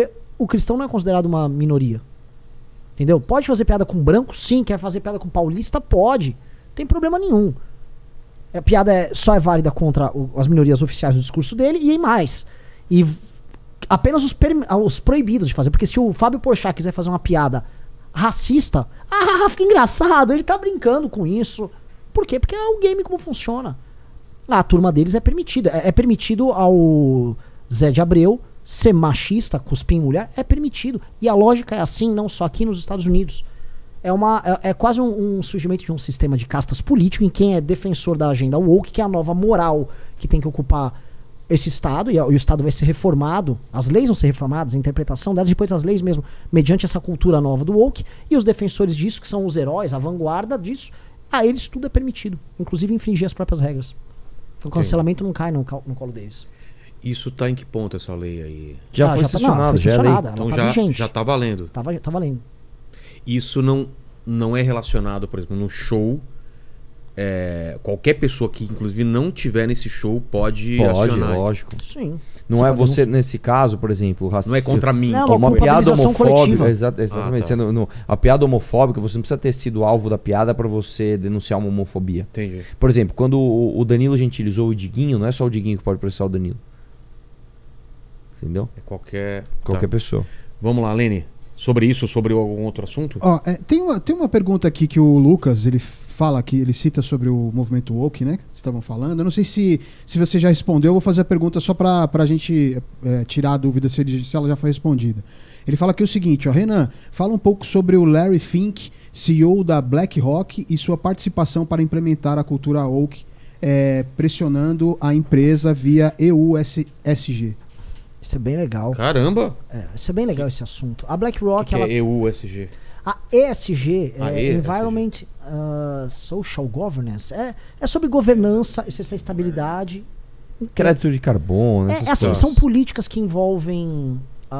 o cristão não é considerado uma minoria. Entendeu? Pode fazer piada com branco? Sim. Quer fazer piada com paulista? Pode. Não tem problema nenhum. A piada só é válida contra as minorias oficiais do discurso dele e em mais. E apenas os proibidos de fazer. Porque se o Fábio Porchat quiser fazer uma piada racista, fica engraçado, ele tá brincando com isso. Por quê? Porque é o game como funciona. A turma deles é permitida. É permitido ao Zé de Abreu ser machista, cuspir em mulher, é permitido. E a lógica é assim, não só aqui nos Estados Unidos. É quase um surgimento de um sistema de castas político em quem é defensor da agenda woke, que é a nova moral que tem que ocupar esse Estado, e o Estado vai ser reformado, as leis vão ser reformadas, a interpretação delas, depois as leis mesmo, mediante essa cultura nova do woke, e os defensores disso, que são os heróis, a vanguarda disso, a eles tudo é permitido, inclusive infringir as próprias regras. Então o cancelamento não cai no colo deles. Isso tá em que ponto essa lei aí? Já foi sancionada, já é lei. Então tá vigente. já tá valendo. Tá valendo. Isso não é relacionado, por exemplo, no show. Qualquer pessoa que inclusive não tiver nesse show pode acionar. Lógico. Sim. Não é você, nesse caso, por exemplo, não é contra mim. Não, uma piada homofóbica. coletiva. Exatamente. A piada homofóbica, você não precisa ter sido alvo da piada pra você denunciar uma homofobia. Entendi. Por exemplo, quando o Danilo Gentili usou o Diguinho, não é só o Diguinho que pode processar o Danilo. Entendeu? É qualquer pessoa. Vamos lá, Lene. Sobre isso, sobre algum outro assunto? Tem uma pergunta aqui que o Lucas, ele fala que ele cita sobre o movimento woke, né? Que estavam falando. Eu não sei se você já respondeu, eu vou fazer a pergunta só pra gente tirar a dúvida se ela já foi respondida. Ele fala aqui o seguinte, Renan, fala um pouco sobre o Larry Fink, CEO da BlackRock, e sua participação para implementar a cultura woke, pressionando a empresa via EUSG. Isso é bem legal. Caramba! Isso é bem legal esse assunto. A BlackRock... que é EUSG? A ESG é Environment Social Governance. É sobre governança, estabilidade. Crédito de carbono, essas coisas. São políticas que envolvem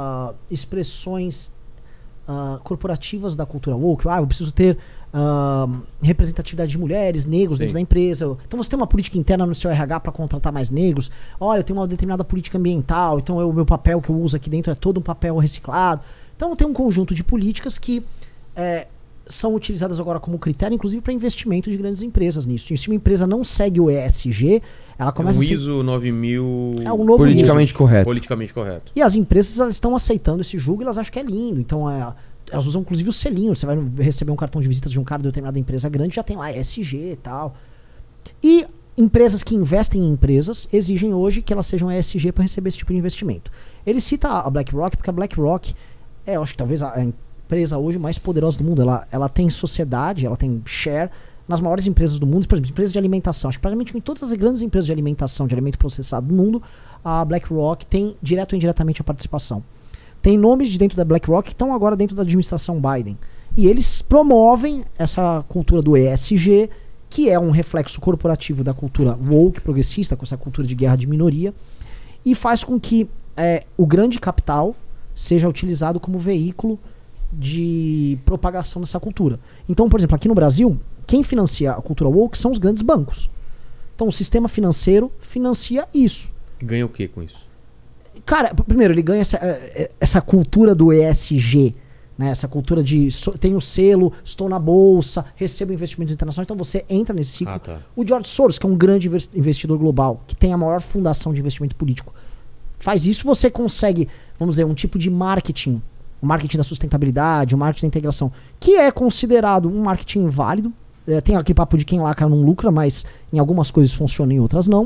expressões corporativas da cultura woke. Eu preciso ter representatividade de mulheres, negros dentro da empresa. Então você tem uma política interna no seu RH para contratar mais negros. Olha, eu tenho uma determinada política ambiental, então o meu papel que eu uso aqui dentro é todo um papel reciclado. Então tem um conjunto de políticas que são utilizadas agora como critério, inclusive para investimento de grandes empresas nisso. E se uma empresa não segue o ESG, ela começa o ISO 9000 é um novo politicamente correto. Politicamente correto. E as empresas elas estão aceitando esse julgo e elas acham que é lindo. Então elas usam inclusive o selinho. Você vai receber um cartão de visitas de um cara de determinada empresa grande, já tem lá ESG e tal. E empresas que investem em empresas exigem hoje que elas sejam ESG para receber esse tipo de investimento. Ele cita a BlackRock porque a BlackRock eu acho que talvez a empresa hoje mais poderosa do mundo. Ela tem sociedade, ela tem share nas maiores empresas do mundo, por exemplo, empresas de alimentação. Acho que praticamente em todas as grandes empresas de alimentação, de alimento processado do mundo, a BlackRock tem direto ou indiretamente a participação. Tem nomes de dentro da BlackRock que estão agora dentro da administração Biden. E eles promovem essa cultura do ESG, que é um reflexo corporativo da cultura woke, progressista, com essa cultura de guerra de minoria, e faz com que o grande capital seja utilizado como veículo de propagação dessa cultura. Então, por exemplo, aqui no Brasil, quem financia a cultura woke são os grandes bancos. Então, o sistema financeiro financia isso. E ganha o que com isso? Cara, primeiro, ele ganha essa cultura do ESG, né? Essa cultura de tenho selo, estou na bolsa, recebo investimentos internacionais, então você entra nesse ciclo. O George Soros, que é um grande investidor global, que tem a maior fundação de investimento político, faz isso, você consegue, vamos dizer, um tipo de marketing, o marketing da sustentabilidade, o marketing da integração, que é considerado um marketing válido. Tem aquele papo de quem lacra não lucra, mas em algumas coisas funciona, em outras não.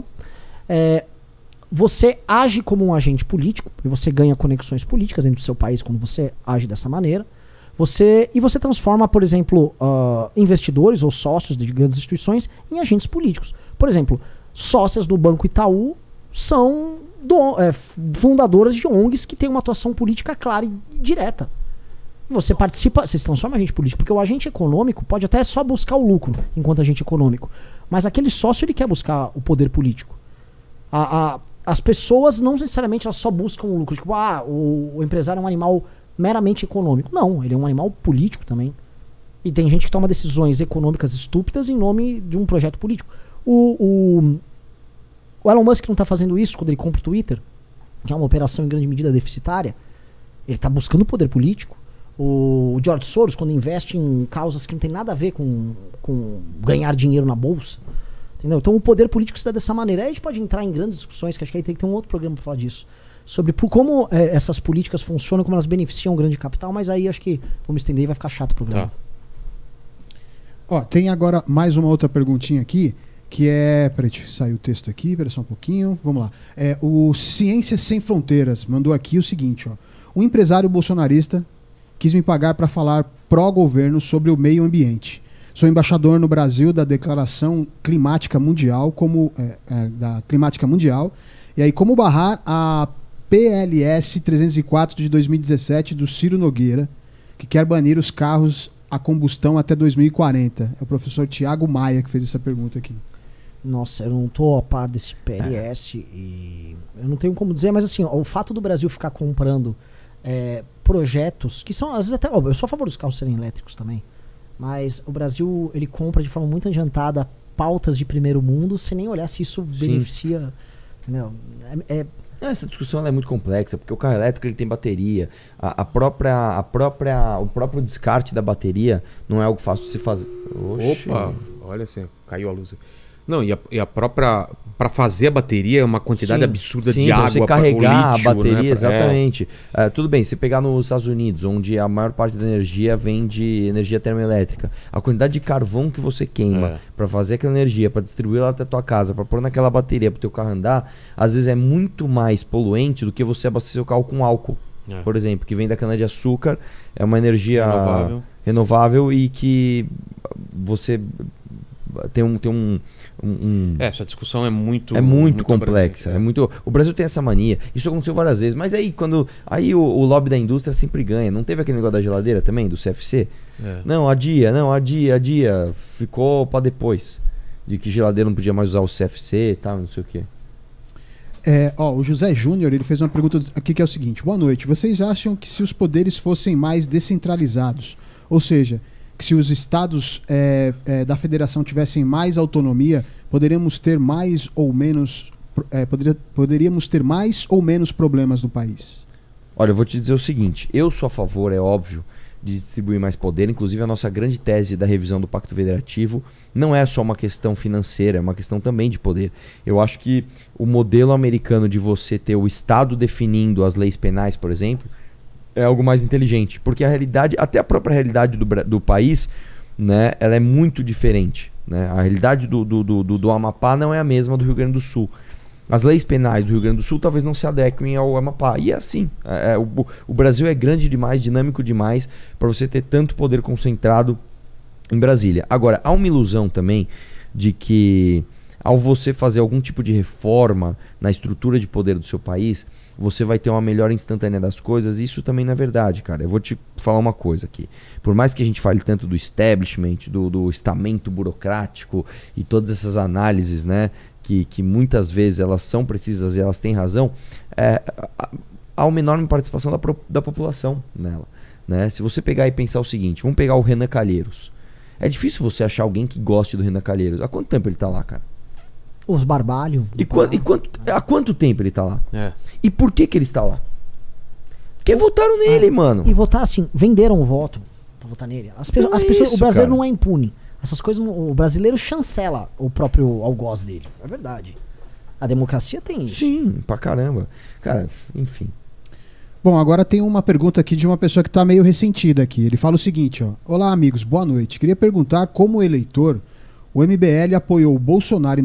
Você age como um agente político e você ganha conexões políticas dentro do seu país quando você age dessa maneira. Você transforma, por exemplo, investidores ou sócios de grandes instituições em agentes políticos. Por exemplo, sócias do Banco Itaú são fundadoras de ONGs que têm uma atuação política clara e direta. Você participa, você se transforma em agente político, porque o agente econômico pode até só buscar o lucro enquanto agente econômico, mas aquele sócio ele quer buscar o poder político. As pessoas não necessariamente elas só buscam o lucro, tipo, o empresário é um animal meramente econômico. Não, ele é um animal político também. E tem gente que toma decisões econômicas estúpidas em nome de um projeto político. O Elon Musk não está fazendo isso quando ele compra o Twitter, que é uma operação em grande medida deficitária. Ele tá buscando poder político. O George Soros, quando investe em causas que não tem nada a ver com ganhar dinheiro na bolsa, entendeu? Então o poder político se dá dessa maneira. Aí a gente pode entrar em grandes discussões, que acho que aí tem que ter um outro programa para falar disso, sobre como essas políticas funcionam, como elas beneficiam o grande capital, mas aí acho que vamos estender e vai ficar chato o programa. Tá. Ó, tem agora mais uma outra perguntinha aqui, que é... Peraí, saiu o texto aqui, peraí só um pouquinho. Vamos lá. O Ciências Sem Fronteiras mandou aqui o seguinte, ó. Um empresário bolsonarista quis me pagar para falar pró-governo sobre o meio ambiente. Sou embaixador no Brasil da Declaração Climática Mundial, da Climática Mundial. E aí, como barrar a PLS 304 de 2017 do Ciro Nogueira, que quer banir os carros a combustão até 2040? É o professor Tiago Maia que fez essa pergunta aqui. Nossa, eu não tô a par desse PLS e eu não tenho como dizer, mas assim, ó, o fato do Brasil ficar comprando projetos que são, às vezes até, eu sou a favor dos carros serem elétricos também, mas o Brasil, ele compra de forma muito adiantada pautas de primeiro mundo sem nem olhar se isso beneficia, entendeu? Essa discussão ela é muito complexa, porque o carro elétrico ele tem bateria, o próprio descarte da bateria não é algo fácil de se fazer. Oxi. Opa, olha assim, caiu a luz. Não, e a própria... Para fazer a bateria é uma quantidade absurda de água. Você carregar lítio, a bateria, né? Exatamente. Tudo bem, se pegar nos Estados Unidos, onde a maior parte da energia vem de energia termoelétrica, a quantidade de carvão que você queima para fazer aquela energia, para distribuir ela até a tua casa, para pôr naquela bateria para o teu carro andar, às vezes é muito mais poluente do que você abastecer o carro com álcool, por exemplo, que vem da cana-de-açúcar, é uma energia renovável e que você tem essa discussão é muito complexa. O Brasil tem essa mania. Isso aconteceu várias vezes. Mas aí o lobby da indústria sempre ganha. Não teve aquele negócio da geladeira também, do CFC? Não, adia. Ficou pra depois. De que geladeira não podia mais usar o CFC e tal, não sei o quê. O José Júnior, ele fez uma pergunta aqui que é o seguinte: boa noite. Vocês acham que se os poderes fossem mais descentralizados, ou seja, que se os estados da federação tivessem mais autonomia, poderíamos ter mais ou menos problemas no país? Olha, eu vou te dizer o seguinte: eu sou a favor, é óbvio, de distribuir mais poder. Inclusive a nossa grande tese da revisão do Pacto Federativo não é só uma questão financeira, é uma questão também de poder. Eu acho que o modelo americano de você ter o estado definindo as leis penais, por exemplo, é algo mais inteligente, porque a realidade, até a própria realidade do país, né, ela é muito diferente, né? A realidade do Amapá não é a mesma do Rio Grande do Sul. As leis penais do Rio Grande do Sul talvez não se adequem ao Amapá. E é assim, o Brasil é grande demais, dinâmico demais, para você ter tanto poder concentrado em Brasília. Agora, há uma ilusão também de que ao você fazer algum tipo de reforma na estrutura de poder do seu país, você vai ter uma melhora instantânea das coisas. Isso também não é verdade, cara. Eu vou te falar uma coisa aqui. Por mais que a gente fale tanto do establishment, do estamento burocrático e todas essas análises, né, que muitas vezes elas são precisas e elas têm razão, há uma enorme participação da população nela, né? Se você pegar e pensar o seguinte, vamos pegar o Renan Calheiros. É difícil você achar alguém que goste do Renan Calheiros. Há quanto tempo ele tá lá, cara? Os Barbalho. Há quanto tempo ele tá lá? E por que ele está lá? Porque votaram nele, mano. E votaram assim, venderam o voto pra votar nele. As pessoas, o brasileiro não é impune. Essas coisas, o brasileiro chancela o próprio algoz dele. É verdade. A democracia tem isso. Sim, pra caramba. Cara, enfim. Bom, agora tem uma pergunta aqui de uma pessoa que tá meio ressentida aqui. Ele fala o seguinte, ó: olá, amigos, boa noite. Queria perguntar, como eleitor, o MBL apoiou o Bolsonaro em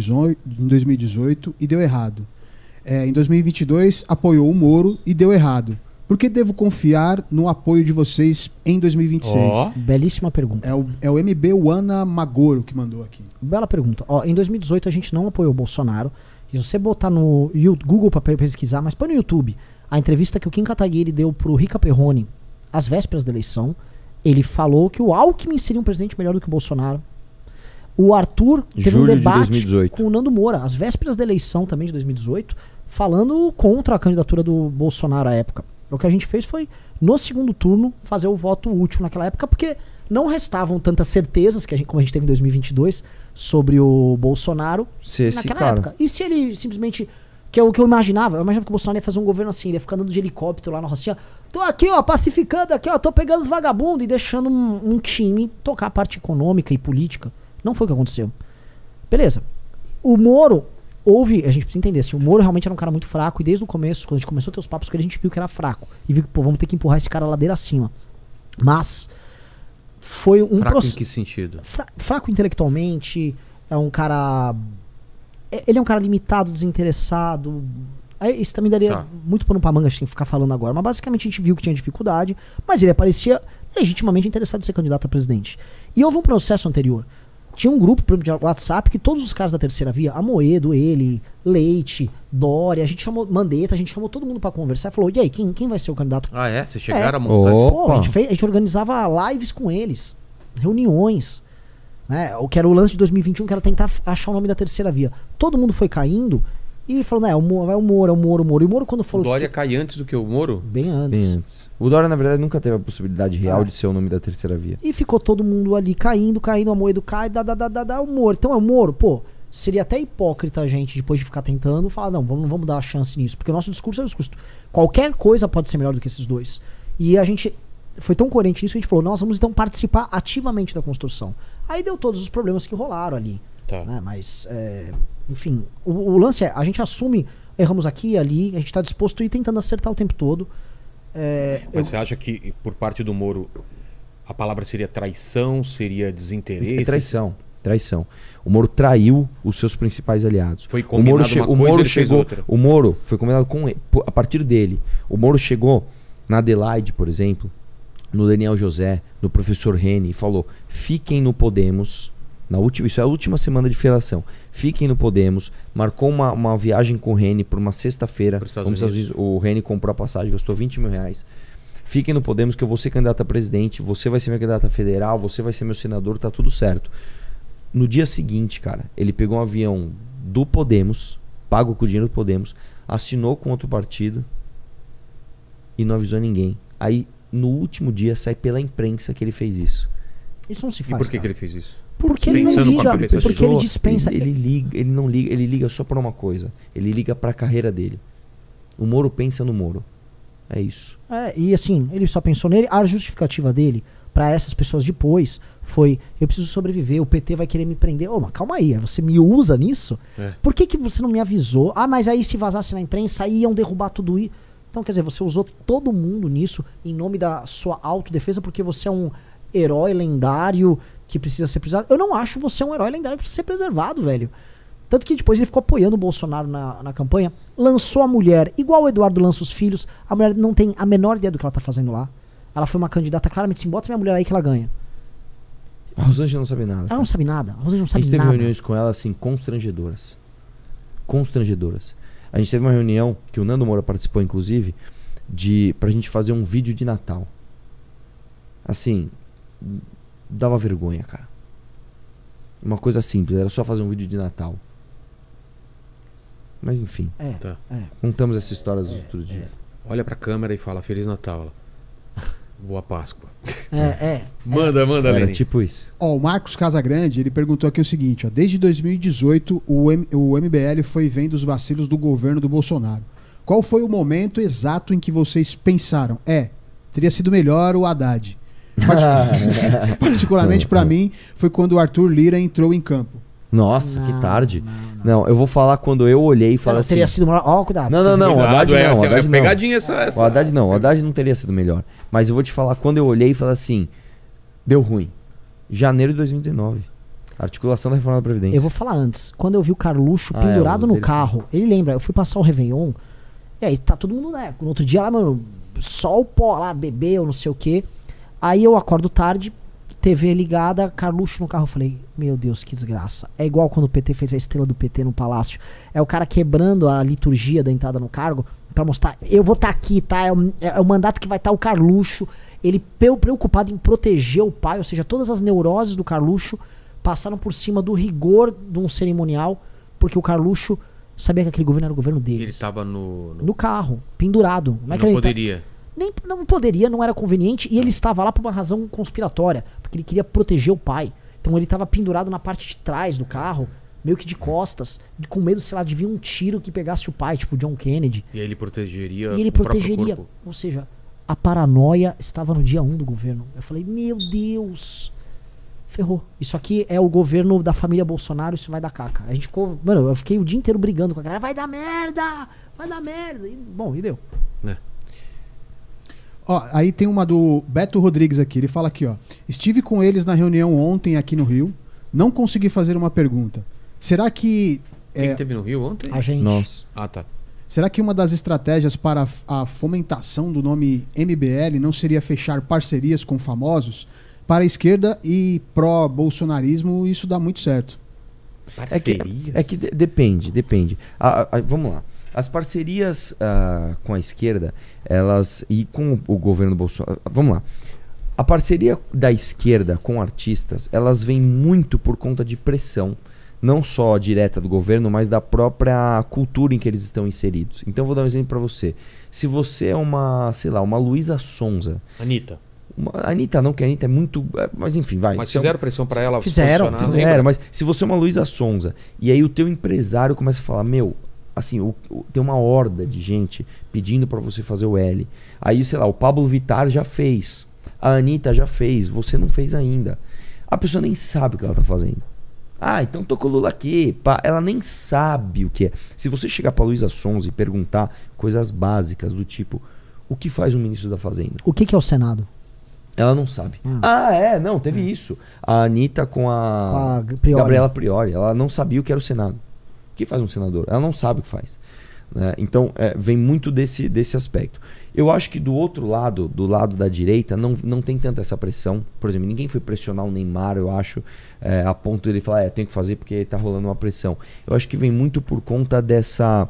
2018 e deu errado. Em 2022, apoiou o Moro e deu errado. Por que devo confiar no apoio de vocês em 2026? Belíssima pergunta. É o MB Wana Magoro que mandou aqui. Bela pergunta. Em 2018 a gente não apoiou o Bolsonaro. E se você botar no Google para pesquisar, mas põe no YouTube, a entrevista que o Kim Kataguiri deu pro Rica Perrone às vésperas da eleição, ele falou que o Alckmin seria um presidente melhor do que o Bolsonaro. O Arthur teve um debate com o Nando Moura, às vésperas da eleição também de 2018, falando contra a candidatura do Bolsonaro à época. O que a gente fez foi, no segundo turno, fazer o voto útil naquela época, porque não restavam tantas certezas, como a gente teve em 2022, sobre o Bolsonaro naquela época. E se ele simplesmente Que é o que eu imaginava. Eu imaginava que o Bolsonaro ia fazer um governo assim, ele ia ficar andando de helicóptero lá na Rocinha. Tô aqui, ó, pacificando aqui, ó, tô pegando os vagabundos e deixando um time tocar a parte econômica e política. Não foi o que aconteceu. Beleza. O Moro, a gente precisa entender, assim, o Moro realmente era um cara muito fraco e desde o começo, quando a gente começou a ter os papos com ele, a gente viu que era fraco. E viu que, pô, vamos ter que empurrar esse cara ladeira acima. Mas foi um Fraco em que sentido? Fraco intelectualmente, é um cara... Ele é um cara limitado, desinteressado. Isso também daria muito pano pra manga a gente ficar falando agora. Mas basicamente a gente viu que tinha dificuldade, mas ele aparecia legitimamente interessado em ser candidato a presidente. E houve um processo anterior. Tinha um grupo de WhatsApp que todos os caras da terceira via, Amoedo, ele, Leite, Dória, a gente chamou Mandetta, a gente chamou todo mundo pra conversar e falou, e aí, quem vai ser o candidato? Ah, é? Vocês chegaram a montar isso? Pô, a gente organizava lives com eles, reuniões, né? O que era o lance de 2021, que era tentar achar o nome da terceira via. Todo mundo foi caindo e falou, né, vai o Moro. E o Moro quando falou... O Dória cai antes do que o Moro? Bem antes. O Dória, na verdade, nunca teve a possibilidade real de ser o nome da terceira via. E ficou todo mundo ali caindo, o Amoedo cai, o Moro. Então é o Moro, pô, seria até hipócrita a gente, depois de ficar tentando, falar, não vamos dar a chance nisso. Porque o nosso discurso é o discurso. Qualquer coisa pode ser melhor do que esses dois. E a gente foi tão coerente nisso que a gente falou, nós vamos então participar ativamente da construção. Aí deu todos os problemas que rolaram ali. Né? Mas, enfim, o lance é, a gente assume, erramos aqui e ali, a gente está disposto a ir tentando acertar o tempo todo. Mas você acha que por parte do Moro a palavra seria traição, seria desinteresse? É traição. O Moro traiu os seus principais aliados. Foi combinado o Moro chegou, o Moro foi combinado com ele, a partir dele. O Moro chegou na Adelaide, por exemplo, no Daniel José, no professor Reni, e falou: fiquem no Podemos. Isso é a última semana de federação. Fiquem no Podemos. Marcou uma viagem com o Reni por uma sexta-feira. O Reni comprou a passagem, gastou 20 mil reais. Fiquem no Podemos que eu vou ser candidato a presidente. Você vai ser meu candidato a federal. Você vai ser meu senador. Tá tudo certo. No dia seguinte, cara, ele pegou um avião do Podemos, pago com o dinheiro do Podemos, assinou com outro partido e não avisou ninguém. Aí, no último dia, sai pela imprensa que ele fez isso. Isso não se faz. E por que ele fez isso? Porque ele não liga, porque ele dispensa. Ele não liga, ele liga só pra uma coisa. Ele liga pra carreira dele. O Moro pensa no Moro. É isso. E assim, ele só pensou nele. A justificativa dele pra essas pessoas depois foi: eu preciso sobreviver, o PT vai querer me prender. Mas calma aí, você me usa nisso? Por que você não me avisou? Mas aí se vazasse na imprensa, aí iam derrubar tudo isso. Então, quer dizer, você usou todo mundo nisso em nome da sua autodefesa porque você é um herói lendário que precisa ser preservado. Eu não acho você um herói lendário que precisa ser preservado, velho. Tanto que depois ele ficou apoiando o Bolsonaro na campanha, lançou a mulher, igual o Eduardo lança os filhos, a mulher não tem a menor ideia do que ela tá fazendo lá. Ela foi uma candidata claramente assim, bota minha mulher aí que ela ganha. A Rosângela não sabe nada. Ela não sabe nada. A Rosângela não sabe nada. A gente teve reuniões com ela, assim, constrangedoras. A gente teve uma reunião, que o Nando Moura participou, inclusive, pra gente fazer um vídeo de Natal. Assim, dava vergonha, cara. Uma coisa simples, era só fazer um vídeo de Natal. Mas enfim. Contamos essa história dos outros dias. Olha pra câmera e fala Feliz Natal. Boa Páscoa. Manda, Era tipo isso. O Marcos Casagrande, ele perguntou aqui o seguinte: desde 2018 o MBL foi vendo os vacilos do governo do Bolsonaro. Qual foi o momento exato em que vocês pensaram? Teria sido melhor o Haddad. Particularmente pra mim, foi quando o Arthur Lira entrou em campo. Nossa, que tarde. Não, eu vou falar quando eu olhei e falei assim... Teria sido melhor... cuidado. Não, o Haddad não. O Haddad pegadinha não. O Haddad não teria sido melhor. Mas eu vou te falar quando eu olhei e falei assim... Deu ruim. Janeiro de 2019. Articulação da reforma da Previdência. Eu vou falar antes. Quando eu vi o Carluxo pendurado no carro... Ele lembra, eu fui passar o Réveillon... E aí tá todo mundo, né? No outro dia lá, mano... Sol, pó lá, bebeu, não sei o quê... Aí eu acordo tarde, TV ligada, Carluxo no carro. Eu falei, meu Deus, que desgraça. É igual quando o PT fez a estrela do PT no Palácio. É o cara quebrando a liturgia da entrada no cargo pra mostrar, eu vou estar aqui, tá? É o mandato que vai estar o Carluxo. Ele preocupado em proteger o pai, ou seja, todas as neuroses do Carluxo passaram por cima do rigor de um cerimonial, porque o Carluxo sabia que aquele governo era o governo dele. Ele estava no carro, pendurado. Não poderia. Não poderia, não era conveniente. E ele estava lá por uma razão conspiratória, porque ele queria proteger o pai. Então ele estava pendurado na parte de trás do carro meio que de costas, com medo, sei lá, de vir um tiro que pegasse o pai, tipo John Kennedy. E ele protegeria E ele o próprio protegeria. corpo. Ou seja, a paranoia estava no dia 1 do governo. Eu falei, meu Deus, ferrou. Isso aqui é o governo da família Bolsonaro, isso vai dar caca. A gente ficou, mano, eu fiquei o dia inteiro brigando com a galera, vai dar merda, vai dar merda. E, bom, e deu. Ó, aí tem uma do Beto Rodrigues aqui. Ele fala aqui, ó. Estive com eles na reunião ontem aqui no Rio. Não consegui fazer uma pergunta. Será que... Quem teve no Rio ontem? A gente. Nossa. Ah, tá. Será que uma das estratégias para a fomentação do nome MBL não seria fechar parcerias com famosos? Para a esquerda e pró-bolsonarismo, isso dá muito certo. Parcerias? Depende. Vamos lá. As parcerias com a esquerda, elas e com o governo Bolsonaro... Vamos lá. A parceria da esquerda com artistas, elas vêm muito por conta de pressão. Não só direta do governo, mas da própria cultura em que eles estão inseridos. Então eu vou dar um exemplo pra você. Se você é uma, sei lá, uma Luísa Sonza... Anitta. Anitta não, que a Anitta é muito... Mas enfim, vai. Mas fizeram pressão pra ela Fizeram, posicionar, fizeram. lembra? Mas se você é uma Luísa Sonza e aí o teu empresário começa a falar, meu, assim, tem uma horda de gente pedindo pra você fazer o L. Aí, sei lá, o Pablo Vittar já fez, a Anitta já fez, você não fez ainda. A pessoa nem sabe o que ela tá fazendo. Ah, então tô com o Lula aqui. Pá. Ela nem sabe o que é. Se você chegar pra Luísa Sonza e perguntar coisas básicas do tipo, o que faz um ministro da Fazenda? O que é o Senado? Ela não sabe. Não, teve isso. A Anitta com a Priori. Gabriela Priori, ela não sabia o que era o Senado. O que faz um senador? Ela não sabe o que faz. Né? Então, vem muito desse aspecto. Eu acho que do outro lado, do lado da direita, não tem tanta essa pressão. Por exemplo, ninguém foi pressionar o Neymar, eu acho, a ponto dele falar, tem que fazer porque tá rolando uma pressão. Eu acho que vem muito por conta dessa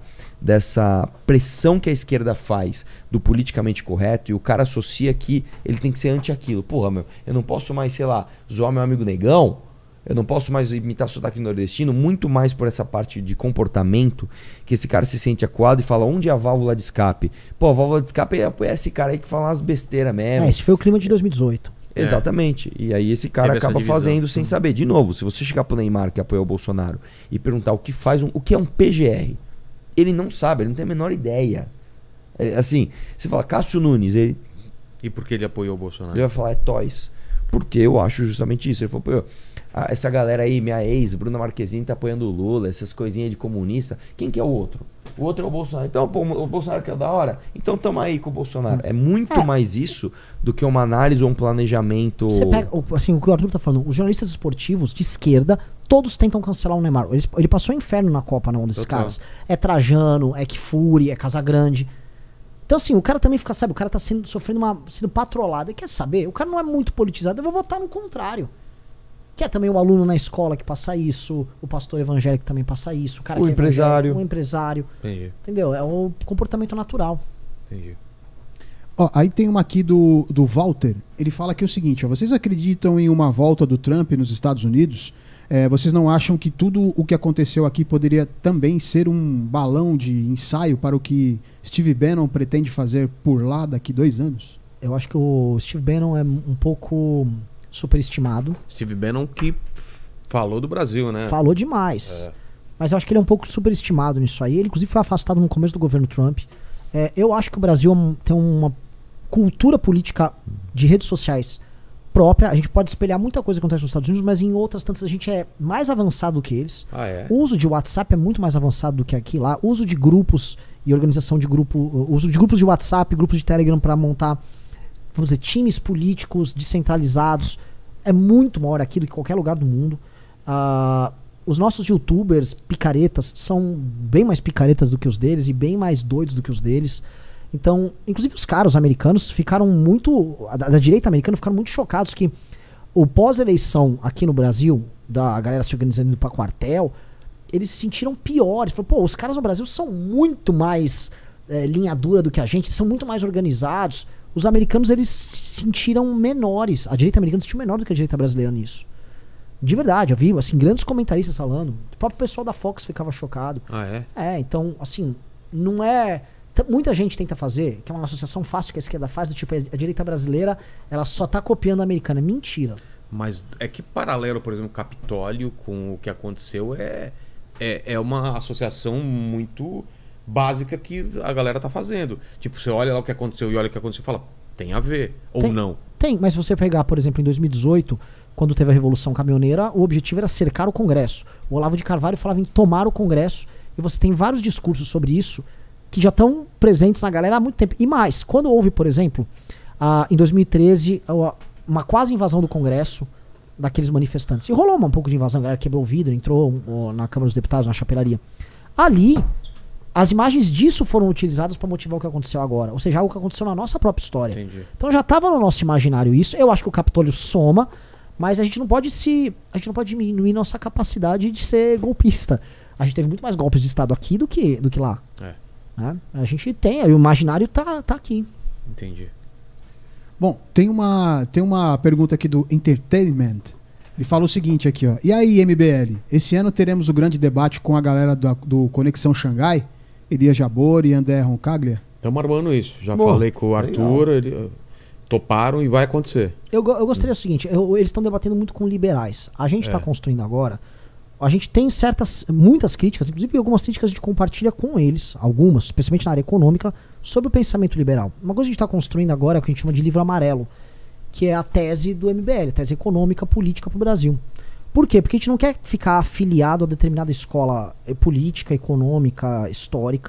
pressão que a esquerda faz do politicamente correto, e o cara associa que ele tem que ser anti aquilo. Porra, meu, eu não posso mais, sei lá, zoar meu amigo negão, eu não posso mais imitar sotaque nordestino, muito mais por essa parte de comportamento, que esse cara se sente acuado e fala, onde é a válvula de escape? Pô, a válvula de escape é esse cara aí que fala umas besteiras mesmo. Esse foi o clima de 2018. Exatamente. E aí esse cara acaba fazendo sem saber. De novo, se você chegar pro Neymar, que apoiou o Bolsonaro, e perguntar o que é um PGR, ele não sabe, ele não tem a menor ideia. Assim, você fala Cássio Nunes, ele E por que ele apoiou o Bolsonaro? vai falar, toys. Porque eu acho justamente isso. Ele falou, pô, essa galera aí, minha ex, Bruna Marquezine, tá apoiando o Lula, essas coisinhas de comunista. Quem que é o outro? O outro é o Bolsonaro. Então, pô, o Bolsonaro que é da hora? Então tamo aí com o Bolsonaro. É muito mais isso do que uma análise ou um planejamento. Você pega, assim, o que o Arthur tá falando, os jornalistas esportivos de esquerda, todos tentam cancelar o Neymar. Ele passou inferno na Copa, na mão desses caras. É Trajano, é Kfouri, é Casagrande. Então, assim, o cara também fica, sabe, o cara tá sendo patrolado. E quer saber? O cara não é muito politizado, eu vou votar no contrário. Que é também o aluno na escola que passa isso, o pastor evangélico também passa isso, o cara que empresário. O empresário. Entendi. Entendeu? É o comportamento natural. Entendi. Ó, aí tem uma aqui do Walter. Ele fala aqui o seguinte, ó, vocês acreditam em uma volta do Trump nos Estados Unidos? Vocês não acham que tudo o que aconteceu aqui poderia também ser um balão de ensaio para o que Steve Bannon pretende fazer por lá daqui 2 anos? Eu acho que o Steve Bannon é um pouco superestimado. Steve Bannon que falou do Brasil, né? Falou demais. Mas eu acho que ele é um pouco superestimado nisso aí. Ele, inclusive, foi afastado no começo do governo Trump. Eu acho que o Brasil tem uma cultura política de redes sociais própria. A gente pode espelhar muita coisa que acontece nos Estados Unidos, mas em outras tantas a gente é mais avançado do que eles. O uso de WhatsApp é muito mais avançado do que aqui lá. O uso de grupos e organização de grupo, uso de grupos de WhatsApp, grupos de Telegram para montar, vamos dizer, times políticos descentralizados é muito maior aqui do que qualquer lugar do mundo. Os nossos youtubers picaretas são bem mais picaretas do que os deles e bem mais doidos do que os deles. Então, inclusive os caras americanos ficaram muito, da direita americana ficaram muito chocados que o pós-eleição aqui no Brasil, da galera se organizando indo pra quartel, eles se sentiram piores. Falaram, pô, os caras no Brasil são muito mais linha dura do que a gente, são muito mais organizados. Os americanos, eles se sentiram menores. A direita americana se sentiu menor do que a direita brasileira nisso. De verdade, eu vi, assim, grandes comentaristas falando. O próprio pessoal da Fox ficava chocado. Então, assim, não é... Muita gente tenta fazer, que é uma associação fácil que a esquerda faz, do tipo, a direita brasileira, ela só tá copiando a americana. Mentira. Mas é que paralelo, por exemplo, o Capitólio com o que aconteceu é uma associação muito básica que a galera tá fazendo. Tipo, você olha lá o que aconteceu e olha o que aconteceu e fala, tem a ver, ou não. Tem, mas se você pegar, por exemplo, em 2018, quando teve a Revolução Caminhoneira, o objetivo era cercar o Congresso. O Olavo de Carvalho falava em tomar o Congresso, e você tem vários discursos sobre isso que já estão presentes na galera há muito tempo. E mais, quando houve, por exemplo, em 2013, uma quase invasão do Congresso daqueles manifestantes. E rolou um pouco de invasão, a galera quebrou o vidro, entrou na Câmara dos Deputados, na chapelaria. Ali, as imagens disso foram utilizadas para motivar o que aconteceu agora. Ou seja, algo que aconteceu na nossa própria história. Entendi. Então já estava no nosso imaginário isso. Eu acho que o Capitólio soma, mas a gente não pode diminuir nossa capacidade de ser golpista. A gente teve muito mais golpes de Estado aqui do que lá. Né? A gente tem, aí o imaginário tá aqui. Entendi. Bom, tem uma pergunta aqui do Entertainment. Ele fala o seguinte aqui, ó. E aí, MBL? Esse ano teremos o grande debate com a galera do Conexão Xangai? Elias Jabbour e André Roncaglia? Estamos armando isso. Já Boa. falei com o Arthur, toparam e vai acontecer. Eu gostaria do seguinte, eles estão debatendo muito com liberais. A gente está construindo agora, a gente tem muitas críticas, inclusive algumas críticas a gente compartilha com eles, algumas, especialmente na área econômica, sobre o pensamento liberal. Uma coisa que a gente está construindo agora é o que a gente chama de livro amarelo, que é a tese do MBL, a tese econômica política para o Brasil. Por quê? Porque a gente não quer ficar afiliado a determinada escola política, econômica, histórica,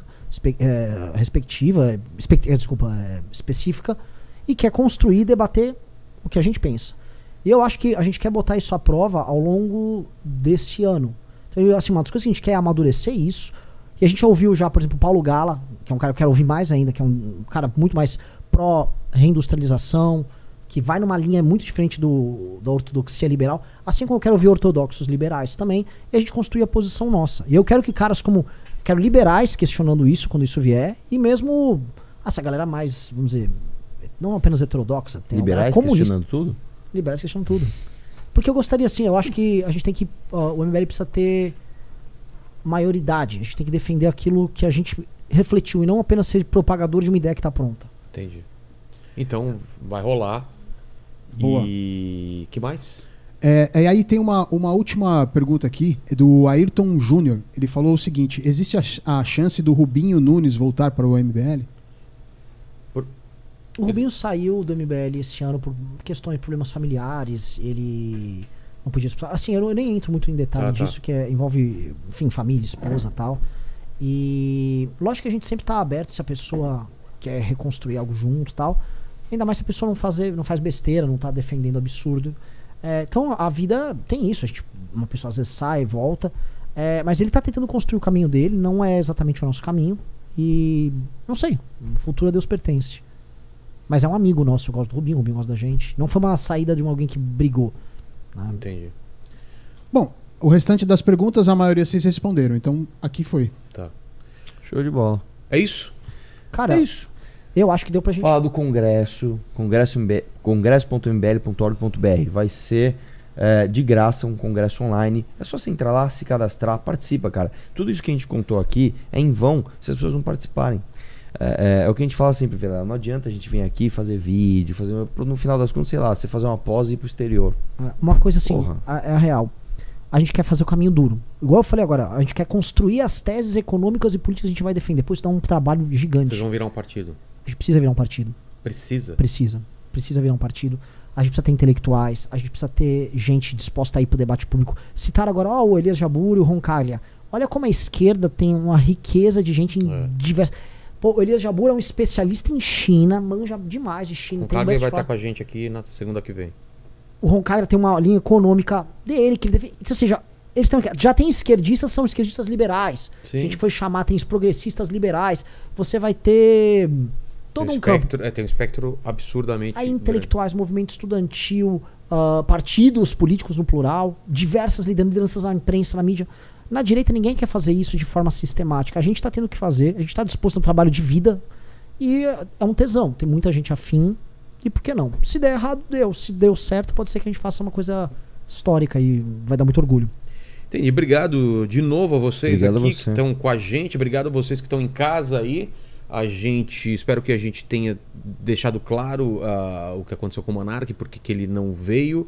específica, e quer construir e debater o que a gente pensa. E eu acho que a gente quer botar isso à prova ao longo desse ano. Então, assim, uma das coisas que a gente quer é amadurecer isso. E a gente ouviu já, por exemplo, o Paulo Gala, que é um cara que eu quero ouvir mais ainda, que é um cara muito mais pró-reindustrialização, que vai numa linha muito diferente da ortodoxia liberal, assim como eu quero ouvir ortodoxos liberais também, e a gente construir a posição nossa. E eu quero que caras quero liberais questionando isso quando isso vier, e mesmo essa galera mais, vamos dizer, não apenas heterodoxa, tem liberais questionando tudo? Liberais questionando tudo. Porque eu gostaria, assim, eu acho que a gente tem que, o MBL precisa ter maioridade, a gente tem que defender aquilo que a gente refletiu, e não apenas ser propagador de uma ideia que está pronta. Entendi. Então, vai rolar. Boa. E que mais? E aí tem uma última pergunta aqui, é do Ayrton Júnior. Ele falou o seguinte: existe a chance do Rubinho Nunes voltar para o MBL? O Rubinho saiu do MBL esse ano por questões de problemas familiares. Ele não podia disputar. Assim, eu nem entro muito em detalhe disso, que envolve, enfim, família, esposa e tal. E lógico que a gente sempre tá aberto se a pessoa quer reconstruir algo junto e tal. Ainda mais se a pessoa não faz besteira, não tá defendendo absurdo. Então a vida tem isso. Uma pessoa às vezes sai, volta. Mas ele tá tentando construir o caminho dele. Não é exatamente o nosso caminho. E não sei. O futuro a Deus pertence. Mas é um amigo nosso. Eu gosto do Rubinho, o Rubinho gosta da gente. Não foi uma saída de alguém que brigou. Né? Entendi. Bom, o restante das perguntas, a maioria vocês responderam. Então aqui foi. Tá. Show de bola. É isso? Cara, É isso. eu acho que deu pra gente... Falar do congresso, congresso.mbl.org.br. Vai ser de graça um congresso online. É só você entrar lá, se cadastrar, participa, cara. Tudo isso que a gente contou aqui é em vão se as pessoas não participarem. É o que a gente fala sempre, velho. Não adianta a gente vir aqui fazer vídeo, no final das contas, sei lá, você fazer uma pose e ir pro exterior. Uma coisa assim, Porra. é a real. A gente quer fazer o caminho duro. Igual eu falei agora, a gente quer construir as teses econômicas e políticas que a gente vai defender. Depois dá um trabalho gigante. Vocês vão virar um partido? A gente precisa virar um partido. Precisa? Precisa virar um partido. A gente precisa ter intelectuais, a gente precisa ter gente disposta a ir pro debate público. Citar agora, o Elias Jabbour e o Roncaglia. Olha como a esquerda tem uma riqueza de gente em diversas... Pô, o Elias Jabbour é um especialista em China, manja demais de China. O Roncaglia vai estar com a gente aqui na segunda que vem. O Roncaglia tem uma linha econômica dele, que ele deve... Ou seja, eles já tem esquerdistas, são esquerdistas liberais. Sim. A gente foi chamar, tem os progressistas liberais. Você vai ter todo um campo. Tem um espectro absurdamente... Aí intelectuais, movimento estudantil, partidos políticos no plural, diversas lideranças na imprensa, na mídia. Na direita ninguém quer fazer isso de forma sistemática. A gente está tendo que fazer, a gente está disposto a um trabalho de vida e é um tesão. Tem muita gente afim e por que não? Se der errado, deu. Se deu certo, pode ser que a gente faça uma coisa histórica e vai dar muito orgulho. Entendi. Obrigado de novo a vocês Obrigado aqui a você. que estão com a gente. Obrigado a vocês que estão em casa aí. Espero que a gente tenha deixado claro o que aconteceu com o Monark, porque que ele não veio.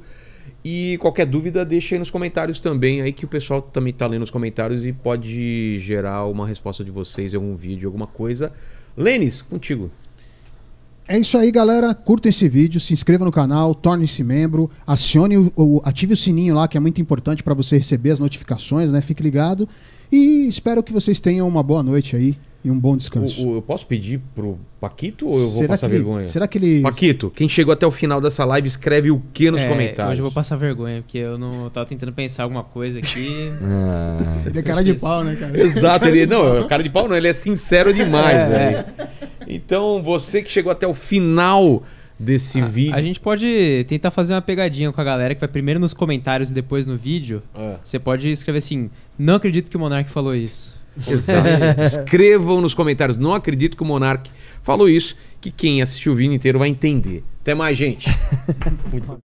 E qualquer dúvida, deixa aí nos comentários também, aí que o pessoal também tá lendo os comentários e pode gerar uma resposta de vocês em algum vídeo, alguma coisa. Lênis, contigo. É isso aí, galera. Curta esse vídeo, se inscreva no canal, torne-se membro, ative o sininho lá, que é muito importante para você receber as notificações, né? Fique ligado. E espero que vocês tenham uma boa noite aí e um bom descanso. Eu posso pedir pro Paquito ou eu vou passar vergonha? Será que ele... Paquito, quem chegou até o final dessa live, escreve o que nos comentários? Hoje eu vou passar vergonha, porque eu não tava tentando pensar alguma coisa aqui. Ele é cara de pau, né, cara? Exato, não, cara de pau não, ele é sincero demais. Né? Então, você que chegou até o final desse vídeo... A gente pode tentar fazer uma pegadinha com a galera que vai primeiro nos comentários e depois no vídeo. Você pode escrever assim, não acredito que o Monark falou isso. Exato. Escrevam nos comentários, não acredito que o Monark falou isso, que quem assistiu o vídeo inteiro vai entender. Até mais, gente.